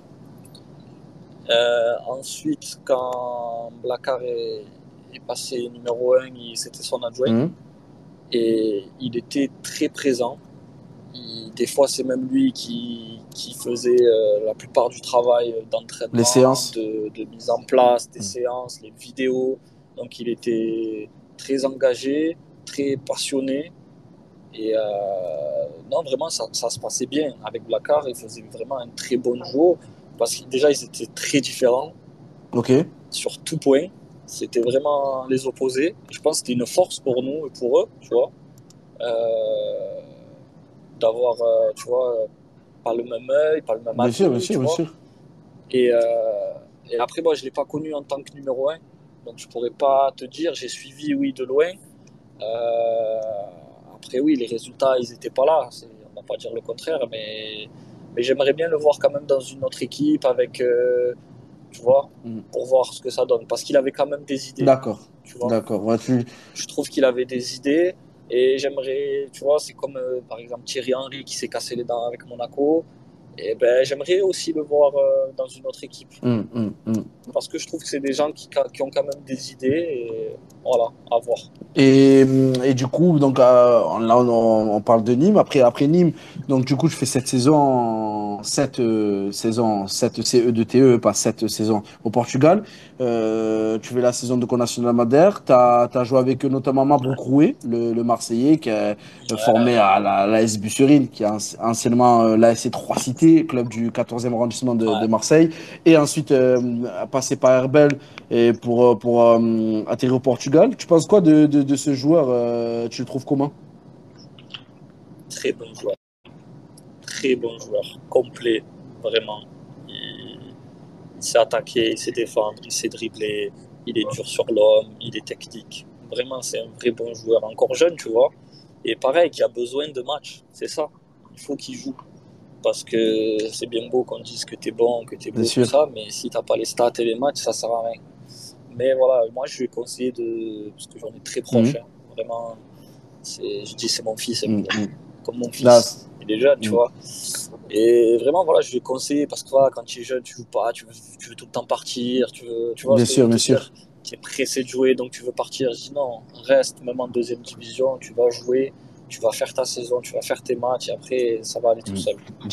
Euh, ensuite, quand Blacard est, est passé numéro un, c'était son adjoint. Mhm. Et il était très présent. Il- des fois, c'est même lui qui, qui faisait euh, la plupart du travail Les d'entraînement, séances. de, de mise en place, des Mhm. séances, les vidéos. Donc, il était très engagé, très passionné. Et euh, non, vraiment, ça, ça se passait bien. Avec Blacard, il faisait vraiment un très bon jeu. Parce que déjà, ils étaient très différents Ok. sur tout point. C'était vraiment les opposés. Je pense que c'était une force pour nous et pour eux, tu vois. Euh, D'avoir, euh, tu vois, euh, pas le même œil, pas le même Bien sûr, bien avis, sûr, tu bien vois. sûr. Et, euh, et après, moi, je ne l'ai pas connu en tant que numéro un. Donc, je ne pourrais pas te dire. J'ai suivi, oui, de loin. Euh, après, oui, les résultats, ils n'étaient pas là. C'est- on ne va pas dire le contraire. Mais, mais j'aimerais bien le voir quand même dans une autre équipe avec, euh, tu vois, Mhm. pour voir ce que ça donne. Parce qu'il avait quand même des idées, D'accord. tu vois. D'accord. Ouais, tu... Je trouve qu'il avait des idées et j'aimerais, tu vois, c'est comme euh, par exemple Thierry Henry qui s'est cassé les dents avec Monaco. Et ben, j'aimerais aussi le voir euh, dans une autre équipe Mhm, mhm, mhm. parce que je trouve que c'est des gens qui, qui ont quand même des idées et voilà, à voir. Et, et du coup, donc, euh, là, on, on parle de Nîmes. Après, après Nîmes, donc, du coup, je fais cette saison, sept euh, saisons, sept C E de T E, pas sept saisons au Portugal. Euh, tu fais la saison de National Madère. Tu as joué avec euh, notamment Mabrouk Roué, le, le Marseillais, qui est euh, formé à la, la S Busserine, qui est anci- anciennement euh, l'A S C Trois Cités, club du quatorzième arrondissement de, de Ouais. Marseille. Et ensuite, euh, passé par Herbel et pour, euh, pour euh, atterrir au Portugal. Tu penses quoi de, de, de ce joueur? euh, Tu le trouves comment? Très bon joueur, très bon joueur, complet, vraiment. Il, il sait attaquer, il sait défendre, il sait dribbler, il est dur sur l'homme, il est technique. Vraiment, c'est un vrai bon joueur, encore jeune, tu vois. Et pareil, qui a besoin de matchs, c'est ça. Il faut qu'il joue. Parce que c'est bien beau qu'on dise que t'es bon, que t'es Bien beau, tout sûr. ça, mais si t'as pas les stats et les matchs, ça sert à rien. Mais voilà, moi je lui ai conseillé de. Parce que j'en ai très proche, Mhm. hein. Vraiment, c'est, je dis c'est mon fils, Mhm, mhm. comme mon Là, fils. Il est jeune, tu mhm. vois. Et vraiment, voilà, je lui ai conseillé parce que voilà, quand tu es jeune, tu joues pas, tu veux, tu veux tout le temps partir, tu, veux, tu vois Bien ce que je sûr, veux bien te dire. sûr. Tu es pressé de jouer, donc tu veux partir. Je dis non, reste, même en deuxième division, tu vas jouer, tu vas faire ta saison, tu vas faire tes matchs et après, ça va aller tout Mhm. seul. J'ai-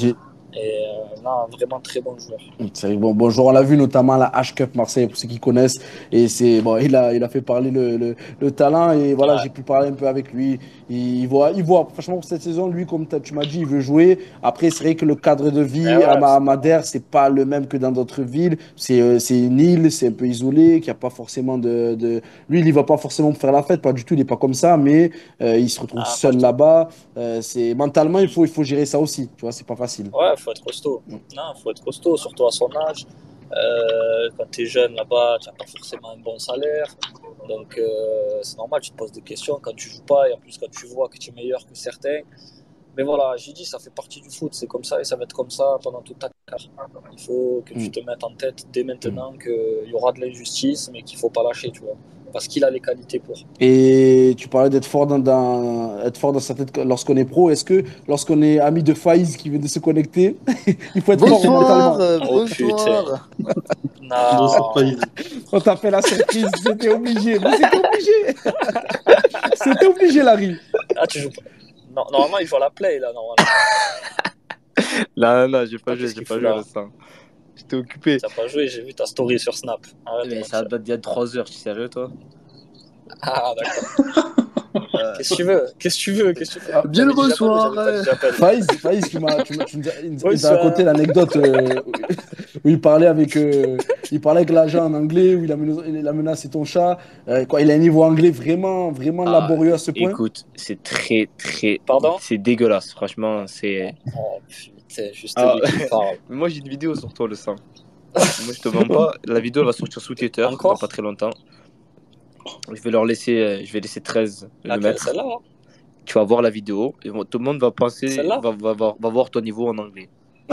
Et euh, non, vraiment très bon joueur. C'est vrai, bon, bon joueur, on l'a vu notamment à la H-Cup Marseille, pour ceux qui connaissent. Et c'est bon, il a, il a fait parler le, le, le talent. Et voilà, Ouais. j'ai pu parler un peu avec lui. Il, il voit, il voit, franchement, pour cette saison, lui, comme t'as- tu m'as dit, il veut jouer. Après, c'est vrai que le cadre de Et vie ouais, à Ma- à c'est Madère, c'est pas le même que dans d'autres villes. C'est euh, c'est une île, c'est un peu isolé, qu'il n'y a pas forcément de, de. Lui, il y va pas forcément pour faire la fête, pas du tout, il n'est pas comme ça, mais euh, il se retrouve ah, pas seul du tout. là-bas. Euh, c'est, mentalement, il faut, il faut gérer ça aussi. Tu vois, c'est pas facile. Ouais, faut être costaud. Non, faut être costaud, surtout à son âge. Euh, quand tu es jeune là-bas, tu n'as pas forcément un bon salaire. Donc, euh, c'est normal, tu te poses des questions quand tu joues pas. Et en plus, quand tu vois que tu es meilleur que certains. Mais voilà, j'ai dit, ça fait partie du foot. C'est comme ça et ça va être comme ça pendant toute ta carrière. Il faut que tu Mm. te mettes en tête dès maintenant qu'il y aura de l'injustice, mais qu'il faut pas lâcher, tu vois. Parce qu'il a les qualités pour. Et tu parlais d'être fort dans, dans- être fort dans sa tête lorsqu'on est pro. Est-ce que lorsqu'on est ami de Faïs qui vient de se connecter, il faut être fort Bonsoir, mentalement? euh, Oh putain. bonsoir. Bonsoir, Non. Faïs. On t'a fait la surprise, c'était obligé. Mais c'était obligé. C'était obligé, Larry. Ah, tu joues pas. Non, normalement, il joue à la play, là, normalement. Non, non, j'ai pas Ah, joué, qu'est-ce j'ai qu'il pas fout joué là? le sang. J'étais occupé. T'as pas joué, j'ai vu ta story sur Snap. Arrête de Mais ça mentir. date d'il y a trois heures, tu es sérieux, toi? Ah, d'accord. Euh, Qu'est-ce que tu veux? Qu'est-ce que tu veux? Qu'est-ce que tu veux? Bien le J'avais dit j'appelle ou bonsoir. j'avais pas dit j'appelle? Faïs, Faïs, tu m'as, tu m'as, tu nous as- il il t'a Bonsoir. raconté l'anecdote euh, où il parlait avec, euh, il parlait avec l'agent en anglais, où il a, menace- il a menacé ton chat. Euh, quoi, il a un niveau anglais vraiment, vraiment ah, laborieux à ce point. écoute, c'est très, très. Pardon? C'est dégueulasse, franchement. C'est. Oh putain, juste Ah, lui qui parle. moi, j'ai une vidéo sur toi, le sang. Moi, je te mens pas. La vidéo elle va sortir sous Twitter dans Encore? pas très longtemps. Je vais leur laisser, euh, je vais laisser treize le Laquelle? mettre. Celle-là? Hein? Tu vas voir la vidéo et tout le monde va penser, Celle-là? va, va, va, va voir ton niveau en anglais.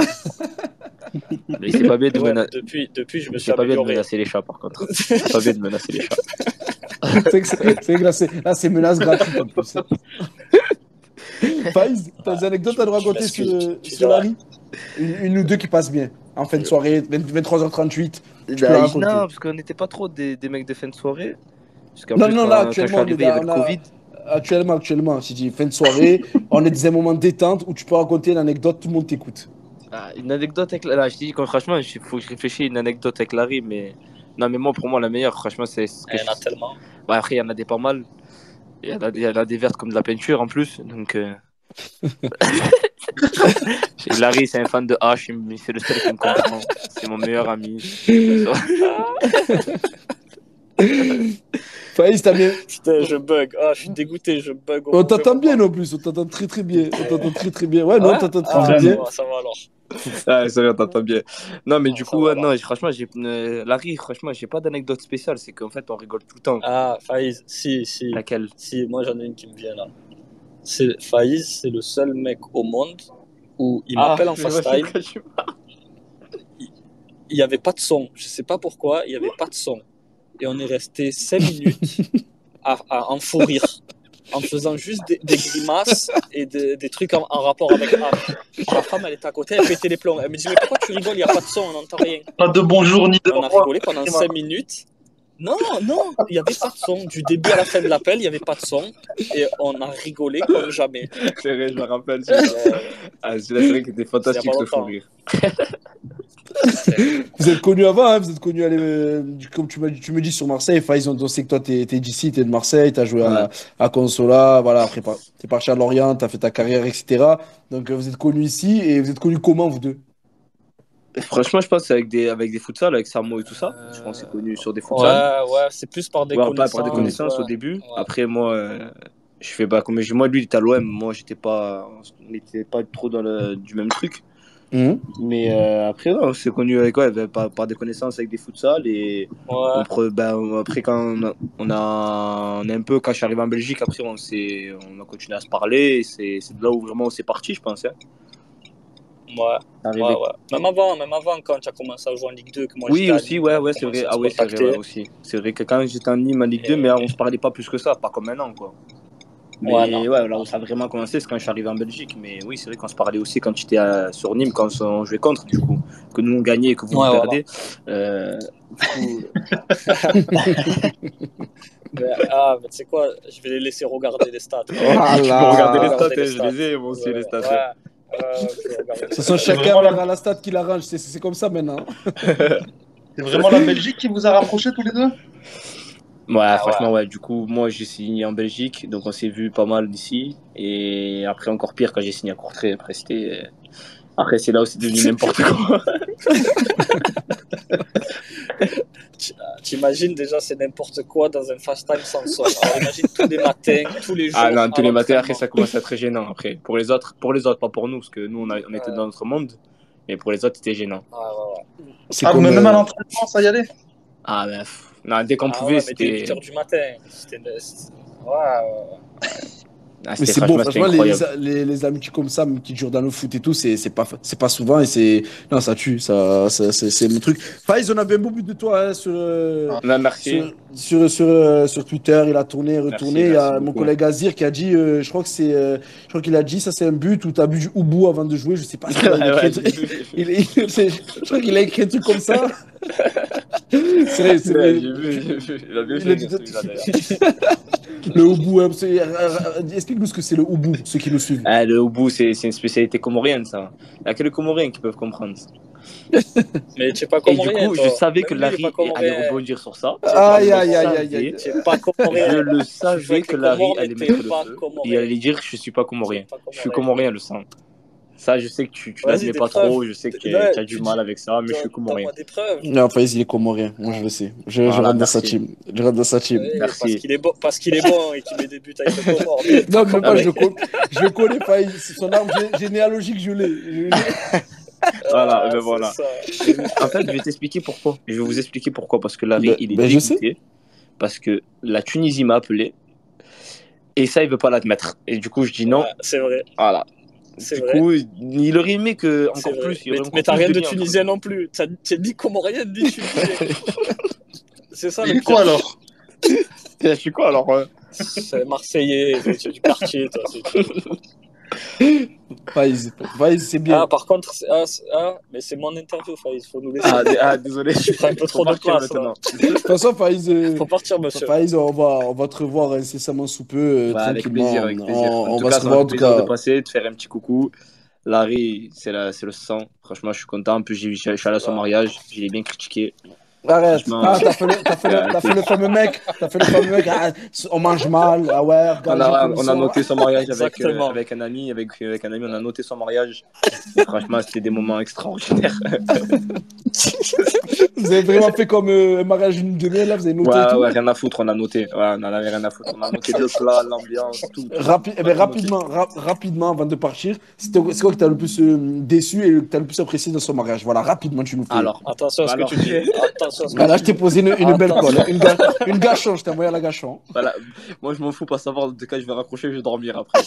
Mais c'est pas bien de Ouais, menacer. mais depuis, depuis, je me suis C'est pas bien de amélioré. menacer les chats, par contre. C'est pas bien de menacer les chats. C'est vrai que c'est c'est vrai que là, c'est là, c'est menace gratuite en plus. Faïs, t'as des anecdotes à nous Je raconter sur, m'excuse. euh, Tu sur diras. Larry? Une, une ou deux qui passent bien. En fin de soirée, vingt-trois heures trente-huit. Tu peux la Bah, raconter. non, parce qu'on n'était pas trop des, des mecs de fin de soirée. Parce qu'en Non, plus, non, quand, là, quand je suis actuellement, on est arrivé, il y avait dans, le on a- Covid. actuellement, actuellement, si tu dis fin de soirée, on est dans un moment de détente où tu peux raconter une anecdote, tout le monde t'écoute. Ah, une anecdote avec Larry. Je dis, quand, franchement, il faut que je réfléchisse à une anecdote avec Larry, mais. Non, mais moi, pour moi, la meilleure, franchement, c'est ce que Il y en a je- tellement. Ouais, après, il y en a des pas mal. Il y en a, il y en a des vertes comme de la peinture en plus. Donc, euh, Larry, c'est un fan de H. il me- C'est le seul qui me comprend. C'est mon meilleur ami. Faïs, t'as bien. Putain, je bug. Ah, je suis dégoûté, je bug au On mauvais t'entend bien moment. en plus, on t'entend très très bien. On t'entend très très bien. Ouais, non, Ouais? on t'entend très Ah, très ça bien. va, ça va alors. Ah, c'est vrai, t'entends bien. Non, mais Ah, du ça coup, va ouais, alors. non, franchement, j'ai, euh, Larry, franchement, j'ai pas d'anecdote spéciale. C'est qu'en fait, on rigole tout le temps. Ah, Faïz, si, si, Laquelle? si, moi j'en ai une qui me vient là. C'est Faïz, c'est le seul mec au monde où il m'appelle en je vois de FaceTime, quoi tu parles. il n'y avait pas de son. Je sais pas pourquoi, il n'y avait pas de son. Et on est resté cinq minutes à, à en fou rire, en faisant juste des, des grimaces et de- des trucs en, en rapport avec H. Ma femme, elle était à côté, elle pétait les plombs. Elle me dit, mais pourquoi tu rigoles, il n'y a pas de son, on n'entend rien. Pas de bonjour ni de Et on a revoir. rigolé pendant cinq minutes. Non, non, il n'y avait pas de son. Du début à la fin de l'appel, il n'y avait pas de son. Et on a rigolé comme jamais. C'est vrai, je me rappelle. Euh, Ah, celui-là, c'est vrai que c'était fantastique pas ce fou longtemps. rire. Vous êtes connus avant, hein, vous êtes connus, allez, euh, comme tu, m'as dit- tu me dis sur Marseille. Faïs, on sait que toi, t'es es d'ici, t'es de Marseille, t'as joué à, Ouais. à Consola, voilà, après, par- t'es parti à Lorient, t'as fait ta carrière, et cetera. Donc, euh, vous êtes connus ici et vous êtes connus comment, vous deux? Franchement, je pense que c'est avec des, avec des futsal, avec Samo et tout ça. Je pense que c'est connu sur des futsal. Ouais, ouais, c'est plus par des Ouais, pas connaissances. par des connaissances ouais. au début. Ouais. Après, moi, euh, je fais pas comme moi, lui, il était à l'O M. Moi, j'étais pas, on n'était pas trop dans le du même truc. Mhm. Mais euh, après, non, c'est connu avec quoi, par, par des connaissances avec des futsal et Ouais. on pre- ben, après quand on a, on a, on a un peu quand je suis arrivé en Belgique, après on s'est, on a continué à se parler. Et c'est c'est de là où vraiment c'est parti, je pense. Hein. Ouais, Arrivé- ouais, ouais. Même avant, même avant, quand tu as commencé à jouer en Ligue deux, que moi Oui j'étais à aussi, Nîmes, ouais, on a ouais, c'est commencé vrai. à Ah se ouais, c'est vrai contacter. ouais, aussi. C'est vrai que quand j'étais en Nîmes en Ligue deux, Et- mais on se parlait pas plus que ça, pas comme maintenant, quoi. Mais Ouais, ouais, non. là où ça a vraiment commencé, c'est quand je suis arrivé en Belgique. Mais oui, c'est vrai qu'on se parlait aussi quand j'étais à- sur Nîmes, quand on jouait contre, du coup. Que nous on gagnait et que vous Ouais, vous voilà. perdez. Euh, du coup, Mais, ah, mais tu sais quoi, je vais les laisser regarder les stats. Voilà. tu peux regarder les Regardez stats, les hein, je stats. les ai, moi aussi, Ouais, les stats. ouais. Euh, ok, regardez. Ce sont C'est chacun vraiment la- verra la stat qui l'arrange. C'est c'est comme ça maintenant. C'est vraiment la Belgique qui vous a rapprochés tous les deux? Ouais, Ah franchement, ouais. Du coup, moi, j'ai signé en Belgique, donc on s'est vu pas mal d'ici. Et après, encore pire, quand j'ai signé à Courtrai, après, c'était. Après, c'est là où c'est devenu n'importe quoi. T'imagines déjà, c'est n'importe quoi dans un fast time sans sol. Alors imagine tous les matins, tous les jours. Ah non, à tous les matins, après, l'entraînement. ça commence à être très gênant. Après, pour les autres, pour les autres, pas pour nous, parce que nous, on, a- on était Ouais. dans notre monde. Mais pour les autres, c'était gênant. Ah, ouais, ouais. C'est Ah, comme, mais même euh, à l'entraînement, ça y allait? Ah, mais pff, non, dès qu'on Ah pouvait, ouais, mais dès c'était. huit heures du matin. C'était le- c'était- Ouais, ouais. Ah, Mais c'était c'est beau, franchement, c'était franchement, les, incroyable. les, les amitiés comme ça, qui durent dans le foot et tout, c'est c'est pas, c'est pas souvent et c'est. Non, ça tue, ça, ça- c'est c'est mon truc. Faiz, on avait un beau but de toi hein, sur, euh, Non, merci. sur, sur, sur, euh, sur Twitter, il a tourné, retourné. Merci, Il y a merci mon beaucoup. collègue Azir qui a dit, euh, je crois que c'est, euh, je crois qu'il a dit, ça c'est un but où tu as bu du houbou avant de jouer, je sais pas si il a Ouais, écrit ouais, un truc- j'ai vu, j'ai vu. il- il- c'est- je crois qu'il a écrit un truc comme ça. C'est vrai, c'est Ouais, vrai. j'ai vu, j'ai vu. Il a bien Il fait a de dit- dire celui-là, d'ailleurs. Le houbou, hein, c'est- euh, euh, explique-nous ce que c'est le houbou, ceux qui nous suivent. Ah, le houbou, c'est c'est une spécialité comorienne, ça. Il n'y a que les Comoriens qui peuvent comprendre. Mais tu es pas Et du comorien, coup, toi. je savais que Même lui, il est Larry pas allait comorien. rebondir sur ça. Aïe, Je aïe, aïe, le aïe, aïe. savais. Tu es pas comorien. Je le Tu joues savais avec que les Larry Comores, mais allait t'es mettre le pas feu. comorien. Il allait dire je suis pas comorien. Tu es pas Je suis comorien. comorien, le sang. Ça, je sais que tu, tu Vas-y, l'admets des pas preuves. trop. Je sais que tu Ouais, as du tu mal dis- avec ça, mais je suis Donne- comorien. Donne-moi des preuves. Non, Faiz, il est comorien. Moi, je le sais. Je, je Voilà, rentre dans sa merci. team. Je rentre dans sa team. Oui, Merci. parce qu'il est bon, parce qu'il est bon et qu'il met des buts avec le Comore. Mais Non, mais moi, Ah, je, mais- le con- je le connais, Faiz. Son arbre gé- généalogique, je l'ai. Je l'ai. Voilà, Ah, ben c'est voilà. ça. En fait, je vais t'expliquer pourquoi. Je vais vous expliquer pourquoi. Parce que Larry, Ben- il est ben, je sais. dégoûté. Parce que la Tunisie m'a appelé. Et ça, il veut pas l'admettre. Et du coup, je dis non. Ouais, c'est vrai. Voilà. C'est Du vrai. coup, il aurait aimé que C'est encore vrai. plus. Il y Mais, aurait mais encore t'as plus rien de liens entre tunisien nous. non plus. T'as t'es ni comorien ni tunisien. C'est ça Il le est quoi pire. alors? Je suis quoi alors euh C'est Marseillais, tu es du quartier, toi. c'est tout. Faiz, Faiz, c'est bien. Ah, par contre, c'est- ah, c'est- ah, mais c'est mon interview, il faut nous laisser. ah, d- ah, désolé. Tu prends un peu trop Faut de partir place, là. maintenant. De toute façon, Faiz, euh, Faut partir, monsieur. Faiz, on va, on va te revoir incessamment sous peu, euh, Bah, avec tranquillement. plaisir, avec plaisir. On, En on tout va cas, se ça revoir, m'a en fait tout plaisir cas. de passer, de faire un petit coucou. Larry, c'est la- c'est le sang. Franchement, je suis content. En plus, j'ai- je suis allé à son mariage. Je l'ai bien critiqué. Arrête. Franchement, Ah, t'as fait, le, t'as, fait le, t'as fait le fameux mec. T'as fait le fameux mec. Ah, on mange mal. Ah ouais, On regarde, a, j'ai on a commission. noté son mariage avec, euh, Exactement. avec un ami. Avec, avec un ami, on a noté son mariage. Et franchement, c'était des moments extraordinaires. Vous avez vraiment fait comme euh, un mariage d'une demi là, vous avez noté et Ouais, tout. ouais, rien à foutre, on a noté. Ouais, on en avait rien à foutre. On a noté le plat, l'ambiance, tout. tout. Rapi- eh ben, On a noté. rapidement, ra- rapidement, avant de partir, c'était- c'est quoi que t'as le plus euh, déçu et que t'as le plus apprécié dans son mariage? Voilà, rapidement, tu nous fais. Alors, Attention à ce Alors. que tu dis. Attention à ce que Ah, là, tu je t'ai dis. posé une, une belle Attends. colle, hein, une, ga- une gachon, je t'ai envoyé à la gachon. voilà. Moi, je m'en fous pas savoir de quand je vais raccrocher, je vais dormir après.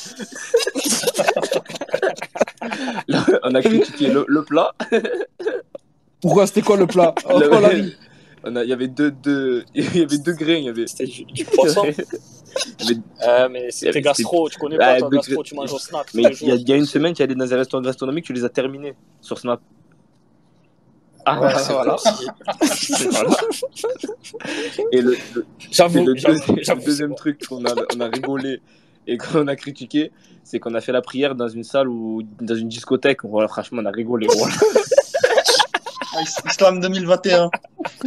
Là, on a critiqué le, le plat. Pourquoi c'était quoi le plat? Oh, Le- oh, la vie. On a, il y avait deux, deux, il y avait deux grains. Il y avait. C'était du, du poisson. il y avait- Euh, mais Il y c'était avait- gastro, tu connais Ah, pas, toi, de- gastro, tu manges au snack. tous Mais les il y, a, jours. il y a une semaine, tu es allé dans un restaurant gastronomique, tu les as terminés sur Snap. Ah, Ouais, c'est voilà. vrai aussi. Voilà. Et le, le- et J'avoue, le j'avoue, deuxième, j'avoue, le deuxième c'est truc qu'on a, on a rigolé et qu'on a critiqué, c'est qu'on a fait la prière dans une salle ou dans une discothèque. Voilà, franchement, on a rigolé. Voilà. Ah, Islam deux mille vingt et un.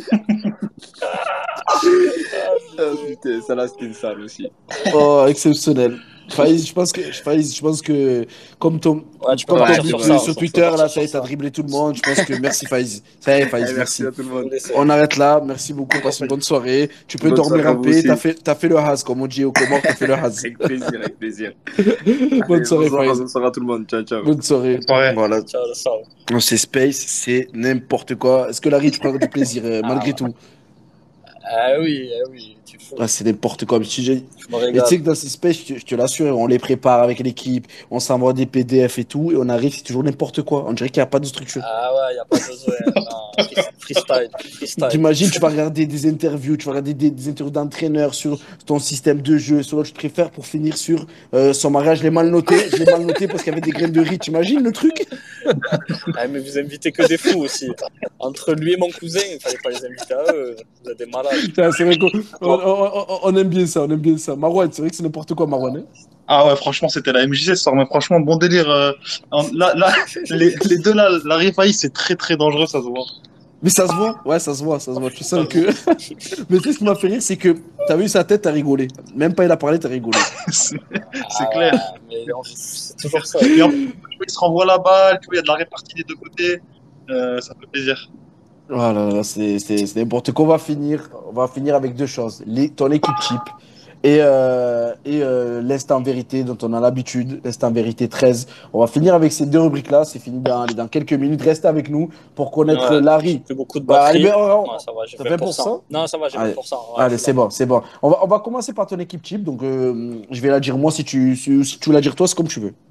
Ah, putain, ça là, c'était une salle aussi. Oh, exceptionnel. Faiz, je pense que, Faiz, je pense que comme ton, Ouais, tu peux comme ton partir but sur sur, ça. sur faut Twitter, partir là, sur ça y est, ça. t'as dribblé tout le monde. Je pense que merci Faiz. Ça y est, Faiz, Allez, merci. merci à tout le Faut monde. laisser. On arrête là. Merci beaucoup. Passe une bonne soirée. Tu peux Bonne dormir soirée à en vous paix. aussi. T'as fait, t'as fait le has, comme on dit au Comores, t'as fait le has. Avec plaisir, avec plaisir. Bonne Allez, soirée, bonsoir, Faiz. bonne soirée à tout le monde. Ciao, ciao. Bonne soirée. soirée. Voilà. Ciao, le sang. Non, c'est Space, c'est n'importe quoi. Est-ce que Larry, tu prends du plaisir euh, malgré Ah. tout? Ah oui, ah oui, tu fous. Ah, c'est n'importe quoi. Mais tu sais, Je me et tu régale. sais que dans ces space, je te, je te l'assure, on les prépare avec l'équipe, on s'envoie des P D F et tout, et on arrive, c'est toujours n'importe quoi. On dirait qu'il n'y a pas de structure. Ah ouais, y a pas besoin. Non, free- freestyle, freestyle. T'imagines, tu vas regarder des interviews, tu vas regarder des, des interviews d'entraîneurs sur ton système de jeu, sur l'autre, je préfère pour finir sur euh, son mariage. Je l'ai mal noté, je l'ai mal noté parce qu'il y avait des graines de riz. T'imagines le truc? Ah, mais vous invitez que des fous aussi. Entre lui et mon cousin, il fallait pas les inviter à eux. Vous êtes des malades. Putain, c'est vrai qu'on on, on- on- on aime bien ça, on aime bien ça. Marouane, c'est vrai que c'est n'importe quoi, Marouane. Hein. Ah ouais, franchement, c'était la M J C ce soir, mais franchement, bon délire. euh, en- Là, là, les, les deux là, Larry et Faïs, c'est très très dangereux, ça se voit. Mais ça se voit, ouais, ça se voit, ça se voit. Tu sens Ça se que. Mais tu sais, ce qui m'a fait rire, c'est que t'as vu sa tête, t'as rigolé. Même pas il a parlé, t'as rigolé. C'est c'est Ah clair. ouais, mais on- c'est toujours ça. Et en plus, il se renvoie la balle, tu vois, il y a de la répartie des deux côtés. Euh, ça fait plaisir. Voilà, là, c'est c'est- c'est n'importe quoi. On va finir, on va finir avec deux choses. Les- ton équipe type et, euh, et euh, l'instant vérité dont on a l'habitude, l'instant vérité treize. On va finir avec ces deux rubriques-là. C'est fini dans, allez, dans quelques minutes. Restez avec nous pour connaître Ouais, j'ai Larry. plus beaucoup de Bah, allez, batterie. mais on- on- Ouais, ça va, j'ai t'as vingt pour cent. vingt pour cent. Non, ça va, j'ai Allez, vingt pour cent. Ouais, je allez suis c'est là. bon, c'est bon. On va, on va commencer par ton équipe type. Donc, euh, je vais la dire moi si tu, si, si tu veux la dire toi, c'est comme tu veux.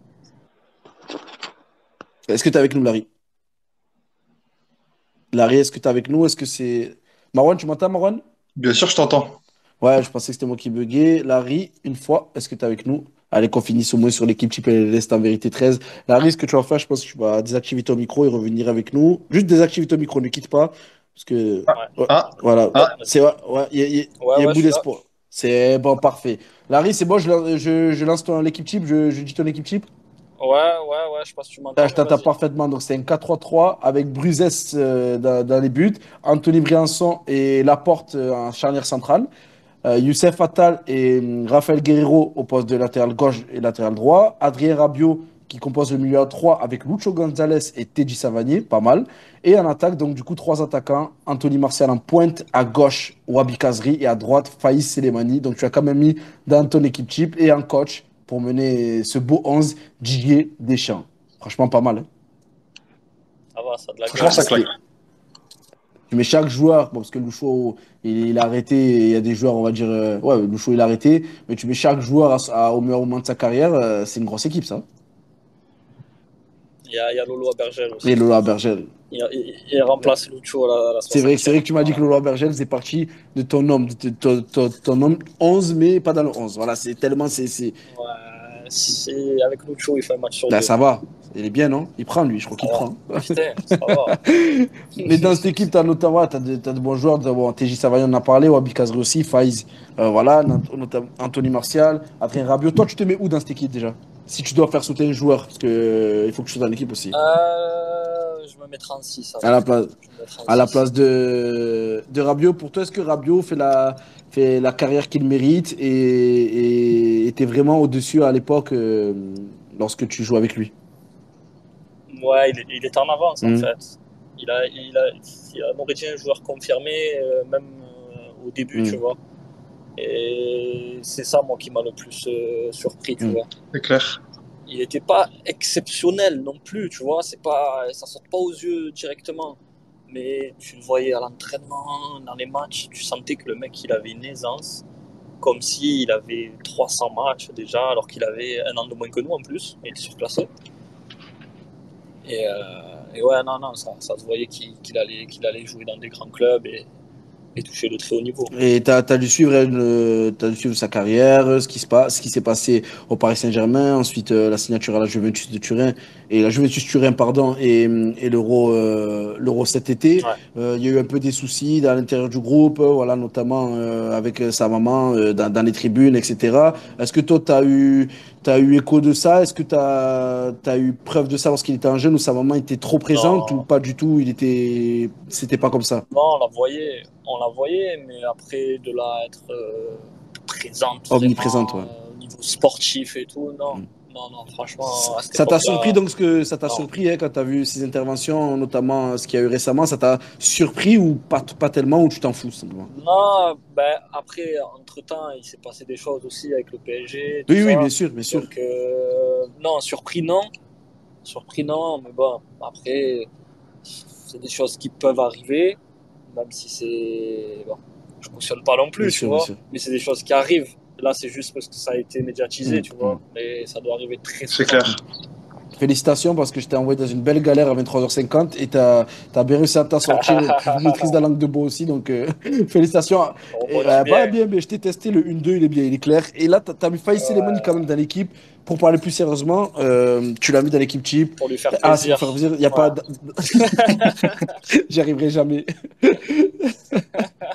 Est-ce que tu es avec nous, Larry? Larry, est-ce que tu es avec nous? Est-ce que c'est. Marwan, tu m'entends, Marwan? Bien sûr, je t'entends. Ouais, je pensais que c'était moi qui buguais. Larry, une fois, est-ce que tu es avec nous? Allez, qu'on finisse au moins sur l'équipe type et reste en vérité treize. Larry, ce que tu vas faire, je pense que tu vas désactiver ton micro et revenir avec nous. Juste désactiver ton micro, ne quitte pas. Parce que. Ah, Ouais, Ouais, ah, voilà. ah. C'est ouais, ouais, il y a, il y a- ouais, il y a un ouais, je bout suis là. d'espoir. C'est bon, parfait. Larry, c'est bon, je, lan- je, je lance ton l'équipe type, je, je dis ton équipe type. Ouais, ouais, ouais, je sais pas si tu Ah, m'entends, je mais t'entends vas-y. parfaitement. Donc, c'est un quatre trois trois avec Bruzès euh, dans, dans les buts, Anthony Briançon et Laporte euh, en charnière centrale. Euh, Youssef Attal et hum, Raphaël Guerreiro au poste de latéral gauche et latéral droit. Adrien Rabiot qui compose le milieu à trois avec Lucho Gonzalez et Teddy Savanier, pas mal. Et en attaque, donc du coup, trois attaquants. Anthony Martial en pointe, à gauche, Wabi Kazri et à droite, Faïs Selemani. Donc tu as quand même mis dans ton équipe type et en coach pour mener ce beau onze, Didier Deschamps. Franchement, pas mal, hein. Ça va, ça a de la Franchement, gueule. ça claque. Tu mets chaque joueur, bon, parce que Lucho, il, il a arrêté, et il y a des joueurs, on va dire, euh, ouais, Lucho, il a arrêté, mais tu mets chaque joueur à- à- au meilleur moment de sa carrière, euh, c'est une grosse équipe, ça. Il y a, il y a Lolo Abergel Et aussi. Lola Bergel. Il, il, il remplace Lucho à la, à la C'est vrai, c'est vrai soixantième. que tu m'as dit que Lola Bergel faisait partie de ton homme, de ton, ton, ton homme onze, mais pas dans le onze. Voilà, c'est tellement, c'est, c'est... Ouais, c'est- avec Lucho, il fait un match sur Là, deux. ça va. Il est bien, non? Il prend, lui, je crois Ça qu'il va. prend. Putain, ça va. Mais dans cette équipe, tu as notamment ouais, t'as de, t'as de bons joueurs. Bon, T J Savanier, on en a parlé. Wabi Kazri aussi. Faiz, euh, voilà. Not- notamment Anthony Martial. Adrien Rabiot. Toi, tu te mets où dans cette équipe déjà? Si tu dois faire sauter un joueur, parce que euh, il faut que tu sois dans l'équipe aussi. Euh, je me mets trente-six. À la place, Je me mets trente-six. à la place de, de Rabiot. Pour toi, est-ce que Rabiot fait la, fait la carrière qu'il mérite et, et était vraiment au-dessus à l'époque euh, lorsque tu joues avec lui? Ouais, il, est- il est en avance en Mm. fait. Il a, il a, il a Mauritien, un joueur confirmé, euh, même euh, au début, Mm. tu vois. Et c'est ça, moi, qui m'a le plus euh, surpris, tu Mm. vois. C'est clair. Il n'était pas exceptionnel non plus, tu vois. C'est pas, ça saute pas aux yeux directement. Mais tu le voyais à l'entraînement, dans les matchs, tu sentais que le mec, il avait une aisance, comme s'il avait trois cents matchs déjà, alors qu'il avait un an de moins que nous en plus, et il est surclassé. Et, euh, et ouais, non, non, ça, ça se voyait qu'il qu'il allait, qu'il allait jouer dans des grands clubs et, et toucher le très haut niveau. Et tu as, dû suivre, une- t'as dû suivre sa carrière, ce qui se passe, ce qui s'est passé au Paris Saint-Germain, ensuite euh, la signature à la Juventus de Turin et la Juventus Turin pardon et, et l'Euro euh, l'Euro cet été. Ouais. Euh, Il y a eu un peu des soucis dans l'intérieur du groupe, euh, voilà notamment euh, avec euh, sa maman euh, dans, dans les tribunes, et cetera. Est-ce que toi tu as eu t'as eu écho de ça? Est-ce que tu as eu preuve de ça lorsqu'il était un jeune où sa maman était trop présente Non. ou pas du tout? Il était c'était pas comme ça. Non, on la voyait, on la voyait, mais après de là être euh, présente, Omniprésente, vraiment, ouais. euh, au niveau sportif et tout, non, Mm. non, non, franchement, à cette Ça t'a époque-là, surpris donc ce que ça t'a non. surpris hein, quand tu as vu ces interventions, notamment ce qu'il y a eu récemment, ça t'a surpris ou pas, pas tellement ou tu t'en fous simplement? Non, ben après, entre-temps, il s'est passé des choses aussi avec le P S G, tout Oui, oui, ça. bien sûr, bien sûr. Donc, euh, non, surpris, non. Surpris, non, mais bon, après, c'est des choses qui peuvent arriver, même si c'est. Bon, je ne cautionne pas non plus, Bien tu sûr, bien vois, sûr. mais c'est des choses qui arrivent. Là, c'est juste parce que ça a été médiatisé, Mm, tu vois, mm. mais ça doit arriver très C'est souvent. clair. Félicitations parce que je t'ai envoyé dans une belle galère à vingt-trois heures cinquante et tu as bien réussi à t'en sortir. Tu maîtrises la langue de bois aussi, donc euh, félicitations. On Et, rebondit euh, bien. bah, bien, mais je t'ai testé le un deux, il est bien, il est clair. Et là, tu as mis Faïs Selemani quand même dans l'équipe. Pour parler plus sérieusement, euh, tu l'as mis dans l'équipe type. Pour lui faire Ah, c'est plaisir. pour faire plaisir, il n'y a Voilà. pas. d- J'y arriverai jamais.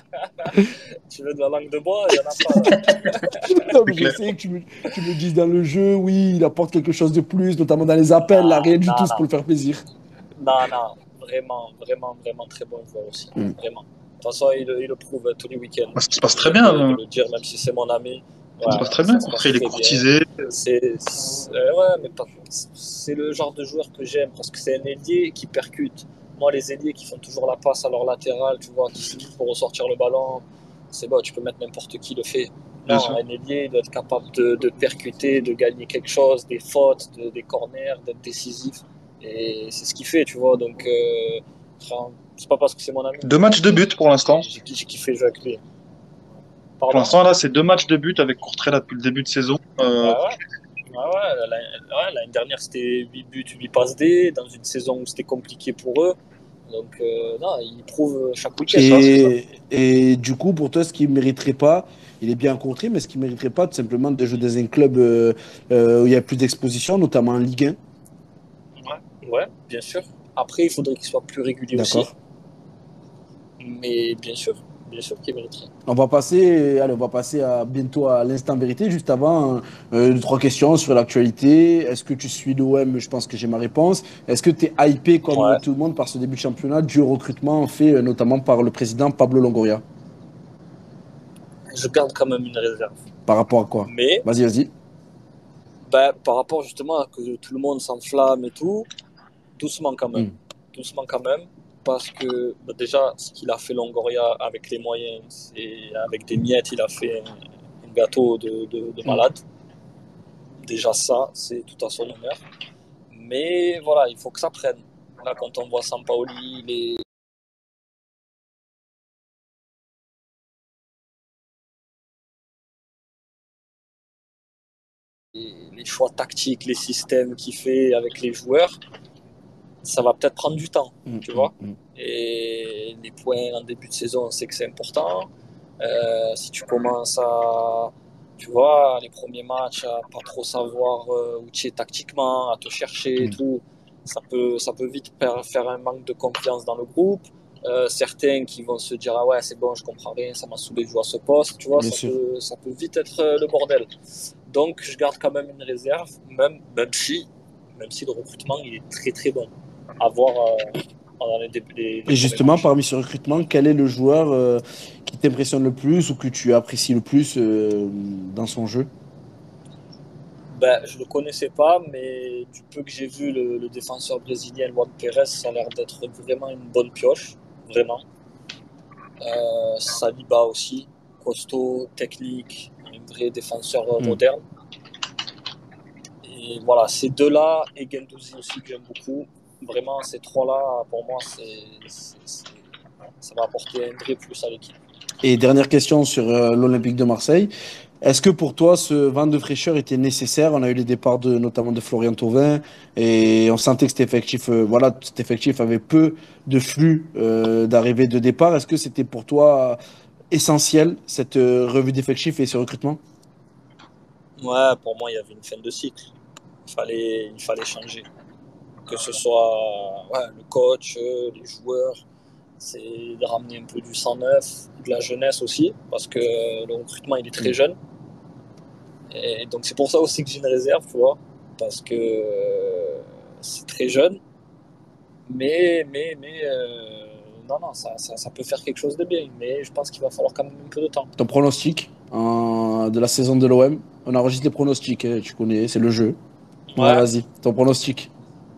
Tu veux de la langue de bois? Il n'y en a pas. Là. Non, mais j'essaie que tu me, tu me dises dans le jeu, oui, il apporte quelque chose de plus, notamment dans les appels, là, rien du non, tout, c'est non. pour le faire plaisir. Non, non, vraiment, vraiment, vraiment très bon joueur aussi. Mm. Vraiment. De toute façon, il, il le prouve tous les week-ends. Ça se passe très bien. De, hein. de le dire, même si c'est mon ami. Ça se Ouais, passe très bien. ça se passe Après, il est très bien. courtisé. C'est, c'est- euh, ouais, mais pas- c'est le genre de joueur que j'aime parce que c'est un ailier qui percute. Moi, les ailiers qui font toujours la passe à leur latéral, tu vois, qui se quittent pour ressortir le ballon, c'est bon, tu peux mettre n'importe qui le fait. Bien Non, sûr. un ailier il doit être capable de, de percuter, de gagner quelque chose, des fautes, de- des corners, d'être décisif. Et c'est ce qu'il fait, tu vois. Donc, euh, enfin, c'est pas parce que c'est mon ami. Deux matchs de but pour l'instant. J'ai, j'ai kiffé jouer avec lui. Pour Pardon? l'instant, là, c'est deux matchs de but avec Courtrai là, depuis le début de saison. Euh, Ouais, ouais. Ouais, ouais, l'année ouais, l'année dernière, c'était huit buts, huit passes D, dans une saison où c'était compliqué pour eux. Donc, euh, non, ils prouvent chaque week-end. C'est ça, c'est ça. Et, et du coup, pour toi, ce qu'il ne mériterait pas, il est bien contré, mais ce qu'il ne mériterait pas, tout simplement, de jouer dans un club euh, euh, où il y a plus d'exposition, notamment en Ligue un. Ouais, ouais, bien sûr. Après, il faudrait qu'il soit plus régulier aussi. D'accord. Mais bien sûr, bien sûr qu'il mériterait. On va passer, allez, on va passer à, bientôt à l'instant vérité. Juste avant, euh, deux, trois questions sur l'actualité. Est-ce que tu suis l'O M? Je pense que j'ai ma réponse. Est-ce que tu es hypé comme Ouais. tout le monde par ce début de championnat, dû au recrutement fait euh, notamment par le président Pablo Longoria? Je garde quand même une réserve. Par rapport à quoi? Mais Vas-y, vas-y. ben, par rapport justement à que tout le monde s'enflamme et tout, doucement quand même. Mm. Doucement quand même. Parce que ben, déjà, ce qu'il a fait Longoria avec les moyens et avec des miettes, il a fait un, un gâteau de, de, de malade. Déjà ça, c'est tout à son honneur. Mais voilà, il faut que ça prenne. Là, quand on voit Sampaoli, les, les, les choix tactiques, les systèmes qu'il fait avec les joueurs, ça va peut-être prendre du temps, Mm, tu vois. mm, mm. Et les points en début de saison, on sait que c'est important. Euh, si tu commences à, tu vois, les premiers matchs, à pas trop savoir euh, où tu es tactiquement, à te chercher et Mm. tout, ça peut, ça peut vite faire, faire un manque de confiance dans le groupe. Euh, certains qui vont se dire ah ouais c'est bon je comprends rien, ça m'a saoulé de jouer à ce poste, tu vois, Bien ça sûr. peut, ça peut vite être euh, le bordel. Donc je garde quand même une réserve, même, même si, même si le recrutement il est très très bon. À voir euh, pendant les débuts des, des Et justement, premiers matchs. parmi ce recrutement, quel est le joueur euh, qui t'impressionne le plus ou que tu apprécies le plus euh, dans son jeu? Ben, je ne le connaissais pas, mais du peu que j'ai vu, le, le défenseur brésilien Luan Pérez, ça a l'air d'être vraiment une bonne pioche, vraiment. Euh, Saliba aussi, costaud, technique, un vrai défenseur euh, Mm. moderne. Et voilà, ces deux-là, et Guendouzi aussi que j'aime beaucoup, vraiment ces trois-là, pour moi, c'est, c'est- c'est- ça va apporter un vrai plus à l'équipe. Et dernière question sur euh, l'Olympique de Marseille. Est-ce que pour toi, ce vent de fraîcheur était nécessaire? On a eu les départs de, notamment de Florian Thauvin et on sentait que cet effectif, euh, voilà, cet effectif avait peu de flux euh, d'arrivée de départ. Est-ce que c'était pour toi essentiel, cette euh, revue d'effectifs et ce recrutement? Ouais, pour moi, il y avait une fin de cycle. Il fallait, il fallait changer. Que ce soit ouais, le coach, euh, les joueurs, c'est de ramener un peu du sang neuf, de la jeunesse aussi, parce que le recrutement il est très Mm. jeune. Et donc c'est pour ça aussi que j'ai une réserve, tu vois, parce que euh, c'est très jeune, mais, mais, mais euh, non, non, ça, ça, ça peut faire quelque chose de bien, mais je pense qu'il va falloir quand même un peu de temps. Ton pronostic euh, de la saison de l'O M? On enregistre les pronostics, hein, tu connais, c'est le jeu. Ouais, Ouais, vas-y, ton pronostic.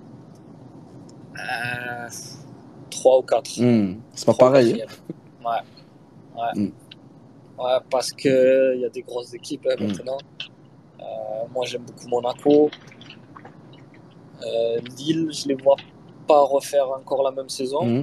euh, trois ou quatre. Hmm, c'est pas trois ou pareil, hein. quatrième. Ouais, ouais. Mm. Ouais, parce qu'il y a des grosses équipes hein, Mm. maintenant. Euh, moi, j'aime beaucoup Monaco. Euh, Lille, je les vois pas refaire encore la même saison. Mm.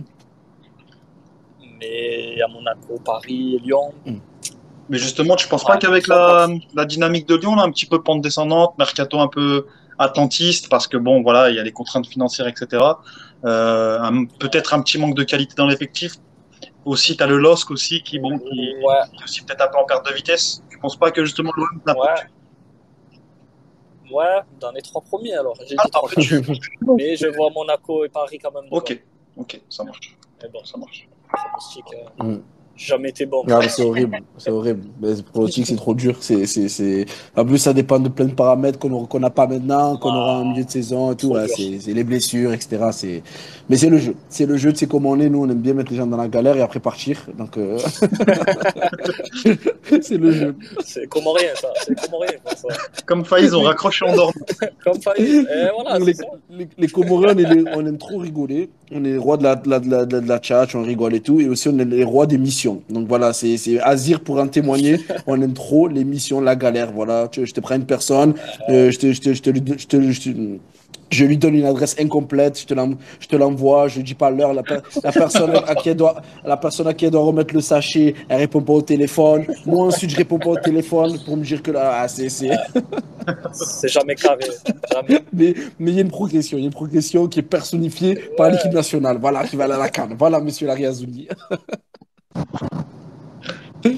Mais il y a Monaco, Paris et Lyon. Mais justement, tu penses Ouais, pas qu'avec trois, la, la dynamique de Lyon, là, un petit peu pente descendante, mercato un peu attentiste, parce que bon, voilà, il y a les contraintes financières, et cetera. Euh, un- peut-être un petit manque de qualité dans l'effectif. Aussi, tu as le LOSC aussi qui, bon, qui, Ouais, qui est aussi peut-être un peu en perte de vitesse. Tu penses pas que justement l'O M n'a pas. ouais, ouais, dans les trois premiers alors. J'ai Ah, dit trois en fait, je- premiers. Mais je vois Monaco et Paris quand même devant. Ok, ok, ça marche, Mais bon, ça marche. pronostic, euh, Mm. J'ai jamais été bon. Ah, mais c'est horrible, c'est horrible. Mais le pronostic, c'est trop dur. C'est, c'est, c'est... En plus, ça dépend de plein de paramètres qu'on aura- qu'on n'a pas maintenant, qu'on aura en milieu de saison et tout. Trop Ouais, dur. c'est, c'est les blessures, et cetera. C'est... Mais c'est le jeu. C'est le jeu, tu sais comment on est. Nous, on aime bien mettre les gens dans la galère et après partir. Donc, euh, c'est le jeu. C'est comorien, ça. C'est comorien, ça. Comme Faïs, on raccroche et on dort. Comme Faïs. Et voilà, les, c'est ça. les, les Comoriens, on, est les- on aime trop rigoler. On est les rois de la, de la, de la, de la tchatch, on rigole et tout. Et aussi, on est les rois des missions. Donc voilà, c'est, c'est Azir pour en témoigner. On aime trop les missions, la galère. Voilà, tu, je te prends une personne, euh, je, te, je, te, je, te, lui- je, te, je, te- je lui donne une adresse incomplète, je te, l'en- je te l'envoie, je dis pas l'heure. La, per- la, personne à qui elle doit, la personne à qui elle doit remettre le sachet, elle répond pas au téléphone. Moi ensuite, je réponds pas au téléphone pour me dire que là, ah, c'est, c'est... C'est jamais carré. Jamais. Mais mais il y a une progression, il y a une progression qui est personnifiée par Ouais. l'équipe nationale. Voilà, qui va aller à la CAN. Voilà, monsieur Larry Azouli. Et,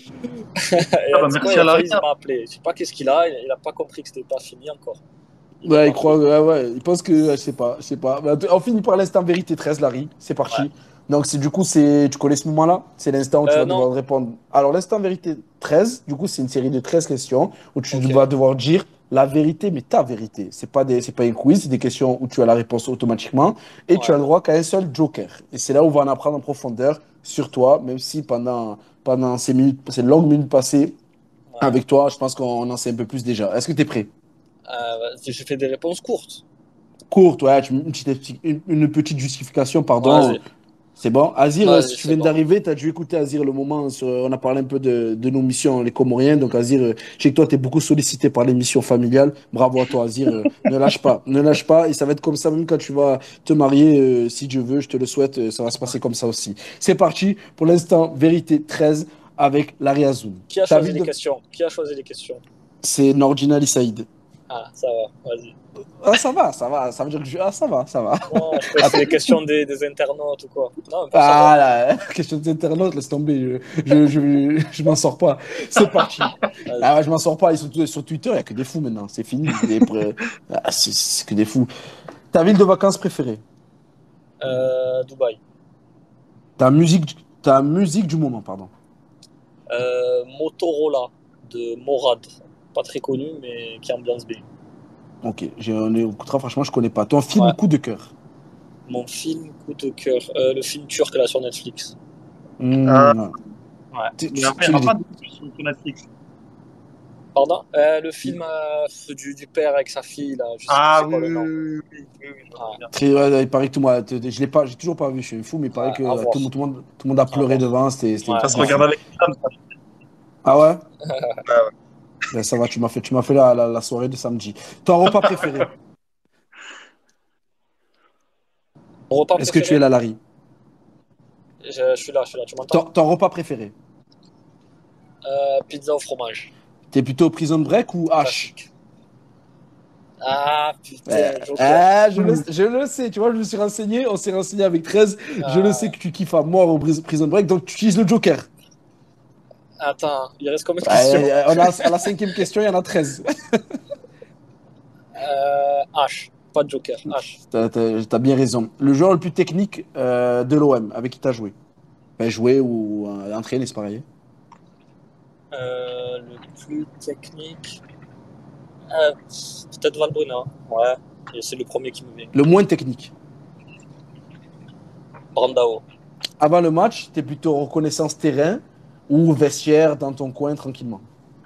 Ah bah, tu sais quoi, merci il à a Larry. failli, il m'a appelé. Je sais pas qu'est-ce qu'il a. Il il a pas compris que c'était pas fini encore. Il Ouais, m'a il croit, appelé. ouais, ouais, il pense que, je sais pas, je sais pas. Bah, on finit par l'instant vérité treize, Larry. C'est parti. Ouais. Donc, c'est du coup, c'est, tu connais ce moment-là? C'est l'instant où tu Euh, vas devoir non. répondre. Alors, l'instant vérité treize, du coup, c'est une série de treize questions où tu Ok. vas devoir dire la vérité, mais ta vérité. C'est pas des, c'est pas un quiz, c'est des questions où tu as la réponse automatiquement et tu as Ouais. le droit qu'à un seul joker. Et c'est là où on va en apprendre en profondeur sur toi, même si pendant, pendant ces minutes, ces longues minutes passées Ouais. avec toi, je pense qu'on en sait un peu plus déjà. Est-ce que tu es prêt? Euh, j'ai fait des réponses courtes. Courte, ouais, tu- une petite, une, une petite justification, pardon. Vas-y. C'est bon. Azir, euh, si Vas-y, tu c'est viens bon. d'arriver, tu as dû écouter Azir le moment. Sur- on a parlé un peu de, de nos missions, les Comoriens. Donc, Azir, euh, je sais que toi, tu es beaucoup sollicité par les missions familiales. Bravo à toi, Azir. Euh, ne lâche pas. Ne lâche pas. Et ça va être comme ça, même quand tu vas te marier, euh, si Dieu veut, je te le souhaite, euh, ça va se passer comme ça aussi. C'est parti. Pour l'instant, vérité treize avec Larry Azoun. Qui a Ta choisi ville les de... questions? Qui a choisi les questions? C'est Nordina Ali Saïd. Ah, ça va. Vas-y. Ah, ça va, ça va. Ça veut dire que je... Ah, ça va, ça va. Non, je crois que c'est les questions des, des internautes ou quoi. Non, mais ça Ah va. là, question des internautes, laisse tomber, je, je, je, je m'en sors pas. C'est parti. Vas-y. Ah ouais, je m'en sors pas, ils sont tous sur Twitter, il n'y a que des fous maintenant, c'est fini. Des pré- ah, c'est c'est que des fous. Ta ville de vacances préférée? Euh, Dubaï. Ta musique, ta musique du moment, pardon. Euh, Motorola de Morad. Pas très connu, mais qui ambiance bien. Ok, j'ai on écoutera, franchement, je connais pas. Ton film Ouais. coup de cœur? Mon film coup de cœur. Euh, le film turc là sur Netflix. Hmm, Ah. ouais. Ouais. Tu- Mais tu- après, tu il n'y les- aura pas de sur Netflix. Pardon? Euh, le film euh, du, du père avec sa fille là. Je sais Ah plus c'est oui, quoi le oui, nom. oui, oui, oui, oui, je vois Ouais. bien. Très, ouais, il paraît que tout le monde, je l'ai pas, j'ai toujours pas vu, je suis un fou, mais il paraît Ouais, que à euh, voir. tout, le monde- tout, le monde, tout le monde a pleuré voir. devant, c'était c'était Ouais. Ça se c'était regarde fou. avec une femme, ça. Ah ouais? Ouais, ouais. Ben, ça va, tu m'as fait, tu m'as fait la, la, la soirée de samedi. Ton repas préféré? Mon repas Est-ce que tu es préféré? là, Larry? Je, je suis là, je suis là. Tu m'entends? Ton, ton repas préféré? Euh, pizza au fromage. T'es plutôt Prison Break ou H? Classique. Ah putain, Euh, Joker. ah, je, le, je le sais, tu vois, je me suis renseigné, on s'est renseigné avec treize, je le Ah, sais que tu kiffes à mort au Bris- Prison Break, donc tu utilises le Joker. attends, il reste combien de questions? Ouais, on a, à la cinquième question, il y en a treize. Euh, H, pas de Joker. H. T'as, t'as- t'as bien raison. Le joueur le plus technique euh, de l'O M, avec qui t'as joué? Ben, joué ou euh, entraîné, c'est pareil. Euh, le plus technique. Euh, peut-être Valbuena. Ouais. Et c'est le premier qui me vient. Le moins technique. Brandao. Avant le match, t'es plutôt reconnaissance terrain ou vestiaire dans ton coin tranquillement?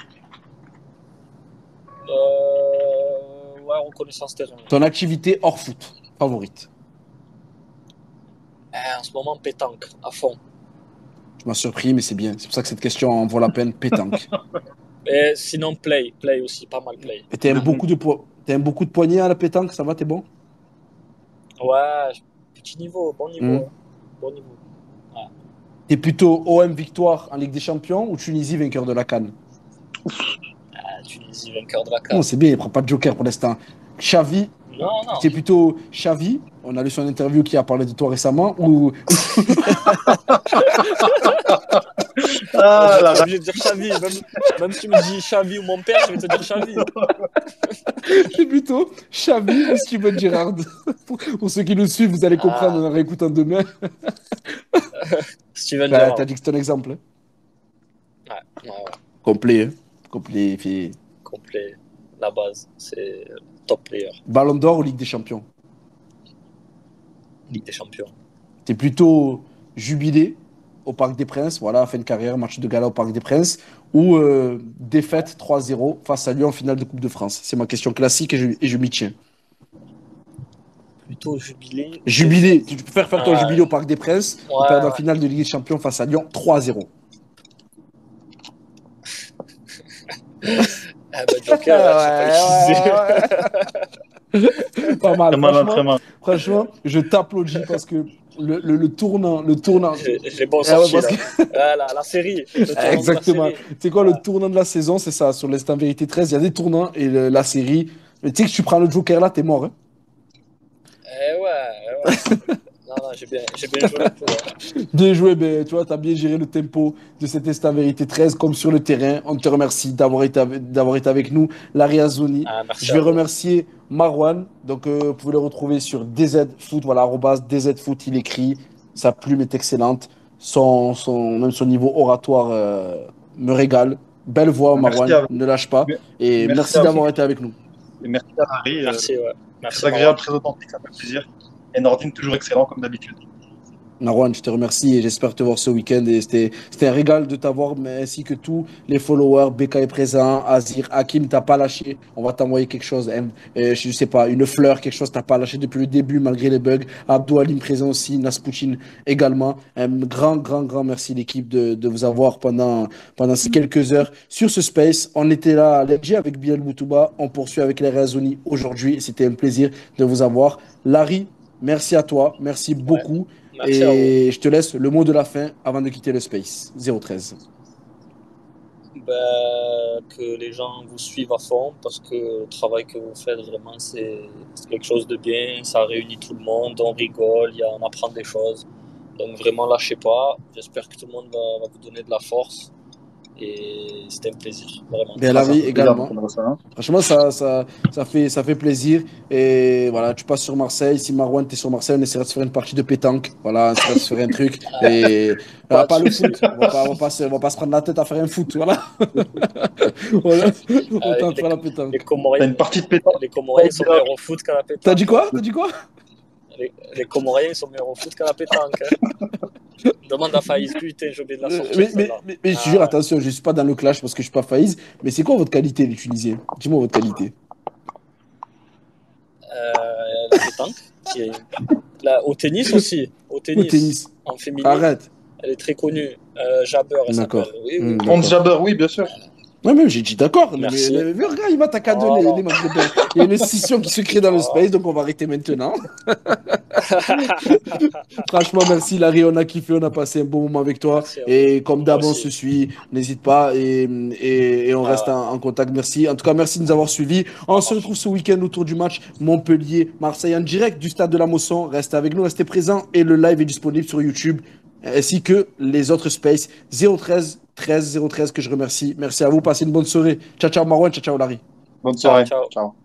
Euh, ouais, reconnaissance terrain. Ton activité hors foot, favorite? Eh, en ce moment, pétanque, à fond. Tu m'as surpris, mais c'est bien. C'est pour ça que cette question en vaut la peine. Pétanque. Et sinon, play. Play aussi, pas mal play. Et t'aimes beaucoup de po- t'aimes beaucoup de poignées à la pétanque, ça va, t'es bon? Ouais, petit niveau, bon niveau. Mm. hein. Bon niveau. T'es plutôt O M victoire en Ligue des Champions ou Tunisie vainqueur de la CAN? Ah, Tunisie, vainqueur de la Non, CAN. c'est bien, il prend pas de joker pour l'instant. Xavi, Non, non. t'es plutôt Xavi, on a lu son interview qui a parlé de toi récemment, ou Ah, je la suis obligé de dire Xavi. Même, même si tu me dis Xavi ou mon père, je vais te dire Xavi. t'es plutôt Xavi ou Steven Gerrard? pour, pour ceux qui nous suivent, vous allez comprendre Ah. en réécoutant demain. Steven Bah, Gerrard. t'as dit que c'est ton exemple. hein. Ouais, ouais, ouais. Complet, hein. Complet. Fait... Complet. La base, c'est top player. Ballon d'or ou Ligue des Champions? Ligue des Champions. T'es plutôt jubilé au Parc des Princes, voilà, fin de carrière, match de gala au Parc des Princes, ou euh, défaite trois zéro face à Lyon en finale de Coupe de France? C'est ma question classique et je, et je m'y tiens. Plutôt jubilé. Jubilé, tu préfères faire ton Ah, jubilé au Parc des Princes ou ouais, perdre en ouais. finale de Ligue des Champions face à Lyon trois zéro? Ah bah, Joker, là, j'ai pas utilisé. Pas mal, Très malin, franchement, très malin. franchement, je t'applaudis parce que le, le, le tournant, le tournant. J'ai j'ai bon Ah ouais, sorti, parce là. que- Ah, la, la série. Le tournant de la Exactement. série. C'est quoi le Ah. tournant de la saison? C'est ça, sur l'Instant Vérité treize, il y a des tournants et le- la série. Mais tu sais que tu prends le Joker là, t'es mort. Hein. Eh ouais, eh ouais. Non, non, j'ai bien, j'ai bien joué le coup, hein. Bien joué, ben, tu vois, tu as bien géré le tempo de cet Instant Vérité treize comme sur le terrain. On te remercie d'avoir été, avec- d'avoir été avec nous, Larry Azzouni. Ah, merci Je à vais vous. remercier Marwan. Donc, euh, vous pouvez le retrouver sur D Z Foot, voilà, arrobas D Z Foot, il écrit. Sa plume est excellente. Son, son, même son niveau oratoire euh, me régale. Belle voix, Merci Marwan, à vous. ne lâche pas. Et Merci merci à vous. d'avoir été avec nous. Et merci à Harry. euh, Merci, ouais. Merci, Très agréable, très authentique, ça fait plaisir. Et Nordine, toujours excellent, comme d'habitude. Marwan, je te remercie et j'espère te voir ce week-end. Et c'était, c'était un régal de t'avoir, mais ainsi que tous les followers. Beka est présent, Azir, Hakim, t'as pas lâché. On va t'envoyer quelque chose, hein, euh, je sais pas, une fleur, quelque chose, t'as pas lâché depuis le début, malgré les bugs. Abdou Halim présent aussi, Naspoutine également. Un grand, grand, grand merci l'équipe de, de vous avoir pendant, pendant ces quelques heures sur ce space. On était là à l'L G avec Bilal Boutouba. On poursuit avec les Razoni aujourd'hui. C'était un plaisir de vous avoir. Larry, merci à toi. Merci Ouais. beaucoup. Merci à vous. Et je te laisse le mot de la fin avant de quitter le space. zéro treize. Ben, que les gens vous suivent à fond parce que le travail que vous faites, vraiment, c'est c'est quelque chose de bien. Ça réunit tout le monde, on rigole, il y a, on apprend des choses. Donc, vraiment, lâchez pas. J'espère que tout le monde va, va vous donner de la force. Et c'était un plaisir, vraiment. Bien, Ah, ça Larry fait plaisir également. d'entendre ça. Hein. Franchement, ça, ça, ça, fait, ça fait plaisir. Et voilà, tu passes sur Marseille. Si Marouane, t'es sur Marseille, on essaiera de se faire une partie de pétanque. Voilà, on essaiera de se faire un truc. Et voilà, Pas pas de le soucis. foot. On va pas, on va pas, se, on va pas se prendre la tête à faire un foot. Voilà. Voilà. Autant Euh, faire la les, pétanque. les T'as Comoriens, une partie de pétanque. les Comoriens sont meilleurs au foot qu'à la pétanque. T'as dit quoi? T'as dit quoi? Les, les Comoriens sont meilleurs au foot qu'à la pétanque. Hein. Demande à Faïs, putain, j'ai oublié de la Euh, sortir mais, mais, celle-là. mais, mais je te Ah, jure, ouais. attention, je suis pas dans le clash parce que je suis pas Faïs. Mais c'est quoi votre qualité, les Tunisiens? Dis-moi votre qualité. Euh, la pétanque. Qui est- la- au tennis aussi. Au tennis. Au tennis. En féminin. Arrête. Elle est très connue. Euh, Jabber, elle D'accord. s'appelle. Oui, oui. Hmm, Franz d'accord. Jabber, oui, bien sûr. Ouais, même j'ai dit d'accord. Mais, Merci. mais, mais regarde, il m'a t'accadé Oh, les, non. les matchs de bain. Il y a une scission qui se crée dans le Oh. space, donc on va arrêter maintenant. Franchement, merci Larry, on a kiffé, on a passé un bon moment avec toi. Merci à vous. Et comme d'hab, Moi on aussi. se suit, n'hésite pas et, et, et on Ah reste ouais. en, en contact. Merci. En tout cas, merci de nous avoir suivis. On se retrouve ce week-end autour du match Montpellier-Marseille en direct du stade de la Mosson. Restez avec nous, restez présents et le live est disponible sur YouTube ainsi que les autres spaces zéro treize treize zéro treize que je remercie. Merci à vous, passez une bonne soirée. Ciao, ciao Marwan, ciao, ciao Larry. Bonne Ciao, soirée. ciao. Ciao.